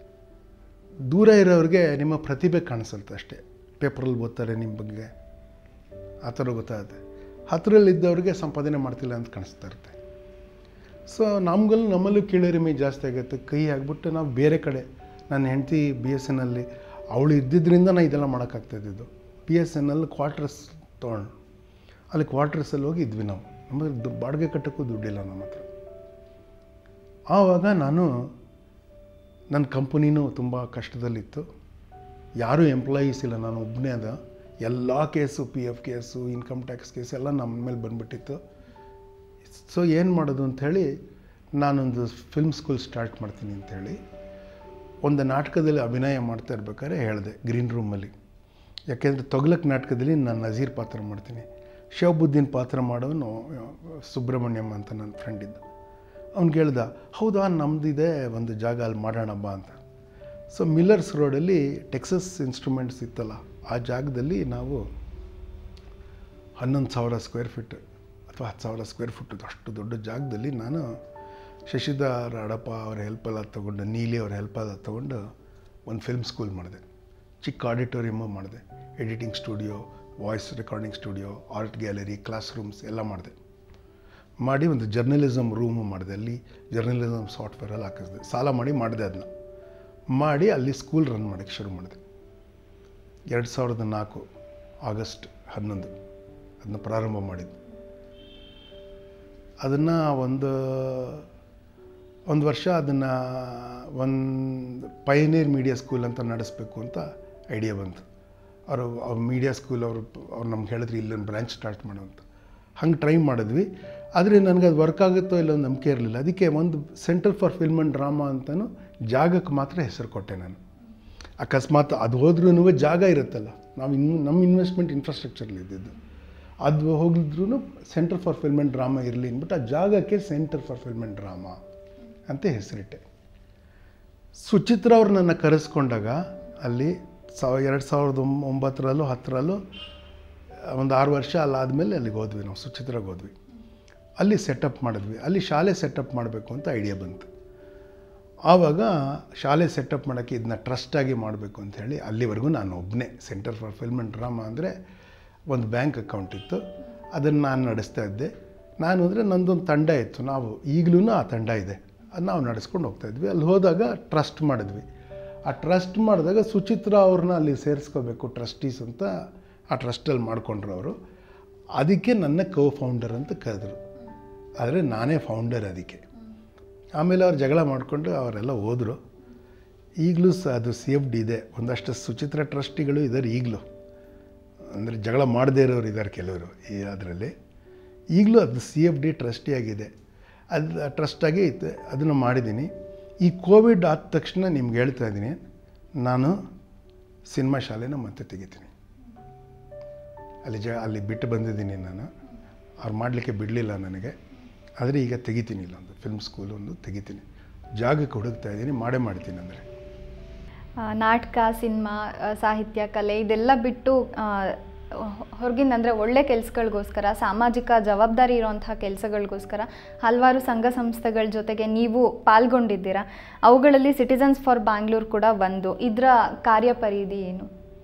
S2: ದೂರ ಇರೋರಿಗೆ ನಿಮ್ಮ ಪ್ರತಿಭೆ ಕಾಣಿಸುತ್ತೆ ಅಷ್ಟೇ. ಪೇಪರಲ್ಲಿ ಓದ್ತಾರೆ ನಿಮ್ಮ ಬಗ್ಗೆ, ಆ ಥರ ಗೊತ್ತಾಗುತ್ತೆ. ಹತ್ತಿರಲ್ಲಿದ್ದವ್ರಿಗೆ ಸಂಪಾದನೆ ಮಾಡ್ತಿಲ್ಲ ಅಂತ ಕಾಣಿಸ್ತಾ ಇರುತ್ತೆ. ಸೊ ನಮ್ಗಲ್ಲೂ ನಮ್ಮಲ್ಲೂ ಕೀಳರಿಮೆ ಜಾಸ್ತಿ ಆಗುತ್ತೆ. ಕೈ ಆಗಿಬಿಟ್ಟು ನಾವು ಬೇರೆ ಕಡೆ, ನನ್ನ ಹೆಂಡತಿ ಬಿ ಎಸ್ ಎನ್ ಅಲ್ಲಿ ಅವಳು ಇದ್ದಿದ್ದರಿಂದ ನಾನು ಇದೆಲ್ಲ ಮಾಡೋಕ್ಕಾಗ್ತಾಯಿದ್ದು. B S N L quarters ತೊಗೊಂಡು ಅಲ್ಲಿ ಕ್ವಾರ್ಟರ್ಸಲ್ಲಿ ಹೋಗಿ ಇದ್ವಿ ನಾವು. ನಮಗೆ ದು ಬಾಡಿಗೆ ಕಟ್ಟೋಕ್ಕೂ ದುಡ್ಡಿಲ್ಲ ನಮ್ಮ ಹತ್ರ. ಆವಾಗ ನಾನು ನನ್ನ ಕಂಪನಿನೂ ತುಂಬ ಕಷ್ಟದಲ್ಲಿತ್ತು. ಯಾರೂ ಎಂಪ್ಲಾಯೀಸ್ ಇಲ್ಲ, ನಾನು ಒಬ್ಬನೇ ಅದ. ಎಲ್ಲ case, P F case, income tax case ಎಲ್ಲ ನಮ್ಮ ಮೇಲೆ ಬಂದುಬಿಟ್ಟಿತ್ತು. ಸೊ ಏನು ಮಾಡೋದು ಅಂಥೇಳಿ ನಾನೊಂದು ಫಿಲ್ಮ್ ಸ್ಕೂಲ್ ಸ್ಟಾರ್ಟ್ ಮಾಡ್ತೀನಿ ಅಂಥೇಳಿ ಒಂದು ನಾಟಕದಲ್ಲಿ ಅಭಿನಯ ಮಾಡ್ತಾ ಇರ್ಬೇಕಾದ್ರೆ ಹೇಳಿದೆ ಗ್ರೀನ್ ರೂಮಲ್ಲಿ. ಯಾಕೆಂದರೆ ತೊಗ್ಲಕ್ ನಾಟಕದಲ್ಲಿ ನಾನು ನಜೀರ್ ಪಾತ್ರ ಮಾಡ್ತೀನಿ, ಶಹಬುದ್ದೀನ್ ಪಾತ್ರ ಮಾಡೋನು ಸುಬ್ರಹ್ಮಣ್ಯಂ ಅಂತ ನನ್ನ ಫ್ರೆಂಡ್ ಇದ್ದ. ಅವ್ನಿಗೆ ಹೇಳ್ದ, ಹೌದಾ ನಮ್ಮದಿದೆ ಒಂದು ಜಾಗ ಅಲ್ಲಿ ಮಾಡೋಣ ಬಾ ಅಂತ. ಸೊ ಮಿಲ್ಲರ್ಸ್ ರೋಡಲ್ಲಿ ಟೆಕ್ಸಸ್ ಇನ್ಸ್ಟ್ರೂಮೆಂಟ್ಸ್ ಇತ್ತಲ್ಲ, ಆ ಜಾಗದಲ್ಲಿ ನಾವು ಹನ್ನೊಂದು ಸಾವಿರ ಸ್ಕ್ವೇರ್ ಫೀಟ್ ಅಥವಾ ಹತ್ತು ಸಾವಿರ ಸ್ಕ್ವೇರ್ ಫುಟ್ ಅಷ್ಟು ದೊಡ್ಡ ಜಾಗದಲ್ಲಿ ನಾನು ಶಶಿಧರ್ ಅಡಪ ಅವ್ರ ಹೆಲ್ಪೆಲ್ಲ ತೊಗೊಂಡು, ನೀಲಿ ಅವ್ರ ಹೆಲ್ಪೆಲ್ಲ ತೊಗೊಂಡು ಒಂದು ಫಿಲ್ಮ್ ಸ್ಕೂಲ್ ಮಾಡಿದೆ. ಚಿಕ್ಕ ಆಡಿಟೋರಿಯಮ್ಮು ಮಾಡಿದೆ, editing studio, voice recording studio, art gallery, class rooms ಎಲ್ಲ ಮಾಡಿದೆ. ಮಾಡಿ ಒಂದು ಜರ್ನಲಿಸಮ್ ರೂಮು ಮಾಡಿದೆ. ಅಲ್ಲಿ ಜರ್ನಲಿಸಮ್ ಸಾಫ್ಟ್ವೇರಲ್ಲಿ ಹಾಕಿಸಿದೆ. ಸಾಲ ಮಾಡಿ ಮಾಡಿದೆ. ಅದನ್ನ ಮಾಡಿ ಅಲ್ಲಿ ಸ್ಕೂಲ್ ರನ್ ಮಾಡೋಕ್ಕೆ ಶುರು ಮಾಡಿದೆ. ಎರಡು ಸಾವಿರದ ನಾಲ್ಕು ಆಗಸ್ಟ್ ಹನ್ನೊಂದು ಅದನ್ನ ಪ್ರಾರಂಭ ಮಾಡಿದ್ದು. ಅದನ್ನು ಒಂದು ಒಂದು ವರ್ಷ ಅದನ್ನು ಒಂದು ಪೈನೇರ್ ಮೀಡಿಯಾ ಸ್ಕೂಲ್ ಅಂತ ನಡೆಸಬೇಕು ಅಂತ ಐಡಿಯಾ ಬಂತು. ಅವರು ಅವ್ರು ಮೀಡಿಯಾ ಸ್ಕೂಲ್ ಅವರು ಅವ್ರು ನಮ್ಗೆ ಹೇಳಿದ್ರು ಇಲ್ಲೊಂದು ಬ್ರ್ಯಾಂಚ್ ಸ್ಟಾರ್ಟ್ ಮಾಡೋ ಅಂತ. ಹಂಗೆ ಟ್ರೈ ಮಾಡಿದ್ವಿ. ಆದರೆ ನನಗೆ ಅದು ವರ್ಕ್ ಆಗುತ್ತೋ ಇಲ್ಲ ಒಂದು ನಂಬಿಕೆ ಇರಲಿಲ್ಲ. ಅದಕ್ಕೆ ಒಂದು centre for film and drama ಅಂತಲೂ ಜಾಗಕ್ಕೆ ಮಾತ್ರ ಹೆಸರು ಕೊಟ್ಟೆ ನಾನು. ಅಕಸ್ಮಾತ್ ಅದು ಹೋದ್ರೂ ಜಾಗ ಇರುತ್ತಲ್ಲ, ನಾವು ಇನ್ನು ನಮ್ಮ ಇನ್ವೆಸ್ಟ್ಮೆಂಟ್ ಇನ್ಫ್ರಾಸ್ಟ್ರಕ್ಚರ್ಲಿ ಇದ್ದಿದ್ದು, ಅದು ಹೋಗಿದ್ರೂ centre for film and drama ಇರಲಿ ಅಂದ್ಬಿಟ್ಟು ಆ ಜಾಗಕ್ಕೆ centre for film and drama ಅಂತ ಹೆಸರಿಟ್ಟೆ. ಸುಚಿತ್ರ ಅವ್ರು ನನ್ನ ಕರೆಸ್ಕೊಂಡಾಗ ಅಲ್ಲಿ ಸಾವ ಎರಡು ಸಾವಿರದ ಒಂಬತ್ತರಲ್ಲೂ ಹತ್ತರಲ್ಲೂ ಒಂದು ಆರು ವರ್ಷ ಅಲ್ಲಾದಮೇಲೆ ಅಲ್ಲಿಗೆ ಹೋದ್ವಿ ನಾವು, ಸುಚಿತ್ರಾಗೆ ಹೋದ್ವಿ. ಅಲ್ಲಿ ಸೆಟಪ್ ಮಾಡಿದ್ವಿ. ಅಲ್ಲಿ ಶಾಲೆ ಸೆಟಪ್ ಮಾಡಬೇಕು ಅಂತ ಐಡಿಯಾ ಬಂತು. ಆವಾಗ ಶಾಲೆ ಸೆಟಪ್ ಮಾಡೋಕ್ಕೆ ಇದನ್ನ ಟ್ರಸ್ಟಾಗಿ ಮಾಡಬೇಕು ಅಂಥೇಳಿ ಅಲ್ಲಿವರೆಗೂ ನಾನು ಒಬ್ಬನೇ. Centre for film and drama ಅಂದರೆ ಒಂದು ಬ್ಯಾಂಕ್ ಅಕೌಂಟ್ ಇತ್ತು, ಅದನ್ನು ನಾನು ನಡೆಸ್ತಾ ಇದ್ದೆ. ನಾನು ಅಂದರೆ ನನ್ನದೊಂದು ತಂಡ ಇತ್ತು, ನಾವು ಈಗಲೂ ಆ ತಂಡ ಇದೆ, ಅದು ನಾವು ನಡೆಸ್ಕೊಂಡು ಹೋಗ್ತಾಯಿದ್ವಿ. ಅಲ್ಲಿ ಹೋದಾಗ ಟ್ರಸ್ಟ್ ಮಾಡಿದ್ವಿ. ಆ ಟ್ರಸ್ಟ್ ಮಾಡಿದಾಗ ಸುಚಿತ್ರ ಅವ್ರನ್ನ ಅಲ್ಲಿ ಸೇರಿಸ್ಕೋಬೇಕು ಟ್ರಸ್ಟೀಸ್ ಅಂತ ಆ ಟ್ರಸ್ಟಲ್ಲಿ ಮಾಡಿಕೊಂಡ್ರು ಅವರು. ಅದಕ್ಕೆ ನನ್ನ ಕೋ ಫೌಂಡರ್ ಅಂತ ಕರೆದ್ರು. ಆದರೆ ನಾನೇ ಫೌಂಡರ್ ಅದಕ್ಕೆ. ಆಮೇಲೆ ಅವ್ರು ಜಗಳ ಮಾಡಿಕೊಂಡು ಅವರೆಲ್ಲ ಹೋದರು. ಈಗಲೂ ಸಹ ಅದು ಸಿ ಎಫ್ ಡಿ ಇದೆ. ಒಂದಷ್ಟು ಸುಚಿತ್ರ ಟ್ರಸ್ಟಿಗಳು ಇದ್ದಾರೆ ಈಗಲೂ, ಅಂದರೆ ಜಗಳ ಮಾಡದೇ ಇರೋರು ಇದ್ದಾರೆ ಕೆಲವರು ಈ ಅದರಲ್ಲಿ. ಈಗಲೂ ಅದು ಸಿ ಎಫ್ ಡಿ ಟ್ರಸ್ಟಿ ಆಗಿದೆ. ಅದು ಟ್ರಸ್ಟಾಗಿ ಇತ್ತು, ಅದನ್ನು ಮಾಡಿದ್ದೀನಿ. ಈ ಕೋವಿಡ್ ಆದ ತಕ್ಷಣ ನಿಮ್ಗೆ ಹೇಳ್ತಾ ಇದ್ದೀನಿ, ನಾನು ಸಿನಿಮಾ ಶಾಲೆನ ಮತ್ತೆ ತೆಗಿತೀನಿ. ಅಲ್ಲಿ ಜ ಅಲ್ಲಿ ಬಿಟ್ಟು ಬಂದಿದ್ದೀನಿ ನಾನು, ಅವ್ರು ಮಾಡಲಿಕ್ಕೆ ಬಿಡಲಿಲ್ಲ ನನಗೆ. ಆದರೆ ಈಗ ತೆಗಿತೀನಿ, ಇಲ್ಲೊಂದು ಫಿಲ್ಮ್ ಸ್ಕೂಲ್ ಒಂದು ತೆಗಿತೀನಿ. ಜಾಗಕ್ಕೆ ಹುಡುಕ್ತಾ ಇದ್ದೀನಿ, ಮಾಡೇ ಮಾಡ್ತೀನಿ. ಅಂದರೆ
S1: ನಾಟಕ, ಸಿನಿಮಾ, ಸಾಹಿತ್ಯ, ಕಲೆ ಇದೆಲ್ಲ ಬಿಟ್ಟು ಹೊರಗಿಂದ ಅಂದರೆ ಒಳ್ಳೆ ಕೆಲಸಗಳಿಗೋಸ್ಕರ, ಸಾಮಾಜಿಕ ಜವಾಬ್ದಾರಿ ಇರೋಂಥ ಕೆಲಸಗಳಿಗೋಸ್ಕರ ಹಲವಾರು ಸಂಘ ಸಂಸ್ಥೆಗಳ ಜೊತೆಗೆ ನೀವು ಪಾಲ್ಗೊಂಡಿದ್ದೀರಾ. ಅವುಗಳಲ್ಲಿ ಸಿಟಿಸನ್ಸ್ ಫಾರ್ ಬ್ಯಾಂಗ್ಳೂರ್ ಕೂಡ ಒಂದು. ಇದರ ಕಾರ್ಯಪರಿಧಿ ಏನು?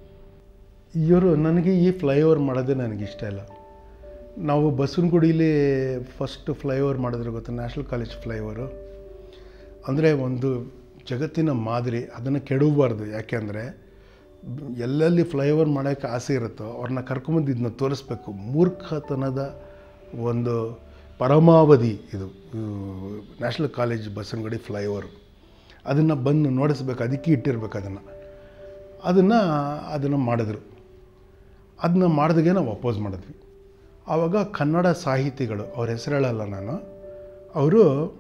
S2: ಇವರು ನನಗೆ ಈ ಫ್ಲೈಓವರ್ ಮಾಡೋದೇ ನನಗಿಷ್ಟ ಇಲ್ಲ. ನಾವು ಬಸವನಗುಡಿಲಿ ಫಸ್ಟ್ ಫ್ಲೈಓವರ್ ಮಾಡಿದ್ರೆ ಗೊತ್ತಾ, ನ್ಯಾಷನಲ್ ಕಾಲೇಜ್ ಫ್ಲೈಓವರು. ಅಂದರೆ ಒಂದು ಜಗತ್ತಿನ ಮಾದರಿ, ಅದನ್ನು ಕೆಡವಬಾರ್ದು. ಯಾಕೆಂದರೆ ಎಲ್ಲೆಲ್ಲಿ ಫ್ಲೈಓವರ್ ಮಾಡೋಕ್ಕೆ ಆಸೆ ಇರುತ್ತೋ ಅವ್ರನ್ನ ಕರ್ಕೊಂಬಂದು ಇದನ್ನ ತೋರಿಸ್ಬೇಕು. ಮೂರ್ಖತನದ ಒಂದು ಪರಮಾವಧಿ ಇದು ನ್ಯಾಷನಲ್ ಕಾಲೇಜ್ ಬಸವನಗುಡಿ ಫ್ಲೈಓವರು. ಅದನ್ನು ಬಂದು ನೋಡಿಸ್ಬೇಕು, ಅದಕ್ಕೆ ಇಟ್ಟಿರ್ಬೇಕು ಅದನ್ನು ಅದನ್ನು ಅದನ್ನು ಮಾಡಿದ್ರು. ಅದನ್ನ ಮಾಡಿದಾಗೆ ನಾವು ಅಪೋಸ್ ಮಾಡಿದ್ವಿ. ಆವಾಗ ಕನ್ನಡ ಸಾಹಿತಿಗಳು, ಅವ್ರ ಹೆಸರು ಹೇಳಲ್ಲ ನಾನು, ಅವರು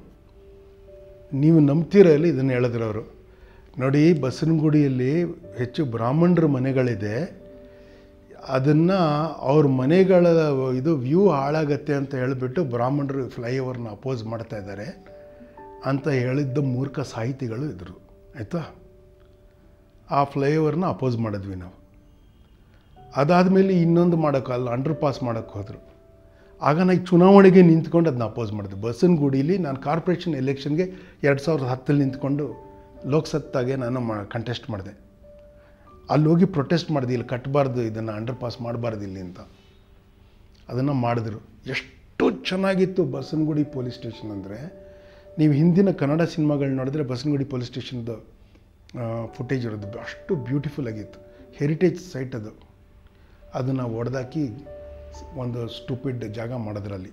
S2: ನೀವು ನಂಬ್ತೀರ ಇಲ್ಲಿ ಇದನ್ನು ಹೇಳಿದ್ರು ಅವರು. ನೋಡಿ, ಬಸವನಗುಡಿಯಲ್ಲಿ ಹೆಚ್ಚು ಬ್ರಾಹ್ಮಣರ ಮನೆಗಳಿದೆ, ಅದನ್ನು ಅವ್ರ ಮನೆಗಳ ಇದು ವ್ಯೂ ಹಾಳಾಗತ್ತೆ ಅಂತ ಹೇಳಿಬಿಟ್ಟು ಬ್ರಾಹ್ಮಣರು ಫ್ಲೈಓವರ್ನ ಅಪೋಸ್ ಮಾಡ್ತಾ ಇದ್ದಾರೆ ಅಂತ ಹೇಳಿದ್ದ ಮೂರ್ಖ ಸಾಹಿತಿಗಳು ಇದ್ದರು. ಆಯಿತಾ? ಆ ಫ್ಲೈಓವರ್ನ ಅಪೋಸ್ ಮಾಡಿದ್ವಿ ನಾವು. ಅದಾದಮೇಲೆ ಇನ್ನೊಂದು ಮಾಡೋಕ್ಕಲ್ಲ, ಅಂಡರ್ ಪಾಸ್ ಮಾಡೋಕ್ಕೆ ಹೋದರು. ಆಗ ನಾನು ಚುನಾವಣೆಗೆ ನಿಂತ್ಕೊಂಡು ಅದನ್ನ ಅಪೋಸ್ ಮಾಡಿದೆ. ಬಸವನಗುಡಿಲಿ ನಾನು ಕಾರ್ಪೊರೇಷನ್ ಎಲೆಕ್ಷನ್ಗೆ ಎರಡು ಸಾವಿರದ ಹತ್ತಲ್ಲಿ ನಿಂತ್ಕೊಂಡು ಲೋಕಸತ್ತಾಗೆ ನಾನು ಮಾ ಕಂಟೆಸ್ಟ್ ಮಾಡಿದೆ. ಅಲ್ಲಿ ಹೋಗಿ ಪ್ರೊಟೆಸ್ಟ್ ಮಾಡಿದೆ, ಇಲ್ಲಿ ಕಟ್ಟಬಾರ್ದು, ಇದನ್ನು ಅಂಡರ್ ಪಾಸ್ ಮಾಡಬಾರ್ದು ಇಲ್ಲಿ ಅಂತ. ಅದನ್ನು ಮಾಡಿದ್ರು. ಎಷ್ಟು ಚೆನ್ನಾಗಿತ್ತು ಬಸವನಗುಡಿ ಪೊಲೀಸ್ ಸ್ಟೇಷನ್ ಅಂದರೆ, ನೀವು ಹಿಂದಿನ ಕನ್ನಡ ಸಿನಿಮಾಗಳು ನೋಡಿದ್ರೆ ಬಸವನಗುಡಿ ಪೊಲೀಸ್ ಸ್ಟೇಷನ್ದು ಫುಟೇಜ್ ಇರೋದು ಅಷ್ಟು ಬ್ಯೂಟಿಫುಲ್ ಆಗಿತ್ತು. ಹೆರಿಟೇಜ್ ಸೈಟ್ ಅದು. ಅದನ್ನು ಒಡೆದಾಕಿ ಒಂದು ಸ್ಟೂಪಿಡ್ ಜಾಗ ಮಾಡಿದ್ರಲ್ಲಿ.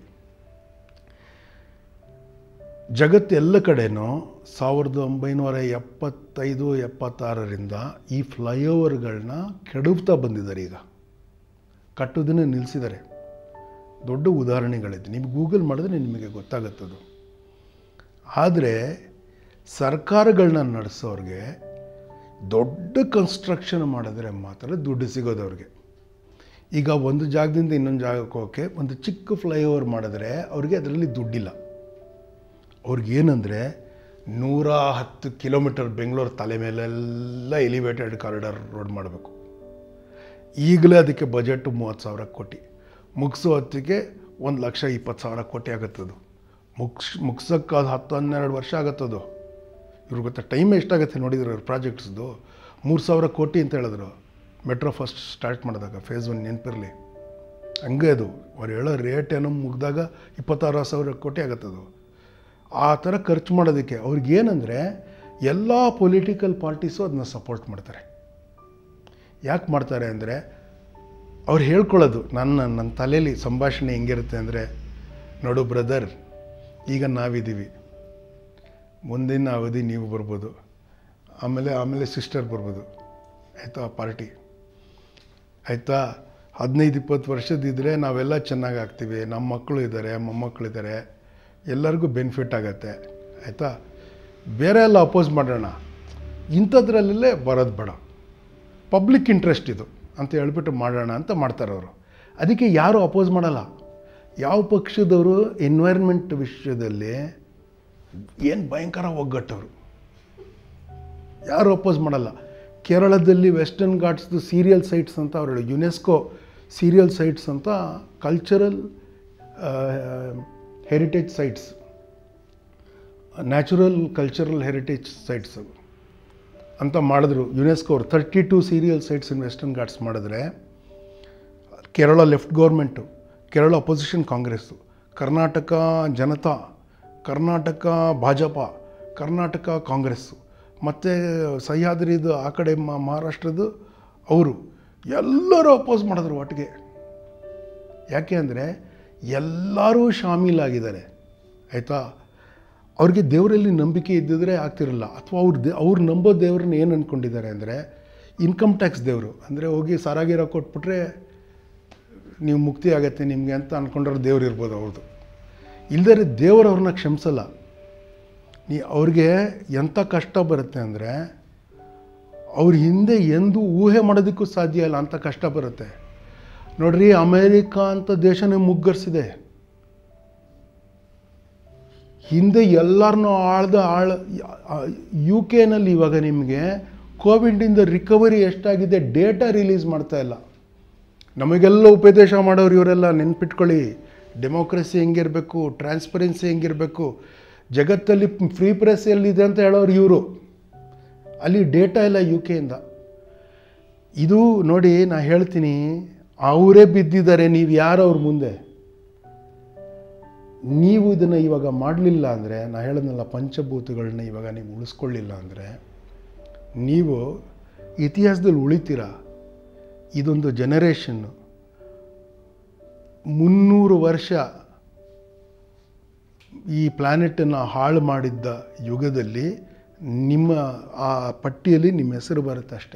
S2: ಜಗತ್ತು ಎಲ್ಲ ಕಡೆನೂ ಸಾವಿರದ ಒಂಬೈನೂರ ಎಪ್ಪತ್ತೈದು ಎಪ್ಪತ್ತಾರರಿಂದ ಈ ಫ್ಲೈಓವರ್ಗಳನ್ನ ಕೆಡವ್ತಾ ಬಂದಿದ್ದಾರೆ. ಈಗ ಕಟ್ಟೋದನ್ನು ನಿಲ್ಲಿಸಿದ್ದಾರೆ. ದೊಡ್ಡ ಉದಾಹರಣೆಗಳಿದೆ, ನಿಮಗೆ ಗೂಗಲ್ ಮಾಡಿದ್ರೆ ನಿಮಗೆ ಗೊತ್ತಾಗುತ್ತದು. ಆದರೆ ಸರ್ಕಾರಗಳನ್ನ ನಡೆಸೋರಿಗೆ ದೊಡ್ಡ ಕನ್ಸ್ಟ್ರಕ್ಷನ್ ಮಾಡಿದ್ರೆ ಮಾತ್ರ ದುಡ್ಡು ಸಿಗೋದು ಅವ್ರಿಗೆ. ಈಗ ಒಂದು ಜಾಗದಿಂದ ಇನ್ನೊಂದು ಜಾಗಕ್ಕೆ ಹೋಗೋಕ್ಕೆ ಒಂದು ಚಿಕ್ಕ ಫ್ಲೈಓವರ್ ಮಾಡಿದ್ರೆ ಅವ್ರಿಗೆ ಅದರಲ್ಲಿ ದುಡ್ಡಿಲ್ಲ. ಅವ್ರಿಗೇನೆಂದರೆ ನೂರ ಹತ್ತು ಕಿಲೋಮೀಟರ್ ಬೆಂಗಳೂರು ತಲೆ ಮೇಲೆಲ್ಲ ಎಲಿವೇಟೆಡ್ ಕಾರಿಡಾರ್ ರೋಡ್ ಮಾಡಬೇಕು. ಈಗಲೇ ಅದಕ್ಕೆ ಬಜೆಟ್ ಮೂವತ್ತು ಸಾವಿರ ಕೋಟಿ, ಮುಗಿಸೋ ಹೊತ್ತಿಗೆ ಒಂದು ಲಕ್ಷ ಇಪ್ಪತ್ತು ಸಾವಿರ ಕೋಟಿ ಆಗುತ್ತದು. ಮುಗ್ಸ್ ಮುಗ್ಸೋಕ್ಕೆ ಅದು ಹತ್ತು ಹನ್ನೆರಡು ವರ್ಷ ಆಗುತ್ತದು. ಇವ್ರಿಗೆ ಗೊತ್ತಾ ಟೈಮ್ ಎಷ್ಟಾಗುತ್ತೆ ನೋಡಿದ್ರು ಅವ್ರ ಪ್ರಾಜೆಕ್ಟ್ಸ್ದು. ಮೂರು ಸಾವಿರ ಕೋಟಿ ಅಂತ ಹೇಳಿದ್ರು ಮೆಟ್ರೋ ಫಸ್ಟ್ ಸ್ಟಾರ್ಟ್ ಮಾಡಿದಾಗ, ಫೇಸ್ ಒನ್ ನೆನಪಿರಲಿ. ಹಂಗೆ ಅದು ಅವ್ರು ಹೇಳೋ ರೇಟ್ ಏನೋ ಮುಗಿದಾಗ ಇಪ್ಪತ್ತಾರು ಸಾವಿರ ಕೋಟಿ ಆಗುತ್ತದು. ಆ ಥರ ಖರ್ಚು ಮಾಡೋದಕ್ಕೆ ಅವ್ರಿಗೇನೆಂದರೆ ಎಲ್ಲ ಪೊಲಿಟಿಕಲ್ ಪಾರ್ಟೀಸು ಅದನ್ನ ಸಪೋರ್ಟ್ ಮಾಡ್ತಾರೆ. ಯಾಕೆ ಮಾಡ್ತಾರೆ ಅಂದರೆ ಅವ್ರು ಹೇಳ್ಕೊಳ್ಳೋದು, ನನ್ನ ನನ್ನ ತಲೆಯಲ್ಲಿ ಸಂಭಾಷಣೆ ಹೆಂಗಿರುತ್ತೆ ಅಂದರೆ, ನೋಡು ಬ್ರದರ್, ಈಗ ನಾವಿದ್ದೀವಿ, ಮುಂದಿನ ಅವಧಿ ನೀವು ಬರ್ಬೋದು, ಆಮೇಲೆ ಆಮೇಲೆ ಸಿಸ್ಟರ್ ಬರ್ಬೋದು, ಆಯಿತಾ, ಪಾರ್ಟಿ ಆಯಿತಾ. ಹದಿನೈದು ಇಪ್ಪತ್ತು ವರ್ಷದಿದ್ದರೆ ನಾವೆಲ್ಲ ಚೆನ್ನಾಗಿ ಆಗ್ತೀವಿ, ನಮ್ಮ ಮಕ್ಕಳು ಇದ್ದಾರೆ, ಮೊಮ್ಮಕ್ಕಳಿದ್ದಾರೆ, ಎಲ್ಲರಿಗೂ ಬೆನಿಫಿಟ್ ಆಗುತ್ತೆ, ಆಯಿತಾ. ಬೇರೆ ಎಲ್ಲ ಅಪೋಸ್ ಮಾಡೋಣ, ಇಂಥದ್ರಲ್ಲೇ ಬರೋದು ಬೇಡ, ಪಬ್ಲಿಕ್ ಇಂಟ್ರೆಸ್ಟ್ ಇದು ಅಂತ ಹೇಳ್ಬಿಟ್ಟು ಮಾಡೋಣ ಅಂತ ಮಾಡ್ತಾರೆ ಅವರು. ಅದಕ್ಕೆ ಯಾರೂ ಅಪೋಸ್ ಮಾಡಲ್ಲ. ಯಾವ ಪಕ್ಷದವರು ಎನ್ವೈರ್ಮೆಂಟ್ ವಿಷಯದಲ್ಲಿ ಏನು ಭಯಂಕರ ಒಗ್ಗಟ್ಟವರು, ಯಾರು ಅಪೋಸ್ ಮಾಡಲ್ಲ. ಕೇರಳದಲ್ಲಿ ವೆಸ್ಟರ್ನ್ ಘಾಟ್ಸ್ದು ಸೀರಿಯಲ್ ಸೈಟ್ಸ್ ಅಂತ ಅವರು ಹೇಳಿ, ಯುನೆಸ್ಕೋ ಸೀರಿಯಲ್ ಸೈಟ್ಸ್ ಅಂತ cultural heritage sites, natural cultural heritage sites ಅಂತ ಮಾಡಿದ್ರು ಯುನೆಸ್ಕೋ ಅವರು. Thirty two serial sites in Western Ghats ಮಾಡಿದ್ರೆ, Kerala left government, Kerala opposition Congress, Karnataka Janata, Karnataka Bhajapa, Karnataka Congress, ಮತ್ತು ಸಹ್ಯಾದ್ರಿದು ಆ ಕಡೆ ಮಹಾರಾಷ್ಟ್ರದ್ದು ಅವರು ಎಲ್ಲರೂ ಅಪೋಸ್ ಮಾಡಿದ್ರು ಒಟ್ಟಿಗೆ. ಯಾಕೆ ಅಂದರೆ ಎಲ್ಲರೂ ಶಾಮೀಲಾಗಿದ್ದಾರೆ, ಆಯಿತಾ. ಅವ್ರಿಗೆ ದೇವರಲ್ಲಿ ನಂಬಿಕೆ ಇದ್ದಿದ್ರೆ ಆಗ್ತಿರಲ್ಲ. ಅಥವಾ ಅವ್ರು ದೇ ಅವ್ರು ನಂಬೋ ದೇವ್ರನ್ನ ಏನು ಅಂದ್ಕೊಂಡಿದ್ದಾರೆ ಅಂದರೆ ಇನ್ಕಮ್ ಟ್ಯಾಕ್ಸ್ ದೇವರು, ಅಂದರೆ ಹೋಗಿ ಸಾರಾಗಿರೋ ಕೊಟ್ಬಿಟ್ರೆ ನೀವು ಮುಕ್ತಿ ಆಗತ್ತೆ ನಿಮಗೆ ಅಂತ ಅಂದ್ಕೊಂಡ್ರೆ ದೇವ್ರು ಇರ್ಬೋದು ಅವ್ರದ್ದು. ಇಲ್ಲದೇ ದೇವರು ಅವ್ರನ್ನ ಕ್ಷಮಿಸಲ್ಲ. ನೀ ಅವ್ರಿಗೆ ಎಂಥ ಕಷ್ಟ ಬರುತ್ತೆ ಅಂದರೆ ಅವ್ರ ಹಿಂದೆ ಎಂದೂ ಊಹೆ ಮಾಡೋದಕ್ಕೂ ಸಾಧ್ಯ ಇಲ್ಲ ಅಂಥ ಕಷ್ಟ ಬರುತ್ತೆ. ನೋಡ್ರಿ, ಅಮೇರಿಕಾ ಅಂತ ದೇಶನೇ ಮುಗ್ಗರಿಸಿದೆ. ಹಿಂದೆ ಎಲ್ಲರನ್ನೂ ಆಳ್ದ ಆಳ ಯು ಕೆನಲ್ಲಿ ಇವಾಗ ನಿಮಗೆ ಕೋವಿಡಿಂದ ರಿಕವರಿ ಎಷ್ಟಾಗಿದೆ ಡೇಟಾ ರಿಲೀಸ್ ಮಾಡ್ತಾ ಇಲ್ಲ. ನಮಗೆಲ್ಲ ಉಪದೇಶ ಮಾಡೋರು ಇವರೆಲ್ಲ, ನೆನ್ಪಿಟ್ಕೊಳ್ಳಿ. ಡೆಮೋಕ್ರಸಿ ಹೆಂಗಿರಬೇಕು, ಟ್ರಾನ್ಸ್ಪರೆನ್ಸಿ ಹೆಂಗಿರಬೇಕು, ಜಗತ್ತಲ್ಲಿ ಫ್ರೀ ಪ್ರೆಸ್ ಎಲ್ಲಿದೆ ಅಂತ ಹೇಳೋರು ಇವರು. ಅಲ್ಲಿ ಡೇಟಾ ಇಲ್ಲ ಯು ಕೆಯಿಂದ. ಇದು ನೋಡಿ, ನಾ ಹೇಳ್ತೀನಿ, ಅವರೇ ಬಿದ್ದಿದ್ದಾರೆ, ನೀವು ಯಾರು ಅವ್ರ ಮುಂದೆ. ನೀವು ಇದನ್ನು ಇವಾಗ ಮಾಡಲಿಲ್ಲ ಅಂದರೆ, ನಾ ಹೇಳಿದ್ನಲ್ಲ ಪಂಚಭೂತಗಳನ್ನ ಇವಾಗ ನೀವು ಉಳಿಸ್ಕೊಳ್ಳಿಲ್ಲ ಅಂದರೆ ನೀವು ಇತಿಹಾಸದಲ್ಲಿ ಉಳಿತೀರ. ಇದೊಂದು ಜನರೇಷನ್ನು ಮುನ್ನೂರು ವರ್ಷ ಈ ಪ್ಲ್ಯಾನೆಟನ್ನು ಹಾಳು ಮಾಡಿದ್ದ ಯುಗದಲ್ಲಿ ನಿಮ್ಮ ಆ ಪಟ್ಟಿಯಲ್ಲಿ ನಿಮ್ಮ ಹೆಸರು ಬರುತ್ತೆ ಅಷ್ಟೆ.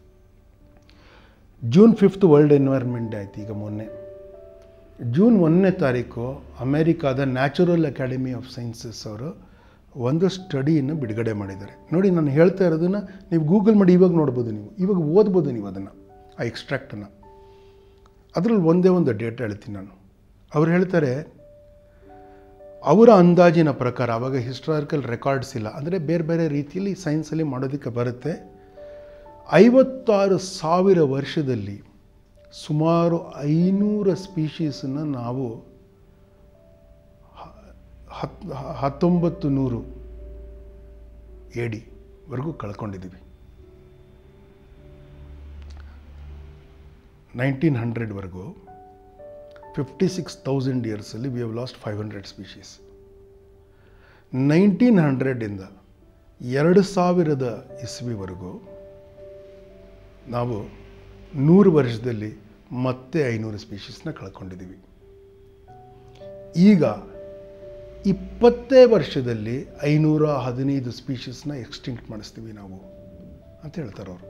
S2: June fifth world environment day ಆಯ್ತು ಈಗ ಮೊನ್ನೆ. ಜೂನ್ ಒಂದನೇ ತಾರೀಕು ಅಮೇರಿಕಾದ ನ್ಯಾಚುರಲ್ ಅಕಾಡೆಮಿ ಆಫ್ ಸೈನ್ಸಸ್ ಅವರು ಒಂದು ಸ್ಟಡಿಯನ್ನು ಬಿಡುಗಡೆ ಮಾಡಿದ್ದಾರೆ. ನೋಡಿ, ನಾನು ಹೇಳ್ತಾ ಇರೋದನ್ನು ನೀವು ಗೂಗಲ್ ಮಾಡಿ ಇವಾಗ ನೋಡ್ಬೋದು, ನೀವು ಇವಾಗ ಓದ್ಬೋದು ನೀವು ಅದನ್ನು, ಆ ಎಕ್ಸ್ಟ್ರಾಕ್ಟನ್ನು. ಅದರಲ್ಲಿ ಒಂದೇ ಒಂದು ಡೇಟಾ ಹೇಳ್ತೀನಿ ನಾನು. ಅವ್ರು ಹೇಳ್ತಾರೆ, ಅವರ ಅಂದಾಜಿನ ಪ್ರಕಾರ, ಆವಾಗ ಹಿಸ್ಟಾರಿಕಲ್ ರೆಕಾರ್ಡ್ಸ್ ಇಲ್ಲ, ಅಂದರೆ ಬೇರೆ ಬೇರೆ ರೀತಿಯಲ್ಲಿ ಸೈನ್ಸಲ್ಲಿ ಮಾಡೋದಕ್ಕೆ ಬರುತ್ತೆ. ಐವತ್ತಾರು ಸಾವಿರ ವರ್ಷದಲ್ಲಿ ಸುಮಾರು ಐನೂರು ಸ್ಪೀಷೀಸನ್ನು ನಾವು ಹತ್ ಹತ್ತೊಂಬತ್ತು ನೂರು ಎಡಿವರೆಗೂ ಕಳ್ಕೊಂಡಿದ್ದೀವಿ. ನೈನ್ಟೀನ್ ಹಂಡ್ರೆಡ್ವರೆಗೂ ಫಿಫ್ಟಿ ಸಿಕ್ಸ್ ತೌಸಂಡ್ ಇಯರ್ಸಲ್ಲಿ we have lost five hundred species. Nineteen ಹಂಡ್ರೆಡಿಂದ ಎರಡು ಸಾವಿರದ ಇಸ್ವಿವರೆಗೂ ನಾವು ನೂರು ವರ್ಷದಲ್ಲಿ ಮತ್ತೆ ಐನೂರು ಸ್ಪೀಷೀಸ್ನ ಕಳ್ಕೊಂಡಿದ್ದೀವಿ. ಈಗ ಇಪ್ಪತ್ತೇ ವರ್ಷದಲ್ಲಿ ಐನೂರ ಹದಿನೈದು ಸ್ಪೀಷೀಸ್ನ ಎಕ್ಸ್ಟಿಂಕ್ಟ್ ಮಾಡಿಸ್ತೀವಿ ನಾವು ಅಂತ ಹೇಳ್ತಾರೆ ಅವರು.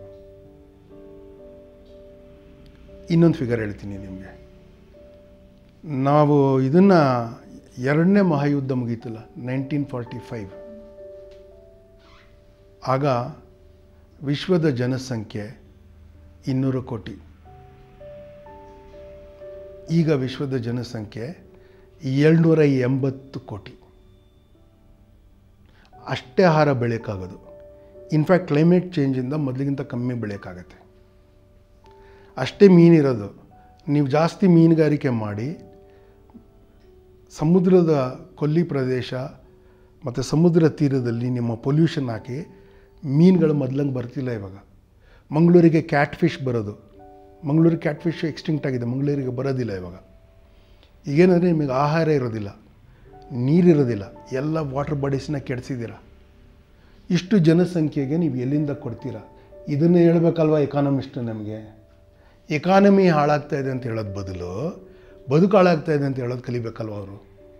S2: ಇನ್ನೊಂದು ಫಿಗರ್ ಹೇಳ್ತೀನಿ ನಿಮಗೆ. ನಾವು ಇದನ್ನು ಎರಡನೇ ಮಹಾಯುದ್ಧ ಮುಗೀತಲ್ಲ, ನೈನ್ಟೀನ್ ಫಾರ್ಟಿ ಫೈವ್, ಆಗ ವಿಶ್ವದ ಜನಸಂಖ್ಯೆ ಇನ್ನೂರು ಕೋಟಿ. ಈಗ ವಿಶ್ವದ ಜನಸಂಖ್ಯೆ ಏಳ್ನೂರ ಎಂಬತ್ತು ಕೋಟಿ. ಅಷ್ಟೇ ಆಹಾರ ಬೆಳೆಯೋಕ್ಕಾಗೋದು. ಇನ್ಫ್ಯಾಕ್ಟ್ ಕ್ಲೈಮೇಟ್ ಚೇಂಜಿಂದ ಮೊದಲಿಗಿಂತ ಕಮ್ಮಿ ಬೆಳೆಯೋಕ್ಕಾಗತ್ತೆ. ಅಷ್ಟೇ ಮೀನಿರೋದು. ನೀವು ಜಾಸ್ತಿ ಮೀನುಗಾರಿಕೆ ಮಾಡಿ ಸಮುದ್ರದ ಕೊಲ್ಲಿ ಪ್ರದೇಶ ಮತ್ತು ಸಮುದ್ರ ತೀರದಲ್ಲಿ ನಿಮ್ಮ ಪೊಲ್ಯೂಷನ್ ಹಾಕಿ ಮೀನುಗಳು ಮೊದಲಂಗೆ ಬರ್ತಿಲ್ಲ. ಇವಾಗ ಮಂಗಳೂರಿಗೆ ಕ್ಯಾಟ್ ಫಿಶ್ ಬರೋದು, ಮಂಗಳೂರಿಗೆ ಕ್ಯಾಟ್ ಫಿಶ್ ಎಕ್ಸ್ಟಿಂಕ್ಟ್ ಆಗಿದೆ, ಮಂಗಳೂರಿಗೆ ಬರೋದಿಲ್ಲ ಇವಾಗ. ಈಗೇನಂದರೆ ನಿಮಗೆ ಆಹಾರ ಇರೋದಿಲ್ಲ, ನೀರಿರೋದಿಲ್ಲ, ಎಲ್ಲ ವಾಟರ್ ಬಾಡೀಸ್ನ ಕೆಡಿಸಿದ್ದೀರ. ಇಷ್ಟು ಜನಸಂಖ್ಯೆಗೆ ನೀವು ಎಲ್ಲಿಂದ ಕೊಡ್ತೀರಾ? ಇದನ್ನು ಹೇಳ್ಬೇಕಲ್ವ ಎಕಾನಮಿಸ್ಟ್ ನಮಗೆ. ಎಕಾನಮಿ ಹಾಳಾಗ್ತಾ ಇದೆ ಅಂತ ಹೇಳೋದು ಬದಲು ಬದುಕು ಹಾಳಾಗ್ತಾ ಇದೆ ಅಂತ ಹೇಳೋದು ಕಲಿಬೇಕಲ್ವ ಅವರು.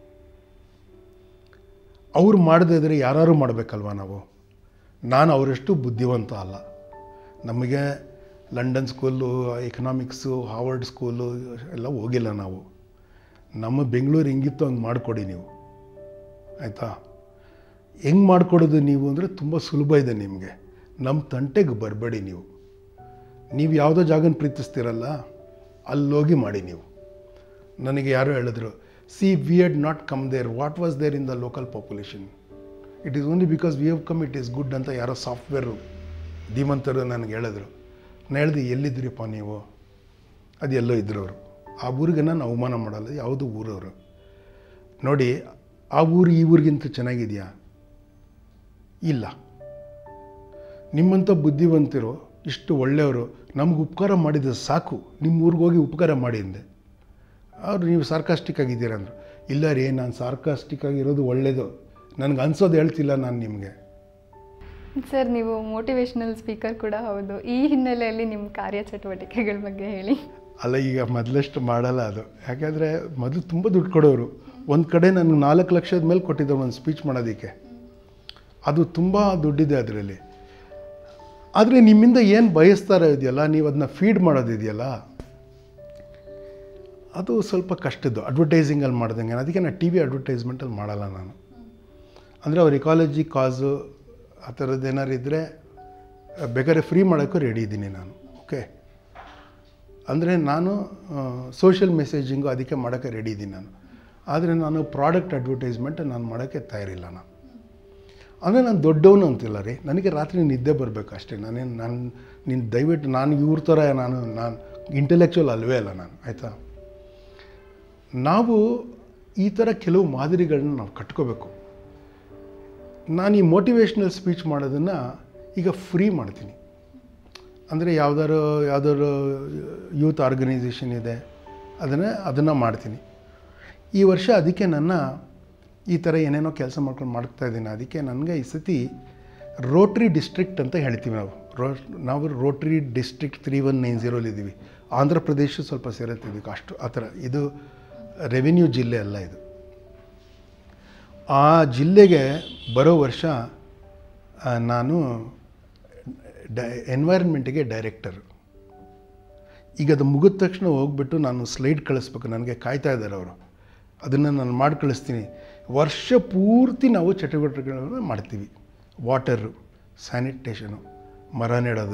S2: ಅವ್ರು ಮಾಡದೇ ಇದ್ದರೆ ಯಾರು ಮಾಡಬೇಕಲ್ವ ನಾವು. ನಾನು ಅವರಷ್ಟು ಬುದ್ಧಿವಂತ ಅಲ್ಲ. ನಮಗೆ London school, economics, Harvard school ಎಲ್ಲ ಹೋಗಿಲ್ಲ ನಾವು. ನಮ್ಮ ಬೆಂಗಳೂರು ಹೆಂಗಿತ್ತು ಹಂಗೆ ಮಾಡಿಕೊಡಿ ನೀವು, ಆಯಿತಾ? ಹೆಂಗೆ ಮಾಡಿಕೊಡೋದು ನೀವು ಅಂದರೆ ತುಂಬ ಸುಲಭ ಇದೆ ನಿಮಗೆ. ನಮ್ಮ ತಂಟೆಗೆ ಬರಬೇಡಿ ನೀವು. ನೀವು ಯಾವುದೋ ಜಾಗನ ಪ್ರೀತಿಸ್ತೀರಲ್ಲ, ಅಲ್ಲೋಗಿ ಮಾಡಿ ನೀವು. ನನಗೆ ಯಾರೋ ಹೇಳಿದ್ರು, see we had not come there, what was there in the local population, it is only because we have come it is good ಅಂತ ಯಾರೋ ಸಾಫ್ಟ್ವೇರು ಧೀಮಂತರು ನನಗೆ ಹೇಳಿದ್ರು. ನಾನು ಹೇಳಿದೆ, ಎಲ್ಲಿದ್ದೀರಿಪ್ಪ ನೀವು? ಅದು ಎಲ್ಲೋ ಇದ್ರವರು. ಆ ಊರಿಗೆ ನಾನು ಅವಮಾನ ಮಾಡಲ್ಲ, ಯಾವುದು ಊರವರು. ನೋಡಿ, ಆ ಊರು ಈ ಊರಿಗಿಂತ ಚೆನ್ನಾಗಿದೆಯಾ? ಇಲ್ಲ. ನಿಮ್ಮಂಥ ಬುದ್ಧಿವಂತರು, ಇಷ್ಟು ಒಳ್ಳೆಯವರು ನಮ್ಗೆ ಉಪಕಾರ ಮಾಡಿದ ಸಾಕು, ನಿಮ್ಮ ಊರಿಗೆ ಹೋಗಿ ಉಪಕಾರ ಮಾಡಿ ಅಂದೆ. ಅವ್ರು ನೀವು ಸಾರ್ಕಾಸ್ಟಿಕ್ ಆಗಿದ್ದೀರ ಅಂದರು. ಇಲ್ಲ ರೀ, ನಾನು ಸಾರ್ಕಾಸ್ಟಿಕ್ ಆಗಿರೋದು ಒಳ್ಳೆಯದು, ನನಗೆ ಅನ್ಸೋದು ಹೇಳ್ತಿಲ್ಲ ನಾನು ನಿಮಗೆ.
S1: ಸರ್, ನೀವು ಮೋಟಿವೇಶ್ನಲ್ ಸ್ಪೀಕರ್ ಕೂಡ ಹೌದು. ಈ ಹಿನ್ನೆಲೆಯಲ್ಲಿ ನಿಮ್ಮ ಕಾರ್ಯಚಟುವಟಿಕೆಗಳ ಬಗ್ಗೆ ಹೇಳಿ.
S2: ಅಲ್ಲ, ಈಗ ಮೊದಲಷ್ಟು ಮಾಡಲ್ಲ ಅದು. ಯಾಕೆಂದರೆ ಮೊದಲು ತುಂಬ ದುಡ್ಡು ಕೊಡೋರು. ಒಂದು ಕಡೆ ನನಗೆ ನಾಲ್ಕು ಲಕ್ಷದ ಮೇಲೆ ಕೊಟ್ಟಿದ್ದರು ಒಂದು ಸ್ಪೀಚ್ ಮಾಡೋದಕ್ಕೆ. ಅದು ತುಂಬ ದುಡ್ಡಿದೆ ಅದರಲ್ಲಿ. ಆದರೆ ನಿಮ್ಮಿಂದ ಏನು ಬಯಸ್ತಾರೋ ಇದೆಯಲ್ಲ, ನೀವು ಅದನ್ನ ಫೀಡ್ ಮಾಡೋದಿದೆಯಲ್ಲ, ಅದು ಸ್ವಲ್ಪ ಕಷ್ಟದ್ದು. ಅಡ್ವರ್ಟೈಸಿಂಗಲ್ಲಿ ಮಾಡ್ದಂಗೆ. ಅದಕ್ಕೆ ನಾನು ಟಿ ವಿ ಅಡ್ವರ್ಟೈಸ್ಮೆಂಟಲ್ಲಿ ಮಾಡಲ್ಲ ನಾನು. ಅಂದರೆ ಅವ್ರ ಇಕಾಲಜಿ ಕಾಸು ಆ ಥರದ್ದು ಏನಾರು ಇದ್ದರೆ ಬೇಕಾದ್ರೆ ಫ್ರೀ ಮಾಡೋಕ್ಕೂ ರೆಡಿ ಇದ್ದೀನಿ ನಾನು. ಓಕೆ, ಅಂದರೆ ನಾನು ಸೋಷಿಯಲ್ ಮೆಸೇಜಿಂಗು ಅದಕ್ಕೆ ಮಾಡೋಕ್ಕೆ ರೆಡಿ ಇದ್ದೀನಿ ನಾನು. ಆದರೆ ನಾನು ಪ್ರಾಡಕ್ಟ್ ಅಡ್ವರ್ಟೈಸ್ಮೆಂಟ್ ನಾನು ಮಾಡೋಕ್ಕೆ ತಯಾರಿಲ್ಲ ನಾನು. ಅಂದರೆ ನಾನು ದೊಡ್ಡವನು ಅಂತಿಲ್ಲ ರೀ, ನನಗೆ ರಾತ್ರಿ ನಿದ್ದೆ ಬರಬೇಕು ಅಷ್ಟೇ. ನಾನೇನು ನಾನು ನೀನು ದಯವಿಟ್ಟು ನಾನು ಇವ್ರ ಥರ ನಾನು ನಾನು ಇಂಟೆಲೆಕ್ಚುವಲ್ ಅಲ್ವೇ ಅಲ್ಲ ನಾನು, ಆಯಿತಾ? ನಾವು ಈ ಥರ ಕೆಲವು ಮಾದರಿಗಳನ್ನ ನಾವು ಕಟ್ಕೋಬೇಕು. ನಾನು ಈ ಮೋಟಿವೇಶ್ನಲ್ ಸ್ಪೀಚ್ ಮಾಡೋದನ್ನು ಈಗ ಫ್ರೀ ಮಾಡ್ತೀನಿ. ಅಂದರೆ ಯಾವುದಾದ್ರು ಯಾವುದಾದ್ರು ಯೂತ್ ಆರ್ಗನೈಸೇಷನ್ ಇದೆ, ಅದನ್ನು ಅದನ್ನು ಮಾಡ್ತೀನಿ. ಈ ವರ್ಷ ಅದಕ್ಕೆ ನನ್ನ ಈ ಥರ ಏನೇನೋ ಕೆಲಸ ಮಾಡ್ಕೊಂಡು ಮಾಡ್ತಾಯಿದ್ದೀನಿ. ಅದಕ್ಕೆ ನನಗೆ ಈ ಸತಿ ರೋಟ್ರಿ ಡಿಸ್ಟ್ರಿಕ್ಟ್ ಅಂತ ಹೇಳ್ತೀವಿ ನಾವು. ರೋ ನಾವು Rotary district three one nine ಝೀರೋಲಿದ್ದೀವಿ. ಆಂಧ್ರ ಪ್ರದೇಶ ಸ್ವಲ್ಪ ಸೇರುತ್ತಿದ್ದೀವಿ ಅಷ್ಟು ಆ ಥರ. ಇದು ರೆವಿನ್ಯೂ ಜಿಲ್ಲೆ ಅಲ್ಲ ಇದು. ಆ ಜಿಲ್ಲೆಗೆ ಬರೋ ವರ್ಷ ನಾನು ಡ ಎನ್ವೈರನ್ಮೆಂಟಿಗೆ ಡೈರೆಕ್ಟರು. ಈಗ ಅದು ಮುಗಿದ ತಕ್ಷಣ ಹೋಗ್ಬಿಟ್ಟು ನಾನು ಸ್ಲೈಡ್ ಕಳಿಸ್ಬೇಕು, ನನಗೆ ಕಾಯ್ತಾ ಇದ್ದಾರೆ ಅವರು. ಅದನ್ನು ನಾನು ಮಾಡಿ ಕಳಿಸ್ತೀನಿ. ವರ್ಷ ಪೂರ್ತಿ ನಾವು ಚಟುವಟಿಕೆಗಳನ್ನು ಮಾಡ್ತೀವಿ. ವಾಟರು, ಸ್ಯಾನಿಟೇಷನು, ಮರ ನೆಡೋದು,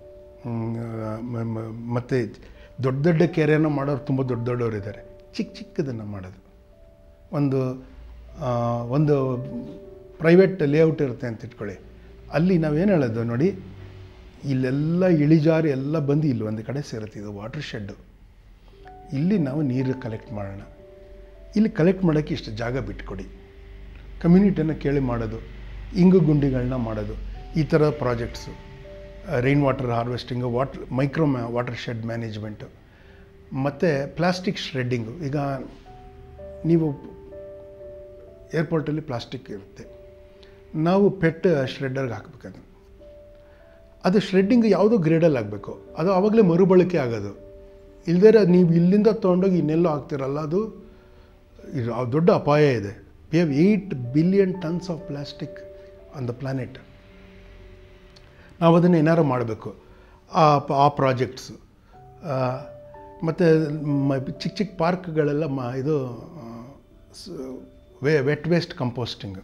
S2: ಮತ್ತು ದೊಡ್ಡ ದೊಡ್ಡ ಕೆರೆಯನ್ನು ಮಾಡೋರು ತುಂಬ ದೊಡ್ಡ ದೊಡ್ಡವರು ಇದ್ದಾರೆ. ಚಿಕ್ಕ ಚಿಕ್ಕದನ್ನು ಮಾಡೋದು. ಒಂದು ಒಂದು ಪ್ರೈವೇಟ್ ಲೇಔಟ್ ಇರುತ್ತೆ ಅಂತ ಇಟ್ಕೊಳ್ಳಿ. ಅಲ್ಲಿ ನಾವೇನು ಹೇಳೋದು ನೋಡಿ, ಇಲ್ಲೆಲ್ಲ ಇಳಿಜಾರು ಎಲ್ಲ ಬಂದು ಇಲ್ಲಿ ಒಂದು ಕಡೆ ಸೇರುತ್ತೆ. ಇದು ವಾಟರ್ ಶೆಡ್ಡು. ಇಲ್ಲಿ ನಾವು ನೀರು ಕಲೆಕ್ಟ್ ಮಾಡೋಣ. ಇಲ್ಲಿ ಕಲೆಕ್ಟ್ ಮಾಡೋಕ್ಕೆ ಇಷ್ಟು ಜಾಗ ಬಿಟ್ಕೊಡಿ. ಕಮ್ಯುನಿಟಿಯನ್ನು ಕೇಳಿ ಮಾಡೋದು, ಇಂಗು ಗುಂಡಿಗಳನ್ನ ಮಾಡೋದು, ಈ ಥರ projects, rain water harvesting, water micro ಮ್ಯಾ ವಾಟರ್ ಶೆಡ್ ಮ್ಯಾನೇಜ್ಮೆಂಟು, ಮತ್ತು ಪ್ಲಾಸ್ಟಿಕ್ ಶ್ರೆಡ್ಡಿಂಗು. ಈಗ ನೀವು ಏರ್ಪೋರ್ಟಲ್ಲಿ ಪ್ಲಾಸ್ಟಿಕ್ ಇರುತ್ತೆ, ನಾವು ಪೆಟ್ ಶ್ರೆಡ್ಡರ್ಗೆ ಹಾಕಬೇಕು. ಅದು ಶ್ರೆಡ್ಡಿಂಗ್ ಯಾವುದೋ ಗ್ರೇಡಲ್ಲಿ ಆಗಬೇಕು, ಅದು ಆವಾಗಲೇ ಮರುಬಳಕೆ ಆಗೋದು. ಇಲ್ದೇ ನೀವು ಇಲ್ಲಿಂದ ತೊಗೊಂಡೋಗಿ ಇನ್ನೆಲ್ಲೋ ಹಾಕ್ತಿರಲ್ಲ, ಅದು ಇದು ದೊಡ್ಡ ಅಪಾಯ ಇದೆ. We have eight billion tons of plastic on the planet. ನಾವು ಅದನ್ನು ಏನಾರು ಮಾಡಬೇಕು. ಆ ಆ ಪ್ರಾಜೆಕ್ಟ್ಸು ಮತ್ತು ಚಿಕ್ಕ ಚಿಕ್ಕ ಪಾರ್ಕ್ಗಳೆಲ್ಲ ಮ ಇದು ವೇ ವೆಟ್ ವೇಸ್ಟ್ ಕಂಪೋಸ್ಟಿಂಗ್,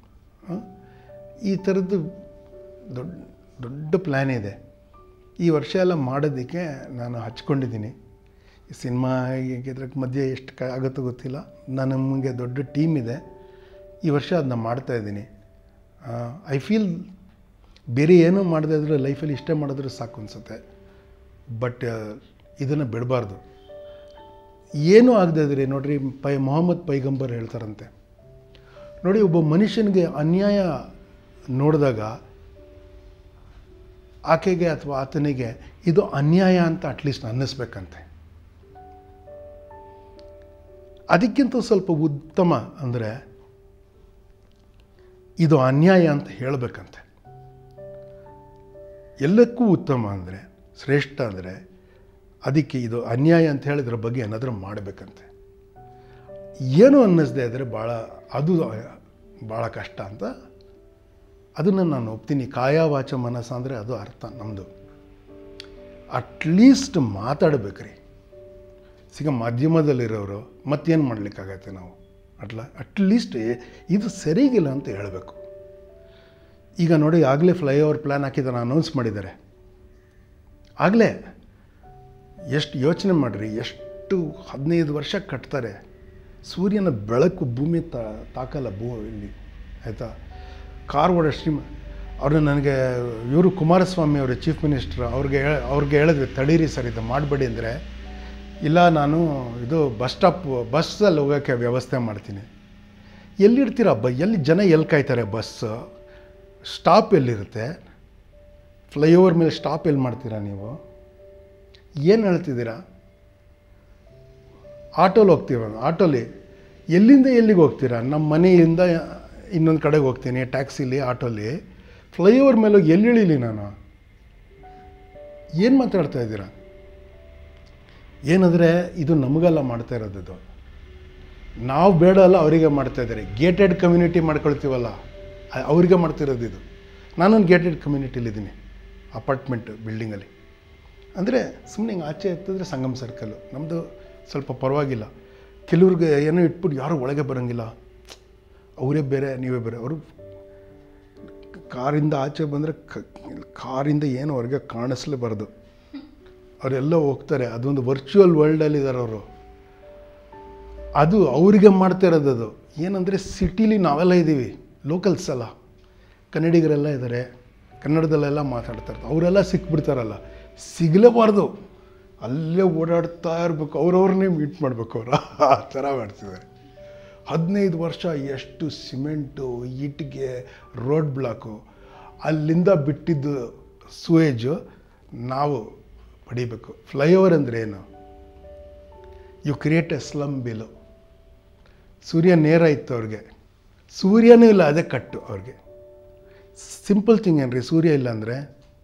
S2: ಈ ಥರದ್ದು ದೊಡ್ಡ ದೊಡ್ಡ ಪ್ಲ್ಯಾನ್ ಇದೆ. ಈ ವರ್ಷ ಎಲ್ಲ ಮಾಡೋದಕ್ಕೆ ನಾನು ಹಚ್ಕೊಂಡಿದ್ದೀನಿ. ಈ ಸಿನಿಮಾ ಇದ್ರಕ್ಕೆ ಮಧ್ಯೆ ಎಷ್ಟು ಕ ಆಗುತ್ತೋ ಗೊತ್ತಿಲ್ಲ. ನಾನು ನಮಗೆ ದೊಡ್ಡ ಟೀಮ್ ಇದೆ. ಈ ವರ್ಷ ಅದನ್ನ ಮಾಡ್ತಾಯಿದ್ದೀನಿ. ಐ ಫೀಲ್ ಬೇರೆ ಏನೂ ಮಾಡದೇ ಇದ್ದರೆ ಲೈಫಲ್ಲಿ ಇಷ್ಟೇ ಮಾಡಿದ್ರೆ ಸಾಕು ಅನಿಸುತ್ತೆ. ಬಟ್ ಇದನ್ನು ಬಿಡಬಾರ್ದು. ಏನೂ ಆಗದೆ ಇದ್ರಿ ನೋಡಿರಿ, ಪೈ ಮೊಹಮ್ಮದ್ ಪೈಗಂಬರ್ ಹೇಳ್ತಾರಂತೆ, ನೋಡಿ ಒಬ್ಬ ಮನುಷ್ಯನಿಗೆ ಅನ್ಯಾಯ ನೋಡಿದಾಗ ಆಕೆಗೆ ಅಥವಾ ಆತನಿಗೆ ಇದು ಅನ್ಯಾಯ ಅಂತ ಅಟ್ಲೀಸ್ಟ್ ಅನ್ನಿಸ್ಬೇಕಂತೆ. ಅದಕ್ಕಿಂತ ಸ್ವಲ್ಪ ಉತ್ತಮ ಅಂದರೆ ಇದು ಅನ್ಯಾಯ ಅಂತ ಹೇಳಬೇಕಂತೆ. ಎಲ್ಲಕ್ಕೂ ಉತ್ತಮ ಅಂದರೆ, ಶ್ರೇಷ್ಠ ಅಂದರೆ ಅದಕ್ಕೆ ಇದು ಅನ್ಯಾಯ ಅಂತ ಹೇಳಿದ್ರ ಬಗ್ಗೆ ಏನಾದರೂ ಮಾಡಬೇಕಂತೆ. ಏನು ಅನ್ನಿಸ್ದೆ ಆದರೆ ಭಾಳ ಅದು ಭಾಳ ಕಷ್ಟ ಅಂತ ಅದನ್ನು ನಾನು ಒಪ್ತೀನಿ. ಕಾಯ ವಾಚ ಮನಸ್ಸು ಅಂದರೆ ಅದು ಅರ್ಥ ನಮ್ಮದು. ಅಟ್ಲೀಸ್ಟ್ ಮಾತಾಡಬೇಕ್ರಿ. ಸಿಗ ಮಾಧ್ಯಮದಲ್ಲಿರೋರು ಮತ್ತೇನು ಮಾಡಲಿಕ್ಕಾಗತ್ತೆ ನಾವು? ಅಟ್ಲ ಅಟ್ಲೀಸ್ಟ್ ಇದು ಸರಿಗಿಲ್ಲ ಅಂತ ಹೇಳಬೇಕು. ಈಗ ನೋಡಿ, ಆಗಲೇ ಫ್ಲೈಓವರ್ ಪ್ಲ್ಯಾನ್ ಹಾಕಿದ್ದಾರೆ, ಅನೌನ್ಸ್ ಮಾಡಿದ್ದಾರೆ. ಆಗಲೇ ಎಷ್ಟು ಯೋಚನೆ ಮಾಡಿರಿ, ಎಷ್ಟು ಹದಿನೈದು ವರ್ಷ ಕಟ್ತಾರೆ. ಸೂರ್ಯನ ಬೆಳಕು ಭೂಮಿ ತಾ ತಾಕಲ್ಲ ಭೂ ಇಲ್ಲಿ, ಆಯಿತಾ? ಕಾರ್ ಓಡೋ ಶ್ರೀಮ ಅವ್ರನ್ನ ನನಗೆ ಇವರು ಕುಮಾರಸ್ವಾಮಿ ಅವರು ಚೀಫ್ ಮಿನಿಸ್ಟ್ರ್ ಅವ್ರಿಗೆ ಅವ್ರಿಗೆ ಹೇಳಿದ್ವಿ, ತಡೀರಿ ಸರ್ ಇದು ಮಾಡಬೇಡಿ ಅಂದರೆ, ಇಲ್ಲ ನಾನು ಇದು ಬಸ್ ಸ್ಟಾಪ್ ಬಸ್ಸಲ್ಲಿ ಹೋಗೋಕ್ಕೆ ವ್ಯವಸ್ಥೆ ಮಾಡ್ತೀನಿ. ಎಲ್ಲಿರ್ತೀರ ಬ ಎಲ್ಲಿ ಜನ ಎಲ್ಲಿ ಕಾಯ್ತಾರೆ? ಬಸ್ ಸ್ಟಾಪ್ ಎಲ್ಲಿರುತ್ತೆ? ಫ್ಲೈಓವರ್ ಮೇಲೆ ಸ್ಟಾಪ್ ಎಲ್ಲಿ ಮಾಡ್ತೀರಾ ನೀವು? ಏನು ಹೇಳ್ತಿದ್ದೀರಾ? ಆಟೋಲಿ ಹೋಗ್ತೀವ, ಆಟೋಲಿ ಎಲ್ಲಿಂದ ಎಲ್ಲಿಗೆ ಹೋಗ್ತೀರಾ? ನಮ್ಮ ಮನೆಯಿಂದ ಇನ್ನೊಂದು ಕಡೆಗೆ ಹೋಗ್ತೀನಿ ಟ್ಯಾಕ್ಸಿಲಿ, ಆಟೋಲಿ. ಫ್ಲೈಓವರ್ ಮೇಲೆ ಹೋಗಿ ಎಲ್ಲಿ ಇಳೀಲಿ ನಾನು? ಏನು ಮಾತಾಡ್ತಾ ಇದ್ದೀರಾ? ಏನಂದರೆ ಇದು ನಮಗೆಲ್ಲ ಮಾಡ್ತಾ ಇರೋದು. ನಾವು ಬೇಡ ಅಲ್ಲ, ಅವರಿಗೆ ಮಾಡ್ತಾಯಿದ್ದಾರೆ. ಗೇಟೆಡ್ ಕಮ್ಯುನಿಟಿ ಮಾಡ್ಕೊಳ್ತೀವಲ್ಲ, ಅವರಿಗೆ ಮಾಡ್ತಿರೋದು ಇದು. ನಾನೊಂದು ಗೇಟೆಡ್ ಕಮ್ಯುನಿಟಿಲಿದ್ದೀನಿ, ಅಪಾರ್ಟ್ಮೆಂಟ್ ಬಿಲ್ಡಿಂಗಲ್ಲಿ. ಅಂದರೆ ಸುಮ್ಮನೆ ಹಿಂಗೆ ಆಚೆ ಎತ್ತಿದ್ರೆ ಸಂಗಮ್ ಸರ್ಕಲ್ಲು ನಮ್ಮದು ಸ್ವಲ್ಪ ಪರವಾಗಿಲ್ಲ. ಕೆಲವ್ರಿಗೆ ಏನೋ ಇಟ್ಬಿಟ್ಟು ಯಾರೂ ಒಳಗೆ ಬರೋಂಗಿಲ್ಲ, ಅವರೇ ಬೇರೆ ನೀವೇ ಬೇರೆ. ಅವರು ಕಾರಿಂದ ಆಚೆ ಬಂದರೆ ಕಾರಿಂದ ಏನು ಅವ್ರಿಗೆ ಕಾಣಿಸ್ಲೇಬಾರ್ದು, ಅವರೆಲ್ಲ ಹೋಗ್ತಾರೆ. ಅದೊಂದು ವರ್ಚುವಲ್ ವರ್ಲ್ಡಲ್ಲಿದ್ದಾರೆ ಅವರು. ಅದು ಅವರಿಗೆ ಮಾಡ್ತಾ ಇರೋದು. ಅದು ಏನಂದರೆ ಸಿಟಿಲಿ ನಾವೆಲ್ಲ ಇದ್ದೀವಿ, ಲೋಕಲ್ಸ್ ಅಲ್ಲ, ಕನ್ನಡಿಗರೆಲ್ಲ ಇದ್ದಾರೆ, ಕನ್ನಡದಲ್ಲೆಲ್ಲ ಮಾತಾಡ್ತಾರೆ. ಅವರೆಲ್ಲ ಸಿಕ್ಬಿಡ್ತಾರಲ್ಲ, ಸಿಗಲೇಬಾರ್ದು, ಅಲ್ಲೇ ಓಡಾಡ್ತಾ ಇರಬೇಕು, ಅವ್ರವ್ರನ್ನೇ ಮೀಟ್ ಮಾಡಬೇಕು ಅವರು. ಆ ಥರ ಮಾಡ್ತಿದ್ದಾರೆ. ಹದಿನೈದು ವರ್ಷ ಎಷ್ಟು ಸಿಮೆಂಟು, ಇಟ್ಟಿಗೆ, ರೋಡ್ ಬ್ಲಾಕು, ಅಲ್ಲಿಂದ ಬಿಟ್ಟಿದ್ದು ಸುವೇಜು ನಾವು ಪಡಿಬೇಕು. ಫ್ಲೈಓವರ್ ಅಂದರೆ ಏನು? You create a slum below. ಸೂರ್ಯ ನೇರ ಇತ್ತು ಅವ್ರಿಗೆ, ಸೂರ್ಯನೂ ಇಲ್ಲ, ಅದೇ ಕಟ್ಟು ಅವ್ರಿಗೆ. ಸಿಂಪಲ್ ಥಿಂಗ್ ಏನ್ರಿ, ಸೂರ್ಯ ಇಲ್ಲ ಅಂದರೆ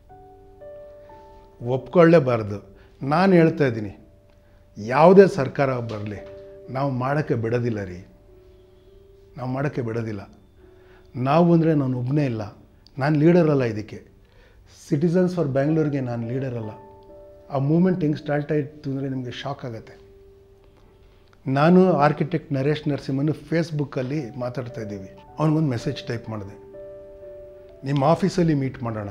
S2: ಒಪ್ಕೊಳ್ಳೇಬಾರ್ದು. ನಾನು ಹೇಳ್ತಾ ಇದ್ದೀನಿ, ಯಾವುದೇ ಸರ್ಕಾರ ಬರಲಿ ನಾವು ಮಾಡೋಕ್ಕೆ ಬಿಡೋದಿಲ್ಲ ರೀ, ನಾವು ಮಾಡೋಕ್ಕೆ ಬಿಡೋದಿಲ್ಲ. ನಾವು ಅಂದರೆ ನಾನು ಒಬ್ಬನೇ ಇಲ್ಲ, ನಾನು ಲೀಡರಲ್ಲ ಇದಕ್ಕೆ. ಸಿಟಿಸನ್ಸ್ ಫಾರ್ ಬ್ಯಾಂಗ್ಳೂರಿಗೆ ನಾನು ಲೀಡರಲ್ಲ. ಆ ಮೂಮೆಂಟ್ ಹೆಂಗೆ ಸ್ಟಾರ್ಟ್ ಆಯಿತು ಅಂದರೆ ನಿಮಗೆ ಶಾಕ್ ಆಗುತ್ತೆ. ನಾನು ಆರ್ಕಿಟೆಕ್ಟ್ ನರೇಶ್ ನರಸಿಂಹನು ಫೇಸ್ಬುಕ್ಕಲ್ಲಿ ಮಾತಾಡ್ತಾ ಇದ್ದೀವಿ. ಅವನಿಗೊಂದು ಮೆಸೇಜ್ ಟೈಪ್ ಮಾಡಿದೆ, ನಿಮ್ಮ ಆಫೀಸಲ್ಲಿ ಮೀಟ್ ಮಾಡೋಣ,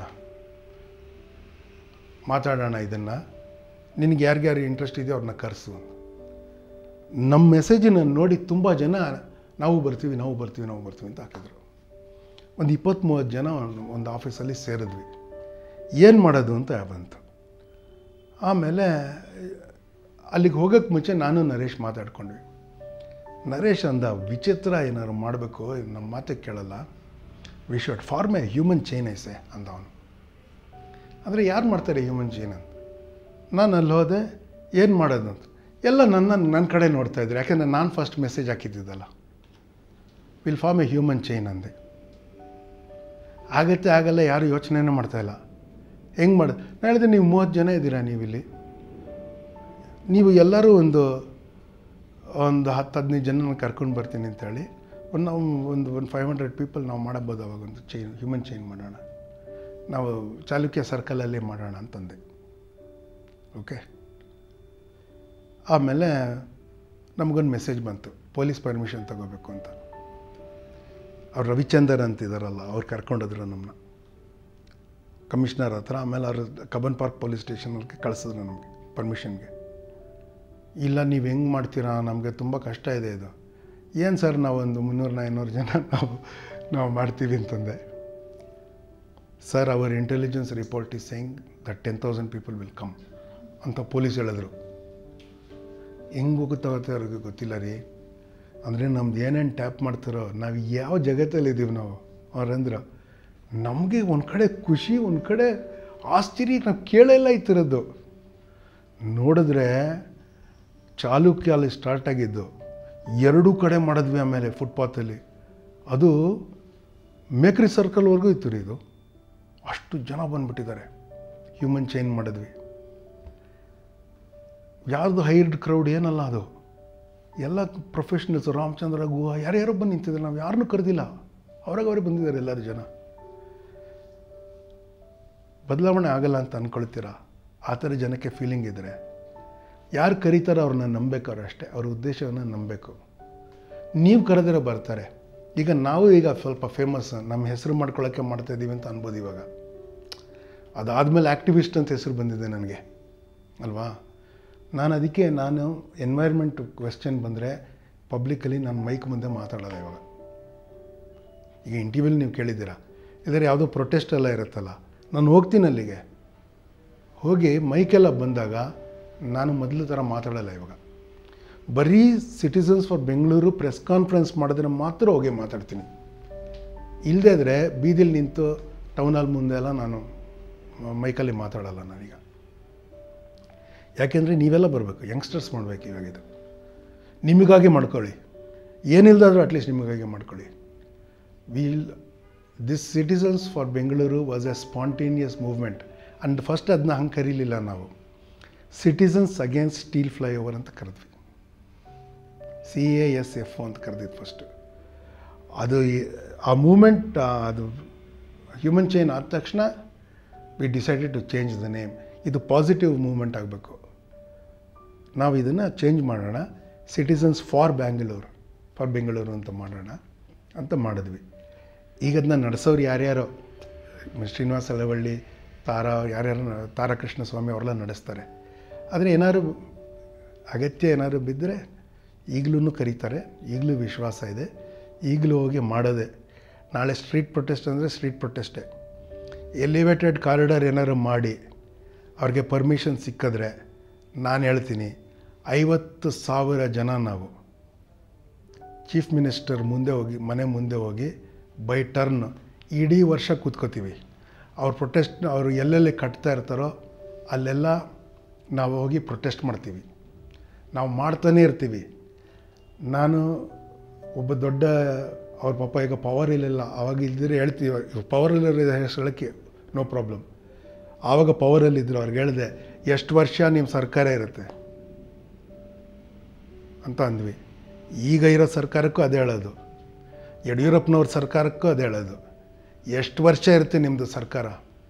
S2: ಮಾತಾಡೋಣ ಇದನ್ನು, ನಿನಗೆ ಯಾರ್ಯಾರು ಇಂಟ್ರೆಸ್ಟ್ ಇದೆಯೋ ಅವ್ರನ್ನ ಕರೆಸು. ನಮ್ಮ ಮೆಸೇಜನ್ನು ನೋಡಿ ತುಂಬ ಜನ ನಾವು ಬರ್ತೀವಿ ನಾವು ಬರ್ತೀವಿ ನಾವು ಬರ್ತೀವಿ ಅಂತ ಹಾಕಿದ್ರು. ಒಂದು ಇಪ್ಪತ್ತು ಮೂವತ್ತು ಜನ ಒಂದು ಆಫೀಸಲ್ಲಿ ಸೇರಿದ್ವಿ. ಏನು ಮಾಡೋದು ಅಂತ ಬಂತು. ಆಮೇಲೆ ಅಲ್ಲಿಗೆ ಹೋಗೋಕ್ಕೆ ಮುಂಚೆ ನಾನು ನರೇಶ್ ಮಾತಾಡ್ಕೊಂಡ್ವಿ. ನರೇಶ್ ಅಂದ, ವಿಚಿತ್ರ ಏನಾದ್ರು ಮಾಡಬೇಕು, ನಮ್ಮ ಮಾತೆ ಕೇಳಲ್ಲ, we should form a human chain I say ಅಂದ ಅವನು. ಅಂದರೆ ಯಾರು ಮಾಡ್ತಾರೆ ಹ್ಯೂಮನ್ ಚೈನ್ ಅಂತ? ನಾನು ಅಲ್ಲಿ ಹೋದೆ, ಏನು ಮಾಡೋದು ಅಂತ. ಎಲ್ಲ ನನ್ನ ನನ್ನ ಕಡೆ ನೋಡ್ತಾಯಿದ್ರು. ಯಾಕೆಂದರೆ ನಾನು ಫಸ್ಟ್ ಮೆಸೇಜ್ ಹಾಕಿದ್ದಿದ್ದಲ್ಲ. Will form a human chain ಅಂದೆ. ಆಗತ್ತೆ ಆಗಲ್ಲ, ಯಾರು ಯೋಚನೆನೇ ಮಾಡ್ತಾಯಿಲ್ಲ. ಹೆಂಗೆ ಮಾಡೋದು? ನಾನು ಹೇಳಿದೆ, ನೀವು ಮೂವತ್ತು ಜನ ಇದ್ದೀರಾ ನೀವಿಲ್ಲಿ, ನೀವು ಎಲ್ಲರೂ ಒಂದು ಒಂದು ಹತ್ತು ಹದಿನೈದು ಜನ ಕರ್ಕೊಂಡು ಬರ್ತೀನಿ ಅಂತೇಳಿ ಒಂದು ನಾವು ಒಂದು ಒಂದು ಫೈವ್ ಹಂಡ್ರೆಡ್ ಪೀಪಲ್ ನಾವು ಮಾಡಬೋದು. ಅವಾಗ ಒಂದು ಚೈನ್, ಹ್ಯೂಮನ್ ಚೈನ್ ಮಾಡೋಣ, ನಾವು ಚಾಲುಕ್ಯ ಸರ್ಕಲಲ್ಲೇ ಮಾಡೋಣ ಅಂತಂದೆ. ಓಕೆ. ಆಮೇಲೆ ನಮಗೊಂದು ಮೆಸೇಜ್ ಬಂತು, ಪೊಲೀಸ್ ಪರ್ಮಿಷನ್ ತಗೋಬೇಕು ಅಂತ. ಅವ್ರು ರವಿಚಂದರ್ ಅಂತಿದ್ದಾರಲ್ಲ, ಅವ್ರು ಕರ್ಕೊಂಡೋದ್ರು ನಮ್ಮನ್ನ ಕಮಿಷ್ನರ್ ಹತ್ರ. ಆಮೇಲೆ ಅವರು ಕಬ್ಬನ್ ಪಾರ್ಕ್ ಪೊಲೀಸ್ ಸ್ಟೇಷನ್ಗೆ ಕಳಿಸಿದ್ರು ನಮಗೆ ಪರ್ಮಿಷನ್ಗೆ. ಇಲ್ಲ, ನೀವು ಹೆಂಗೆ ಮಾಡ್ತೀರಾ, ನಮಗೆ ತುಂಬ ಕಷ್ಟ ಇದೆ ಇದು. ಏನು ಸರ್, ನಾವೊಂದು ಮುನ್ನೂರು ಐನೂರು ಜನ ನಾವು ನಾವು ಮಾಡ್ತೀವಿ ಅಂತಂದೆ. Sir, our intelligence report is saying that ten thousand people will come ಅಂತ ಪೊಲೀಸ್ ಹೇಳಿದ್ರು. ಹೆಂಗೆ ಹೋಗುತ್ತಾವತ್ತೆ ಅವ್ರಿಗೆ ಗೊತ್ತಿಲ್ಲ ರೀ. ಅಂದರೆ ನಮ್ದು ಏನೇನು ಟ್ಯಾಪ್ ಮಾಡ್ತಾರೋ, ನಾವು ಯಾವ ಜಗತ್ತಲ್ಲಿದ್ದೀವಿ ನಾವು ಅವ್ರಂದ್ರೆ. ನಮಗೆ ಒಂದು ಕಡೆ ಖುಷಿ, ಒಂದು ಕಡೆ ಆಶ್ಚರ್ಯ, ನಾವು ಕೇಳೆಲ್ಲ ಇತ್ತಿರೋದು. ನೋಡಿದ್ರೆ ಚಾಲುಕ್ಯ ಅಲ್ಲಿ ಸ್ಟಾರ್ಟ್ ಆಗಿದ್ದು, ಎರಡೂ ಕಡೆ ಮಾಡಿದ್ವಿ. ಆಮೇಲೆ ಫುಟ್ಪಾತಲ್ಲಿ ಅದು ಮೇಕ್ರಿ ಸರ್ಕಲ್ವರೆಗೂ ಇತ್ತು ರೀ. ಇದು ಅಷ್ಟು ಜನ ಬಂದುಬಿಟ್ಟಿದ್ದಾರೆ. ಹ್ಯೂಮನ್ ಚೈನ್ ಮಾಡಿದ್ವಿ. ಯಾರ್ದು ಹೈರ್ಡ್ ಕ್ರೌಡ್ ಏನಲ್ಲ, ಅದು ಎಲ್ಲ ಪ್ರೊಫೆಷ್ನಲ್ಸು. ರಾಮಚಂದ್ರ, ಗುಹಾ, ಯಾರ್ಯಾರೋ ಬಂದು ನಿಂತಿದ್ದಾರೆ. ನಾವು ಯಾರನ್ನೂ ಕರೆದಿಲ್ಲ, ಅವ್ರಾಗ ಅವರೇ ಬಂದಿದ್ದಾರೆ ಎಲ್ಲರೂ ಜನ. ಬದಲಾವಣೆ ಆಗಲ್ಲ ಅಂತ ಅಂದ್ಕೊಳ್ತೀರಾ? ಆ ಥರ ಜನಕ್ಕೆ ಫೀಲಿಂಗ್ ಇದ್ದರೆ ಯಾರು ಕರೀತಾರೋ ಅವ್ರನ್ನ ನಂಬಬೇಕು. ಅಷ್ಟೇ, ಅವ್ರ ಉದ್ದೇಶವನ್ನು ನಂಬಬೇಕು. ನೀವು ಕರೆದಿರೋ ಬರ್ತಾರೆ. ಈಗ ನಾವು ಈಗ ಸ್ವಲ್ಪ ಫೇಮಸ್, ನಮ್ಮ ಹೆಸರು ಮಾಡ್ಕೊಳ್ಳೋಕ್ಕೆ ಮಾಡ್ತಾಯಿದ್ದೀವಿ ಅಂತ ಅನ್ಬೋದು ಇವಾಗ. ಅದಾದಮೇಲೆ ಆ್ಯಕ್ಟಿವಿಸ್ಟ್ ಅಂತ ಹೆಸರು ಬಂದಿದೆ ನನಗೆ ಅಲ್ವಾ. ನಾನು ಅದಕ್ಕೆ ನಾನು ಎನ್ವೈರ್ಮೆಂಟ್ ಕ್ವೆಶ್ಚನ್ ಬಂದರೆ ಪಬ್ಲಿಕಲ್ಲಿ ನಾನು ಮೈಕ್ ಮುಂದೆ ಮಾತಾಡೋದು. ಇವಾಗ ಈಗ ಇಂಟರ್ವ್ಯೂಲಿ ನೀವು ಕೇಳಿದ್ದೀರಾ, ಇದರ ಯಾವುದೋ ಪ್ರೊಟೆಸ್ಟ್ ಎಲ್ಲ ಇರುತ್ತಲ್ಲ, ನಾನು ಹೋಗ್ತೀನಿ ಅಲ್ಲಿಗೆ. ಹೋಗಿ ಮೈಕೆಲ್ಲ ಬಂದಾಗ ನಾನು ಮೊದಲು ಥರ ಮಾತಾಡಲ್ಲ. ಇವಾಗ ಬರೀ citizens for Bengaluru press conference ಮಾಡಿದ್ರೆ ಮಾತ್ರ ಹೋಗಿ ಮಾತಾಡ್ತೀನಿ. ಇಲ್ಲದೇ ಇದ್ದರೆ ಬೀದಿಲಿ ನಿಂತು ಟೌನ್ ಹಾಲ್ ಮುಂದೆ ಎಲ್ಲ ನಾನು ಮೈಕಲ್ಲಿ ಮಾತಾಡಲ್ಲ ನಾನೀಗ. ಯಾಕೆಂದರೆ ನೀವೆಲ್ಲ ಬರಬೇಕು, ಯಂಗ್ಸ್ಟರ್ಸ್ ಮಾಡಬೇಕು. ಇವಾಗ ಇದು ನಿಮಗಾಗಿ ಮಾಡ್ಕೊಳ್ಳಿ, ಏನಿಲ್ಲದಾದರೂ ಅಟ್ಲೀಸ್ಟ್ ನಿಮಗಾಗಿ ಮಾಡ್ಕೊಳ್ಳಿ. Will this citizens for Bengaluru was a spontaneous movement. And first ಅದನ್ನ ಹಂಗೆ ಕರೀಲಿಲ್ಲ ನಾವು, ಸಿಟಿಸನ್ಸ್ ಅಗೇನ್ಸ್ಟ್ ಸ್ಟೀಲ್ ಫ್ಲೈಓವರ್ ಅಂತ ಕರೆದ್ವಿ. ಸಿ ಎ ಎಸ್ ಎಫ್ ಅಂತ ಕರೆದಿದ್ದು ಫಸ್ಟು. ಅದು ಆ ಮೂಮೆಂಟ್, ಅದು ಹ್ಯೂಮನ್ ಚೈನ್ ಆದ ತಕ್ಷಣ we decided to change the name. ಇದು ಪಾಸಿಟಿವ್ ಮೂಮೆಂಟ್ ಆಗಬೇಕು. ನಾವು ಇದನ್ನು ಚೇಂಜ್ ಮಾಡೋಣ, citizens for Bangalore for Bengaluru ಅಂತ ಮಾಡೋಣ ಅಂತ ಮಾಡಿದ್ವಿ. ಈಗ ಅದನ್ನ ನಡೆಸೋರು ಯಾರ್ಯಾರೋ, ಶ್ರೀನಿವಾಸ ಅಲವಳ್ಳಿ, ತಾರಾ, ಯಾರ್ಯಾರು, ತಾರಾಕೃಷ್ಣ ಸ್ವಾಮಿ ಅವರೆಲ್ಲ ನಡೆಸ್ತಾರೆ. ಆದರೆ ಏನಾದ್ರು ಅಗತ್ಯ ಏನಾದ್ರು ಬಿದ್ದರೆ ಈಗಲೂ ಕರೀತಾರೆ. ಈಗಲೂ ವಿಶ್ವಾಸ ಇದೆ, ಈಗಲೂ ಹೋಗಿ ಮಾಡೋದೆ. ನಾಳೆ ಸ್ಟ್ರೀಟ್ ಪ್ರೊಟೆಸ್ಟ್ ಅಂದರೆ ಸ್ಟ್ರೀಟ್ ಪ್ರೊಟೆಸ್ಟೇ. ಎಲಿವೇಟೆಡ್ ಕಾರಿಡಾರ್ ಏನಾದ್ರು ಮಾಡಿ ಅವ್ರಿಗೆ ಪರ್ಮಿಷನ್ ಸಿಕ್ಕಿದ್ರೆ ನಾನು ಹೇಳ್ತೀನಿ, ಐವತ್ತು ಸಾವಿರ ಜನ ನಾವು ಚೀಫ್ ಮಿನಿಸ್ಟರ್ ಮುಂದೆ ಹೋಗಿ, ಮನೆ ಮುಂದೆ ಹೋಗಿ ಬೈ ಟರ್ನ್ ಇಡೀ ವರ್ಷ ಕೂತ್ಕೋತೀವಿ. ಅವ್ರ ಪ್ರೊಟೆಸ್ಟ್ ಅವರು ಎಲ್ಲೆಲ್ಲಿ ಕಟ್ತಾ ಇರ್ತಾರೋ ಅಲ್ಲೆಲ್ಲ ನಾವು ಹೋಗಿ ಪ್ರೊಟೆಸ್ಟ್ ಮಾಡ್ತೀವಿ. ನಾವು ಮಾಡ್ತಾನೇ ಇರ್ತೀವಿ. ನಾನು ಒಬ್ಬ ದೊಡ್ಡ ಅವ್ರ ಪಾಪ ಈಗ ಪವರ್ ಇಲ್ಲಿಲ್ಲ, ಆವಾಗ ಇದ್ದರೆ ಹೇಳ್ತೀವಿ, ಪವರ್ ಇಲ್ಲ ಹೇಳೋಕ್ಕೆ ನೋ ಪ್ರಾಬ್ಲಮ್. ಆವಾಗ ಪವರಲ್ಲಿದ್ದರು, ಅವ್ರಿಗೆ ಹೇಳಿದೆ, ಎಷ್ಟು ವರ್ಷ ನಿಮ್ಮ ಸರ್ಕಾರ ಇರುತ್ತೆ ಅಂತ ಅಂದ್ವಿ. ಈಗ ಇರೋ ಸರ್ಕಾರಕ್ಕೂ ಅದೇ ಹೇಳೋದು, ಯಡಿಯೂರಪ್ಪನವ್ರ ಸರ್ಕಾರಕ್ಕೂ ಅದೇ ಹೇಳೋದು, ಎಷ್ಟು ವರ್ಷ ಇರುತ್ತೆ ನಿಮ್ಮದು ಸರ್ಕಾರ.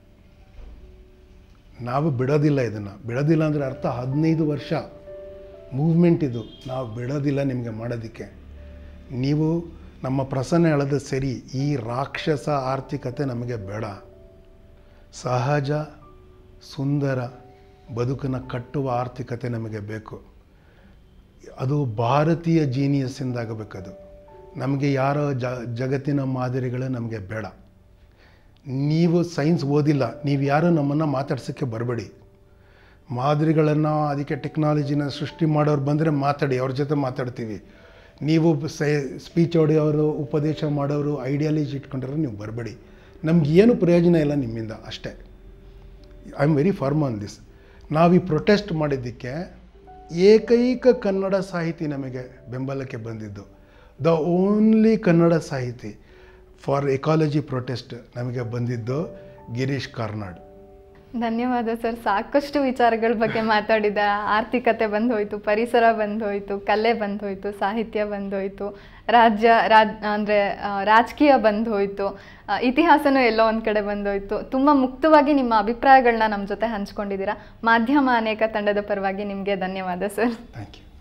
S2: ನಾವು ಬಿಡೋದಿಲ್ಲ ಇದನ್ನು. ಬಿಡೋದಿಲ್ಲ ಅಂದರೆ ಅರ್ಥ ಹದಿನೈದು ವರ್ಷ ಮೂವ್ಮೆಂಟ್ ಇದು. ನಾವು ಬಿಡೋದಿಲ್ಲ ನಿಮಗೆ ಮಾಡೋದಕ್ಕೆ. ನೀವು ನಮ್ಮ ಪ್ರಸನ್ನ ಹೇಳೋದು ಸರಿ, ಈ ರಾಕ್ಷಸ ಆರ್ಥಿಕತೆ ನಮಗೆ ಬೇಡ. ಸಹಜ ಸುಂದರ ಬದುಕನ್ನು ಕಟ್ಟುವ ಆರ್ಥಿಕತೆ ನಮಗೆ ಬೇಕು. ಅದು ಭಾರತೀಯ ಜೀನಿಯಸ್ಸಿಂದಾಗಬೇಕದು. ನಮಗೆ ಯಾರೋ ಜ ಜಗತ್ತಿನ ಮಾದರಿಗಳು ನಮಗೆ ಬೇಡ. ನೀವು ಸೈನ್ಸ್ ಓದಿಲ್ಲ, ನೀವು ಯಾರೂ ನಮ್ಮನ್ನು ಮಾತಾಡ್ಸೋಕ್ಕೆ ಬರಬೇಡಿ. ಮಾದರಿಗಳನ್ನು, ಅದಕ್ಕೆ ಟೆಕ್ನಾಲಜಿನ ಸೃಷ್ಟಿ ಮಾಡೋರು ಬಂದರೆ ಮಾತಾಡಿ, ಅವ್ರ ಜೊತೆ ಮಾತಾಡ್ತೀವಿ. ನೀವು ಸೈ ಸ್ಪೀಚ್ ಹೊಡೆಯೋರು, ಉಪದೇಶ ಮಾಡೋರು, ಐಡಿಯಾಲಜಿ ಇಟ್ಕೊಂಡ್ರೆ ನೀವು ಬರಬೇಡಿ. ನಮಗೇನು ಪ್ರಯೋಜನ ಇಲ್ಲ ನಿಮ್ಮಿಂದ, ಅಷ್ಟೇ. I am very firm on this. ನಾವು ಈ ಪ್ರೊಟೆಸ್ಟ್ ಮಾಡಿದ್ದಕ್ಕೆ ಏಕೈಕ ಕನ್ನಡ ಸಾಹಿತಿ ನಮಗೆ ಬೆಂಬಲಕ್ಕೆ ಬಂದಿದ್ದು, ದ ಓನ್ಲಿ ಕನ್ನಡ ಸಾಹಿತಿ ಫಾರ್ ಎಕಾಲಜಿ ಪ್ರೊಟೆಸ್ಟ್ ನಮಗೆ ಬಂದಿದ್ದು ಗಿರೀಶ್ ಕಾರ್ನಾಡ್.
S1: ಧನ್ಯವಾದ ಸರ್. ಸಾಕಷ್ಟು ವಿಚಾರಗಳ ಬಗ್ಗೆ ಮಾತಾಡಿದ. ಆರ್ಥಿಕತೆ ಬಂದು ಹೋಯಿತು, ಪರಿಸರ ಬಂದು ಹೋಯಿತು, ಕಲೆ ಬಂದು ಹೋಯಿತು, ಸಾಹಿತ್ಯ ಬಂದು ಹೋಯಿತು, ರಾಜ್ಯ ರಾಜ್ ಅಂದರೆ ರಾಜಕೀಯ ಬಂದು ಹೋಯಿತು, ಇತಿಹಾಸನೂ ಎಲ್ಲೋ ಒಂದು ಕಡೆ ಬಂದೋಯ್ತು. ತುಂಬ ಮುಕ್ತವಾಗಿ ನಿಮ್ಮ ಅಭಿಪ್ರಾಯಗಳನ್ನ ನಮ್ಮ ಜೊತೆ ಹಂಚ್ಕೊಂಡಿದ್ದೀರಾ. ಮಾಧ್ಯಮ ಅನೇಕ ತಂಡದ ಪರವಾಗಿ ನಿಮಗೆ ಧನ್ಯವಾದ ಸರ್.
S2: Thank you.